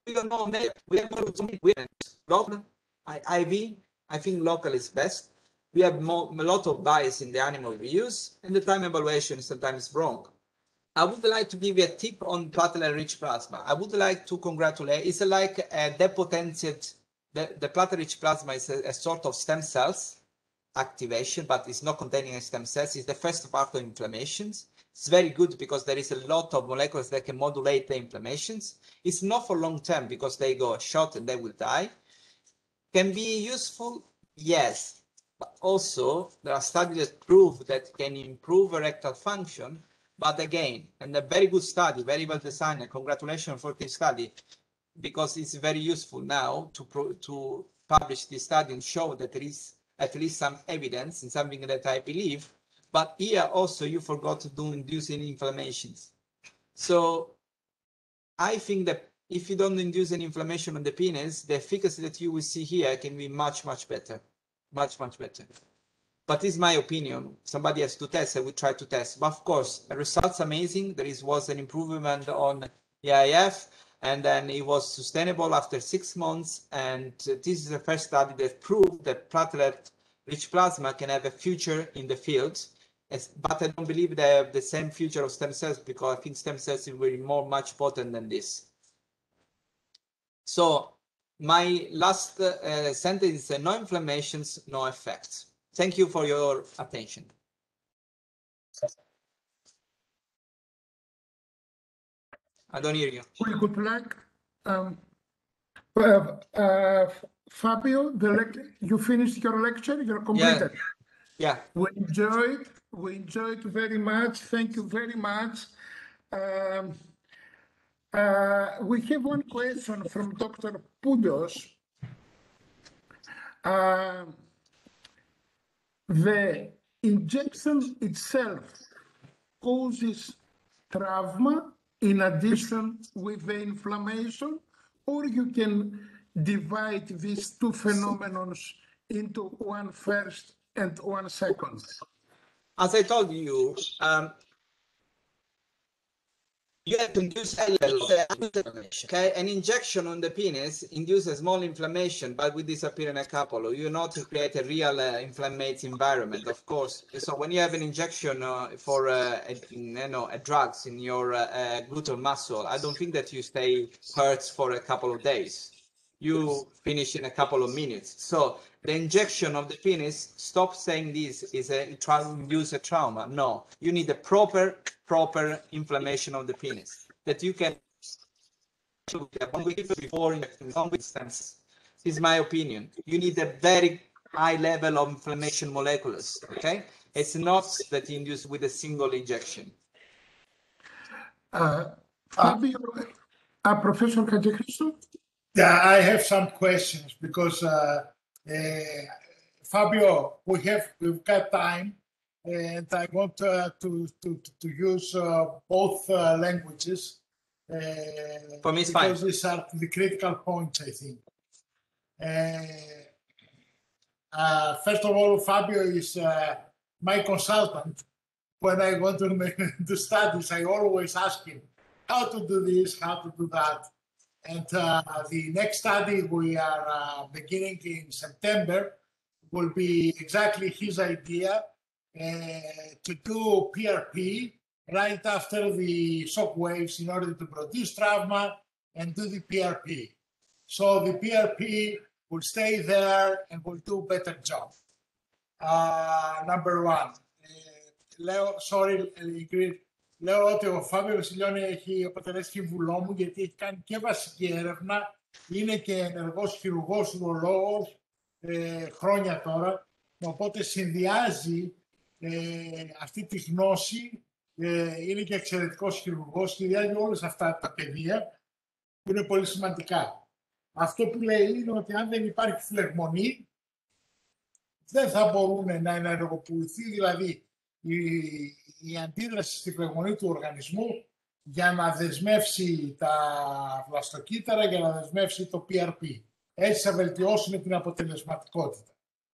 We don't know. We have local, IV. I think local is best. We have a lot of bias in the animal we use, and the time evaluation is sometimes wrong. I would like to give you a tip on platelet-rich plasma. I would like to congratulate. It's like a depotentiated. The platelet-rich plasma is a sort of stem cells activation, but it's not containing stem cells. It's the first part of inflammations. It's very good because there is a lot of molecules that can modulate the inflammations. It's not for long term because they go short and they will die. Can be useful, yes, but also there are studies that prove that can improve erectile function. But again, and a very good study, very well designed, and congratulations for this study, because it's very useful now to publish this study and show that there is at least some evidence in something that I believe. But here also you forgot to do inducing inflammations. So I think that if you don't induce any inflammation on the penis, the efficacy that you will see here can be much, much better. Much, much better. But this is my opinion. Somebody has to test. I will try to test. But of course, the results amazing. There was an improvement on EIF, and then it was sustainable after 6 months. And this is the first study that proved that platelet-rich plasma can have a future in the field. But I don't believe they have the same future of stem cells, because I think stem cells will be much potent than this. So my last sentence is no inflammations, no effects. Thank you for your attention. I don't hear you. We would like, Fabio, you finished your lecture, you're completed. Yeah. We enjoyed very much. Thank you very much. We have one question from Dr. Poulos. The injection itself causes trauma in addition with the inflammation, or you can divide these two phenomena into one first and one second? As I told you, you have to induce inflammation. Okay, an injection on the penis induces a small inflammation, but will disappear in a couple. You not create a real inflammatory environment, of course. So when you have an injection for drugs in your gluteal muscle, I don't think that you stay hurt for a couple of days. You finish in a couple of minutes. So the injection of the penis, stop saying this is trying to induce a trauma. No, you need a proper inflammation of the penis that you can do 1 week before injecting long distance. This is my opinion. You need a very high level of inflammation molecules. Okay, it's not that you induce with a single injection. Fabio, Professor Hadjikristou? Yeah, I have some questions because Fabio, we've got time, and I want to use both languages For me, it's because fine. these are the critical points, I think. First of all, Fabio is my consultant. When I want to do studies, I always ask him how to do this, how to do that. And the next study we are beginning in September will be exactly his idea to do PRP right after the shock waves in order to produce trauma and do the PRP. So the PRP will stay there and will do a better job. Number one. Λέω ότι ο Φάβιο Βασιλιώνη έχει αποτελέσει συμβουλό μου, γιατί έχει κάνει και βασική έρευνα, είναι και ενεργός χειρουργός ουρολόγος χρόνια τώρα, οπότε συνδυάζει αυτή τη γνώση, είναι και εξαιρετικός χειρουργός, συνδυάζει όλες αυτά τα πεδία που είναι πολύ σημαντικά. Αυτό που λέει είναι ότι αν δεν υπάρχει φλεγμονή, δεν θα μπορούν να ενεργοποιηθεί, δηλαδή η αντίδραση στη φλεγμονή του οργανισμού για να δεσμεύσει τα βλαστοκύτταρα, για να δεσμεύσει το PRP. Έτσι θα βελτιώσουν την αποτελεσματικότητα.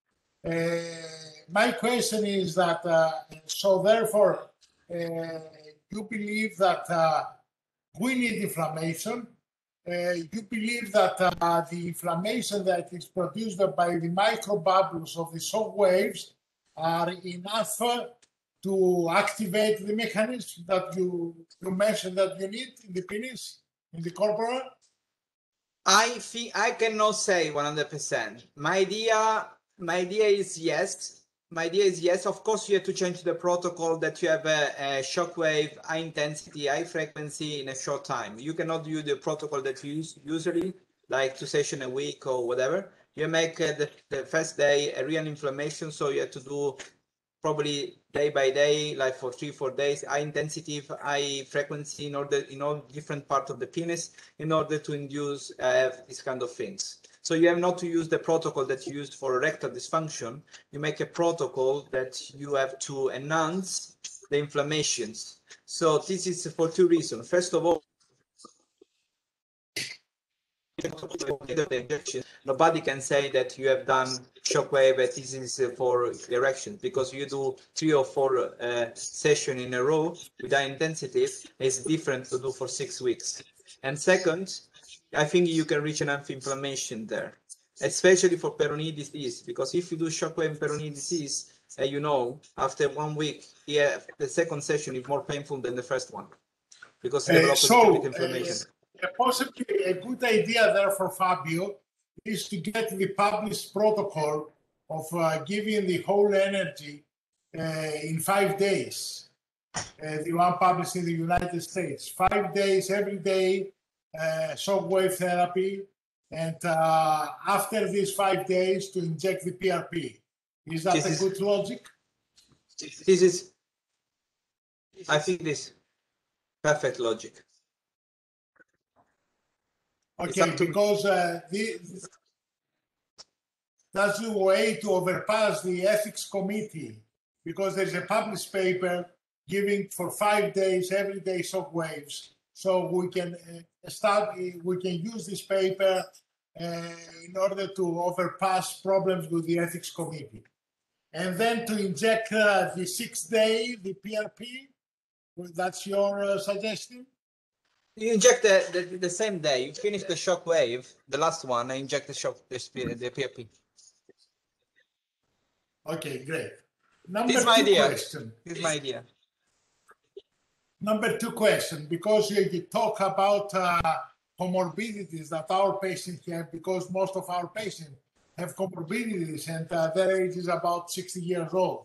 My question is that, so therefore, you believe that we need inflammation you believe that the inflammation that is produced by the microbubbles of the shock waves are enough to activate the mechanism that you mentioned that you need in the penis, in the corpora? I think I cannot say 100%. My idea is yes. My idea is yes. Of course, you have to change the protocol that you have a shock wave, high intensity, high frequency in a short time. You cannot use the protocol that you use usually, like 2 sessions a week or whatever. You make the first day a real inflammation, so you have to do probably day by day, like for 3-4 days, high intensity, high frequency in all different parts of the penis in order to induce these kind of things. So you have not to use the protocol that you used for erectile dysfunction. You make a protocol that you have to enhance the inflammations. So this is for 2 reasons. First of all, nobody can say that you have done shockwave that this is for erection, because you do 3 or 4 sessions in a row with high intensity. It's different to do for 6 weeks. And second, I think you can reach enough inflammation there, especially for Peyronie's disease, because if you do shockwave Peyronie's disease, you know, after 1 week, the second session is more painful than the first one, because it develops inflammation. Possibly a good idea there for Fabio is to get the published protocol of giving the whole energy in 5 days. The one published in the United States. 5 days, every day, shockwave therapy, and after these 5 days to inject the PRP. Is that a good logic? This is, I think, this perfect logic. Okay, because that's the way to overpass the ethics committee, because there's a published paper giving for 5 days, every day shock waves. So we can use this paper in order to overpass problems with the ethics committee. And then to inject the 6th day, the PRP, that's your suggestion? You inject the same day. You finish the shock wave, the last one, and inject the PRP. Okay, great. This is my idea. This is my idea. Number 2 question, because you talk about comorbidities that our patients have, because most of our patients have comorbidities and their age is about 60 years old.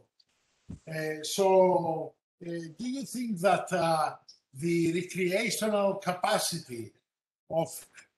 So do you think that the recreational capacity of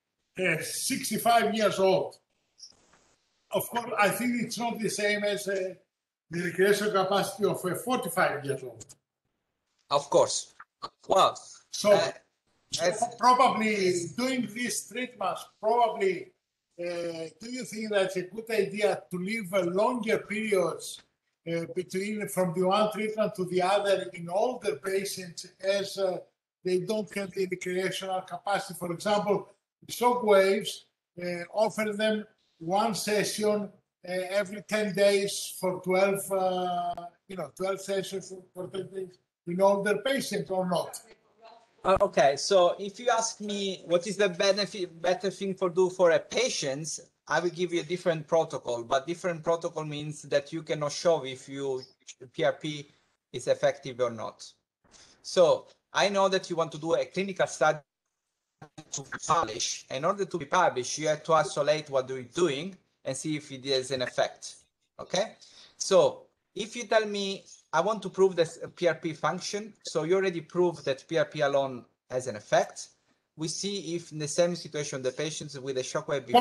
65 years old, of course, I think it's not the same as the recreational capacity of 45 years old. Of course. Well, so probably doing these treatments, probably, do you think that's a good idea to leave longer periods between from the one treatment to the other in older patients as they don't have the recreational capacity? For example, shock waves offer them 1 session every 10 days for 12, 12 sessions for 10 days in older patients or not? Okay, so if you ask me what is the better thing to do for a patient, I will give you a different protocol, but different protocol means that you cannot show if your PRP is effective or not. So I know that you want to do a clinical study to publish. In order to be published, you have to isolate what you're doing and see if it has an effect. Okay, so if you tell me I want to prove this PRP function, so you already proved that PRP alone has an effect. We see if in the same situation the patients with a shockwave before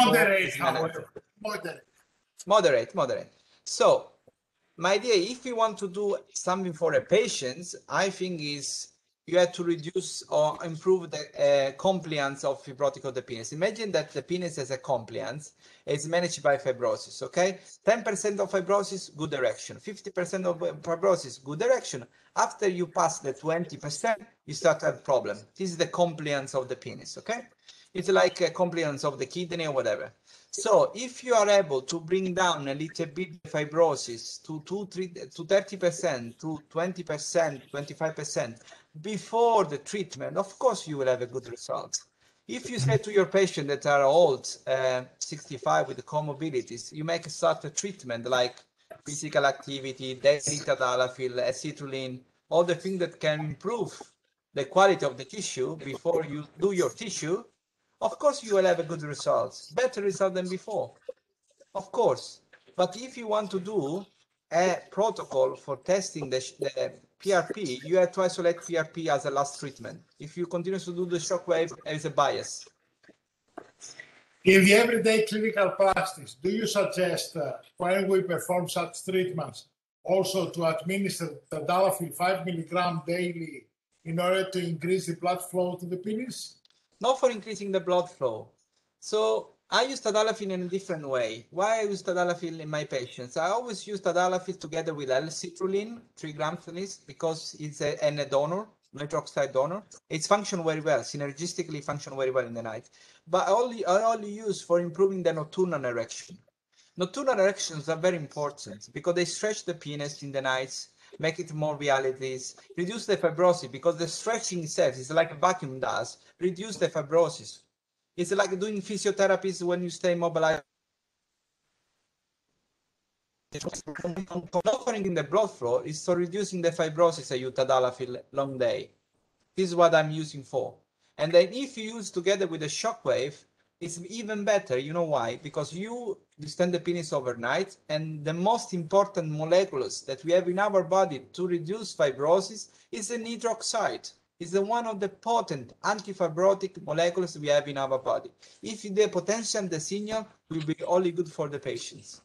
moderate. So my idea, if you want to do something for a patient, I think is you have to reduce or improve the compliance of fibrotic of the penis. Imagine that the penis has a compliance, it's managed by fibrosis, okay? 10% of fibrosis, good erection. 50% of fibrosis, good erection. After you pass the 20%, you start to have problem. This is the compliance of the penis, okay? It's like a compliance of the kidney or whatever. So if you are able to bring down a little bit fibrosis to 30%, to 20%, 25%, before the treatment, of course you will have a good result. If you say to your patient that are old, 65 with comorbidities, you make a start a treatment like physical activity, daily tadalafil, acetylene, all the things that can improve the quality of the tissue before you do your tissue, of course you will have a good results, better result than before, of course. But if you want to do a protocol for testing the PRP, you have to isolate PRP as a last treatment. If you continue to do the shockwave, there is a bias. In the everyday clinical practice, do you suggest when we perform such treatments also to administer tadalafil 5 milligram daily in order to increase the blood flow to the penis? Not for increasing the blood flow. So I use tadalafil in a different way. Why I use tadalafil in my patients? I always use tadalafil together with L-citrulline, 3 grams on this, because it's a donor, nitroxide donor. It's functioned very well, synergistically function very well in the night. But I only use for improving the nocturnal erection. Nocturnal erections are very important because they stretch the penis in the nights, make it more realities, reduce the fibrosis, because the stretching itself is like a vacuum does, reduce the fibrosis. It's like doing physiotherapies when you stay mobilized. Offering in the blood flow is for reducing the fibrosis I use tadalafil long day. This is what I'm using for. And then if you use together with a shockwave, it's even better. You know why? Because you distend the penis overnight, and the most important molecules that we have in our body to reduce fibrosis is the nitroxide. It's one of the potent antifibrotic molecules we have in our body. If the potential, the signal will be only good for the patients.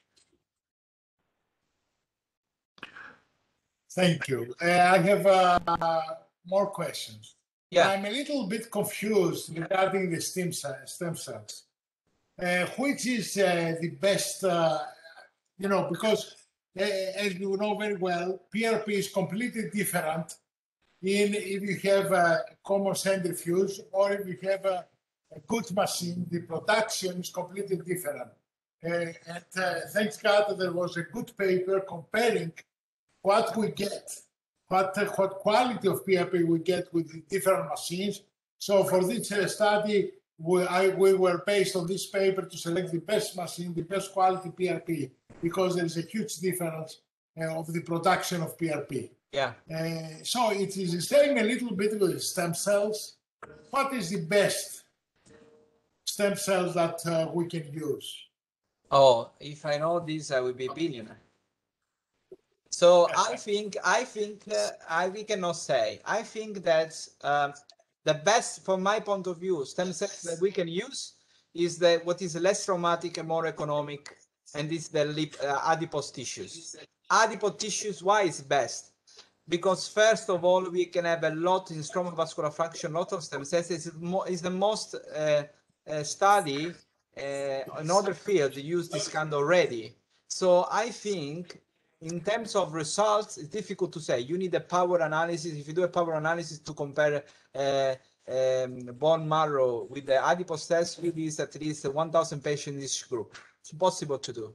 Thank you. I have more questions. Yeah. I'm a little bit confused regarding the stem cells. Which is the best, because as you know very well, PRP is completely different if you have a common centrifuge or if you have a good machine. The production is completely different. And thanks God there was a good paper comparing what we get, what quality of PRP we get with the different machines. So for this study, we were based on this paper to select the best machine, the best quality PRP, because there is a huge difference of the production of PRP. Yeah. So it is the same a little bit with stem cells. What is the best stem cells that we can use? Oh, if I know this, I will be a billionaire. So I think we cannot say. I think that the best, from my point of view, stem cells that we can use is what is less traumatic and more economic, and this is the adipose tissues. Adipose tissues, why is best? Because first of all, we can have a lot in stromal vascular fraction, lot of stem cells. Is the most study in other fields use this kind already. So I think in terms of results, it's difficult to say. You need a power analysis. If you do a power analysis to compare bone marrow with the adipose cells, it is at least 1,000 patients in each group. It's impossible to do.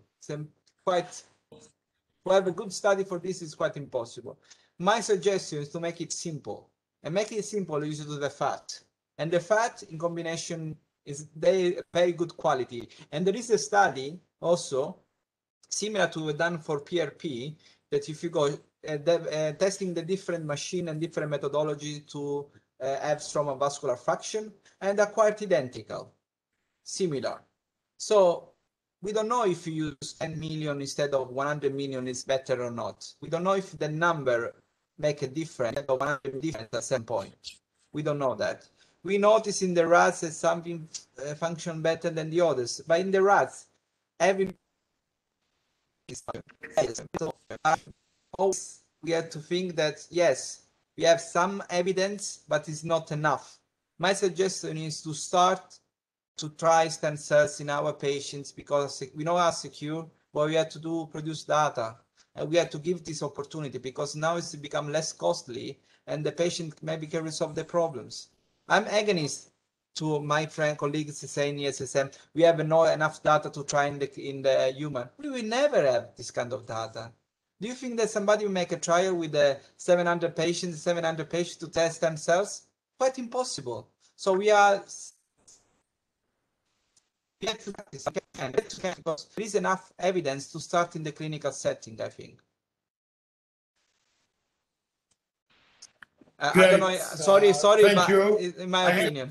To have a good study for this is quite impossible. My suggestion is to make it simple. And make it simple is to do the fat. And the fat in combination is very good quality. And there is a study also similar to done for PRP, that if you go testing the different machine and different methodology to have stromal vascular fraction, and are quite identical, similar. So we don't know if you use 10 million instead of 100 million is better or not. We don't know if the number make a difference or 100 difference at some point. We don't know that. We notice in the rats that something function better than the others, but in the rats, every we have to think that yes, we have some evidence, but it's not enough. My suggestion is to start to try stem cells in our patients, because we know are secure, but we have to produce data, and we have to give this opportunity, because now it's become less costly and the patient maybe can resolve the problems. I'm against to my friend colleagues saying SSM, we have not enough data to try in the human. We will never have this kind of data. Do you think that somebody will make a trial with 700 patients to test stem cells? Quite impossible. So we are We have to practice. Because there is enough evidence to start in the clinical setting, I think. I don't know. Sorry, thank but you. in my opinion.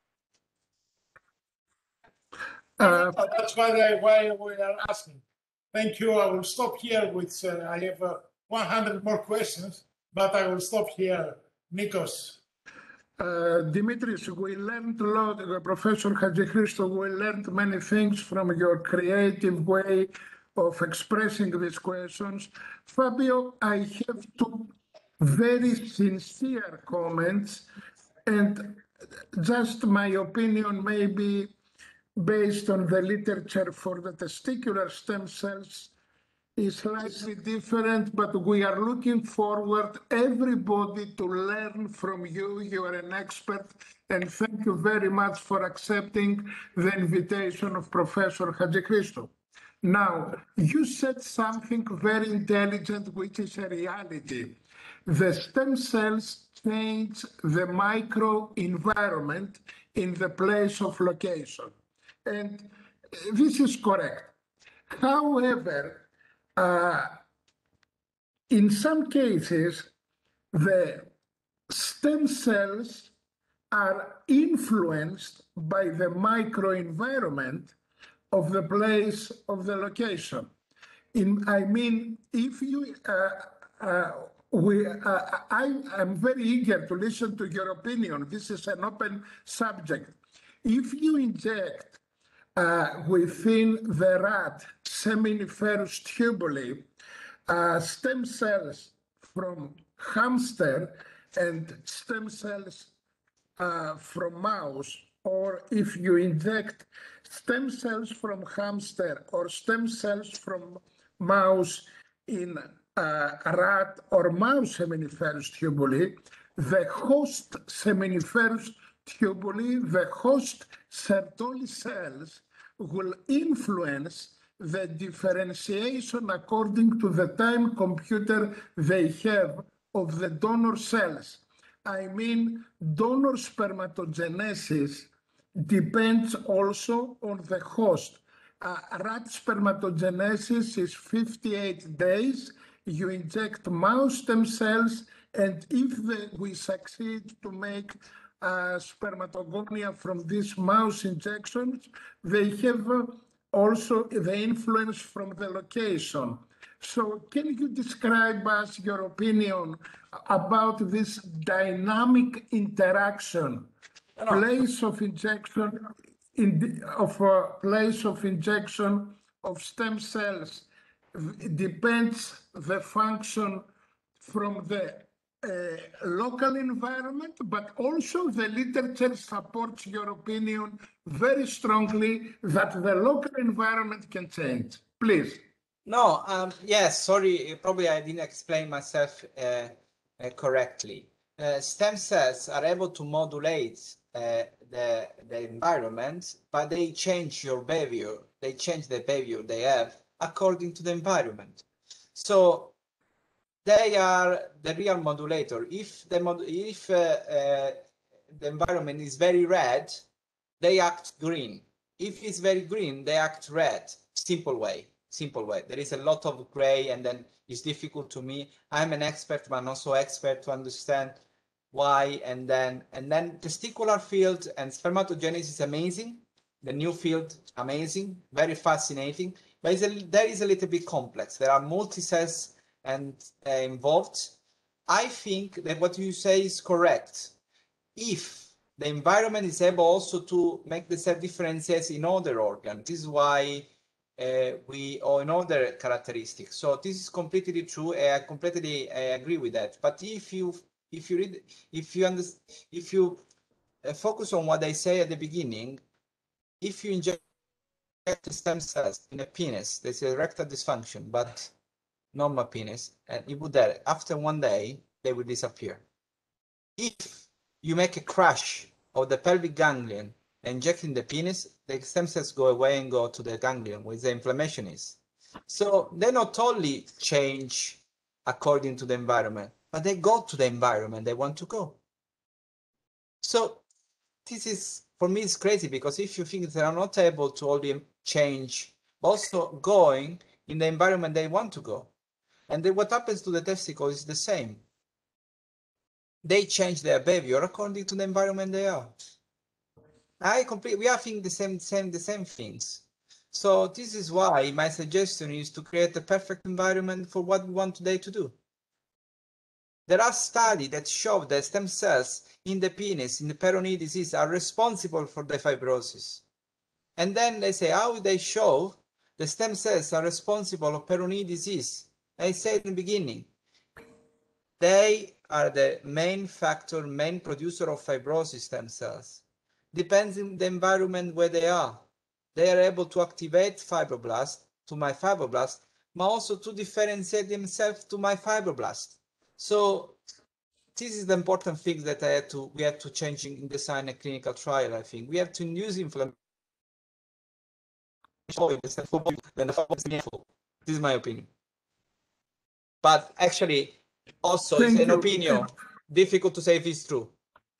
That's why we are asking. Thank you. I will stop here with, I have 100 more questions, but I will stop here. Nikos. Dimitris, we learned a lot, Professor Hadjichristou, we learned many things from your creative way of expressing these questions. Fabio, I have two very sincere comments, and just my opinion may be based on the literature for the testicular stem cells is slightly different, but we are looking forward, everybody, to learn from you. You are an expert, and thank you very much for accepting the invitation of Professor Hadjichristou. Now, you said something very intelligent, which is a reality. The stem cells change the microenvironment in the place of location. And this is correct. However, in some cases, the stem cells are influenced by the microenvironment of the place of the location. I mean, if you, I am very eager to listen to your opinion. This is an open subject. If you inject within the rat seminiferous tubuli stem cells from hamster and stem cells from mouse, or if you inject stem cells from hamster or stem cells from mouse in rat or mouse seminiferous tubuli, the host seminiferous tubuli, the host Sertoli cells will influence the differentiation according to the time computer they have of the donor cells. I mean, donor spermatogenesis depends also on the host. Rat spermatogenesis is 58 days. You inject mouse stem cells, and if we succeed to make spermatogonia from these mouse injections, they have also the influence from the location. So can you describe us your opinion about this dynamic interaction, place of injection of stem cells depends the function from the local environment, but also the literature supports your opinion very strongly that the local environment can change. Please. No, yes, sorry, probably I didn't explain myself correctly. Stem cells are able to modulate the environment, but they change your behavior. They change the behavior they have according to the environment. So they are the real modulator. If the environment is very red, they act green. If it's very green, they act red. Simple way. There is a lot of gray, and then it's difficult to me. I'm an expert, but not so expert to understand why. And then testicular field and spermatogenesis is amazing. The new field, amazing, very fascinating. But there is a little bit complex. There are multi-cells and involved. I think that what you say is correct. If the environment is able also to make the cell differentiate in other organs, this is why or in other characteristics. So this is completely true. I completely agree with that. But if you focus on what I say at the beginning, if you inject the stem cells in a penis, there's a erectile dysfunction, but normal penis, and you put that after 1 day, they will disappear. If you make a crash of the pelvic ganglion and inject in the penis, the stem cells go away and go to the ganglion where the inflammation is. So they not only change according to the environment, but they go to the environment they want to go. So this is for me, it's crazy because if you think they are not able to only change, also going in the environment they want to go. And then what happens to the testicles is the same. They change their behavior according to the environment they are. We are thinking the same things. So this is why my suggestion is to create a perfect environment for what we want today to do. There are studies that show that stem cells in the penis, in the Peyronie disease, are responsible for the fibrosis. And then they say, how they show the stem cells are responsible for Peyronie disease? I said in the beginning, they are the main factor, main producer of fibrosis stem cells. Depends on the environment where they are. They are able to activate fibroblasts to my fibroblast, but also to differentiate themselves to my fibroblast. So this is the important thing that we have to change in design a clinical trial. I think we have to induce inflammation. This is my opinion. But actually, also it's an opinion. Difficult to say if it's true.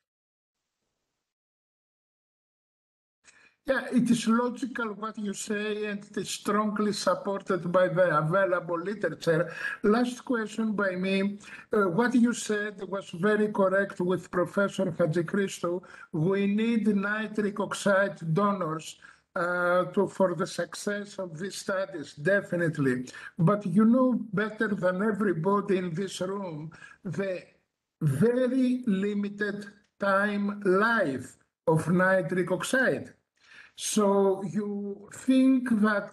Yeah, it is logical what you say, and it is strongly supported by the available literature. Last question by me. What you said was very correct with Professor Hadjikristou. We need nitric oxide donors for the success of these studies, definitely. But you know better than everybody in this room the very limited time life of nitric oxide. So you think that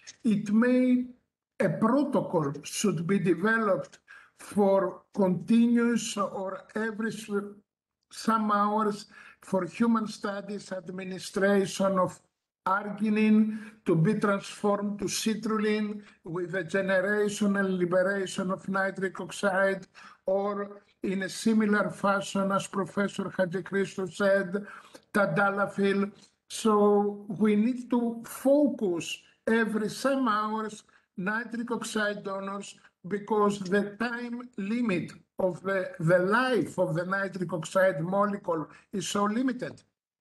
a protocol should be developed for continuous or every some hours for human studies administration of arginine to be transformed to citrulline with a generation and liberation of nitric oxide, or in a similar fashion as Professor Hadjikristou said, tadalafil. So we need to focus every some hours nitric oxide donors because the time limit of the life of the nitric oxide molecule is so limited.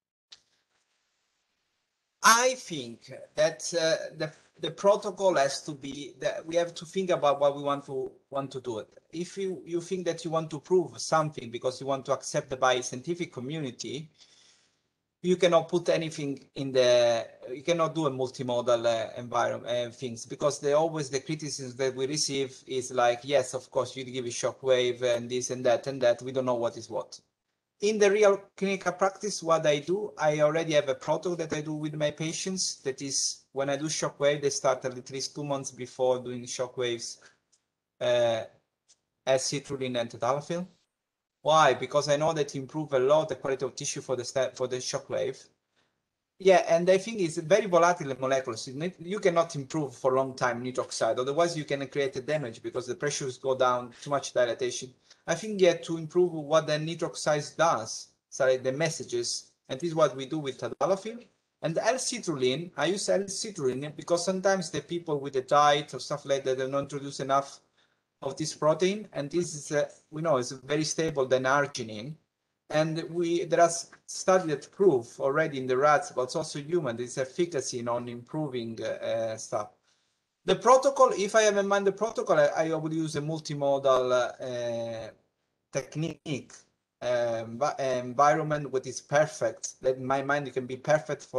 I think that the protocol has to be that we have to think about what we want to do it. If you think that you want to prove something because you want to accept the by scientific community, you cannot put anything you cannot do a multimodal environment things, because always the criticism that we receive is like, yes, of course, you give a shockwave and this and that, we don't know what is what. In the real clinical practice, what I do, I already have a protocol that I do with my patients. That is, when I do shockwave, they start at least 2 months before doing shockwaves as citrulline and tadalafil. Why? Because I know that improve a lot the quality of tissue for the shockwave. Yeah, and I think it's very volatile molecules. You cannot improve for a long time nitric oxide, otherwise you can create a damage because the pressures go down, too much dilatation. I think you have to improve what the nitric oxide does, sorry, the messages, and this is what we do with tadalafil. And L-citrulline, I use L-citrulline because sometimes the people with the diet or stuff like that, they don't introduce enough of this protein, and this is we know it's very stable than arginine, and there are studies that prove already in the rats, but it's also human, this efficacy on improving stuff. The protocol, if I have in mind the protocol, I will use a multimodal technique environment which is perfect. That in my mind it can be perfect for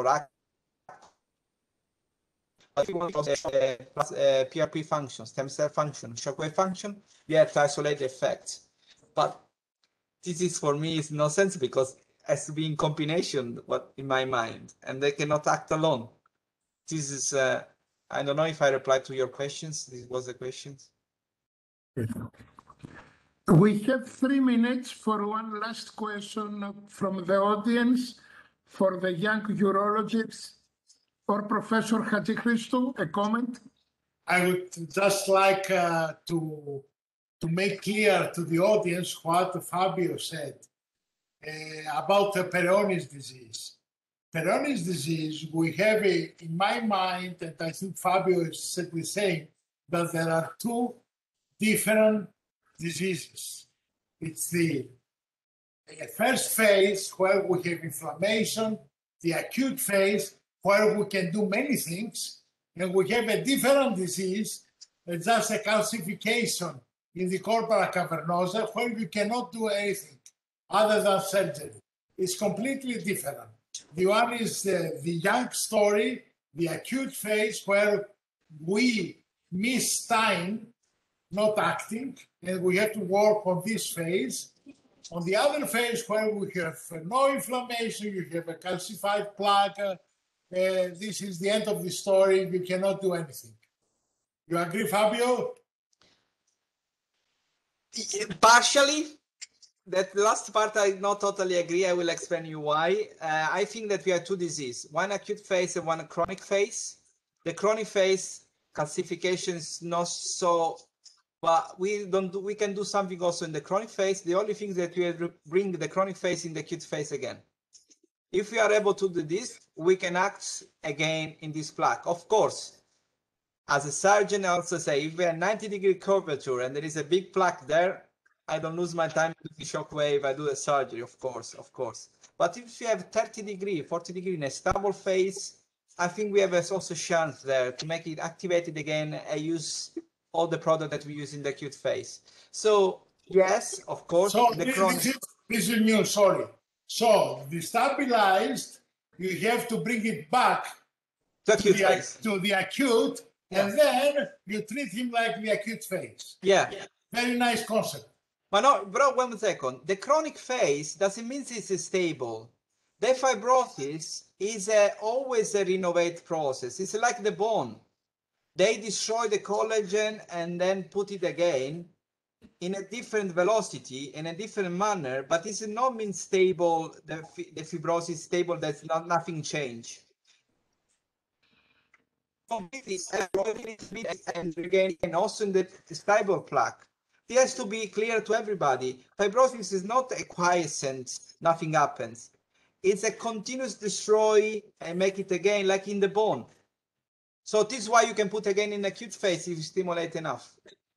PRP function, stem cell function, shockwave function, you have to isolate the effects. But this is for me is no sense because it has to be in combination in my mind, and they cannot act alone. This is, I don't know if I replied to your questions. This was the questions. We have 3 minutes for one last question from the audience for the young urologists. Or Professor Hadjikristou, a comment? I would just like to make clear to the audience what Fabio said about the Peyronie's disease. Peyronie's disease, we have in my mind, and I think Fabio is simply saying that there are 2 different diseases. It's the first phase where we have inflammation, the acute phase where we can do many things, and we have a different disease, just a calcification in the corpora cavernosa, where you cannot do anything other than surgery. It's completely different. The one is the young story, the acute phase, where we miss time, not acting, and we have to work on this phase. On the other phase, where we have no inflammation, you have a calcified plaque, this is the end of the story, you cannot do anything. You agree, Fabio? Partially. That last part I not totally agree. I will explain you why. I think that we have two diseases, one acute phase and one chronic phase. The chronic phase calcification is not so, but we can do something also in the chronic phase. The only thing that we have to bring the chronic phase in the acute phase again. If we are able to do this, we can act again in this plaque. Of course, as a surgeon, I also say, if we have 90-degree curvature and there is a big plaque there, I don't lose my time with the shockwave. I do the surgery, of course. But if you have 30-degree, 40-degree in a stable phase, I think we have also a chance there to make it activated again and use all the product that we use in the acute phase. So yes, of course. So this is new, sorry. So the stabilized, you have to bring it back to the acute, and then you treat him like the acute phase. Yeah. Very nice concept. But no, bro, 1 second. The chronic phase doesn't mean it's stable. The fibrosis is always a renovate process. It's like the bone. They destroy the collagen and then put it again in a different velocity, in a different manner, but it does not mean stable, the fibrosis is stable, that's nothing changed. And again, and also in the stable plaque. It has to be clear to everybody. Fibrosis is not a quiescent, nothing happens. It's a continuous destroy and make it again, like in the bone. So this is why you can put again in acute phase if you stimulate enough.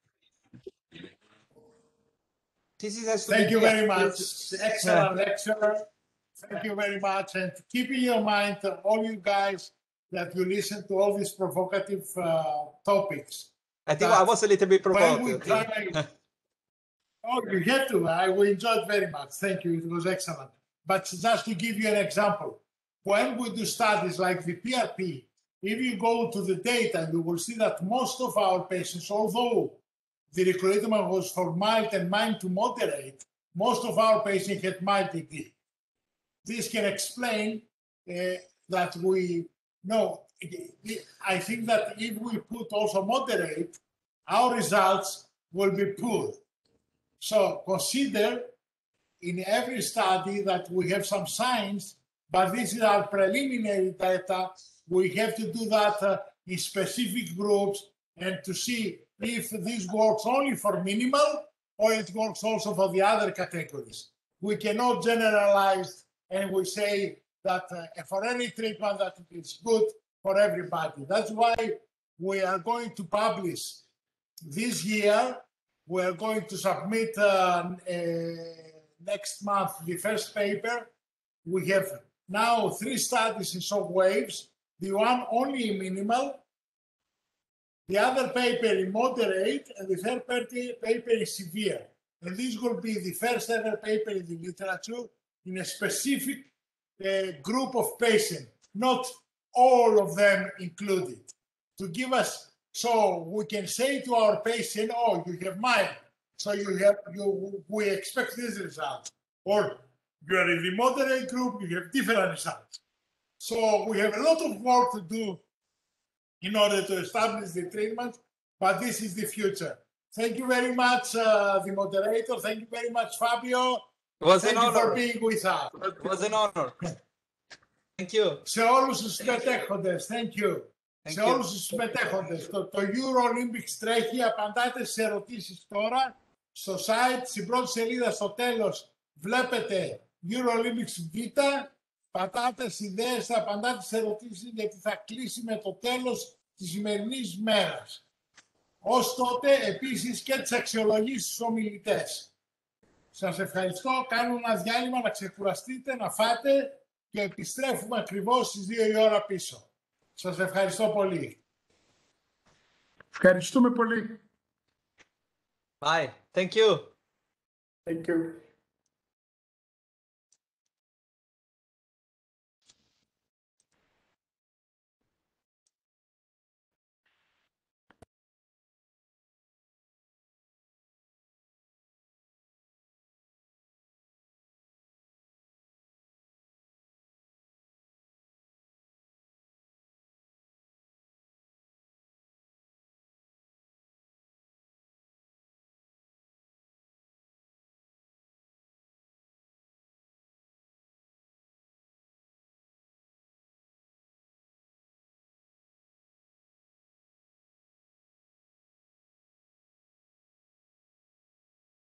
Thank you very much. Excellent lecture. Thank you very much. And keep in your mind, all you guys, that you listen to all these provocative topics. I think I was a little bit provocative. Oh, you had to. We enjoyed very much. Thank you. It was excellent. But just to give you an example, when we do studies like the PRP, if you go to the data, you will see that most of our patients, although the recruitment was for mild and mild to moderate, most of our patients had mild ED. This can explain that I think that if we put also moderate, our results will be poor. So consider in every study that we have some signs, but this is our preliminary data. We have to do that in specific groups and to see if this works only for minimal or it works also for the other categories. We cannot generalize and we say that for any treatment that it is good for everybody. That's why we are going to publish this year. We are going to submit next month the first paper. We have now 3 studies in shock waves, the one only in minimal, the other paper in moderate, and the third paper in severe. And this will be the first ever paper in the literature in a specific group of patients, not all of them included, to give us, so we can say to our patient, oh, you have mild, so we expect this result. Or you are in the moderate group, you have different results. So we have a lot of work to do in order to establish the treatment, but this is the future. Thank you very much, the moderator. Thank you very much, Fabio. It was Thank an you honor. for being with us. It was an honor. Thank you. Σε όλους τους συμμετέχοντες, thank you. Σε όλους τους συμμετέχοντες. Το Euro Olympics τρέχει, απαντάτε σε ερωτήσεις τώρα. Στο site, στην πρώτη σελίδα, στο τέλος, βλέπετε Euro Olympics Β. Πατάτε στις ιδέες, απαντάτε σε ερωτήσεις, γιατί θα κλείσει με το τέλος της σημερινής μέρας. Ως τότε, επίσης και τις αξιολογήσεις στους ομιλητές. Σας ευχαριστώ. Κάνω ένα διάλειμμα να ξεκουραστείτε, να φάτε και επιστρέφουμε ακριβώς στις 2 η ώρα πίσω. Σας ευχαριστώ πολύ. Ευχαριστούμε πολύ. Bye. Thank you. Thank you.